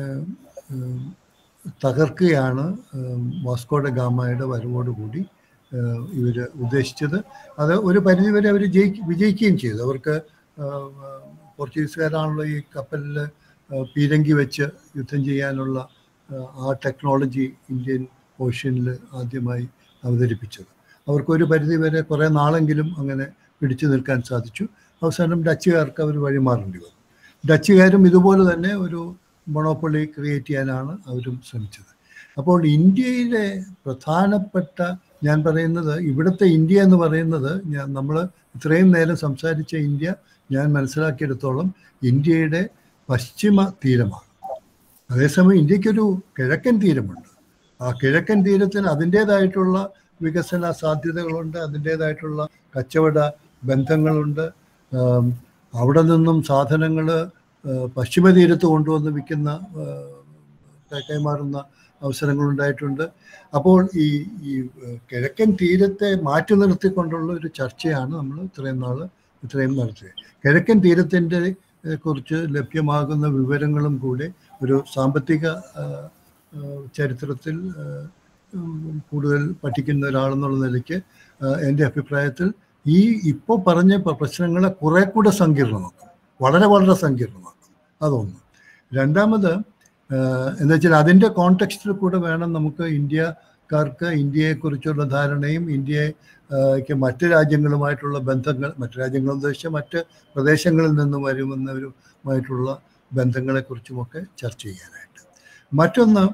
തകർക്കുകയാണ് വാസ്കോഡ ഗാമയുടെ വരവോടുകൂടി ഇവർ ഉദ്ദേശിച്ചത്. അത് ഒരു പരിധിവരെ അവർ ജയി വിജയിക്കുകയും ചെയ്തു. അവർക്ക് പോർച്ചുഗീസുകാരാണല്ലോ ഈ കപ്പലിൽ പീരങ്കി വെച്ച് യുദ്ധം ചെയ്യാനുള്ള ആ ടെക്നോളജി ഇന്ത്യൻ ഓഷ്യനിൽ ആദ്യമായി അവതരിപ്പിച്ചത്. അവർക്കൊരു പരിധിവരെ കുറേ നാളെങ്കിലും അങ്ങനെ പിടിച്ചു നിൽക്കാൻ സാധിച്ചു. അവസാനം ഡച്ചുകാർക്ക് അവർ വഴിമാറേണ്ടി വന്നു. ഡച്ചുകാരും ഇതുപോലെ തന്നെ ഒരു മൊണോപ്പൊളി ക്രിയേറ്റ് ചെയ്യാനാണ് അവരും ശ്രമിച്ചത്. അപ്പോൾ ഇന്ത്യയിലെ പ്രധാനപ്പെട്ട, ഞാൻ പറയുന്നത് ഇവിടുത്തെ ഇന്ത്യ എന്ന് പറയുന്നത്, ഞാൻ നമ്മൾ ഇത്രയും നേരം സംസാരിച്ച ഇന്ത്യ ഞാൻ മനസ്സിലാക്കിയെടുത്തോളം ഇന്ത്യയുടെ പശ്ചിമ തീരമാണ്. അതേസമയം ഇന്ത്യക്കൊരു കിഴക്കൻ തീരമുണ്ട്. ആ കിഴക്കൻ തീരത്തിന് അതിൻ്റേതായിട്ടുള്ള വികസന സാധ്യതകളുണ്ട്, അതിൻ്റേതായിട്ടുള്ള കച്ചവട ബന്ധങ്ങളുണ്ട്. അവിടെ നിന്നും സാധനങ്ങൾ പശ്ചിമ തീരത്ത് കൊണ്ടുവന്ന് വിൽക്കുന്ന കൈമാറുന്ന അവസരങ്ങളുണ്ടായിട്ടുണ്ട്. അപ്പോൾ ഈ ഈ കിഴക്കൻ തീരത്തെ മാറ്റി നിർത്തിക്കൊണ്ടുള്ള ഒരു ചർച്ചയാണ് നമ്മൾ ഇത്രയും നാൾ ഇത്രയും നടത്തിയത്. കിഴക്കൻ തീരത്തിൻ്റെ കുറിച്ച് ലഭ്യമാകുന്ന വിവരങ്ങളും കൂടി ഒരു സാമ്പത്തിക ചരിത്രത്തിൽ കൂടുതൽ പഠിക്കുന്ന ഒരാളെന്നുള്ള നിലയ്ക്ക് എൻ്റെ അഭിപ്രായത്തിൽ ഈ ഇപ്പോൾ പറഞ്ഞ പ്രശ്നങ്ങളെ കുറെ കൂടെ സങ്കീർണമാക്കും, വളരെ വളരെ സങ്കീർണമാക്കും. അതൊന്ന്. രണ്ടാമത് എന്താ വെച്ചാൽ അതിൻ്റെ കോണ്ടെക്സ്റ്റിൽ കൂടെ വേണം നമുക്ക് ഇന്ത്യക്കാർക്ക് ഇന്ത്യയെക്കുറിച്ചുള്ള ധാരണയും ഇന്ത്യക്ക് മറ്റ് രാജ്യങ്ങളുമായിട്ടുള്ള ബന്ധങ്ങൾ, മറ്റ് രാജ്യങ്ങൾ ഉദ്ദേശിച്ച മറ്റ് പ്രദേശങ്ങളിൽ നിന്നും വരുന്നവരുമായിട്ടുള്ള ബന്ധങ്ങളെക്കുറിച്ചുമൊക്കെ ചർച്ച ചെയ്യാനായിട്ട്. മറ്റൊന്ന്,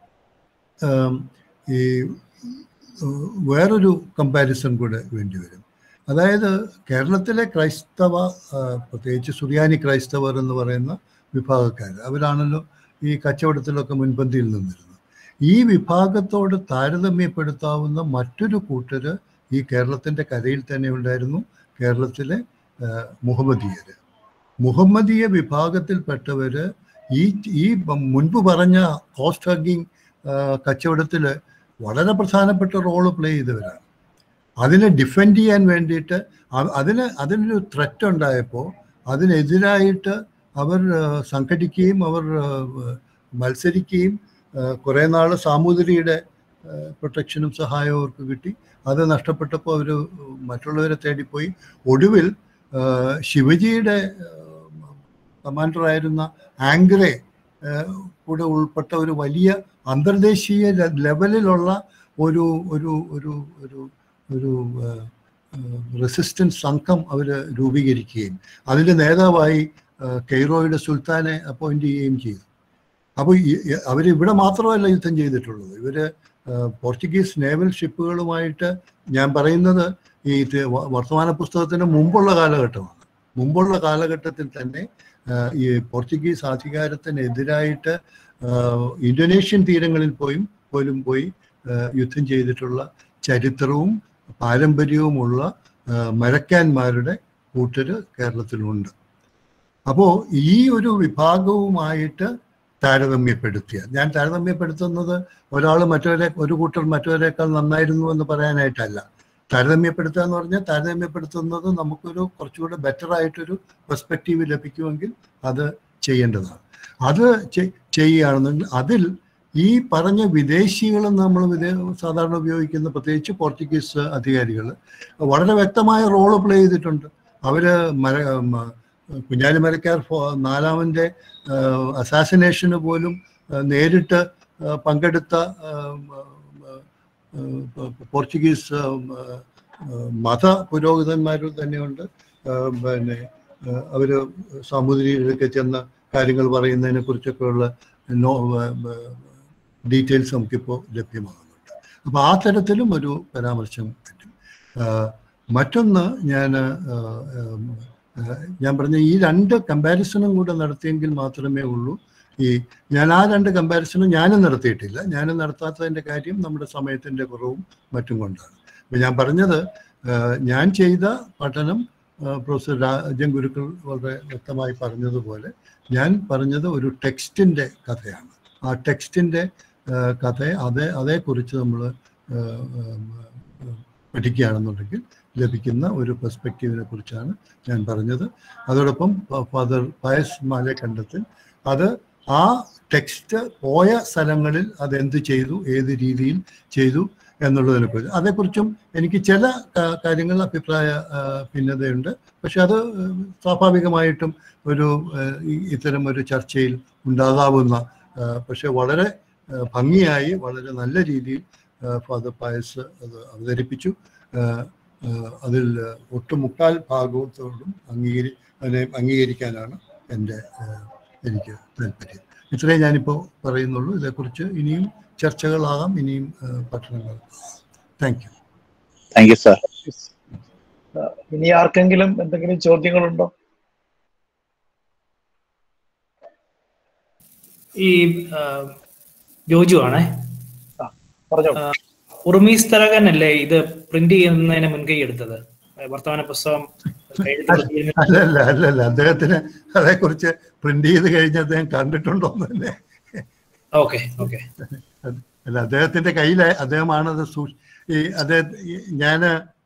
ഈ വേറൊരു കമ്പാരിസൺ കൂടെ വേണ്ടി വരും. അതായത് കേരളത്തിലെ ക്രൈസ്തവ, പ്രത്യേകിച്ച് സുറിയാനി ക്രൈസ്തവർ എന്ന് പറയുന്ന വിഭാഗക്കാർ, അവരാണല്ലോ ഈ കച്ചവടത്തിലൊക്കെ മുൻപന്തിയിൽ നിന്നിരുന്നത്. ഈ വിഭാഗത്തോട് താരതമ്യപ്പെടുത്താവുന്ന മറ്റൊരു കൂട്ടർ ഈ കേരളത്തിൻ്റെ കരയിൽ തന്നെ ഉണ്ടായിരുന്നു, കേരളത്തിലെ മുഹമ്മദീയർ. മുഹമ്മദീയ വിഭാഗത്തിൽപ്പെട്ടവർ ഈ ഈ മുൻപ് പറഞ്ഞ കോസ്റ്റ് ഹഗ്ഗിങ് കച്ചവടത്തിൽ വളരെ പ്രധാനപ്പെട്ട റോള് പ്ലേ ചെയ്തവരാണ്. അതിനെ ഡിഫെൻഡ് ചെയ്യാൻ വേണ്ടിയിട്ട് അതിന് അതിനൊരു ത്രെറ്റ് ഉണ്ടായപ്പോൾ അതിനെതിരായിട്ട് അവർ സംഘടിക്കുകയും അവർ മത്സരിക്കുകയും കുറേ നാൾ സാമൂതിരിയുടെ പ്രൊട്ടക്ഷനും സഹായവും അവർക്ക് കിട്ടി. അത് നഷ്ടപ്പെട്ടപ്പോൾ അവർ മറ്റുള്ളവരെ തേടിപ്പോയി. ഒടുവിൽ ശിവജിയുടെ കമാൻഡറായിരുന്ന ആംഗ്രേ കൂടെ ഉൾപ്പെട്ട ഒരു വലിയ അന്തർദേശീയ ലെവലിലുള്ള ഒരു ഒരു ഒരു ഒരു ഒരു റെസിസ്റ്റൻസ് സംഘം അവർ രൂപീകരിക്കുകയും അതിൻ്റെ നേതാവായി കെയ്റോയുടെ സുൽത്താനെ അപ്പോയിന്റ് ചെയ്യുകയും ചെയ്തു. അപ്പോൾ അവരിവിടെ മാത്രമല്ല യുദ്ധം ചെയ്തിട്ടുള്ളത്, ഇവർ പോർച്ചുഗീസ് നേവൽ ഷിപ്പുകളുമായിട്ട്, ഞാൻ പറയുന്നത് ഈ വർത്തമാന പുസ്തകത്തിന് മുമ്പുള്ള കാലഘട്ടമാണ്. മുമ്പുള്ള കാലഘട്ടത്തിൽ തന്നെ ഈ പോർച്ചുഗീസ് അധികാരത്തിനെതിരായിട്ട് ഇന്തോനേഷ്യൻ തീരങ്ങളിൽ പോയും പോലും പോയി യുദ്ധം ചെയ്തിട്ടുള്ള ചരിത്രവും പാരമ്പര്യവുമുള്ള മരക്കാന്മാരുടെ കൂട്ടര് കേരളത്തിലുണ്ട്. അപ്പോൾ ഈ ഒരു വിഭാഗവുമായിട്ട് താരതമ്യപ്പെടുത്തിയ, ഞാൻ താരതമ്യപ്പെടുത്തുന്നത് ഒരാൾ മറ്റവരെ ഒരു കൂട്ടർ മറ്റവരേക്കാൾ നന്നായിരുന്നു എന്ന് പറയാനായിട്ടല്ല. താരതമ്യപ്പെടുത്തുക എന്ന് പറഞ്ഞാൽ താരതമ്യപ്പെടുത്തുന്നത് നമുക്കൊരു കുറച്ചുകൂടെ ബെറ്റർ ആയിട്ടൊരു പെർസ്പെക്റ്റീവ് ലഭിക്കുമെങ്കിൽ അത് ചെയ്യേണ്ടതാണ്. അത് ചെയ്യുകയാണെന്നുണ്ടെങ്കിൽ അതിൽ ഈ പറഞ്ഞ വിദേശികളും നമ്മൾ വിദേ സാധാരണ ഉപയോഗിക്കുന്ന പ്രത്യേകിച്ച് പോർച്ചുഗീസ് അധികാരികൾ വളരെ വ്യക്തമായ റോള് പ്ലേ ചെയ്തിട്ടുണ്ട്. അവര് മര കുഞ്ഞാലി മരക്കാർ നാലാമൻ്റെ അസാസിനേഷന് പോലും നേരിട്ട് പങ്കെടുത്ത പോർച്ചുഗീസ് മത പുരോഹിതന്മാർ തന്നെയുണ്ട്. പിന്നെ അവർ സാമൂതിരിയിലൊക്കെ ചെന്ന കാര്യങ്ങൾ പറയുന്നതിനെ കുറിച്ചൊക്കെയുള്ള നോ ഡീറ്റെയിൽസ് നമുക്കിപ്പോൾ ലഭ്യമാകുന്നുണ്ട്. അപ്പോൾ ആ തരത്തിലും ഒരു പരാമർശം പറ്റും. മറ്റൊന്ന് ഞാൻ ഞാൻ പറഞ്ഞ ഈ രണ്ട് കമ്പാരിസണും കൂടെ നടത്തിയെങ്കിൽ മാത്രമേ ഉള്ളൂ. ഈ ഞാൻ ആ രണ്ട് കമ്പാരിസണും ഞാനും നടത്തിയിട്ടില്ല. ഞാനും നടത്താത്തതിൻ്റെ കാര്യം നമ്മുടെ സമയത്തിൻ്റെ കുറവും മറ്റും കൊണ്ടാണ്. അപ്പം ഞാൻ പറഞ്ഞത് ഞാൻ ചെയ്ത പഠനം പ്രൊഫസർ രാജൻ ഗുരുക്കൾ വളരെ വ്യക്തമായി പറഞ്ഞതുപോലെ ഞാൻ പറഞ്ഞത് ഒരു ടെക്സ്റ്റിൻ്റെ കഥയാണ്. ആ ടെക്സ്റ്റിൻ്റെ കഥ അതേ അതേക്കുറിച്ച് നമ്മൾ പഠിക്കുകയാണെന്നുണ്ടെങ്കിൽ ലഭിക്കുന്ന ഒരു പെർസ്പെക്റ്റീവിനെ കുറിച്ചാണ് ഞാൻ പറഞ്ഞത്. അതോടൊപ്പം ഫാദർ പയസ് മാലേക്കണ്ടത്തിൽ അത് ആ ടെക്സ്റ്റ് പോയ സ്ഥലങ്ങളിൽ അതെന്ത് ചെയ്തു, ഏത് രീതിയിൽ ചെയ്തു എന്നുള്ളതിനെ കുറിച്ച് അതേക്കുറിച്ചും എനിക്ക് ചില കാര്യങ്ങൾ അഭിപ്രായ ഭിന്നതയുണ്ട്. പക്ഷെ അത് സ്വാഭാവികമായിട്ടും ഒരു ഇത്തരം ഒരു ചർച്ചയിൽ ഉണ്ടാകാവുന്ന, പക്ഷെ വളരെ ഭംഗിയായി വളരെ നല്ല രീതിയിൽ ഫാദർ പയസ് അത് അവതരിപ്പിച്ചു. അതിൽ ഒട്ടുമുക്കാൽ ഭാഗത്തോടും അംഗീകരി അതിനെ അംഗീകരിക്കാനാണ് എൻ്റെ എനിക്ക് താല്പര്യം. ഇത്രയും ഞാനിപ്പോൾ പറയുന്നുള്ളൂ. ഇതേക്കുറിച്ച് ഇനിയും ചർച്ചകളാകാം, ഇനിയും പഠനങ്ങൾ. Thank you. Thank you sir. ഇനി ആർക്കെങ്കിലും എന്തെങ്കിലും ചോദ്യങ്ങളുണ്ടോ? ഈ ജോജു ആണേ, പറഞ്ഞോ. ഉറുമീസ് തരകനല്ലേ ഇത് പ്രിന്റ് ചെയ്യുന്നതിന് മുൻകൈ എടുത്തത്? വർത്തമാന പുസ്തകം അല്ലല്ല അല്ലല്ല അദ്ദേഹത്തിന് അതേക്കുറിച്ച് പ്രിന്റ് ചെയ്ത് കഴിഞ്ഞ് അദ്ദേഹം കണ്ടിട്ടുണ്ടോ എന്ന് തന്നെ. ഓക്കെ ഓക്കെ അല്ല, അദ്ദേഹത്തിന്റെ കയ്യിൽ അദ്ദേഹമാണത് സൂ ഈ അദ്ദേഹം ഞാൻ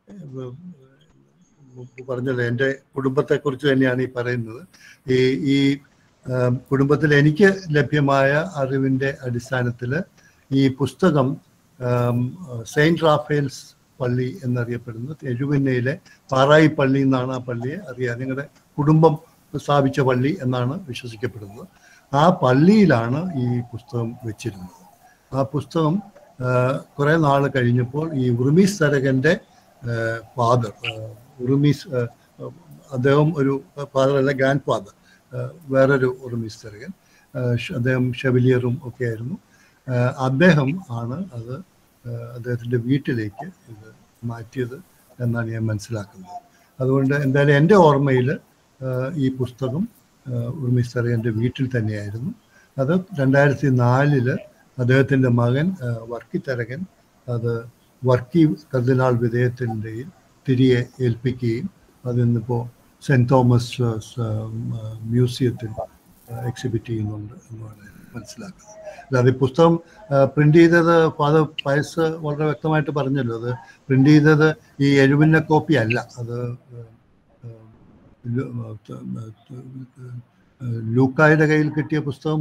പറഞ്ഞല്ലോ എൻ്റെ കുടുംബത്തെക്കുറിച്ച് തന്നെയാണ് ഈ പറയുന്നത്. ഈ ഈ കുടുംബത്തിൽ എനിക്ക് ലഭ്യമായ അറിവിൻ്റെ അടിസ്ഥാനത്തിൽ ഈ പുസ്തകം സെയിൻറ്റ് റാഫേൽസ് പള്ളി എന്നറിയപ്പെടുന്ന എഴുവന്നയിലെ പാറായി പള്ളി എന്നാണ് ആ പള്ളിയെ അറിയാം. നിങ്ങളുടെ കുടുംബം സ്ഥാപിച്ച പള്ളി എന്നാണ് വിശ്വസിക്കപ്പെടുന്നത്. ആ പള്ളിയിലാണ് ഈ പുസ്തകം വെച്ചിരുന്നത്. ആ പുസ്തകം കുറേ നാൾ കഴിഞ്ഞപ്പോൾ ഈ ഉറുമീസ് തരകൻ്റെ ഫാദർ, ഉറുമീസ് അദ്ദേഹം ഒരു ഫാദർ അല്ല, ഗ്രാൻഡ് ഫാദർ, വേറൊരു ഉറുമീസ് തരകൻ, അദ്ദേഹം ഷെവലിയറും ഒക്കെ ആയിരുന്നു. അദ്ദേഹം ആണ് അത് അദ്ദേഹത്തിൻ്റെ വീട്ടിലേക്ക് ഇത് മാറ്റിയത് എന്നാണ് ഞാൻ മനസ്സിലാക്കുന്നത്. അതുകൊണ്ട് എന്തായാലും എൻ്റെ ഓർമ്മയിൽ ഈ പുസ്തകം ഉറുമീസ് തരകൻ്റെ വീട്ടിൽ തന്നെയായിരുന്നു. അത് രണ്ടായിരത്തി നാലില് അദ്ദേഹത്തിൻ്റെ മകൻ വർക്കി തരകൻ അത് വർക്കി കർദിനാൾ വിധേയത്തിൻ്റെയിൽ തിരികെ ഏൽപ്പിക്കുകയും അതിന്നിപ്പോൾ സെൻറ്റ് തോമസ് മ്യൂസിയത്തിൽ എക്സിബിറ്റ് ചെയ്യുന്നുണ്ട് എന്നാണ് മനസ്സിലാക്കുന്നത്. അല്ലാതെ ഈ പുസ്തകം പ്രിന്റ് ചെയ്തത് ഫാദർ പയസ് വളരെ വ്യക്തമായിട്ട് പറഞ്ഞല്ലോ, അത് പ്രിന്റ് ചെയ്തത് ഈ എഴുവിൻ്റെ കോപ്പി അല്ല, അത് ലൂക്കായുടെ കയ്യിൽ കിട്ടിയ പുസ്തകം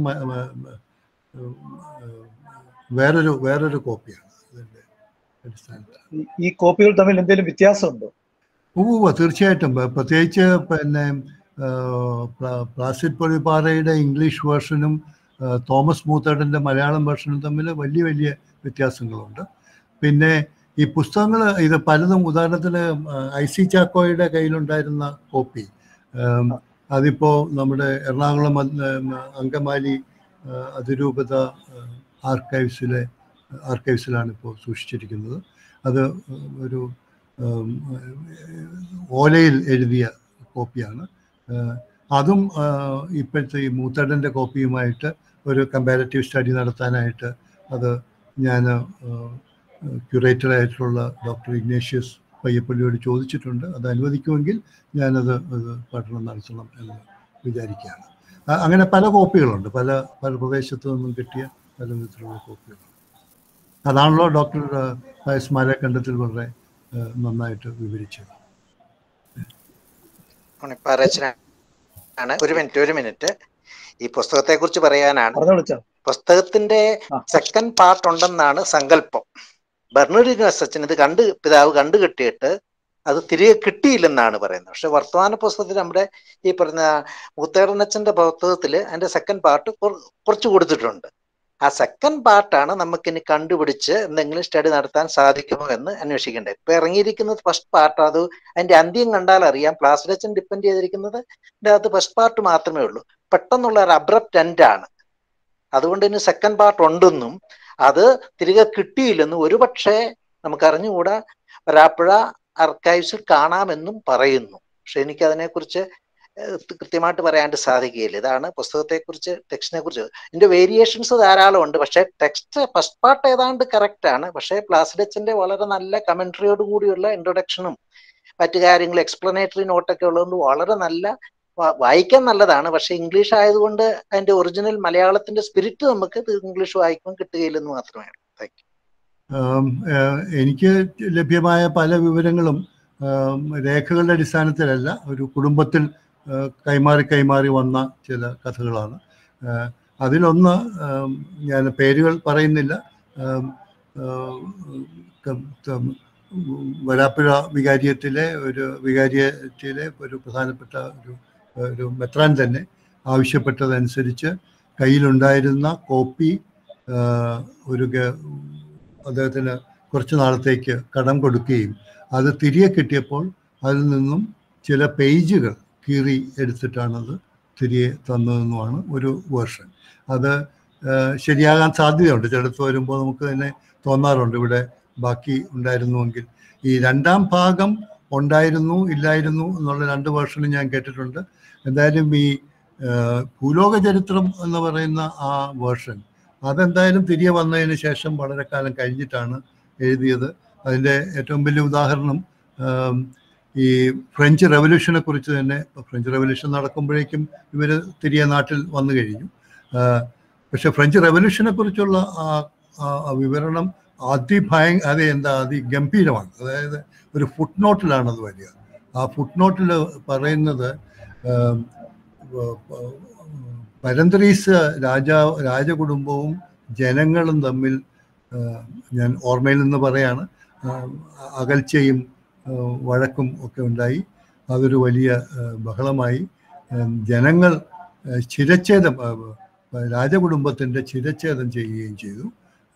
വേറൊരു വേറൊരു കോപ്പിയാണ് അതിൻ്റെ അടിസ്ഥാനത്തിൽ. ഈ കോപ്പികൾ തമ്മിൽ എന്തെങ്കിലും വ്യത്യാസമുണ്ടോ? ഓ തീർച്ചയായിട്ടും. പ്രത്യേകിച്ച് പിന്നെ പ്ലാസിഡ് പൊഴിപ്പാറയുടെ ഇംഗ്ലീഷ് വേർഷനും തോമസ് മൂത്തേടൻ്റെ മലയാളം വേർഷനും തമ്മിൽ വലിയ വലിയ വ്യത്യാസങ്ങളുണ്ട്. പിന്നെ ഈ പുസ്തകങ്ങൾ ഇത് പലതും, ഉദാഹരണത്തിന് ഐ സി ചാക്കോയുടെ കയ്യിലുണ്ടായിരുന്ന കോപ്പി അതിപ്പോൾ നമ്മുടെ എറണാകുളം അങ്കമാലി അതിരൂപത ആർക്കൈവ്സിലെ ആർക്കൈവ്സിലാണ് ഇപ്പോൾ സൂക്ഷിച്ചിരിക്കുന്നത്. അത് ഒരു ഓലയിൽ എഴുതിയ കോപ്പിയാണ്. അതും ഇപ്പോഴത്തെ ഈ മൂത്തടൻ്റെ കോപ്പിയുമായിട്ട് ഒരു കമ്പാരറ്റീവ് സ്റ്റഡി നടത്താനായിട്ട് അത് ഞാൻ ക്യൂറേറ്ററായിട്ടുള്ള ഡോക്ടർ ഇഗ്നേഷ്യസ് പയ്യപ്പള്ളിയോട് ചോദിച്ചിട്ടുണ്ട്. അത് അനുവദിക്കുമെങ്കിൽ ഞാനത് അത് പഠനം നടത്തണം എന്ന് വിചാരിക്കുകയാണ്. അങ്ങനെ പല കോപ്പികളുണ്ട്, പല പല പ്രദേശത്തു നിന്നും കിട്ടിയ പല വിധത്തിലുള്ള കോപ്പികളുണ്ട്. അതാണല്ലോ ഡോക്ടർ പയസ് മാലേക്കണ്ടത്തിൽ വളരെ നന്നായിട്ട് വിവരിച്ചത്. ഒരു മിനിറ്റ് ഒരു മിനിറ്റ് ഈ പുസ്തകത്തെ കുറിച്ച് പറയാനാണ്. പുസ്തകത്തിന്റെ സെക്കൻഡ് പാർട്ട് ഉണ്ടെന്നാണ് സങ്കല്പം. ബെർണർഡ് നസച്ചൻ ഇത് കണ്ട് പിതാവ് കണ്ടു കിട്ടിയിട്ട് അത് തിരികെ കിട്ടിയില്ലെന്നാണ് പറയുന്നത്. പക്ഷെ വർത്തമാന പുസ്തകത്തിൽ നമ്മുടെ ഈ പറഞ്ഞ മുത്തേടനച്ചന്റെ പുസ്തകത്തിൽ അതിന്റെ സെക്കൻഡ് പാർട്ട് കുറച്ച് കൊടുത്തിട്ടുണ്ട്. ആ സെക്കൻഡ് പാർട്ടാണ് നമുക്കിനി കണ്ടുപിടിച്ച് എന്തെങ്കിലും സ്റ്റഡി നടത്താൻ സാധിക്കുമോ എന്ന് അന്വേഷിക്കേണ്ടത്. ഇപ്പൊ ഇറങ്ങിയിരിക്കുന്നത് ഫസ്റ്റ് പാർട്ട്. അത് അതിന്റെ അന്ത്യം കണ്ടാൽ അറിയാം. പ്ലാസിഡച്ചൻ ഡിപ്പെൻഡ് ചെയ്തിരിക്കുന്നത് അത് ഫസ്റ്റ് പാർട്ട് മാത്രമേ ഉള്ളൂ. പെട്ടെന്നുള്ള ഒരു അബ്രപ്റ്റ് എൻഡ് ആണ്. അതുകൊണ്ട് ഇനി സെക്കൻഡ് പാർട്ട് ഉണ്ടെന്നും അത് തിരികെ കിട്ടിയില്ലെന്നും ഒരുപക്ഷെ നമുക്ക് അറിഞ്ഞുകൂടാ, വരാപ്പുഴ ആർക്കൈവ്സിൽ കാണാമെന്നും പറയുന്നു. പക്ഷെ എനിക്ക് അതിനെക്കുറിച്ച് കൃത്യമായിട്ട് പറയാണ്ട് സാധിക്കുകയില്ല. ഇതാണ് പുസ്തകത്തെക്കുറിച്ച്, ടെക്സ്റ്റിനെ കുറിച്ച്. ഇതിന്റെ വേരിയേഷൻസ് ധാരാളം ഉണ്ട്. പക്ഷെ ടെക്സ്റ്റ് ഫസ്റ്റ് പാർട്ട് ഏതാണ്ട് കറക്റ്റ് ആണ്. പക്ഷേ പ്ലാസിഡച്ചന്റെ വളരെ നല്ല കമന്ററിയോട് കൂടിയുള്ള ഇൻട്രൊഡക്ഷനും മറ്റു കാര്യങ്ങളും എക്സ്പ്ലനേറ്ററി നോട്ടൊക്കെ ഉള്ളതുകൊണ്ട് വളരെ നല്ല വായിക്കാൻ നല്ലതാണ്. പക്ഷെ ഇംഗ്ലീഷ് ആയതുകൊണ്ട് അതിന്റെ ഒറിജിനൽ മലയാളത്തിന്റെ സ്പിരിറ്റ് നമുക്ക് ഇംഗ്ലീഷ് വായിക്കുമ്പോൾ കിട്ടുകയില്ലെന്ന് മാത്രമേ ഉള്ളൂ. Thank you. എനിക്ക് ലഭ്യമായ പല വിവരങ്ങളും രേഖകളുടെ അടിസ്ഥാനത്തിലല്ല, ഒരു കുടുംബത്തിൽ കൈമാറി കൈമാറി വന്ന ചില കഥകളാണ്. അതിലൊന്ന്, ഞാൻ പേരുകൾ പറയുന്നില്ല, വരാപ്പുഴ വികാരിയത്തിലെ ഒരു വികാരിയത്തിലെ ഒരു പ്രധാനപ്പെട്ട ഒരു ഒരു മെത്രാൻ തന്നെ ആവശ്യപ്പെട്ടതനുസരിച്ച് കയ്യിലുണ്ടായിരുന്ന കോപ്പി ഒരു അദ്ദേഹത്തിന് കുറച്ച് നാളത്തേക്ക് കടം കൊടുക്കുകയും അത് തിരികെ കിട്ടിയപ്പോൾ അതിൽ നിന്നും ചില പേജുകൾ കീറി എടുത്തിട്ടാണത് തിരികെ തന്നതെന്നുമാണ് ഒരു വേർഷൻ. അത് ശരിയാകാൻ സാധ്യതയുണ്ട്. ചിലടത്ത് വരുമ്പോൾ നമുക്ക് തന്നെ തോന്നാറുണ്ട് ഇവിടെ ബാക്കി ഉണ്ടായിരുന്നുവെങ്കിൽ. ഈ രണ്ടാം ഭാഗം ഉണ്ടായിരുന്നു ഇല്ലായിരുന്നു എന്നുള്ള രണ്ട് വേർഷനും ഞാൻ കേട്ടിട്ടുണ്ട്. എന്തായാലും ഈ ഭൂലോക ചരിത്രം എന്ന് പറയുന്ന ആ വേർഷൻ അതെന്തായാലും തിരികെ വന്നതിന് ശേഷം വളരെ കാലം കഴിഞ്ഞിട്ടാണ് എഴുതിയത്. അതിൻ്റെ ഏറ്റവും വലിയ ഉദാഹരണം ഈ ഫ്രഞ്ച് റവല്യൂഷനെ കുറിച്ച് തന്നെ. ഫ്രഞ്ച് റവല്യൂഷൻ നടക്കുമ്പോഴേക്കും ഇവർ തിരികെ നാട്ടിൽ വന്നു കഴിഞ്ഞു. പക്ഷെ ഫ്രഞ്ച് റവല്യൂഷനെ കുറിച്ചുള്ള ആ വിവരണം അതിഭയ അത് എന്താ അതിഗംഭീരമാണ്. അതായത് ഒരു ഫുട് നോട്ടിലാണ് അത് വരിക. ആ ഫുട് നോട്ടിൽ പറയുന്നത് പരന്തരീസ് രാജാ രാജകുടുംബവും ജനങ്ങളും തമ്മിൽ, ഞാൻ ഓർമ്മയിൽ നിന്ന് പറയാണ്, അകൽച്ചയും വഴക്കും ഒക്കെ ഉണ്ടായി. അതൊരു വലിയ ബഹളമായി. ജനങ്ങൾ ശിരച്ഛേദം, രാജകുടുംബത്തിൻ്റെ ശിരച്ഛേദം ചെയ്യുകയും ചെയ്തു.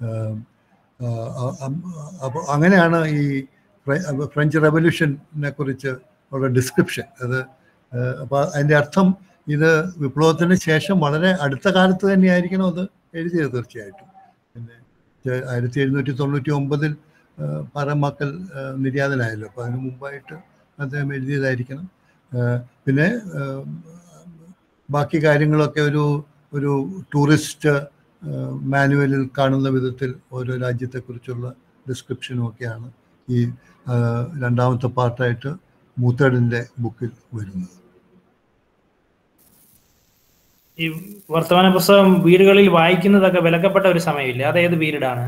അപ്പോൾ അങ്ങനെയാണ് ഈ ഫ്രഞ്ച് റവല്യൂഷനെ കുറിച്ച് ഉള്ള ഡിസ്ക്രിപ്ഷൻ. അത് അപ്പോൾ അതിൻ്റെ അർത്ഥം ഇത് വിപ്ലവത്തിന് ശേഷം വളരെ അടുത്ത കാലത്ത് തന്നെയായിരിക്കണം അത് എഴുതിയത് തീർച്ചയായിട്ടും. പിന്നെ ആയിരത്തി എഴുന്നൂറ്റി തൊണ്ണൂറ്റി ഒമ്പതിൽ പാറേമാക്കൽ നിര്യാതനായല്ലോ, അപ്പോൾ അതിന് മുമ്പായിട്ട് അദ്ദേഹം എഴുതിയതായിരിക്കണം. പിന്നെ ബാക്കി കാര്യങ്ങളൊക്കെ ഒരു ഒരു ടൂറിസ്റ്റ് മാനുവലിൽ കാണുന്ന വിധത്തിൽ ഓരോ രാജ്യത്തെക്കുറിച്ചുള്ള ഡിസ്ക്രിപ്ഷനും ഒക്കെയാണ് ഈ രണ്ടാമത്തെ പാർട്ടായിട്ട് മൂത്തേടിൻ്റെ ബുക്കിൽ വരുന്നത്. ഈ വർത്തമാന പുസ്തകം വീടുകളിൽ വായിക്കുന്നതൊക്കെ വിലക്കപ്പെട്ട ഒരു സമയമില്ല, അത് ഏത് പീരീഡാണ്?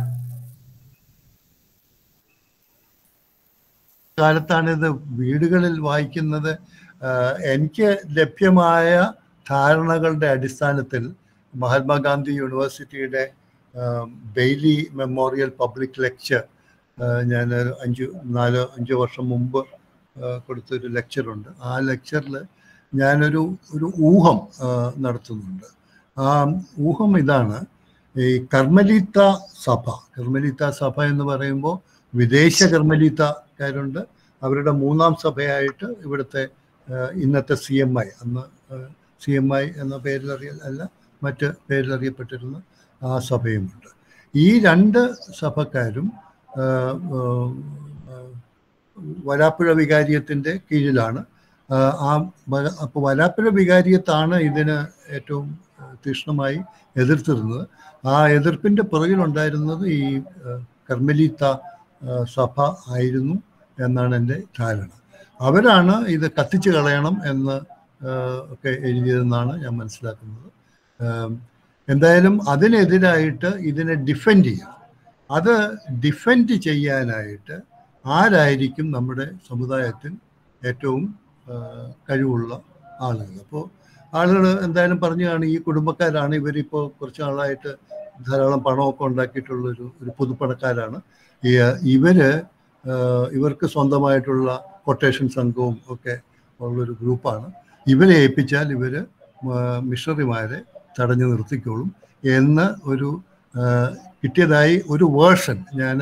കാലത്താണ് ഇത് വീടുകളിൽ വായിക്കുന്നത്. എനിക്ക് ലഭ്യമായ ധാരണകളുടെ അടിസ്ഥാനത്തിൽ മഹാത്മാഗാന്ധി യൂണിവേഴ്സിറ്റിയുടെ ബെയ്ലി മെമ്മോറിയൽ പബ്ലിക് ലെക്ചർ, ഞാൻ അഞ്ച് നാല് അഞ്ച് വർഷം മുമ്പ് കൊടുത്തൊരു ലെക്ചറുണ്ട്. ആ ലെക്ചറിൽ ഞാനൊരു ഒരു ഊഹം നടത്തുന്നുണ്ട്. ആ ഊഹം ഇതാണ്: ഈ കർമ്മലീത്ത സഭ, കർമ്മലീത്ത സഭ എന്ന് പറയുമ്പോൾ വിദേശ കർമ്മലീത്തക്കാരുണ്ട്. അവരുടെ മൂന്നാം സഭയായിട്ട് ഇവിടുത്തെ ഇന്നത്തെ സി എം ഐ, അന്ന് സി എം ഐ എന്ന പേരിലറിയ അല്ല മറ്റ് പേരിലറിയപ്പെട്ടിരുന്ന ആ സഭയുമുണ്ട്. ഈ രണ്ട് സഭക്കാരും വരാപ്പുഴ വികാരിയത്തിൻ്റെ കീഴിലാണ്. ആ അപ്പോൾ വരാപ്പുഴ വികാരിയത്താണ് ഇതിന് ഏറ്റവും തീക്ഷ്ണമായി എതിർത്തിരുന്നത്. ആ എതിർപ്പിൻ്റെ പുറകിലുണ്ടായിരുന്നത് ഈ കർമ്മലീത്ത സഭ ആയിരുന്നു എന്നാണ് എൻ്റെ ധാരണ. അവരാണ് ഇത് കത്തിച്ചു കളയണം എന്ന് ഒക്കെ എഴുതിയതെന്നാണ് ഞാൻ മനസ്സിലാക്കുന്നത്. എന്തായാലും അതിനെതിരായിട്ട് ഇതിനെ ഡിഫെൻഡ് ചെയ്യണം. അത് ഡിഫെൻഡ് ചെയ്യാനായിട്ട് ആരായിരിക്കും നമ്മുടെ സമുദായത്തിൽ ഏറ്റവും കഴിവുള്ള ആളുകൾ? അപ്പോൾ ആളുകൾ എന്തായാലും പറഞ്ഞു കാണും ഈ കുടുംബക്കാരാണ്, ഇവരിപ്പോൾ കുറച്ച് നാളായിട്ട് ധാരാളം പണമൊക്കെ ഉണ്ടാക്കിയിട്ടുള്ളൊരു ഒരു പുതുപ്പണക്കാരാണ്. ഈ ഇവര് ഇവർക്ക് സ്വന്തമായിട്ടുള്ള കൊട്ടേഷൻ സംഘവും ഒക്കെ ഉള്ളൊരു ഗ്രൂപ്പാണ്. ഇവരെ ഏൽപ്പിച്ചാൽ ഇവർ മിഷണറിമാരെ തടഞ്ഞു നിർത്തിക്കോളും എന്ന് ഒരു കിട്ടിയതായി ഒരു വേർഷൻ. ഞാൻ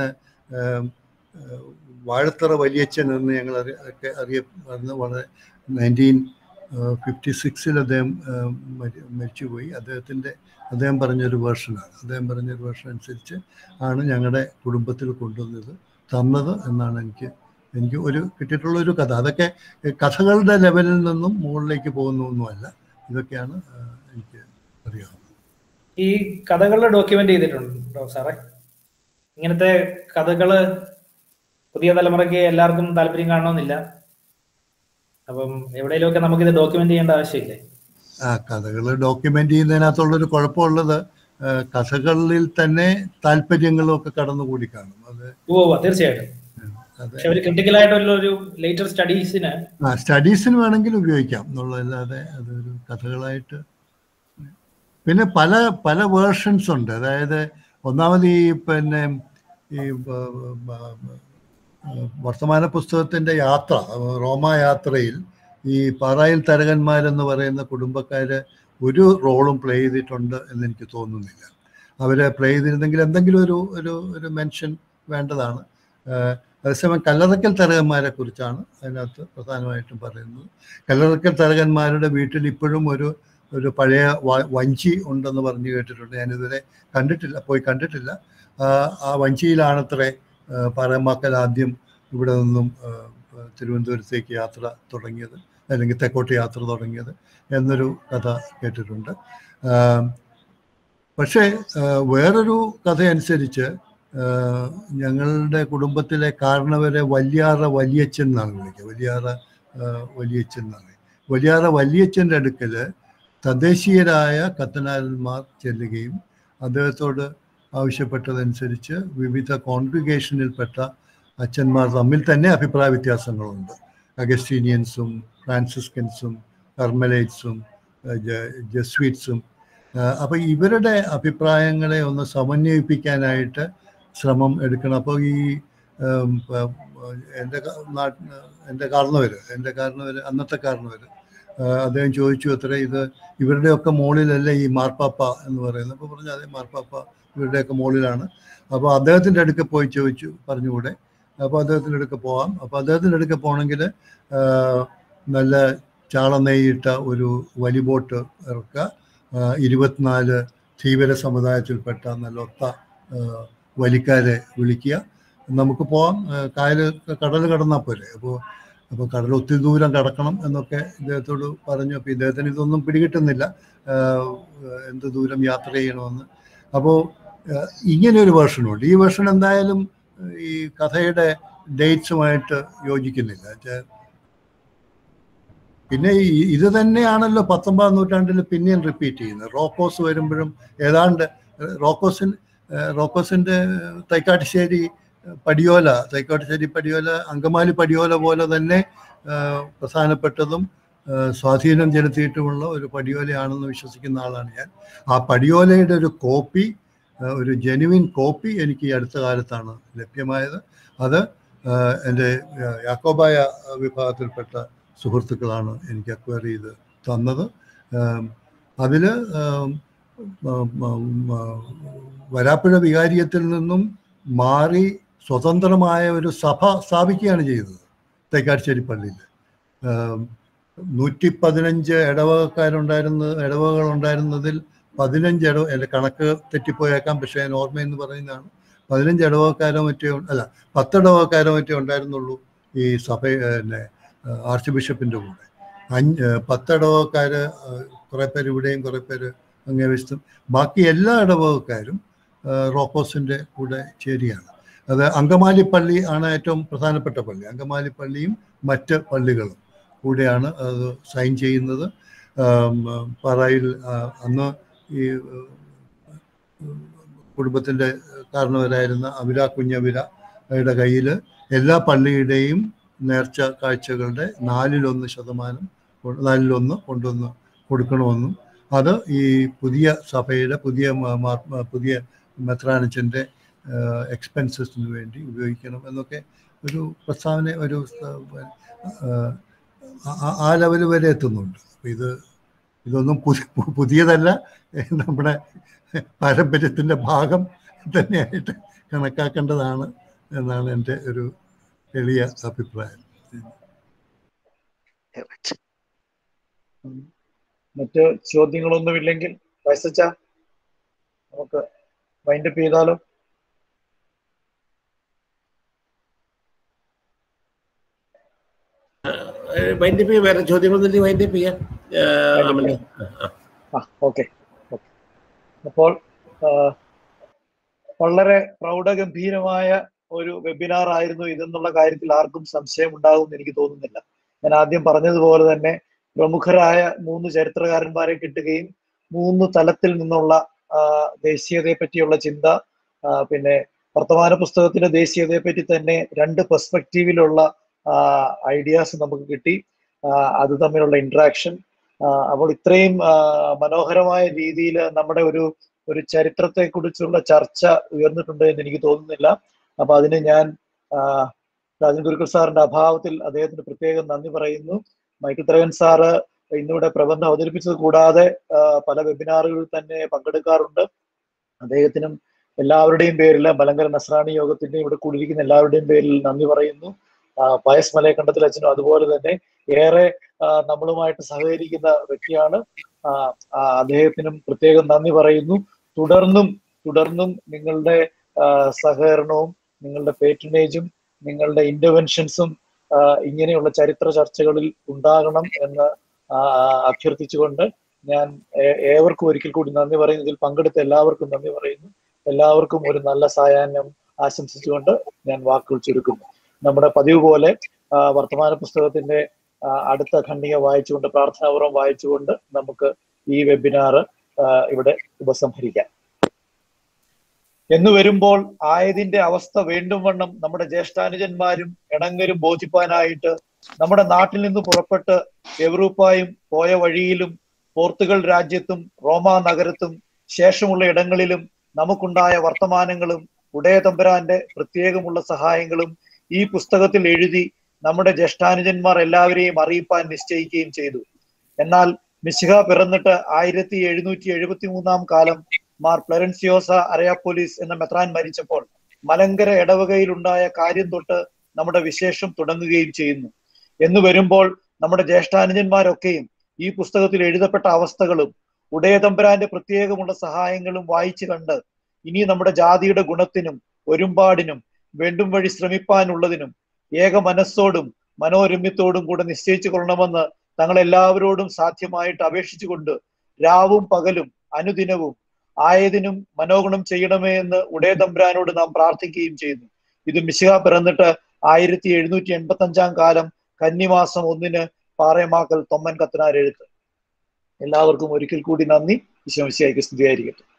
വാഴത്തറ വലിയച്ഛൻ എന്ന് ഞങ്ങൾ അറിയ ഒക്കെ അറിയപ്പെടുന്ന വളരെ നയൻറ്റീൻ ഫിഫ്റ്റി സിക്സിൽ അദ്ദേഹം മരിച്ചുപോയി. അദ്ദേഹത്തിൻ്റെ അദ്ദേഹം പറഞ്ഞൊരു വേർഷനാണ്. അദ്ദേഹം പറഞ്ഞൊരു വേർഷൻ അനുസരിച്ച് ആണ് ഞങ്ങളുടെ കുടുംബത്തിൽ കൊണ്ടുവന്നത് തന്നത് എന്നാണ് എനിക്ക് എനിക്ക് ഒരു കിട്ടിയിട്ടുള്ള ഒരു കഥ. അതൊക്കെ കഥകളുടെ ലെവലിൽ നിന്നും മുകളിലേക്ക് പോകുന്നൊന്നുമല്ല. ഇതൊക്കെയാണ് എനിക്ക് അറിയാവുന്നത്. ഈ കഥകൾ ഡോക്യുമെന്റ് ചെയ്തിട്ടുണ്ടോ സാറേ? ഇങ്ങനത്തെ കഥകള് പുതിയ തലമുറയ്ക്ക് എല്ലാവർക്കും താല്പര്യം കാണണമെന്നില്ല. അപ്പം എവിടെയെങ്കിലുമൊക്കെ നമുക്കിത് ഡോക്യുമെന്റ് ചെയ്യേണ്ട ആവശ്യമില്ലേ? ആ കഥകൾ ഡോക്യുമെന്റ് ചെയ്യുന്നതിനകത്തുള്ളൊരു കുഴപ്പമുള്ളത് കഥകളിൽ തന്നെ താല്പര്യങ്ങളും ഒക്കെ കടന്നുകൂടി കാണും. അത് ഓ തീർച്ചയായിട്ടും. സ്റ്റഡീസിന് ആ സ്റ്റഡീസിന് വേണമെങ്കിൽ ഉപയോഗിക്കാം എന്നുള്ളതല്ലാതെ അതൊരു കഥകളായിട്ട്. പിന്നെ പല പല വേർഷൻസ് ഉണ്ട്. അതായത് ഒന്നാമത് ഈ പിന്നെ ഈ വർത്തമാന പുസ്തകത്തിൻ്റെ യാത്ര, റോമ യാത്രയിൽ ഈ പാറായിൽ തരകന്മാരെന്ന് പറയുന്ന കുടുംബക്കാര് ഒരു റോളും പ്ലേ ചെയ്തിട്ടുണ്ട് എന്ന് എനിക്ക് തോന്നുന്നില്ല. അവരെ പ്ലേ ചെയ്തിരുന്നെങ്കിൽ എന്തെങ്കിലും ഒരു ഒരു ഒരു മെൻഷൻ വേണ്ടതാണ്. അതേസമയം കല്ലറക്കൽ തരകന്മാരെ കുറിച്ചാണ് അതിനകത്ത് പ്രധാനമായിട്ടും പറയുന്നത്. കല്ലറക്കൽ തരകന്മാരുടെ വീട്ടിൽ ഇപ്പോഴും ഒരു ഒരു പഴയ വഞ്ചി ഉണ്ടെന്ന് പറഞ്ഞു കേട്ടിട്ടുണ്ട്. ഞാനിതുവരെ കണ്ടിട്ടില്ല, പോയി കണ്ടിട്ടില്ല. ആ വഞ്ചിയിലാണത്രേ പാറേമാക്കൽ ആദ്യം ഇവിടെ നിന്നും തിരുവനന്തപുരത്തേക്ക് യാത്ര തുടങ്ങിയത്, അല്ലെങ്കിൽ തെക്കോട്ട് യാത്ര തുടങ്ങിയത് എന്നൊരു കഥ കേട്ടിട്ടുണ്ട്. പക്ഷേ വേറൊരു കഥ അനുസരിച്ച് ഞങ്ങളുടെ കുടുംബത്തിലെ കാരണവരെ വല്യാറ വലിയച്ഛൻ എന്നാണ് വിളിക്കുക. വല്യാറ വലിയച്ഛൻ എന്നാണ്. വല്യാറ വലിയച്ഛൻ്റെ അടുക്കൽ തദ്ദേശീയരായ കത്തനാരന്മാർ ചെല്ലുകയും അദ്ദേഹത്തോട് ആവശ്യപ്പെട്ടതനുസരിച്ച് വിവിധ കോൺഗ്രിഗേഷനിൽപ്പെട്ട അച്ഛന്മാർ തമ്മിൽ തന്നെ അഭിപ്രായ വ്യത്യാസങ്ങളുണ്ട്. അഗസ്റ്റീനിയൻസും ഫ്രാൻസിസ്കൻസും കർമലൈറ്റ്സും ജസ്വീറ്റ്സും. അപ്പോൾ ഇവരുടെ അഭിപ്രായങ്ങളെ ഒന്ന് സമന്വയിപ്പിക്കാനായിട്ട് ശ്രമം എടുക്കണം. അപ്പോൾ ഈ എൻ്റെ നാട്ടിൽ എൻ്റെ കാരണവർ എൻ്റെ കാരണവർ അന്നത്തെ കാരണവർ അദ്ദേഹം ചോദിച്ചു അത്ര ഇത് ഇവരുടെയൊക്കെ മുകളിലല്ലേ ഈ മാർപ്പാപ്പ എന്ന് പറയുന്നത്. അപ്പോൾ പറഞ്ഞു അതേ മാർപ്പാപ്പ ഇവരുടെയൊക്കെ മുകളിലാണ്. അപ്പോൾ അദ്ദേഹത്തിൻ്റെ അടുക്ക പോയി ചോദിച്ചു, പറഞ്ഞുകൂടെ? അപ്പോൾ അദ്ദേഹത്തിൻ്റെ അടുക്ക പോവാം. അപ്പോൾ അദ്ദേഹത്തിൻ്റെ അടുക്ക പോകണമെങ്കിൽ നല്ല ചാള നെയ്യിട്ട ഒരു വലിബോട്ട് ഇറക്കുക, ഇരുപത്തിനാല് ധീവര സമുദായത്തിൽപ്പെട്ട നല്ല ഒത്ത വലിക്കാരെ വിളിക്കുക, നമുക്ക് പോവാം, കായൽ കടൽ കടന്നാൽ പോരെ. അപ്പോൾ അപ്പോൾ കടൽ ഒത്തിരി ദൂരം കടക്കണം എന്നൊക്കെ ഇദ്ദേഹത്തോട് പറഞ്ഞു. അപ്പോൾ ഇദ്ദേഹത്തിന് ഇതൊന്നും പിടികിട്ടുന്നില്ല, എന്ത് ദൂരം യാത്ര ചെയ്യണമെന്ന്. അപ്പോൾ ഇങ്ങനെ ഒരു വേർഷനുണ്ട്. ഈ വേർഷൻ എന്തായാലും ഈ കഥയുടെ ഡേറ്റ്സുമായിട്ട് യോജിക്കുന്നില്ല. പിന്നെ ഇത് തന്നെയാണല്ലോ പത്തൊമ്പതാം നൂറ്റാണ്ടിൽ പിന്നെയും റിപ്പീറ്റ് ചെയ്യുന്നത്. റോക്കോസ് വരുമ്പോഴും ഏതാണ്ട് റോക്കോസിൻ റോക്കോസിൻ്റെ തൈക്കാട്ടുശ്ശേരി പടിയോല തൈക്കാട്ടുശ്ശേരി പടിയോല അങ്കമാലി പടിയോല പോലെ തന്നെ പ്രധാനപ്പെട്ടതും സ്വാധീനം ചെലുത്തിയിട്ടുമുള്ള ഒരു പടിയോലയാണെന്ന് വിശ്വസിക്കുന്ന ആളാണ് ഞാൻ. ആ പടിയോലയുടെ ഒരു കോപ്പി, ഒരു ജെനുവിൻ കോപ്പി എനിക്ക് ഈ അടുത്ത കാലത്താണ് ലഭ്യമായത്. അത് എൻ്റെ യാക്കോബായ വിഭാഗത്തിൽപ്പെട്ട സുഹൃത്തുക്കളാണ് എനിക്ക് അക്വയർ ചെയ്ത് തന്നത്. അതിൽ വരാപ്പുഴ വികാരിയത്തിൽ നിന്നും മാറി സ്വതന്ത്രമായ ഒരു സഭ സ്ഥാപിക്കുകയാണ് ചെയ്തത് തൈക്കാട്ടുശ്ശേരി പള്ളിയിൽ. നൂറ്റി പതിനഞ്ച് ഇടവകക്കാരുണ്ടായിരുന്ന ഇടവകകളുണ്ടായിരുന്നതിൽ പതിനഞ്ച് ഇടവ എൻ്റെ കണക്ക് തെറ്റിപ്പോയേക്കാം, പക്ഷേ ഞാൻ ഓർമ്മയെന്ന് പറയുന്നതാണ്. പതിനഞ്ച് ഇടവകക്കാരോ മറ്റോ അല്ല പത്ത് ഇടവകക്കാരോ മറ്റോ ഉണ്ടായിരുന്നുള്ളൂ ഈ സഭ പിന്നെ ആർച്ച് ബിഷപ്പിൻ്റെ കൂടെ. അഞ്ച് പത്തിടവക്കാർ കുറേ പേര് ഇവിടെയും കുറേ പേര് അങ്ങേ വശത്തും, ബാക്കി എല്ലാ ഇടവകക്കാരും റോക്കോസിൻ്റെ കൂടെ ചേരിയാണ്. അത് അങ്കമാലി പള്ളി ആണ് ഏറ്റവും പ്രധാനപ്പെട്ട പള്ളി. അങ്കമാലി പള്ളിയും മറ്റ് പള്ളികളും കൂടെയാണ് അത് സൈൻ ചെയ്യുന്നത്. പാറായിൽ അന്ന് ഈ കുടുംബത്തിൻ്റെ കാരണവരായിരുന്ന അവിര കുഞ്ഞവിരയുടെ കയ്യിൽ എല്ലാ പള്ളിയുടെയും നേർച്ച കാഴ്ചകളുടെ നാലിലൊന്ന് ശതമാനം നാലിലൊന്ന് കൊണ്ടുവന്ന് കൊടുക്കണമെന്നും അത് ഈ പുതിയ സഭയുടെ പുതിയ പുതിയ മെത്രാനച്ചൻ്റെ എക്സ്പെൻസസിന് വേണ്ടി ഉപയോഗിക്കണം എന്നൊക്കെ ഒരു പ്രസ്താവന ഒരു ആ ലെവൽ വരെ എത്തുന്നുണ്ട്. അപ്പോൾ ഇത് ഇതൊന്നും പുതിയതല്ല, നമ്മുടെ പാരമ്പര്യത്തിൻ്റെ ഭാഗം തന്നെയായിട്ട് കണക്കാക്കേണ്ടതാണ് എന്നാണ് എൻ്റെ ഒരു എളിയ അഭിപ്രായം. മറ്റ് ചോദ്യങ്ങളൊന്നുമില്ലെങ്കിൽ വയസ്സച്ച നമുക്ക് വൈൻഡപ്പ് ചെയ്താലോ? വൈൻഡപ്പ് ചെയ്യാം. വേറെ ചോദ്യങ്ങളൊന്നും വൈൻഡപ്പ് ചെയ്യാം. ഓക്കെ. അപ്പോൾ വളരെ പ്രൗഢഗംഭീരമായ ഒരു വെബിനാർ ആയിരുന്നു ഇതെന്നുള്ള കാര്യത്തിൽ ആർക്കും സംശയം ഉണ്ടാകുമെന്ന് എനിക്ക് തോന്നുന്നില്ല. ഞാൻ ആദ്യം പറഞ്ഞതുപോലെ തന്നെ പ്രമുഖരായ മൂന്ന് ചരിത്രകാരന്മാരെ കിട്ടുകയും മൂന്ന് തലത്തിൽ നിന്നുള്ള ദേശീയതയെ പറ്റിയുള്ള ചിന്ത, പിന്നെ വർത്തമാന പുസ്തകത്തിന്റെ ദേശീയതയെ പറ്റി തന്നെ രണ്ട് പെർസ്പെക്റ്റീവിലുള്ള ഐഡിയാസ് നമുക്ക് കിട്ടി, അത് തമ്മിലുള്ള ഇന്ററാക്ഷൻ. അപ്പോൾ ഇത്രയും മനോഹരമായ രീതിയിൽ നമ്മുടെ ഒരു ഒരു ചരിത്രത്തെ കുറിച്ചുള്ള ചർച്ച ഉയർന്നിട്ടുണ്ട് എന്ന് എനിക്ക് തോന്നുന്നില്ല. അപ്പൊ അതിന് ഞാൻ രാജൻ ഗുരുക്കൾ സാറിന്റെ അഭാവത്തിൽ അദ്ദേഹത്തിന് പ്രത്യേകം നന്ദി പറയുന്നു. മൈക്കിൾ തരകൻ സാറ് ഇന്നിവിടെ പ്രബന്ധം അവതരിപ്പിച്ചത് കൂടാതെ പല വെബിനാറുകളിൽ തന്നെ പങ്കെടുക്കാറുണ്ട്. അദ്ദേഹത്തിനും എല്ലാവരുടെയും പേരിൽ, മലങ്കര നസ്രാണി യോഗത്തിന്റെയും ഇവിടെ കൂടിയിരിക്കുന്ന എല്ലാവരുടെയും പേരിൽ നന്ദി പറയുന്നു. പയസ് മലയക്കണ്ടത്തിൽ അച്ഛനും അതുപോലെ തന്നെ ഏറെ നമ്മളുമായിട്ട് സഹകരിക്കുന്ന വ്യക്തിയാണ്. അദ്ദേഹത്തിനും പ്രത്യേകം നന്ദി പറയുന്നു. തുടർന്നും തുടർന്നും നിങ്ങളുടെ സഹകരണവും നിങ്ങളുടെ പേറ്റനേജും നിങ്ങളുടെ ഇന്റർവെൻഷൻസും ഇങ്ങനെയുള്ള ചരിത്ര ചർച്ചകളിൽ ഉണ്ടാകണം എന്ന് അഭ്യർത്ഥിച്ചുകൊണ്ട് ഞാൻ ഏവർക്കും ഒരിക്കൽ കൂടി നന്ദി പറയുന്നു. ഇതിൽ പങ്കെടുത്ത എല്ലാവർക്കും നന്ദി പറയുന്നു. എല്ലാവർക്കും ഒരു നല്ല സായാഹ്നം ആശംസിച്ചുകൊണ്ട് ഞാൻ വാക്കുകൾ ചുരുക്കുന്നു. നമ്മുടെ പതിവ് പോലെ വർത്തമാന പുസ്തകത്തിന്റെ അടുത്ത ഖണ്ഡിക വായിച്ചുകൊണ്ട്, പ്രാർത്ഥനാപൂർവ്വം വായിച്ചുകൊണ്ട് നമുക്ക് ഈ വെബിനാർ ഇവിടെ ഉപസംഹരിക്കാം. എന്ന് വരുമ്പോൾ ആയതിന്റെ അവസ്ഥ വീണ്ടും വണ്ണം നമ്മുടെ ജ്യേഷ്ഠാനുജന്മാരും ഇണങ്ങരും ബോധിപ്പാനായിട്ട് നമ്മുടെ നാട്ടിൽ നിന്ന് പുറപ്പെട്ട് യൂറോപ്പായും പോയ വഴിയിലും പോർത്തുഗൽ രാജ്യത്തും റോമാ നഗരത്തും ശേഷമുള്ള ഇടങ്ങളിലും നമുക്കുണ്ടായ വർത്തമാനങ്ങളും ഉടയ തമ്പുരാന്റെ പ്രത്യേകമുള്ള സഹായങ്ങളും ഈ പുസ്തകത്തിൽ എഴുതി നമ്മുടെ ജ്യേഷ്ഠാനുജന്മാർ എല്ലാവരെയും അറിയിപ്പാൻ നിശ്ചയിക്കുകയും ചെയ്തു. എന്നാൽ മിശിഹ പിറന്നിട്ട് ആയിരത്തി എഴുന്നൂറ്റി എഴുപത്തി മൂന്നാം കാലം മാർ പ്ലറൻസിയോസ അരയാപ്പോലിസ് എന്ന മെത്രാൻ മരിച്ചപ്പോൾ മലങ്കര ഇടവകയിലുണ്ടായ കാര്യം തൊട്ട് നമ്മുടെ വിശേഷം തുടങ്ങുകയും ചെയ്യുന്നു. എന്ന് വരുമ്പോൾ നമ്മുടെ ജ്യേഷ്ഠാനുജന്മാരൊക്കെയും ഈ പുസ്തകത്തിൽ എഴുതപ്പെട്ട അവസ്ഥകളും ഉടയ തമ്പുരാന്റെ പ്രത്യേകമുള്ള സഹായങ്ങളും വായിച്ചു കണ്ട് ഇനി നമ്മുടെ ജാതിയുടെ ഗുണത്തിനും ഒരുമ്പാടിനും വേണ്ടും വഴി ശ്രമിപ്പാനുള്ളതിനും ഏക മനസ്സോടും മനോരമ്യത്തോടും കൂടെ നിശ്ചയിച്ചു കൊള്ളണമെന്ന് തങ്ങളെല്ലാവരോടും സാധ്യമായിട്ട് അപേക്ഷിച്ചുകൊണ്ട് രാവും പകലും അനുദിനവും ആയതിനും മനോഗുണം ചെയ്യണമേ എന്ന് ഉടയ തമ്പുരാനോട് നാം പ്രാർത്ഥിക്കുകയും ചെയ്യുന്നു. ഇത് മിശിഹ പിറന്നിട്ട് ആയിരത്തി എഴുന്നൂറ്റി എൺപത്തി അഞ്ചാം കാലം കന്നിമാസം ഒന്നിന് പാറേമാക്കൽ തൊമ്മൻ കത്തനാർ എഴുത്ത്. എല്ലാവർക്കും ഒരിക്കൽ കൂടി നന്ദി. ഈശോ മിശിഹായ്ക്ക് സ്തുതിയായിരിക്കട്ടെ.